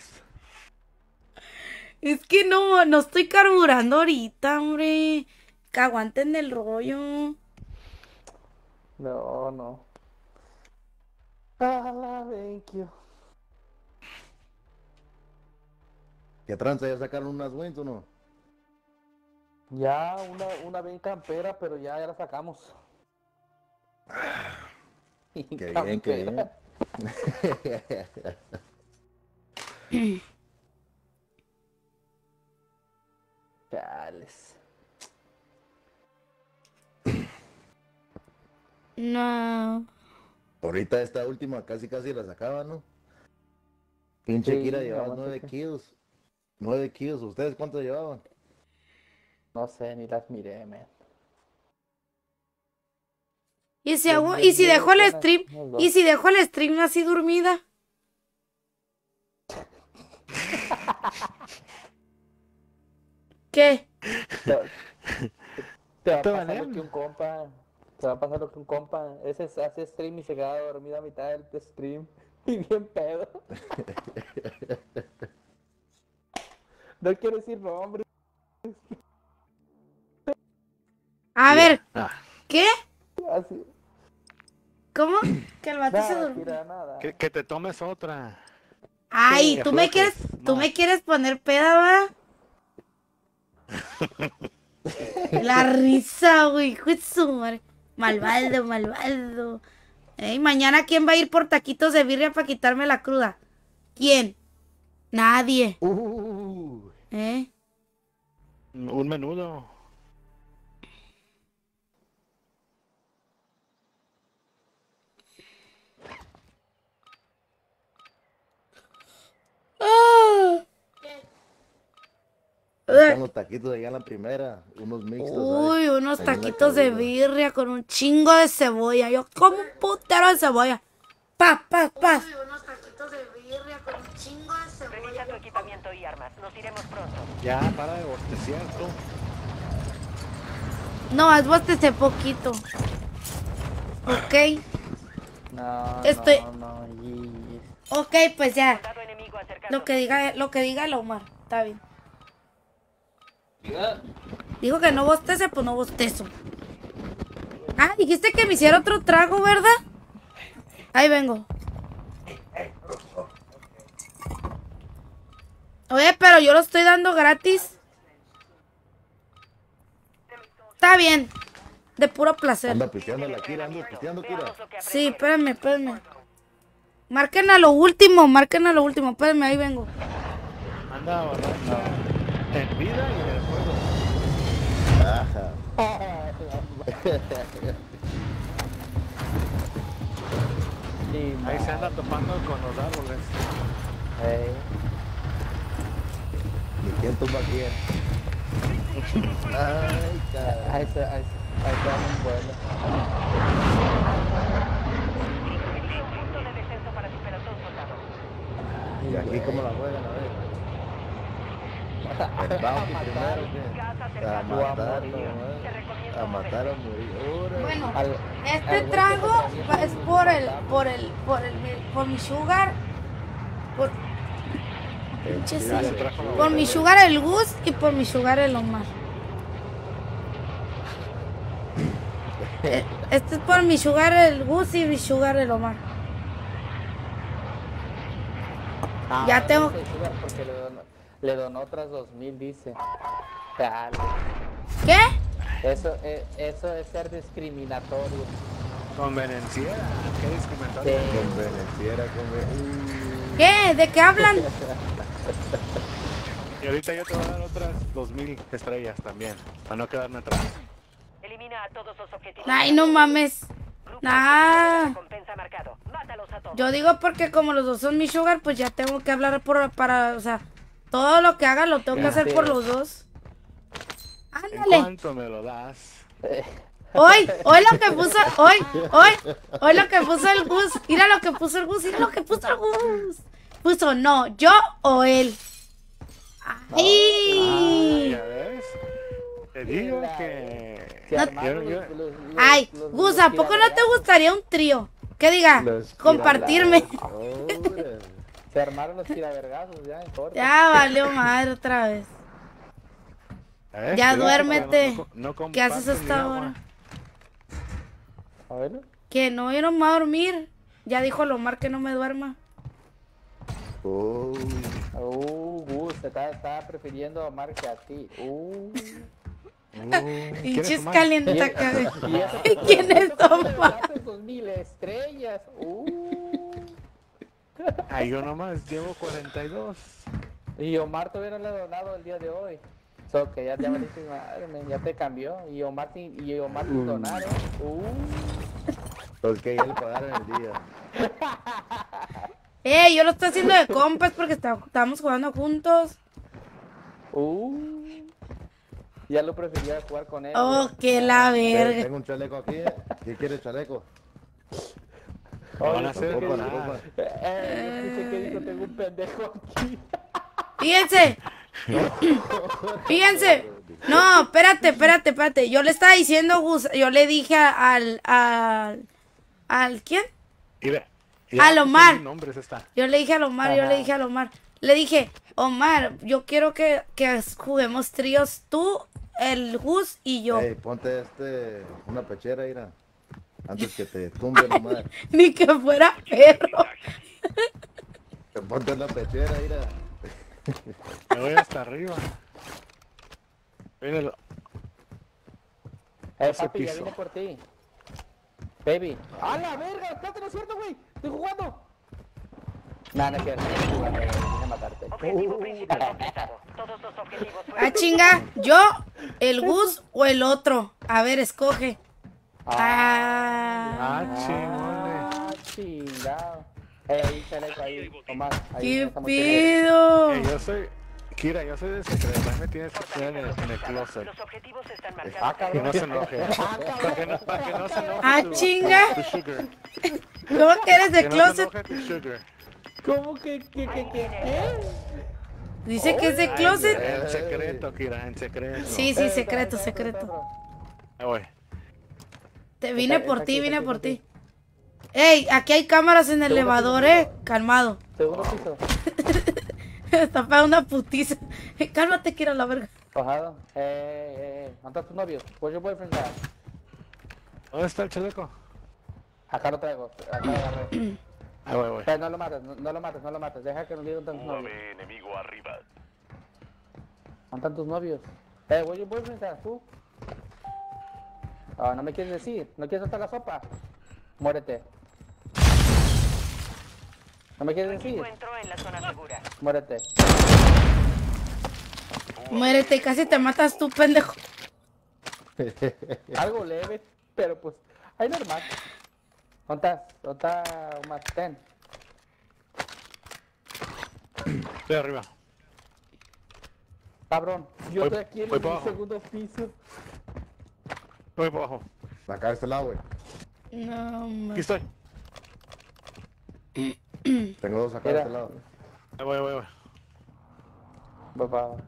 [SPEAKER 2] Es que no, no estoy carburando ahorita, hombre. Que aguanten el rollo.
[SPEAKER 1] No, no. Ah, thank you.
[SPEAKER 16] ¿Qué tranza? ¿Ya sacaron unas wins o no?
[SPEAKER 1] Ya, una, una bien campera, pero ya, ya la sacamos.
[SPEAKER 16] Qué bien, qué bien.
[SPEAKER 1] Chales.
[SPEAKER 2] No.
[SPEAKER 16] Ahorita esta última casi casi la sacaba, ¿no? Pinche
[SPEAKER 1] Sí,
[SPEAKER 16] Kira llevaba
[SPEAKER 1] nomás
[SPEAKER 16] nueve
[SPEAKER 1] que-
[SPEAKER 16] kills. Nueve kills. ¿Ustedes cuántos llevaban?
[SPEAKER 1] No sé, ni las miré, man.
[SPEAKER 2] ¿Y si,
[SPEAKER 1] Pues
[SPEAKER 2] hago,
[SPEAKER 1] bien,
[SPEAKER 2] y si
[SPEAKER 1] bien,
[SPEAKER 2] dejo el
[SPEAKER 1] buenas,
[SPEAKER 2] stream?
[SPEAKER 1] unos dos.
[SPEAKER 2] ¿Y si dejo el stream así dormida? ¿Qué?
[SPEAKER 1] Te, te va a
[SPEAKER 10] Te
[SPEAKER 1] pasar
[SPEAKER 10] vale.
[SPEAKER 1] lo que un compa. Te va a pasar lo que un compa. Ese hace stream y se queda dormido a mitad del stream. Y bien pedo. No quiero decir nombre.
[SPEAKER 2] A ver,
[SPEAKER 10] Ah,
[SPEAKER 2] ¿qué?
[SPEAKER 1] Así.
[SPEAKER 2] ¿Cómo? Que el vato se
[SPEAKER 1] Nada,
[SPEAKER 2] durmió.
[SPEAKER 1] tira, nada.
[SPEAKER 10] que, que te tomes otra.
[SPEAKER 2] Ay,
[SPEAKER 10] Sí,
[SPEAKER 2] ¿tú me
[SPEAKER 10] aflojes,
[SPEAKER 2] quieres, tú
[SPEAKER 10] no.
[SPEAKER 2] me quieres poner peda, va? La risa, güey, hijo de su madre. Malvado, malvado. Ey, mañana ¿quién va a ir por taquitos de birria para quitarme la cruda? ¿Quién? Nadie.
[SPEAKER 16] Uh,
[SPEAKER 2] ¿Eh?
[SPEAKER 10] Un menudo.
[SPEAKER 2] Ah.
[SPEAKER 16] están los taquitos allá en la primera. Unos mixtos.
[SPEAKER 2] Uy,
[SPEAKER 16] ¿sabes?
[SPEAKER 2] unos
[SPEAKER 16] Ahí en la
[SPEAKER 2] taquitos de
[SPEAKER 16] cabina.
[SPEAKER 2] birria con un chingo de cebolla. Yo como un putero de cebolla. Pa, pa, pa. Uy, unos taquitos de birria con un chingo de cebolla.
[SPEAKER 3] Revisa tu equipamiento y armas. Nos iremos pronto.
[SPEAKER 10] Ya, para de bosteciar tú.
[SPEAKER 2] No, es bostecé poquito. Ok.
[SPEAKER 1] No,
[SPEAKER 2] Estoy-
[SPEAKER 1] no, no. y-
[SPEAKER 2] Ok, pues ya.
[SPEAKER 3] Soldado enemigo acercándose.
[SPEAKER 2] Lo que diga, lo que diga el Omar. Está bien. Dijo que no bostece, pues no bostezo. Ah, dijiste que me hiciera otro trago, ¿verdad? Ahí vengo. Oye, pero yo lo estoy dando gratis. Está bien. De puro placer.
[SPEAKER 16] Anda pisteando la Kira, anda pisteando Kira.
[SPEAKER 2] Sí, espérenme, espérenme. Marquen a lo último, marquen a lo último. Espérenme, ahí vengo.
[SPEAKER 10] Anda, borracho. En vida y en el juego.
[SPEAKER 16] Ajá.
[SPEAKER 1] Sí,
[SPEAKER 10] Ahí se anda
[SPEAKER 1] man.
[SPEAKER 10] topando con los árboles.
[SPEAKER 1] Ey.
[SPEAKER 16] ¿Y quién tumba a quién? Ay, caray.
[SPEAKER 1] Ahí está, ahí, ahí está un vuelo.
[SPEAKER 3] Punto de descenso para tu pelotón, soldado.
[SPEAKER 16] ¿Y aquí cómo la juegan? A ver. El bounty primero, ¿qué? A matar, no, eh. A matar o morir. Órale.
[SPEAKER 2] Bueno,
[SPEAKER 1] Al-
[SPEAKER 2] este
[SPEAKER 1] al-
[SPEAKER 2] trago es por el, por el, por el, por mi sugar, por, pinche
[SPEAKER 16] Sí,
[SPEAKER 2] sí.
[SPEAKER 16] ya trajo la
[SPEAKER 2] por mi
[SPEAKER 16] botella.
[SPEAKER 2] sugar el Gus y por mi sugar el Omar. Eh, Este es por mi sugar el Gus y mi sugar el Omar.
[SPEAKER 1] Ah,
[SPEAKER 2] Ya
[SPEAKER 1] no
[SPEAKER 2] tengo-
[SPEAKER 1] dice sugar porque le donó, le donó otras dos mil, dice. Dale.
[SPEAKER 2] ¿Qué?
[SPEAKER 1] Eso, es, eso es ser discriminatorio.
[SPEAKER 10] Convenenciera. ¿Qué discriminatorio?
[SPEAKER 1] Sí.
[SPEAKER 16] Convenenciera, conven...
[SPEAKER 2] ¿Qué? ¿De qué hablan?
[SPEAKER 10] Y ahorita yo te voy a dar otras dos mil estrellas también, para no quedarme atrás.
[SPEAKER 3] Elimina a todos los objetivos.
[SPEAKER 2] Ay, no mames. Nah.
[SPEAKER 3] Recompensa marcado. Mátalos a todos.
[SPEAKER 2] Yo digo porque como los dos son mi sugar, pues ya tengo que hablar por, para, o sea, todo lo que haga lo tengo que hacer por los dos.
[SPEAKER 10] ¿En
[SPEAKER 2] Ándale.
[SPEAKER 10] cuánto me lo das?
[SPEAKER 2] Hoy, hoy lo que puso, hoy, hoy, hoy lo que puso el Gus. Mira lo que puso el Gus, mira lo que puso el Gus. Puso, no, yo o él. ¡Ay!
[SPEAKER 10] ¿Ya ves? Te digo que...
[SPEAKER 1] Se
[SPEAKER 2] No-
[SPEAKER 1] armaron
[SPEAKER 10] Yo- yo-
[SPEAKER 1] los- los- los-
[SPEAKER 2] Ay,
[SPEAKER 1] los-
[SPEAKER 2] Gus,
[SPEAKER 1] los
[SPEAKER 2] ¿a poco no te
[SPEAKER 1] tiravergazos.
[SPEAKER 2] gustaría un trío? Que diga,
[SPEAKER 16] Los
[SPEAKER 2] compartirme.
[SPEAKER 16] Hombre.
[SPEAKER 1] Se armaron los tiravergazos, ya, en corto.
[SPEAKER 2] Ya valió madre otra vez.
[SPEAKER 10] ¿Eh?
[SPEAKER 2] Ya
[SPEAKER 10] Te digo que
[SPEAKER 2] duérmete.
[SPEAKER 10] no- no- no
[SPEAKER 2] ¿Qué haces
[SPEAKER 10] comparten
[SPEAKER 2] hasta
[SPEAKER 10] ni agua.
[SPEAKER 2] ahora?
[SPEAKER 1] A ver.
[SPEAKER 2] Que no, yo no me voy a dormir. Ya dijo Lomar que no me duerma.
[SPEAKER 16] Oh.
[SPEAKER 1] Uh, Gus, te está, está prefiriendo a Omar que a ti. Uh.
[SPEAKER 2] Pinches
[SPEAKER 10] fumar?
[SPEAKER 2] calienta cabeza. ¿Quién es Omar?
[SPEAKER 1] dos mil estrellas. Uh.
[SPEAKER 10] Ay, yo nomás llevo cuarenta y dos.
[SPEAKER 1] Y Omar todavía no le ha donado el día de hoy. So que ya te valiste madre, man, ya te cambió. Y Omar sin, y Omar sin donar, ¿eh? Uh.
[SPEAKER 16] Porque ya le pagaron el día.
[SPEAKER 2] Eh, yo lo estoy haciendo de compas porque está- estamos jugando juntos.
[SPEAKER 1] Uh. Ya lo prefería jugar con él.
[SPEAKER 2] Oh,
[SPEAKER 1] güey.
[SPEAKER 2] que la
[SPEAKER 16] Eh,
[SPEAKER 2] verga.
[SPEAKER 16] Tengo un chaleco aquí. ¿eh? ¿Quién quiere chaleco?
[SPEAKER 10] Me van a
[SPEAKER 1] Oye,
[SPEAKER 10] hacer
[SPEAKER 1] ¿qué
[SPEAKER 16] Opa,
[SPEAKER 1] dijo?
[SPEAKER 10] donar.
[SPEAKER 16] opa.
[SPEAKER 1] Eh, yo escuché que dijo, tengo un pendejo aquí.
[SPEAKER 2] Fíjense. Fíjense. No, espérate, espérate, espérate. Yo le estaba diciendo, Gus, yo le dije a- al, al, al, ¿quién?
[SPEAKER 10] Mira,
[SPEAKER 2] A Lomar.
[SPEAKER 10] nombres está.
[SPEAKER 2] Yo le dije a Omar, yo
[SPEAKER 1] Ajá.
[SPEAKER 2] le dije a Omar. Le dije, Omar, yo quiero que, que juguemos tríos tú, el Gus y yo.
[SPEAKER 16] Ey, ponte este, una pechera, mira. Antes que te tumbe nomás.
[SPEAKER 2] Ni que fuera perro.
[SPEAKER 16] Ponte la pechera, mira.
[SPEAKER 10] Me voy hasta arriba. Míralo.
[SPEAKER 1] Eh,
[SPEAKER 10] Ese
[SPEAKER 1] papi, ya
[SPEAKER 10] piso.
[SPEAKER 1] vine por ti. Baby. ¡A la verga! ¡Espérate, no es cierto, güey! ¡Estoy jugando! Nah, no es cierto, no estoy jugando, güey. Vine a matarte.
[SPEAKER 3] Objetivo principal completado. Todos los objetivos fueron...
[SPEAKER 2] Ah, chinga, yo, el Gus o el otro. A ver, escoge. Ah,
[SPEAKER 10] Ah, chingón.
[SPEAKER 1] Ah, chingado. Eh, ahí, chaleco, ahí. Omar, ahí.
[SPEAKER 2] qué
[SPEAKER 1] estamos
[SPEAKER 2] pido.
[SPEAKER 10] Eh, yo soy... Kira, yo soy de secreto. Ahí me tienes que tener en el, en el closet.
[SPEAKER 3] Los objetivos están
[SPEAKER 1] Ah,
[SPEAKER 3] marcados.
[SPEAKER 10] Que
[SPEAKER 1] cabrón.
[SPEAKER 10] no se enoje. Para que no, para que no se enoje
[SPEAKER 2] Ah,
[SPEAKER 10] tu-
[SPEAKER 2] chinga.
[SPEAKER 10] tu sugar.
[SPEAKER 2] ¿Cómo que eres de
[SPEAKER 10] Que no se
[SPEAKER 2] closet?
[SPEAKER 10] enoje tu sugar.
[SPEAKER 1] ¿Cómo que, que, que, que, qué?
[SPEAKER 2] Dice que es de
[SPEAKER 10] Ay,
[SPEAKER 2] closet.
[SPEAKER 10] En secreto, Kira, en secreto.
[SPEAKER 2] Sí, sí, secreto, secreto.
[SPEAKER 10] Ahí voy.
[SPEAKER 2] Te vine
[SPEAKER 1] Está-
[SPEAKER 2] por
[SPEAKER 1] está
[SPEAKER 2] ti,
[SPEAKER 1] aquí,
[SPEAKER 2] vine
[SPEAKER 1] está
[SPEAKER 2] por
[SPEAKER 1] aquí,
[SPEAKER 2] ti. Ey, aquí hay cámaras en el
[SPEAKER 1] Segundo
[SPEAKER 2] elevador,
[SPEAKER 1] piso.
[SPEAKER 2] eh. Calmado.
[SPEAKER 1] Segundo piso.
[SPEAKER 2] Está para una putiza. Cálmate, quiero la verga.
[SPEAKER 1] Bajado. Eh, eh, ¿dónde está tu novio? Where's your boyfriend at?
[SPEAKER 10] ¿Dónde está el chaleco?
[SPEAKER 1] Acá lo traigo. Acá lo agarré.
[SPEAKER 10] Ahí voy, voy.
[SPEAKER 1] Pero no lo mates, no, no lo mates, no lo mates. Deja que nos digan tantos novios.
[SPEAKER 7] U A V enemigo arriba.
[SPEAKER 1] ¿Dónde están tus novios? Eh, where's your boyfriend at? ¿Tú? Ah, no me quieres decir. ¿No quieres soltar la sopa? Muérete. ¿No me quieres decir?
[SPEAKER 3] Encuentro en la zona segura.
[SPEAKER 1] Muérete.
[SPEAKER 2] Muérete, casi te matas tú, pendejo.
[SPEAKER 1] Algo leve, pero pues, ahí normal. ¿Dónde estás? ¿Dónde está Omar? Ten.
[SPEAKER 10] Estoy arriba.
[SPEAKER 1] Cabrón, yo
[SPEAKER 10] Voy-
[SPEAKER 1] estoy aquí en
[SPEAKER 10] voy
[SPEAKER 1] el
[SPEAKER 10] para abajo.
[SPEAKER 1] segundo piso.
[SPEAKER 10] Voy para abajo.
[SPEAKER 16] Acá de este lado, güey.
[SPEAKER 2] No,
[SPEAKER 10] Aquí
[SPEAKER 2] man.
[SPEAKER 10] estoy.
[SPEAKER 16] Tengo dos acá de
[SPEAKER 1] Mira.
[SPEAKER 16] este lado.
[SPEAKER 10] Ahí voy, voy, voy.
[SPEAKER 1] Voy para abajo.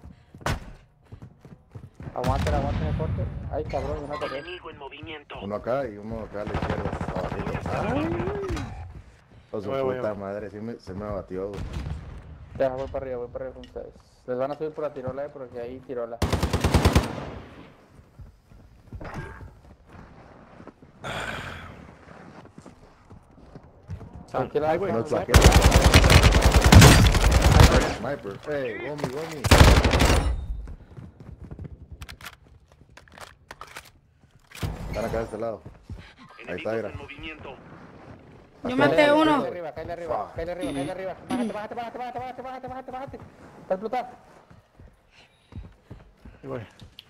[SPEAKER 1] Aguanta, aguanta el corte. Ay, cabrón, yo no toqué.
[SPEAKER 3] Enemigo en movimiento.
[SPEAKER 16] Uno acá y uno acá a la izquierda. Abatido. Oh, su
[SPEAKER 10] Voy, voy,
[SPEAKER 16] puta
[SPEAKER 10] voy.
[SPEAKER 16] madre, sí me, se me abatió, güey.
[SPEAKER 1] Ya, voy para arriba, voy para arriba con ustedes. Les van a subir por la tirola, eh, porque ahí tirola.
[SPEAKER 10] Sal.
[SPEAKER 1] Tranquila,
[SPEAKER 10] Ahí voy.
[SPEAKER 16] No
[SPEAKER 1] vamos,
[SPEAKER 16] saqué.
[SPEAKER 1] vamos.
[SPEAKER 16] sniper. Hey, Gomi, Gomi. Están acá de este lado. Ahí está, mira.
[SPEAKER 2] Yo maté uno.
[SPEAKER 1] Caile arriba, caile arriba, caile arriba, caile arriba. Bájate, bájate, bájate, bájate, bájate, bájate, bájate, bájate. Va a explotar.
[SPEAKER 10] Ahí voy.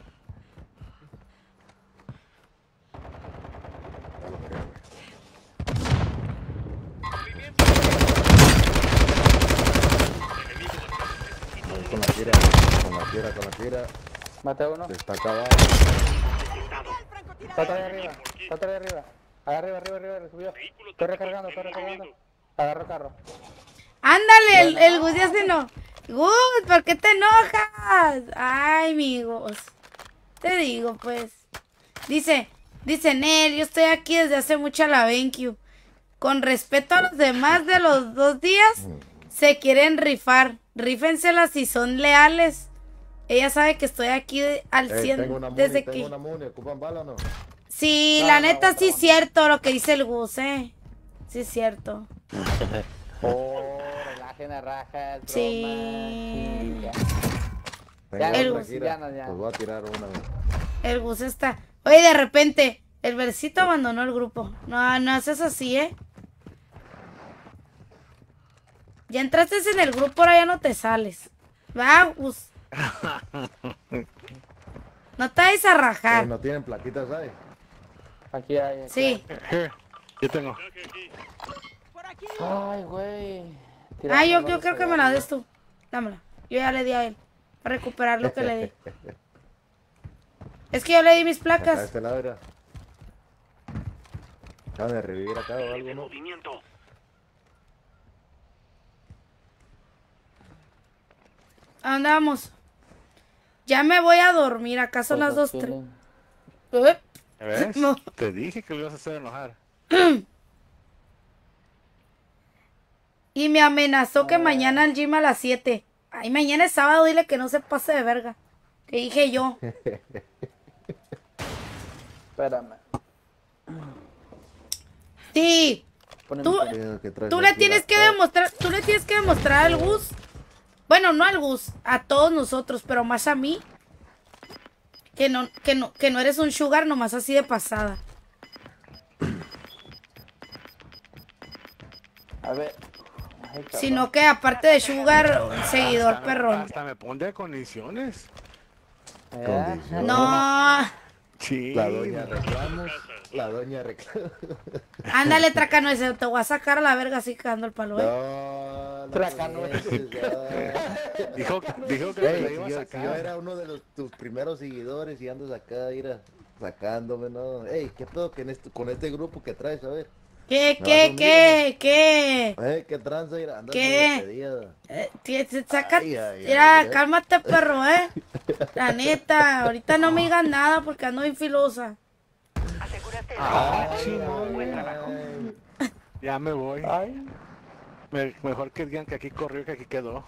[SPEAKER 16] Con la tira, con la tira, con la tira.
[SPEAKER 1] Mate uno.
[SPEAKER 16] Se está acabando.
[SPEAKER 1] Está otra de arriba, está otra de arriba. Arriba, arriba, arriba, arriba, subió. Estoy recargando, estoy recargando. Agarro el carro.
[SPEAKER 2] Ándale, el, el Gus ya se enojó. Gus, ¿por qué te enojas? Ay, amigos. Te digo, pues. Dice, dice Nel, yo estoy aquí desde hace mucho a la BenQ. Con respeto a los demás de los dos días, se quieren rifar. Rífenselas si son leales. Ella sabe que estoy aquí de, al
[SPEAKER 16] Hey,
[SPEAKER 2] cien
[SPEAKER 16] tengo una muni,
[SPEAKER 2] desde
[SPEAKER 16] tengo
[SPEAKER 2] que...
[SPEAKER 16] una muni, ¿ocupan bala o no?
[SPEAKER 2] Sí,
[SPEAKER 16] No,
[SPEAKER 2] la
[SPEAKER 16] no,
[SPEAKER 2] neta
[SPEAKER 16] no,
[SPEAKER 2] sí
[SPEAKER 16] no.
[SPEAKER 2] es cierto lo que dice el Gus, eh. Sí es cierto.
[SPEAKER 1] Oh, relajen a rajas,
[SPEAKER 2] Sí.
[SPEAKER 1] broma.
[SPEAKER 16] Tengo
[SPEAKER 2] El
[SPEAKER 16] otra,
[SPEAKER 2] Gus.
[SPEAKER 16] Kira.
[SPEAKER 1] Ya no, ya.
[SPEAKER 16] Pues voy a tirar una.
[SPEAKER 2] El Gus está... Oye, de repente, el versito abandonó el grupo. No, no haces así, ¿eh? Ya entraste en el grupo, ahora ya no te sales. Va, Gus. No te vayas a
[SPEAKER 16] Eh,
[SPEAKER 2] rajar.
[SPEAKER 16] ¿No tienen plaquitas ahí?
[SPEAKER 1] Aquí hay. aquí
[SPEAKER 2] Sí.
[SPEAKER 10] Here, yo tengo.
[SPEAKER 1] hay. Ay, güey.
[SPEAKER 2] Ah, yo, yo creo que me la des tú. Dámela. Yo ya le di a él. Para recuperar lo que le di. Es que yo le di mis
[SPEAKER 16] Acá de
[SPEAKER 2] placas.
[SPEAKER 16] este lado, mira. Acaban de revivir acá o algo, ¿no?
[SPEAKER 2] ¿A dónde vamos? Ya me voy a dormir. Acá son las dos, tres. Uep.
[SPEAKER 10] ¿Ves?
[SPEAKER 2] No.
[SPEAKER 10] Te dije que lo ibas a hacer enojar.
[SPEAKER 2] Y me amenazó que mañana al gym a las siete. Ay, mañana es sábado, dile que no se pase de verga. Que dije yo.
[SPEAKER 1] Espérame.
[SPEAKER 2] Sí. Tú, tú le tienes que demostrar, tú le tienes que demostrar al Gus. Bueno, no al Gus, a todos nosotros, pero más a mí. Que no, que no, que no eres un sugar nomás así de pasada.
[SPEAKER 1] A ver. Ay, cabrón.
[SPEAKER 2] Sino que aparte de sugar, un seguidor
[SPEAKER 10] Hasta-
[SPEAKER 2] perrón.
[SPEAKER 10] Hasta me pone condiciones.
[SPEAKER 1] Eh,
[SPEAKER 2] No.
[SPEAKER 10] Sí.
[SPEAKER 16] La doña reclamos. La doña reclamos.
[SPEAKER 2] Ándale, Tracanueces, te voy a sacar a la verga así cagando el palo, ¿eh?
[SPEAKER 16] No, no
[SPEAKER 1] Tracanueces.
[SPEAKER 10] Dijo, dijo que
[SPEAKER 16] Ey,
[SPEAKER 10] te
[SPEAKER 16] si,
[SPEAKER 10] iba a
[SPEAKER 16] yo,
[SPEAKER 10] sacar.
[SPEAKER 16] si yo era uno de los, tus primeros seguidores y andas acá, mira, sacándome, ¿no? Ey, ¿qué pedo que en este, con este grupo que traes? A ver.
[SPEAKER 2] ¿Qué,
[SPEAKER 16] ¿Me
[SPEAKER 2] qué,
[SPEAKER 16] vas a unir
[SPEAKER 2] qué, qué?
[SPEAKER 16] o no? Ey, ¿qué tranza? Mira, andas
[SPEAKER 2] ¿Qué?
[SPEAKER 16] medio pedida.
[SPEAKER 2] Eh, te- te saca...
[SPEAKER 16] Ay, ay, ay,
[SPEAKER 2] Mira,
[SPEAKER 16] ay.
[SPEAKER 2] cálmate, perro, ¿eh? La neta, ahorita no me digas nada porque ando bien filosa.
[SPEAKER 3] Asegúrate de
[SPEAKER 10] Ah,
[SPEAKER 3] que
[SPEAKER 10] chingón.
[SPEAKER 3] buen trabajo.
[SPEAKER 10] Ya me voy.
[SPEAKER 1] Ay.
[SPEAKER 10] Me- mejor que digan que aquí corrió que aquí quedó.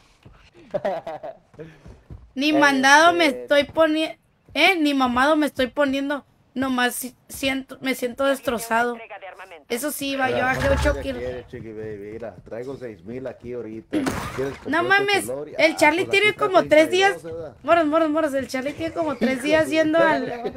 [SPEAKER 2] Ni mandado me
[SPEAKER 1] Este-
[SPEAKER 2] estoy poniendo... ¿Eh? Ni mamado me estoy poniendo. Nomás si- siento, me siento destrozado.
[SPEAKER 3] Entrega de armamento.
[SPEAKER 2] Eso sí, va, yo
[SPEAKER 16] Mira,
[SPEAKER 2] bajé
[SPEAKER 16] ¿cuánto
[SPEAKER 2] ocho
[SPEAKER 16] ya
[SPEAKER 2] kilos.
[SPEAKER 16] quieres, Chiqui Baby? Mira, traigo seis mil aquí ahorita. ¿Quieres
[SPEAKER 2] No
[SPEAKER 16] completo
[SPEAKER 2] mames,
[SPEAKER 16] color?
[SPEAKER 2] el
[SPEAKER 16] Ah,
[SPEAKER 2] Charlie
[SPEAKER 16] pues
[SPEAKER 2] tiene
[SPEAKER 16] aquí está
[SPEAKER 2] como tres
[SPEAKER 16] treinta y
[SPEAKER 2] días...
[SPEAKER 16] dos, ¿verdad?
[SPEAKER 2] Moros, moros, moros, el Charlie tiene como tres días yendo al...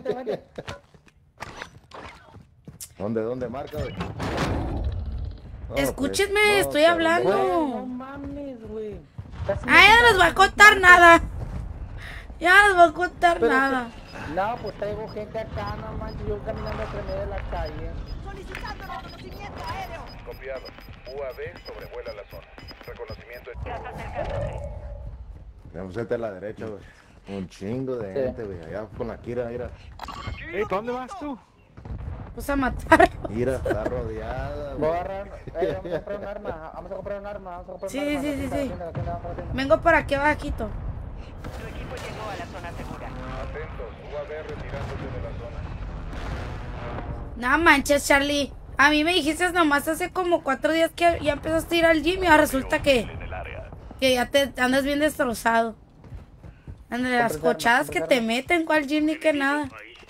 [SPEAKER 16] ¿Dónde, dónde marca? güey? No, pues,
[SPEAKER 2] Escúchenme,
[SPEAKER 16] no,
[SPEAKER 2] estoy
[SPEAKER 16] cabrón,
[SPEAKER 2] hablando.
[SPEAKER 1] Güey, no mames, güey. Casi
[SPEAKER 2] Ah, ya no nos va a contar nada. Ya no nos va a contar
[SPEAKER 1] Pero
[SPEAKER 2] nada.
[SPEAKER 1] No, pues traigo gente acá, no manches, yo caminando entre medio de la calle.
[SPEAKER 4] Solicitando reconocimiento aéreo.
[SPEAKER 14] Copiado. U A V sobrevuela la zona. Reconocimiento.
[SPEAKER 3] Gas acercándose.
[SPEAKER 16] Vamos a irte a la derecha, güey. Un chingo de
[SPEAKER 1] Sí.
[SPEAKER 16] gente, güey. Allá con la Kira, mira.
[SPEAKER 10] Ey, ¿para dónde vas tú?
[SPEAKER 2] Pues a matar.
[SPEAKER 16] Mira, está rodeada,
[SPEAKER 1] Voy a
[SPEAKER 16] güey.
[SPEAKER 1] agarrar, eh, vamos a comprar un arma, vamos a comprar un arma, vamos a comprar
[SPEAKER 2] Sí,
[SPEAKER 1] un arma.
[SPEAKER 2] sí, sí,
[SPEAKER 1] vamos a
[SPEAKER 2] sí.
[SPEAKER 1] la tienda, la tienda, vamos a la tienda.
[SPEAKER 2] Vengo por aquí abajito.
[SPEAKER 3] Tu equipo llegó a la zona segura.
[SPEAKER 14] Atentos. U A V retirándose de la zona.
[SPEAKER 2] No manches, Charlie. A mí me dijiste nomás hace como cuatro días que ya empezaste a ir al gym y ahora resulta que, que ya te andas bien destrozado. Ándale, las
[SPEAKER 1] Compres armas,
[SPEAKER 2] cochadas que
[SPEAKER 1] compres
[SPEAKER 2] te meten, cuál gym ni que nada.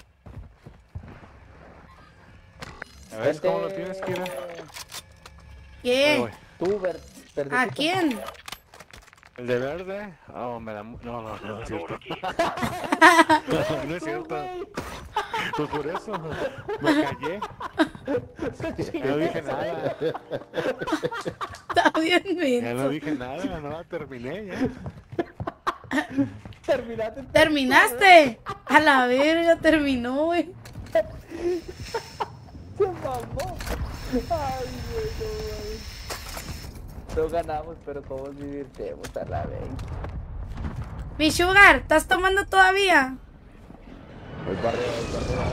[SPEAKER 10] ¿Ves cómo lo tienes que ir?
[SPEAKER 2] ¿Qué?
[SPEAKER 1] Tú, ver,
[SPEAKER 2] ¿A quién?
[SPEAKER 10] ¿El de verde? Oh, me la... No, no, no, no es cierto. No, no es cierto. Pues por eso me callé. No dije nada.
[SPEAKER 2] Está bien, menso.
[SPEAKER 10] Ya no dije nada, no la terminé ya.
[SPEAKER 1] Terminaste.
[SPEAKER 2] ¿Terminaste? A la verga, terminó, güey.
[SPEAKER 1] Se mamó. Ay, güey, no, güey. No ganamos, pero como nos divirtemos a la vez.
[SPEAKER 2] Mi Sugar, ¿estás tomando todavía?
[SPEAKER 16] Voy para arriba, voy para arriba.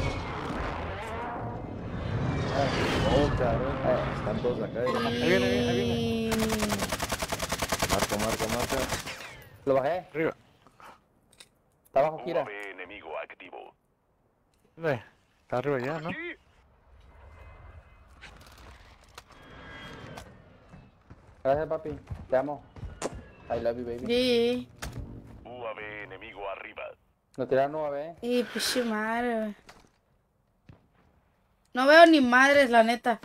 [SPEAKER 16] Oh, cabrón. Están todos acá.
[SPEAKER 10] Ahí viene, ahí viene.
[SPEAKER 16] Marca, marca, marca.
[SPEAKER 1] Lo bajé.
[SPEAKER 10] Arriba.
[SPEAKER 1] Está abajo, Kira.
[SPEAKER 7] U A V enemigo activo.
[SPEAKER 10] Ve, está arriba ya, ¿no?
[SPEAKER 1] Gracias, papi. Te amo. I love you, baby.
[SPEAKER 2] Sí.
[SPEAKER 7] U A V enemigo arriba.
[SPEAKER 1] Nos tiraron U A V.
[SPEAKER 2] Y piche madre, güey. No veo ni madres, la neta.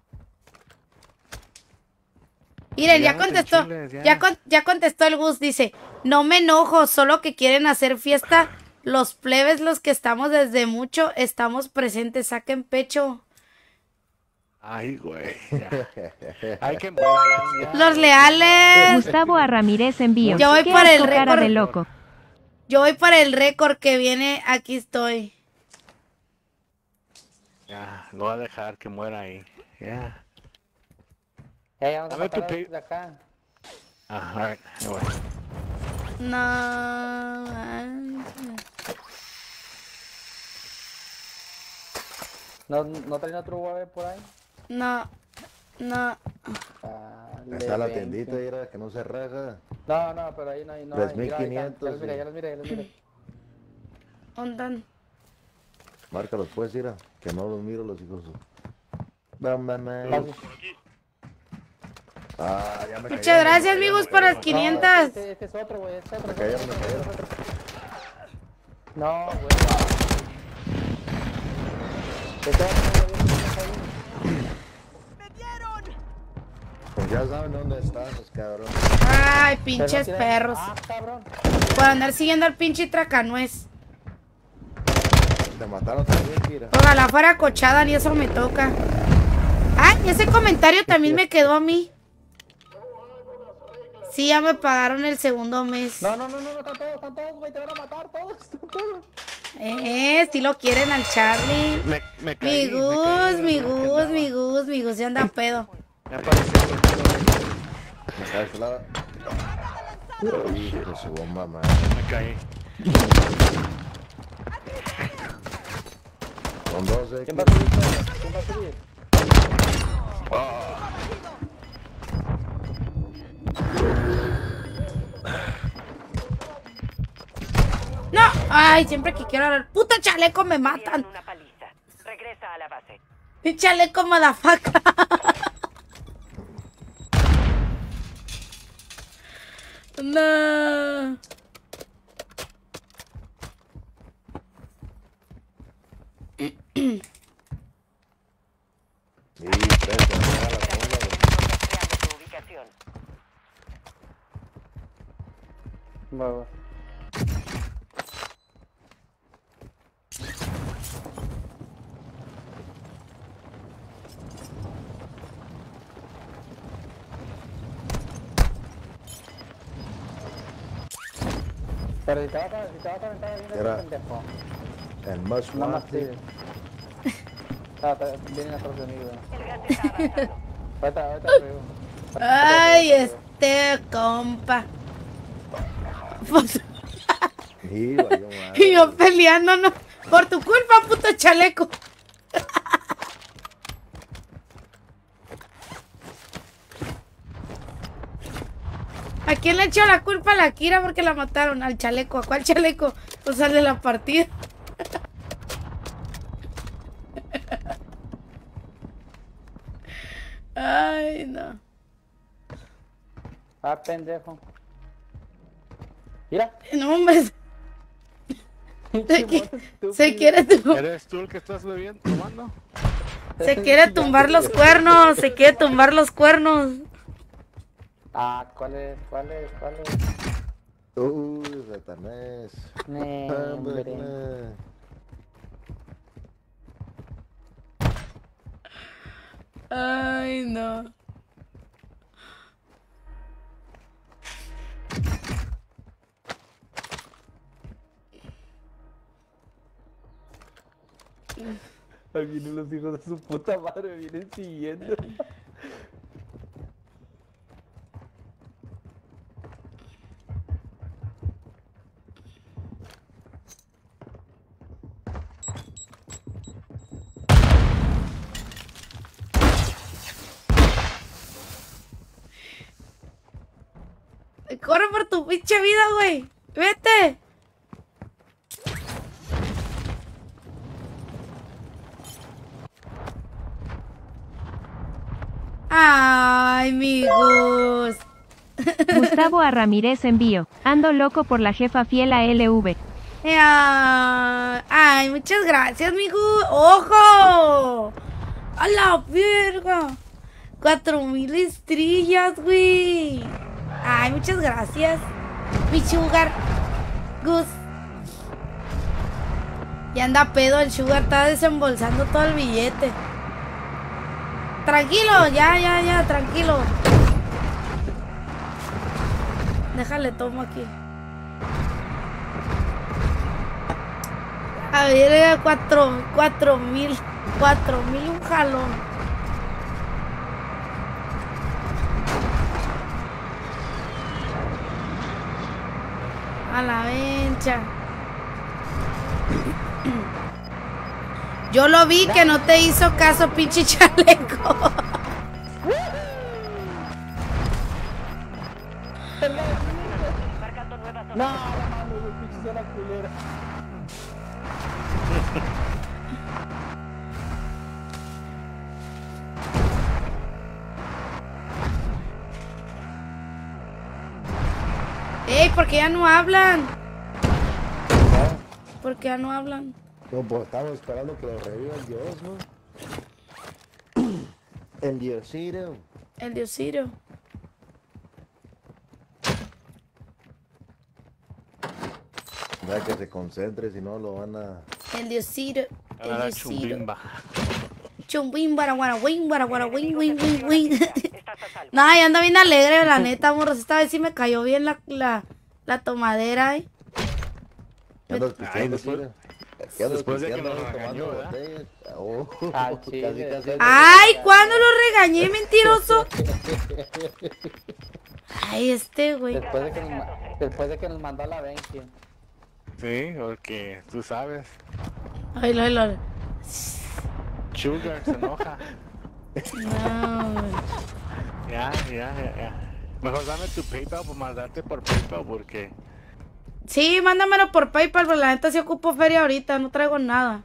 [SPEAKER 2] Miren, ya,
[SPEAKER 10] Ya,
[SPEAKER 2] contestó.
[SPEAKER 10] chiles, ya.
[SPEAKER 2] Ya, con- ya contestó el Gus. Dice: no me enojo, solo que quieren hacer fiesta. Los plebes, los que estamos desde mucho, estamos presentes. Saquen pecho.
[SPEAKER 10] Ay, güey. Ya. Hay que muera ya.
[SPEAKER 2] Los leales.
[SPEAKER 13] Gustavo A. Ramírez envío.
[SPEAKER 2] Yo voy
[SPEAKER 13] ¿Qué
[SPEAKER 2] para el
[SPEAKER 13] asco, cara
[SPEAKER 2] récord.
[SPEAKER 13] de loco.
[SPEAKER 2] Yo voy para el récord que viene. Aquí estoy.
[SPEAKER 10] Ya, no voy a dejar que muera ahí. Ya.
[SPEAKER 1] Hey, vamos a
[SPEAKER 10] A ver, tu
[SPEAKER 1] matar
[SPEAKER 10] pi-
[SPEAKER 1] de acá.
[SPEAKER 10] Ah, a ver, ahí voy.
[SPEAKER 2] No.
[SPEAKER 1] ¿No, ¿No traen otro U A V por ahí?
[SPEAKER 2] No. No.
[SPEAKER 1] Dale,
[SPEAKER 16] Está la
[SPEAKER 1] veinte.
[SPEAKER 16] tiendita, mira, que no se raja.
[SPEAKER 1] No, no, pero ahí no hay. No hay.
[SPEAKER 16] tres mil
[SPEAKER 1] Mira, ahí están.
[SPEAKER 16] quinientos,
[SPEAKER 1] Ya los miré,
[SPEAKER 16] sí.
[SPEAKER 1] ya los miré, ya los miré.
[SPEAKER 2] ¿Dónde están?
[SPEAKER 16] Márcalos pues, mira, que no los miro los hijos. Mamá.
[SPEAKER 1] Papi.
[SPEAKER 16] Ah, ya me
[SPEAKER 2] Muchas
[SPEAKER 16] cayeron,
[SPEAKER 2] gracias,
[SPEAKER 16] me
[SPEAKER 2] amigos,
[SPEAKER 16] cayeron,
[SPEAKER 2] por
[SPEAKER 16] me
[SPEAKER 2] las
[SPEAKER 16] cayeron.
[SPEAKER 2] quinientas.
[SPEAKER 1] Este, este es otro, güey. Este es otro.
[SPEAKER 16] Me cayeron, me cayeron.
[SPEAKER 1] No, güey. Este otro, güey.
[SPEAKER 16] Pues ya saben dónde están los cabrones.
[SPEAKER 2] Ay, pinches
[SPEAKER 1] Pero no tiene-
[SPEAKER 2] perros.
[SPEAKER 1] Ah, cabrón.
[SPEAKER 2] Por andar siguiendo al pinche tracanuez.
[SPEAKER 16] Te mataron también, Kira.
[SPEAKER 2] Ojalá fuera cochada, ni eso me toca. Ay, ese comentario también me quedó a mí. Sí, ya me pagaron el segundo mes.
[SPEAKER 1] No, no, no, no, no, están todos, están todos, güey. Te van a matar todos, están todos.
[SPEAKER 2] Eh, si lo quieren al Charlie.
[SPEAKER 10] Me, me
[SPEAKER 2] Mi
[SPEAKER 10] caí, me
[SPEAKER 2] Gus,
[SPEAKER 10] caí,
[SPEAKER 2] mi
[SPEAKER 10] no, que
[SPEAKER 2] Gus,
[SPEAKER 10] andaba.
[SPEAKER 2] mi Gus, mi Gus, se anda pedo.
[SPEAKER 10] Me apareció.
[SPEAKER 16] Me cae de su lado. Hijo de su bomba, man.
[SPEAKER 10] Me caí.
[SPEAKER 16] Con dos, eh.
[SPEAKER 1] ¿Quién va a subir? ¿Quién va a subir?
[SPEAKER 2] No, ay, siempre que quiero hablar. Puta chaleco me matan.
[SPEAKER 3] Una paliza. Regresa a la base.
[SPEAKER 2] Mi chaleco madafaca. No.
[SPEAKER 16] Sí, presta, me da la bomba, güey.
[SPEAKER 3] Rastreando tu ubicación.
[SPEAKER 1] Va, va. Pero si te vas a, si te vas a aventar bien
[SPEAKER 16] Era-
[SPEAKER 1] ese pendejo.
[SPEAKER 16] El más
[SPEAKER 1] No más
[SPEAKER 16] fuerte.
[SPEAKER 1] tires. Ah, está- vienen atrás de mí, güey.
[SPEAKER 3] El gas está avanzando.
[SPEAKER 1] Ahorita, ahorita arriba.
[SPEAKER 2] Ay, este compa. Pues,
[SPEAKER 16] Sí, valió madre.
[SPEAKER 2] y yo peleándonos. Por tu culpa, puto chaleco. ¿A quién le echó la culpa a la Kira porque la mataron? Al chaleco. ¿A cuál chaleco? Pues sale la partida. Ay, no.
[SPEAKER 1] Ah, pendejo. Mira.
[SPEAKER 2] No, hombre. Se, qui- se quiere tum-
[SPEAKER 10] ¿Eres tú el que estás bebiendo, tomando?
[SPEAKER 2] se quiere tumbar los cuernos. Se quiere tumbar los cuernos.
[SPEAKER 1] Ah, ¿cuál es? ¿Cuál es? ¿Cuál es?
[SPEAKER 16] Uy, Satanás.
[SPEAKER 1] Nee, hombre.
[SPEAKER 2] Ay, no.
[SPEAKER 1] Ahí vienen los hijos de su puta madre, vienen siguiendo.
[SPEAKER 2] Corre por tu pinche vida, güey. Vete. Ay, amigos.
[SPEAKER 13] Gustavo A. Ramírez envío. Ando loco por la jefa fiel a L V.
[SPEAKER 2] Ay, ay, muchas gracias, mijo. ¡Ojo! ¡A la verga! Cuatro mil estrellas, güey. Ay, muchas gracias. Mi sugar. Gus. Y anda pedo, el sugar está desembolsando todo el billete. Tranquilo, ya, ya, ya, tranquilo. Déjale, tomo aquí. A ver, cuatro, cuatro mil, cuatro mil un jalón. A la vencha. Yo lo vi que no te hizo caso, pinche chaleco.
[SPEAKER 1] No, no, no, pinche zona culera.
[SPEAKER 2] Ey, ¿por qué ya no hablan? ¿Por qué ya no hablan?
[SPEAKER 16] No, pues estamos esperando que lo reviva el Dios, ¿no? El Diosito.
[SPEAKER 2] El Diosito.
[SPEAKER 16] Para que se concentre, si no lo van a...
[SPEAKER 2] El Diosito. El
[SPEAKER 10] Ahora
[SPEAKER 2] Diosito.
[SPEAKER 10] chumbimba.
[SPEAKER 2] Chumbim, bara, bara, wing, bara, bara, wing, wing, wing, wing. No, ya anda bien alegre, la neta, morros. Esta vez sí me cayó bien la, la, la tomadera, eh.
[SPEAKER 16] ¿Qué andas pisteando,
[SPEAKER 10] después-
[SPEAKER 16] Cira? ¿Qué andas
[SPEAKER 10] después de que
[SPEAKER 16] pisteando,
[SPEAKER 10] nos
[SPEAKER 16] tomando
[SPEAKER 10] regañó, ¿verdad?
[SPEAKER 16] botellas? Oh,
[SPEAKER 1] Al
[SPEAKER 16] casi,
[SPEAKER 1] chile,
[SPEAKER 16] casi.
[SPEAKER 2] Ay, ¿cuándo lo regañé, mentiroso? Ay, este, güey.
[SPEAKER 1] Después de que nos, ma- después de que nos mandó a la Benji.
[SPEAKER 10] Sí, porque tú sabes.
[SPEAKER 2] Ay, lo, lo.
[SPEAKER 10] Sugar se enoja.
[SPEAKER 2] No, güey.
[SPEAKER 10] Ya, ya, ya, ya. Mejor dame tu PayPal por mandarte por PayPal porque...
[SPEAKER 2] Sí, mándamelo por PayPal, pero la neta sí ocupo feria ahorita, no traigo nada.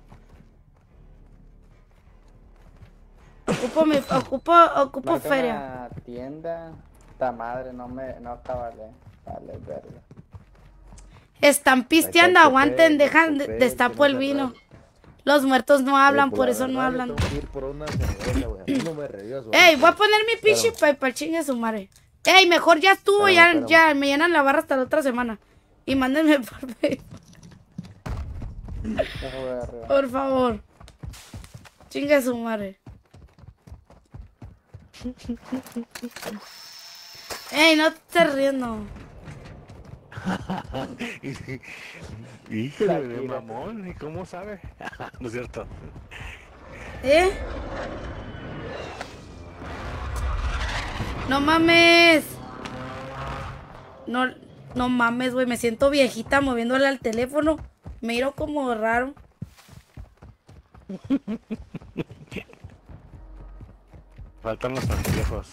[SPEAKER 2] Ocupo mi, ocupo, ocupo
[SPEAKER 1] Marca
[SPEAKER 2] feria.
[SPEAKER 1] una tienda. Esta madre no me, no está vale. Vale, verga.
[SPEAKER 2] Están pisteando,
[SPEAKER 16] Ahí está el
[SPEAKER 2] aguanten,
[SPEAKER 16] copel,
[SPEAKER 2] dejan,
[SPEAKER 16] el
[SPEAKER 2] de-
[SPEAKER 16] copel,
[SPEAKER 2] destapo
[SPEAKER 16] que
[SPEAKER 2] el
[SPEAKER 16] no se
[SPEAKER 2] vino.
[SPEAKER 16] raye.
[SPEAKER 2] Los muertos no hablan,
[SPEAKER 16] Eh, pues,
[SPEAKER 2] por
[SPEAKER 16] la
[SPEAKER 2] eso no
[SPEAKER 16] verdad,
[SPEAKER 2] hablan.
[SPEAKER 16] yo tengo que ir por una cerveza, güey. A mí no me revivas, güey.
[SPEAKER 2] Ey, voy a poner mi pinche
[SPEAKER 16] Espérame.
[SPEAKER 2] PayPal, chingue su madre. Ey, mejor ya estuvo,
[SPEAKER 16] Espérame,
[SPEAKER 2] ya,
[SPEAKER 16] espérame.
[SPEAKER 2] ya, me llenan la barra hasta la otra semana. Y mándenme por PayPal,
[SPEAKER 1] Dejo de arriba.
[SPEAKER 2] por favor. Chingue su madre. Ey, no te estés riendo.
[SPEAKER 10] Híjole, de mamón, ¿y cómo sabe? No es cierto.
[SPEAKER 2] ¿Eh? No mames. No, no mames, güey. Me siento viejita moviéndole al teléfono. Me miro como raro.
[SPEAKER 10] Faltan los anteojos.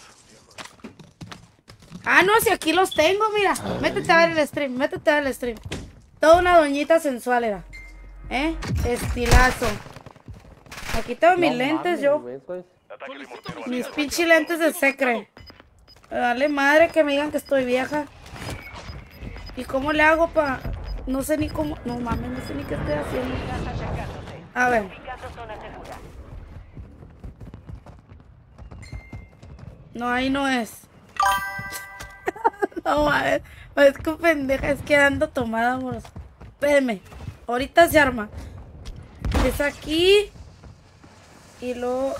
[SPEAKER 2] Ah, no, si aquí los tengo, mira. Métete a ver el stream, métete a ver el stream. Toda una doñita sensual era. ¿Eh? Estilazo. Aquí tengo mis
[SPEAKER 1] No
[SPEAKER 2] lentes,
[SPEAKER 1] mames,
[SPEAKER 2] yo.
[SPEAKER 1] güey, pues.
[SPEAKER 2] Mis pinches lentes de secre. Dale madre que me digan que estoy vieja. ¿Y cómo le hago para...? No sé ni cómo... No mames, no sé ni qué estoy haciendo. A ver. No, ahí no es. No, mames. Es que pendeja, es que ando tomada, amor. Espérenme. Ahorita se arma. Es aquí. Y luego.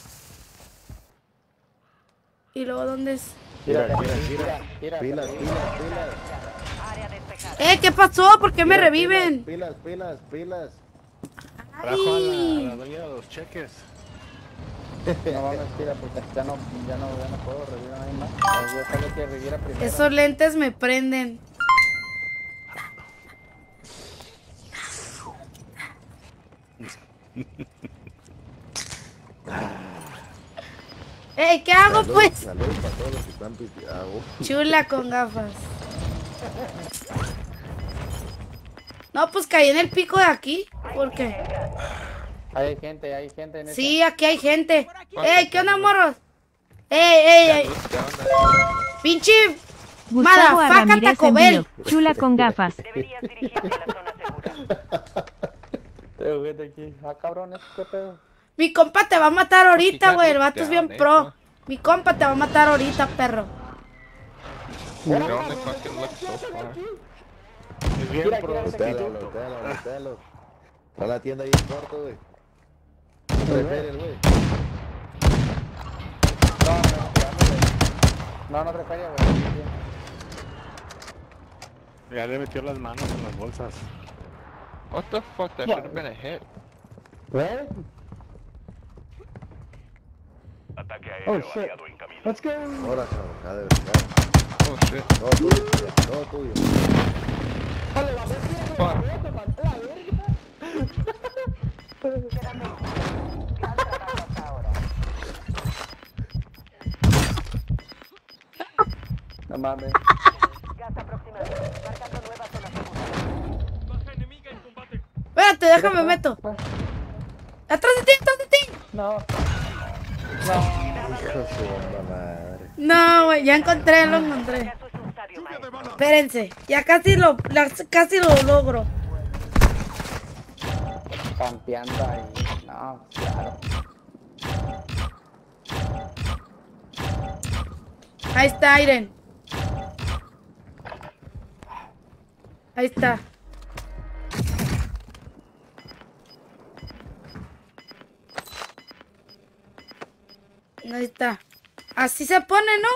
[SPEAKER 2] ¿Y luego dónde es?
[SPEAKER 16] Mira, mira, mira. Pilas, pilas, pilas.
[SPEAKER 2] Eh, ¿qué pasó? ¿Por qué me reviven?
[SPEAKER 16] Pilas, pilas, pilas.
[SPEAKER 10] Trajo a la, a la dueña de los cheques.
[SPEAKER 1] No mames, tira, porque ya no, ya no, ya no puedo revivir a nadie más. Yo sabía que reviviera primero.
[SPEAKER 2] Esos lentes me prenden. Ey, ¿qué hago,
[SPEAKER 16] Salud,
[SPEAKER 2] pues?
[SPEAKER 16] Salud para todos los que están piteados.
[SPEAKER 2] Chula con gafas. No, pues caí en el pico de aquí. ¿Por qué?
[SPEAKER 1] Hay gente, hay gente en esa.
[SPEAKER 2] Sí, aquí hay gente. Ey, ¿qué onda, morros? Ey, ey, ey. Pinche
[SPEAKER 13] Gustavo
[SPEAKER 2] madafaca
[SPEAKER 13] Ramírez
[SPEAKER 2] Taco Bell.
[SPEAKER 13] envío. Chula con gafas.
[SPEAKER 1] Tengo gente aquí. Ah, cabrón, ¿eso qué pedo?
[SPEAKER 2] Mi compa te va a matar ahorita, güey. El vato es bien pro. Mi compa te va a matar ahorita, perro.
[SPEAKER 10] Es bien pro.
[SPEAKER 16] Voltealo, voltealo, voltealo. Está la tienda ahí en corto, güey. Prefieres, güey.
[SPEAKER 1] No, no refería, güey.
[SPEAKER 10] Ya le metió las manos en las bolsas.
[SPEAKER 6] What the fuck? That should have been a hit.
[SPEAKER 1] ¿Ves?
[SPEAKER 7] Ataque
[SPEAKER 8] Oh
[SPEAKER 7] aéreo
[SPEAKER 8] shit.
[SPEAKER 7] aliado en camino.
[SPEAKER 8] Let's go.
[SPEAKER 16] Ahora, cabrón, ya de verdad.
[SPEAKER 6] Oh shit.
[SPEAKER 16] Todo tuyo, todo tuyo.
[SPEAKER 1] No mames.
[SPEAKER 2] Espérate, déjame meto. ¡Atrás de ti, atrás de ti!
[SPEAKER 1] No.
[SPEAKER 16] Hijo de su bomba madre.
[SPEAKER 2] No, güey, ya encontré, lo encontré. Espérense, ya casi lo, la- casi lo logro.
[SPEAKER 1] Campeando ahí. No, claro.
[SPEAKER 2] Ahí está, Iren. Ahí está. Ahí está. Así se pone, ¿no?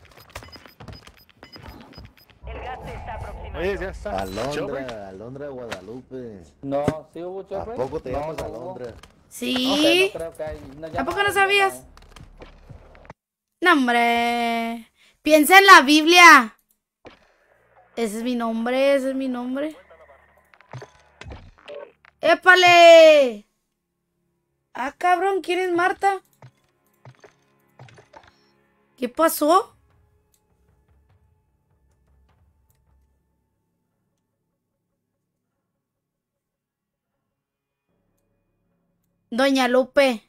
[SPEAKER 10] Oye, ya está. Chobre.
[SPEAKER 16] Alondra, Alondra Guadalupe.
[SPEAKER 1] No, ¿sí hubo
[SPEAKER 16] ¿A
[SPEAKER 1] chofer?
[SPEAKER 16] poco te
[SPEAKER 1] No,
[SPEAKER 16] llamas
[SPEAKER 1] no hubo.
[SPEAKER 16] Alondra?
[SPEAKER 2] Sí.
[SPEAKER 1] No, no creo que hay- no, ya
[SPEAKER 2] ¿A poco no
[SPEAKER 1] ya
[SPEAKER 2] sabías? No, hombre. Piensa en la Biblia. Ese es mi nombre, ese es mi nombre. ¡Épale! Ah, cabrón, ¿quién es Marta? ¿Qué pasó? Doña Lupe.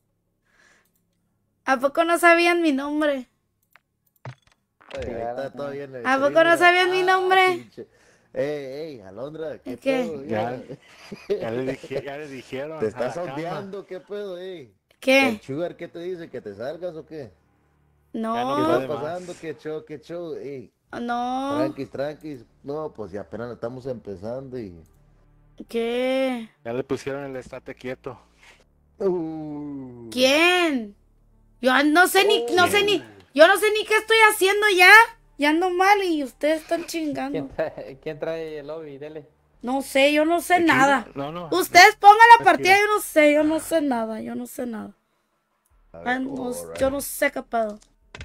[SPEAKER 2] ¿A poco no sabían mi nombre?
[SPEAKER 16] Ay, ahí está todavía en el
[SPEAKER 2] ¿A poco
[SPEAKER 16] stream,
[SPEAKER 2] no
[SPEAKER 16] mira.
[SPEAKER 2] sabían mi
[SPEAKER 16] Ah,
[SPEAKER 2] nombre?
[SPEAKER 16] pinche. Ey, ey, Alondra, ¿qué,
[SPEAKER 2] ¿Qué?
[SPEAKER 16] pedo?
[SPEAKER 10] Ya, ya, le dije, ya le dijeron.
[SPEAKER 16] ¿Te
[SPEAKER 10] a
[SPEAKER 16] estás
[SPEAKER 10] la cama.
[SPEAKER 16] sondeando? ¿Qué pedo, ey?
[SPEAKER 2] ¿Qué?
[SPEAKER 16] ¿El sugar qué te dice? ¿Que te salgas o qué?
[SPEAKER 2] No.
[SPEAKER 10] Ya no
[SPEAKER 16] ¿Qué
[SPEAKER 10] puede
[SPEAKER 16] está
[SPEAKER 10] más.
[SPEAKER 16] pasando? ¿Qué show? ¿Qué show? Ey,
[SPEAKER 2] No.
[SPEAKER 16] tranquis, tranquis. No, pues ya apenas estamos empezando y...
[SPEAKER 2] ¿Qué?
[SPEAKER 10] Ya le pusieron el estate quieto.
[SPEAKER 16] Uh,
[SPEAKER 2] ¿Quién? Yo no sé ni, no sé ni, yo no sé ni qué estoy haciendo ya. Ya ando mal y ustedes están chingando.
[SPEAKER 1] ¿Quién trae, quién trae el lobby? Dele.
[SPEAKER 2] No sé, yo no sé nada.
[SPEAKER 10] No, no.
[SPEAKER 2] Ustedes pongan la
[SPEAKER 10] Tranquila.
[SPEAKER 2] partida, yo no sé, yo no sé nada, yo no sé nada.
[SPEAKER 16] a ver,
[SPEAKER 2] Ay, no-
[SPEAKER 16] alright.
[SPEAKER 2] yo no sé qué pedo.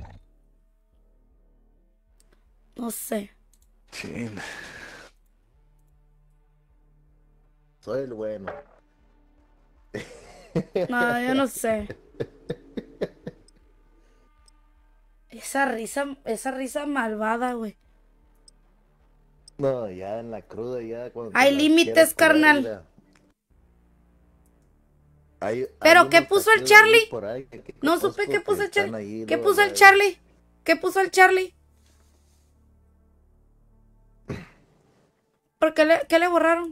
[SPEAKER 2] No sé.
[SPEAKER 10] Sí.
[SPEAKER 16] Soy el bueno.
[SPEAKER 2] No, yo no sé. Esa risa, esa risa malvada, güey.
[SPEAKER 16] No, ya en la cruda, ya cuando... te
[SPEAKER 2] Hay
[SPEAKER 16] la
[SPEAKER 2] límites,
[SPEAKER 16] quieres parar,
[SPEAKER 2] carnal.
[SPEAKER 16] mira. Hay- hay
[SPEAKER 2] ¿Pero qué
[SPEAKER 16] unos
[SPEAKER 2] puso el
[SPEAKER 16] partidos de
[SPEAKER 2] Charlie?
[SPEAKER 16] luz por ahí que- que
[SPEAKER 2] No
[SPEAKER 16] conozco
[SPEAKER 2] supe qué
[SPEAKER 16] que
[SPEAKER 2] puso el
[SPEAKER 16] están
[SPEAKER 2] Charlie.
[SPEAKER 16] ahí,
[SPEAKER 2] ¿Qué
[SPEAKER 16] ¿no?
[SPEAKER 2] puso el
[SPEAKER 16] Ya-
[SPEAKER 2] Charlie? ¿Qué puso el Charlie? ¿Por qué le, qué le borraron?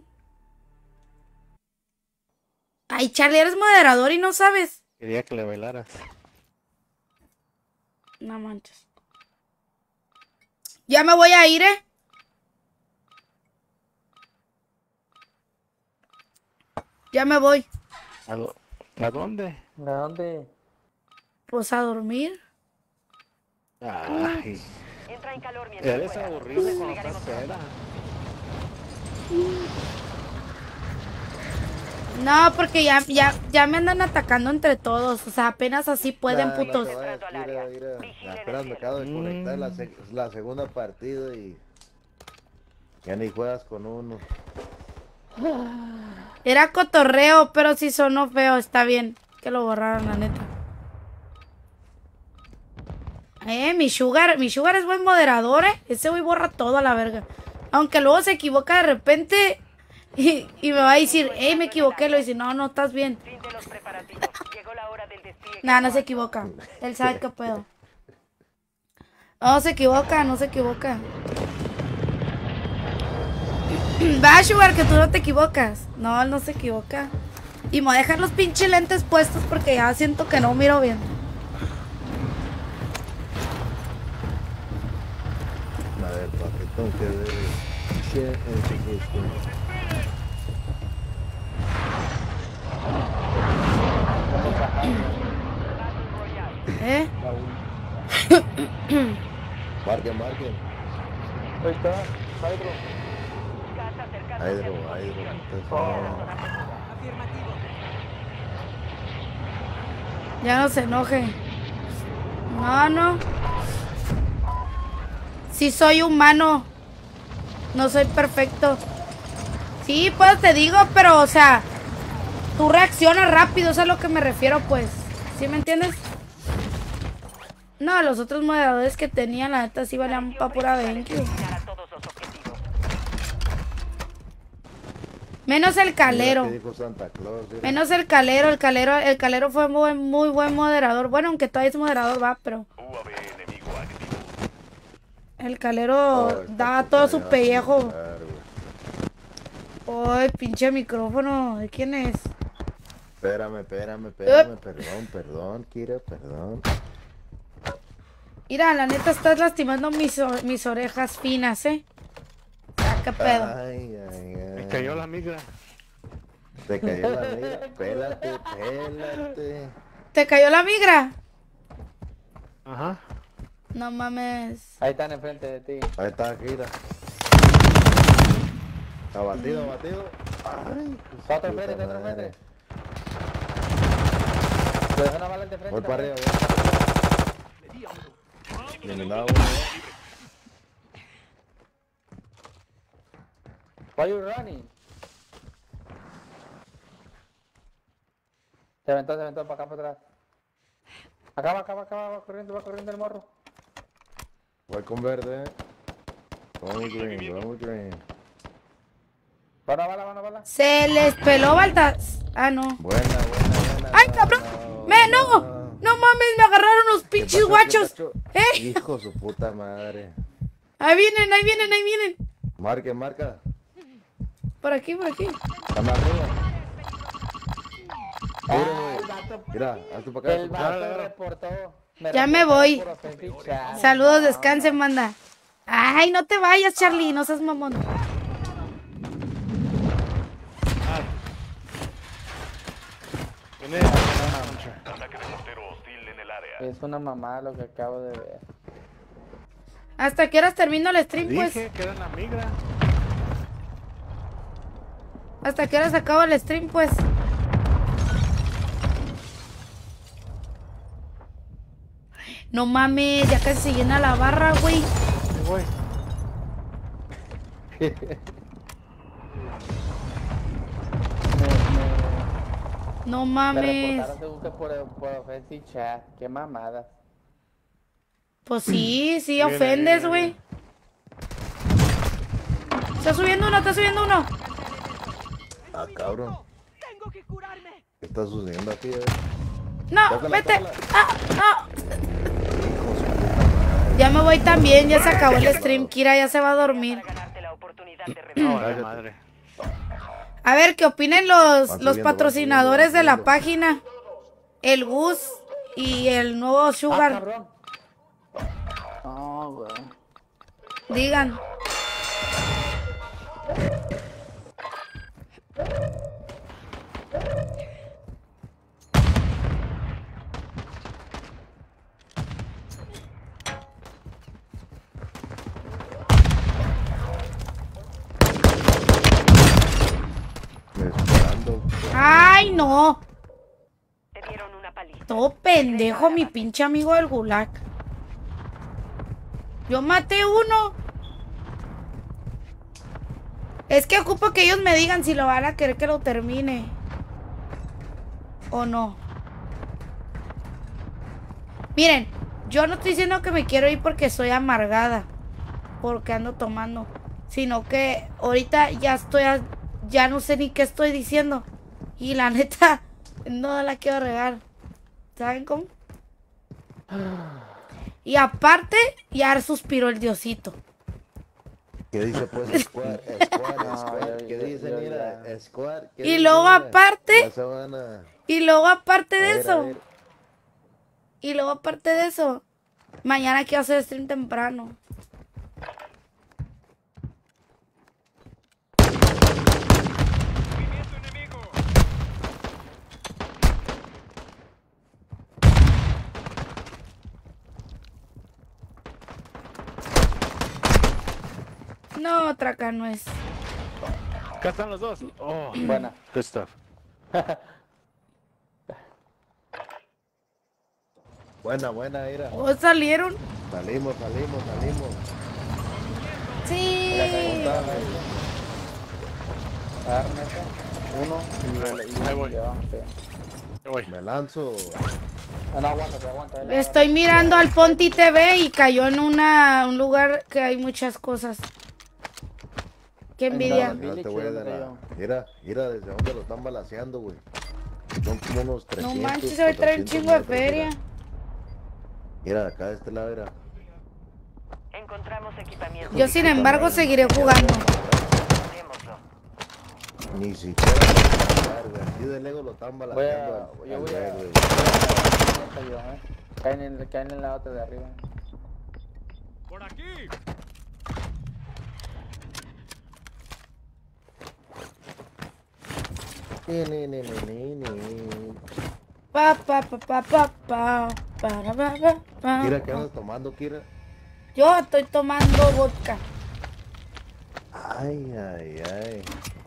[SPEAKER 2] Ay, Charlie, eres moderador y no sabes.
[SPEAKER 10] Quería que le bailaras.
[SPEAKER 2] No manches. Ya me voy a ir, ¿eh? Ya me voy.
[SPEAKER 10] ¿A, do- ¿A dónde?
[SPEAKER 1] ¿A dónde?
[SPEAKER 2] Pues a dormir.
[SPEAKER 10] Ay.
[SPEAKER 3] Entra en calor mientras
[SPEAKER 10] Eres
[SPEAKER 3] juegas.
[SPEAKER 10] aburrido cuando estás peda.
[SPEAKER 2] No, porque ya, ya, ya me andan atacando entre todos. O sea, apenas así pueden,
[SPEAKER 16] Nah,
[SPEAKER 2] putos.
[SPEAKER 16] No te vayas, mira, mira. Apenas me acabo de conectar la, seg- la segunda partida y ya ni juegas con uno.
[SPEAKER 2] Era cotorreo, pero si sonó feo, está bien. Que lo borraron, la neta. Eh, mi Sugar, mi Sugar es buen moderador, eh. Ese güey borra todo a la verga. Aunque luego se equivoca de repente y, y me va a decir, hey, me equivoqué. Lo dice, no, no, estás bien. Nah, no se equivoca. Él sabe que puedo. No se equivoca, no se equivoca. Va, Sugar, que tú no te equivocas. No, él no se equivoca. Y me voy a dejar los pinches lentes puestos porque ya siento que no miro bien.
[SPEAKER 16] A ver, ¿para qué tengo que ver? Share and suggestion.
[SPEAKER 2] ¿Eh?
[SPEAKER 16] Marquen, marquen.
[SPEAKER 1] Ahí está, Hydro.
[SPEAKER 16] Hydro, Hydro.
[SPEAKER 2] Ya no se enoje. No, no. Sí soy humano. No soy perfecto. Sí, pues te digo, pero, o sea, tú reaccionas rápido, eso es a lo que me refiero, pues. ¿Sí me entiendes? No, los otros moderadores que tenía, la neta, sí valían pa' pura veinte. Menos el calero.
[SPEAKER 16] Mira qué dijo Santa Claus, mira.
[SPEAKER 2] Menos el calero, el calero, el calero fue muy, muy buen moderador. Bueno, aunque todavía es moderador, va, pero. El calero
[SPEAKER 16] Oh,
[SPEAKER 2] daba
[SPEAKER 16] está
[SPEAKER 2] todo su
[SPEAKER 16] puta,
[SPEAKER 2] pellejo.
[SPEAKER 16] claro,
[SPEAKER 2] Ay, pinche micrófono. ¿De quién es?
[SPEAKER 16] Espérame, espérame, espérame, perdón, perdón, Kira, perdón.
[SPEAKER 2] Mira, la neta estás lastimando mis, o- mis orejas finas, ¿eh? Ah, qué pedo.
[SPEAKER 16] Ay, ay, ay.
[SPEAKER 10] Me cayó la migra.
[SPEAKER 16] Te cayó la migra. Pélate, pélate.
[SPEAKER 2] ¿Te cayó la migra?
[SPEAKER 10] Ajá.
[SPEAKER 2] No mames.
[SPEAKER 1] Ahí están enfrente de ti.
[SPEAKER 16] Ahí está, Kira. Abatido, abatido. Ay,
[SPEAKER 1] Está otro
[SPEAKER 16] puta
[SPEAKER 1] enfrente, otro
[SPEAKER 16] madre.
[SPEAKER 1] enfrente. Te dejo una bala de frente.
[SPEAKER 16] Voy para arriba, voy. Eliminado uno.
[SPEAKER 1] Why you running? Se aventó, se aventó para acá, para atrás. Acá va, acá va, acá va, va corriendo, va corriendo el morro.
[SPEAKER 16] Voy con verde. Vamos green, vamos green.
[SPEAKER 1] Va una bala, va una bala.
[SPEAKER 2] Se les peló Baltas. Ah, no.
[SPEAKER 16] Buena, buena, buena.
[SPEAKER 2] ¡Ay, cabrón! ¡Me no! ¡No mames! Me agarraron los
[SPEAKER 16] ¿Qué
[SPEAKER 2] pinches
[SPEAKER 16] pasó,
[SPEAKER 2] guachos.
[SPEAKER 16] qué pasó?
[SPEAKER 2] ¿Eh?
[SPEAKER 16] Hijo de su puta madre.
[SPEAKER 2] Ahí vienen, ahí vienen, ahí vienen.
[SPEAKER 16] Marque, marca.
[SPEAKER 2] Por aquí, por aquí.
[SPEAKER 16] Están arriba. Mira, mira, hazte para acá.
[SPEAKER 1] El vato reportó.
[SPEAKER 2] Ya me voy.
[SPEAKER 1] por offensive chat.
[SPEAKER 2] Saludos, descansen, manda. Ay, no te vayas, Charlie, no seas mamón.
[SPEAKER 10] Viene.
[SPEAKER 1] Es una mamá lo que acabo de ver.
[SPEAKER 2] ¿Hasta qué horas termino el stream, pues?
[SPEAKER 10] Dije que era la migra.
[SPEAKER 2] ¿Hasta qué horas acabo el stream, pues? No mames, ya casi se llena la barra, güey.
[SPEAKER 10] Güey.
[SPEAKER 2] No
[SPEAKER 1] Me
[SPEAKER 2] mames.
[SPEAKER 1] reportaron según que por, por offensive chat. Qué mamada.
[SPEAKER 2] Pues sí, sí,
[SPEAKER 1] Viene,
[SPEAKER 2] ofendes,
[SPEAKER 1] viene,
[SPEAKER 2] güey. Está subiendo uno, está subiendo uno.
[SPEAKER 16] Ah, cabrón. ¿Qué está sucediendo aquí, eh?
[SPEAKER 2] No,
[SPEAKER 16] Tócala,
[SPEAKER 2] vete.
[SPEAKER 16] tócala.
[SPEAKER 2] Ah, no. Ya me voy también, ya se acabó el stream. Kira ya se va a dormir.
[SPEAKER 10] No, la madre.
[SPEAKER 2] A ver, ¿qué opinen los,
[SPEAKER 10] Van
[SPEAKER 2] los
[SPEAKER 10] subiendo,
[SPEAKER 2] patrocinadores
[SPEAKER 10] van
[SPEAKER 2] de la
[SPEAKER 10] subiendo.
[SPEAKER 2] página? El Gus y el nuevo Sugar.
[SPEAKER 1] Oh, güey.
[SPEAKER 2] Digan. ¡Ay, no!
[SPEAKER 3] Te dieron una paliza.
[SPEAKER 2] Todo pendejo, mi pinche amigo del gulag. Yo maté uno. Es que ocupo que ellos me digan si lo van a querer que lo termine. O no. Miren, yo no estoy diciendo que me quiero ir porque soy amargada. Porque ando tomando. Sino que ahorita ya estoy... A, ya no sé ni qué estoy diciendo. Y la neta, no la quiero regar. ¿Saben cómo? Y aparte, ya suspiró el diosito.
[SPEAKER 16] ¿Qué dice pues Squad? Squad, Squad. ¿Qué dice, mira? Squad.
[SPEAKER 2] Y luego aparte... Y luego aparte de eso... Y luego aparte de eso... Mañana quiero hacer stream temprano. No, otra acá no es.
[SPEAKER 10] Acá están los dos. Oh,
[SPEAKER 1] buena.
[SPEAKER 10] Good stuff.
[SPEAKER 16] Buena, buena, mira.
[SPEAKER 2] ¿O salieron?
[SPEAKER 16] Salimos, salimos, salimos.
[SPEAKER 2] Sí.
[SPEAKER 1] Uno y
[SPEAKER 10] ahí voy.
[SPEAKER 1] Ahí
[SPEAKER 10] voy.
[SPEAKER 16] Me lanzo.
[SPEAKER 1] Ah, no, aguanta, aguanta.
[SPEAKER 2] Estoy mirando al Ponti T V y cayó en una, un lugar que hay muchas cosas. Qué envidia.
[SPEAKER 16] No, no te voy a dar nada. Mira, mira desde dónde lo están balaceando, güey. Son como unos trescientos.
[SPEAKER 2] No manches, se va a traer un chingo de feria.
[SPEAKER 16] Mira, acá de este lado, mira.
[SPEAKER 3] Encontramos equipamiento.
[SPEAKER 2] Yo, sin embargo, seguiré jugando.
[SPEAKER 16] Ni siquiera güey. Aquí de Lego lo están balaceando.
[SPEAKER 1] Voy a, yo voy a...
[SPEAKER 16] güey.
[SPEAKER 1] Caen en, caen en la otra de arriba.
[SPEAKER 15] ¡Por aquí!
[SPEAKER 16] Ni, ni, ni, ni, ni.
[SPEAKER 2] Pa, pa, pa, pa, pa, pa, para, pa, pa, pa.
[SPEAKER 16] Kira, ¿qué andas tomando, Kira?
[SPEAKER 2] Yo estoy tomando vodka.
[SPEAKER 16] Ay, ay, ay.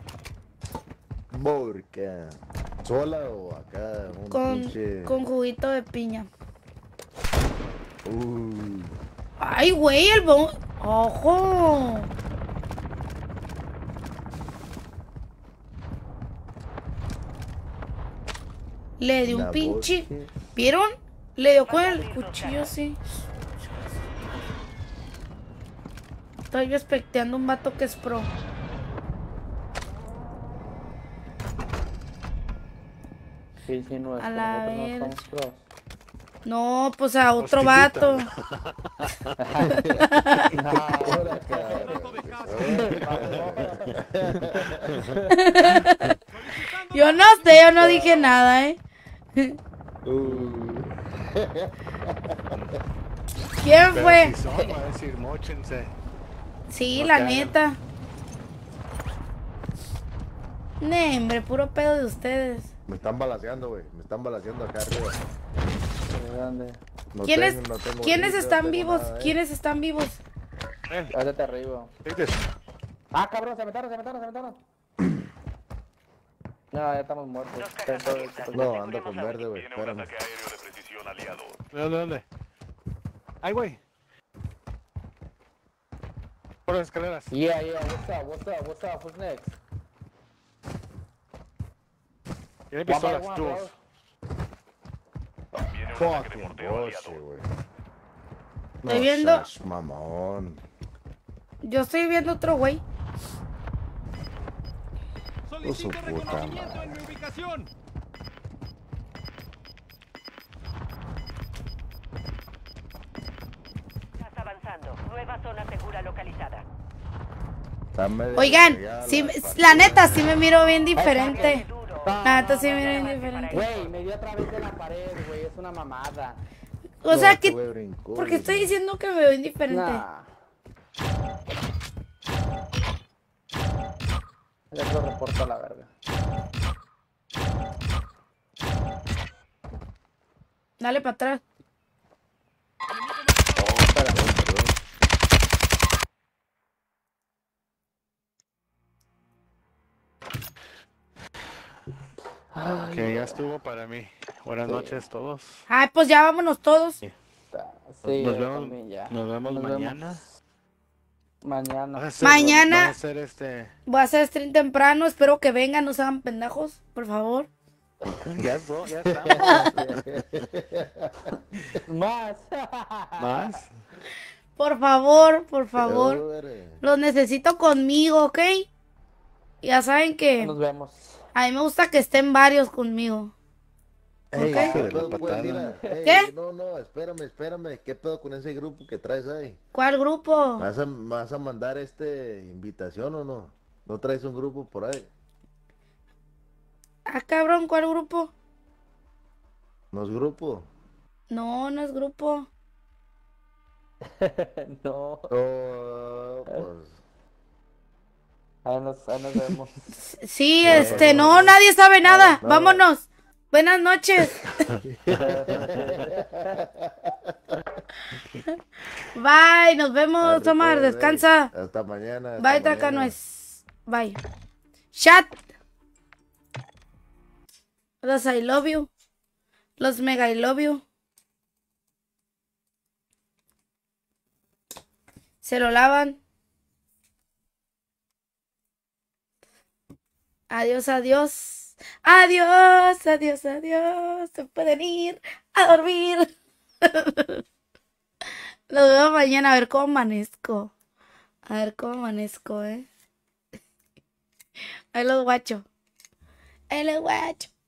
[SPEAKER 16] Vodka. ¿Sola o acá? Un
[SPEAKER 2] Con,
[SPEAKER 16] pinche...
[SPEAKER 2] con juguito de piña.
[SPEAKER 16] Uy.
[SPEAKER 2] Ay, güey, el bon... ¡Ojo! Le dio un
[SPEAKER 16] La
[SPEAKER 2] pinche...
[SPEAKER 16] voz,
[SPEAKER 2] ¿Vieron? Le dio con el cuchillo así. Estoy expectando un vato que es pro.
[SPEAKER 1] Sí, sí, no, es
[SPEAKER 2] A
[SPEAKER 1] que
[SPEAKER 2] la
[SPEAKER 1] nosotros no
[SPEAKER 2] vez.
[SPEAKER 1] somos pros.
[SPEAKER 2] No, pues a otro vato. Yo no sé, yo no dije nada, ¿eh? ¿Quién
[SPEAKER 10] Pero
[SPEAKER 2] fue?
[SPEAKER 10] si son, va a decir, móchense.
[SPEAKER 2] Sí,
[SPEAKER 10] No
[SPEAKER 2] la
[SPEAKER 10] te hagan.
[SPEAKER 2] neta. Ne, hombre, puro pedo de ustedes.
[SPEAKER 16] Me están balaceando, güey. Me están balaceando acá arriba.
[SPEAKER 1] ¿De dónde?
[SPEAKER 16] No
[SPEAKER 2] ¿Quiénes,
[SPEAKER 16] tengo- no tengo
[SPEAKER 2] ¿quiénes
[SPEAKER 16] rifle, no
[SPEAKER 2] están
[SPEAKER 16] tengo
[SPEAKER 2] vivos?
[SPEAKER 16] nada, ¿eh?
[SPEAKER 2] ¿Quiénes están vivos?
[SPEAKER 1] Hágate arriba.
[SPEAKER 10] Take this.
[SPEAKER 1] Ah, cabrón, se metaron, se metaron, se metaron. No, ya estamos muertos. Está todo- está todo-
[SPEAKER 16] No, ando con verde, güey.
[SPEAKER 7] Tiene un
[SPEAKER 16] Espérame.
[SPEAKER 7] ataque aéreo de precisión aliado.
[SPEAKER 10] ¿De dónde, dónde? Ay, güey. Por las escaleras.
[SPEAKER 1] Yeah, yeah, what's up, what's up, what's up, who's next?
[SPEAKER 10] Tiene
[SPEAKER 1] One by
[SPEAKER 10] pistolas,
[SPEAKER 1] one,
[SPEAKER 10] tú.
[SPEAKER 1] bro.
[SPEAKER 7] Viene un ataque de
[SPEAKER 16] Fucking
[SPEAKER 7] mortero
[SPEAKER 16] bullshit,
[SPEAKER 7] aliado.
[SPEAKER 16] güey.
[SPEAKER 2] Estoy
[SPEAKER 16] No
[SPEAKER 2] viendo-
[SPEAKER 16] seas mamón.
[SPEAKER 2] Yo estoy viendo otro güey.
[SPEAKER 15] Solicito
[SPEAKER 16] puta
[SPEAKER 15] reconocimiento
[SPEAKER 16] madre.
[SPEAKER 15] en mi ubicación.
[SPEAKER 3] Estás avanzando. Nueva zona segura localizada.
[SPEAKER 16] Está medio
[SPEAKER 2] Oigan,
[SPEAKER 16] regada
[SPEAKER 2] sí,
[SPEAKER 16] la
[SPEAKER 2] la neta sí me miro bien diferente. La neta sí me miro bien diferente.
[SPEAKER 1] Güey, me dio a través de la pared, güey, es una mamada.
[SPEAKER 2] O sea
[SPEAKER 16] No,
[SPEAKER 2] que...
[SPEAKER 16] este güey brincó,
[SPEAKER 2] Porque
[SPEAKER 16] güey.
[SPEAKER 2] estoy diciendo que me veo indiferente.
[SPEAKER 1] Nah. Ya lo reporto a la verga.
[SPEAKER 2] Dale para atrás.
[SPEAKER 1] Oh, espérame. Ay,
[SPEAKER 10] Que ya estuvo para mí. Buenas
[SPEAKER 1] Sí.
[SPEAKER 10] noches todos.
[SPEAKER 2] Ay, pues ya vámonos todos.
[SPEAKER 1] Sí,
[SPEAKER 10] nos
[SPEAKER 1] yo
[SPEAKER 10] vemos,
[SPEAKER 1] también ya.
[SPEAKER 10] nos vemos
[SPEAKER 1] Nos
[SPEAKER 10] mañana.
[SPEAKER 1] vemos Mañana.
[SPEAKER 10] Vas a hacer-
[SPEAKER 2] Mañana-
[SPEAKER 10] vas a hacer este.
[SPEAKER 2] Voy a hacer stream temprano. Espero que vengan, no sean pendejos, por favor.
[SPEAKER 10] Ya, so- ya estamos.
[SPEAKER 1] Más.
[SPEAKER 10] Más.
[SPEAKER 2] Por favor, por favor.
[SPEAKER 16] Hombre.
[SPEAKER 2] Los necesito conmigo, ¿ok? Ya saben que
[SPEAKER 1] Nos vemos.
[SPEAKER 2] a mí me gusta que estén varios conmigo.
[SPEAKER 16] Ey,
[SPEAKER 2] ¿Ok?
[SPEAKER 16] ¿qué
[SPEAKER 10] de
[SPEAKER 16] pedo,
[SPEAKER 10] la
[SPEAKER 16] pues,
[SPEAKER 10] patada.
[SPEAKER 16] mira? Ey,
[SPEAKER 2] ¿Qué?
[SPEAKER 16] No, no, espérame, espérame. ¿Qué pedo con ese grupo que traes ahí?
[SPEAKER 2] ¿Cuál grupo?
[SPEAKER 16] ¿Vas a, vas a mandar este invitación o no? ¿No traes un grupo por ahí?
[SPEAKER 2] Ah, cabrón, ¿cuál grupo?
[SPEAKER 16] ¿No es grupo?
[SPEAKER 2] No, no es grupo.
[SPEAKER 1] No.
[SPEAKER 16] Oh, pues...
[SPEAKER 1] Ahí nos, ahí nos vemos.
[SPEAKER 2] Sí, este, no, nadie sabe nada.
[SPEAKER 16] no.
[SPEAKER 2] Vámonos. Buenas noches. Bye, nos vemos,
[SPEAKER 16] Arre,
[SPEAKER 2] Omar,
[SPEAKER 16] pues, ey.
[SPEAKER 2] descansa.
[SPEAKER 16] Hasta mañana. hasta
[SPEAKER 2] Bye,
[SPEAKER 16] mañana.
[SPEAKER 2] Tracanues. Bye. Chat. Los I love you. Los mega I love you. Se lo lavan. Adiós, adiós. Adiós, adiós, adiós. Se pueden ir a dormir. Los veo mañana a ver cómo amanezco. A ver cómo amanezco, eh. Ahí los guacho. Ahí los guacho.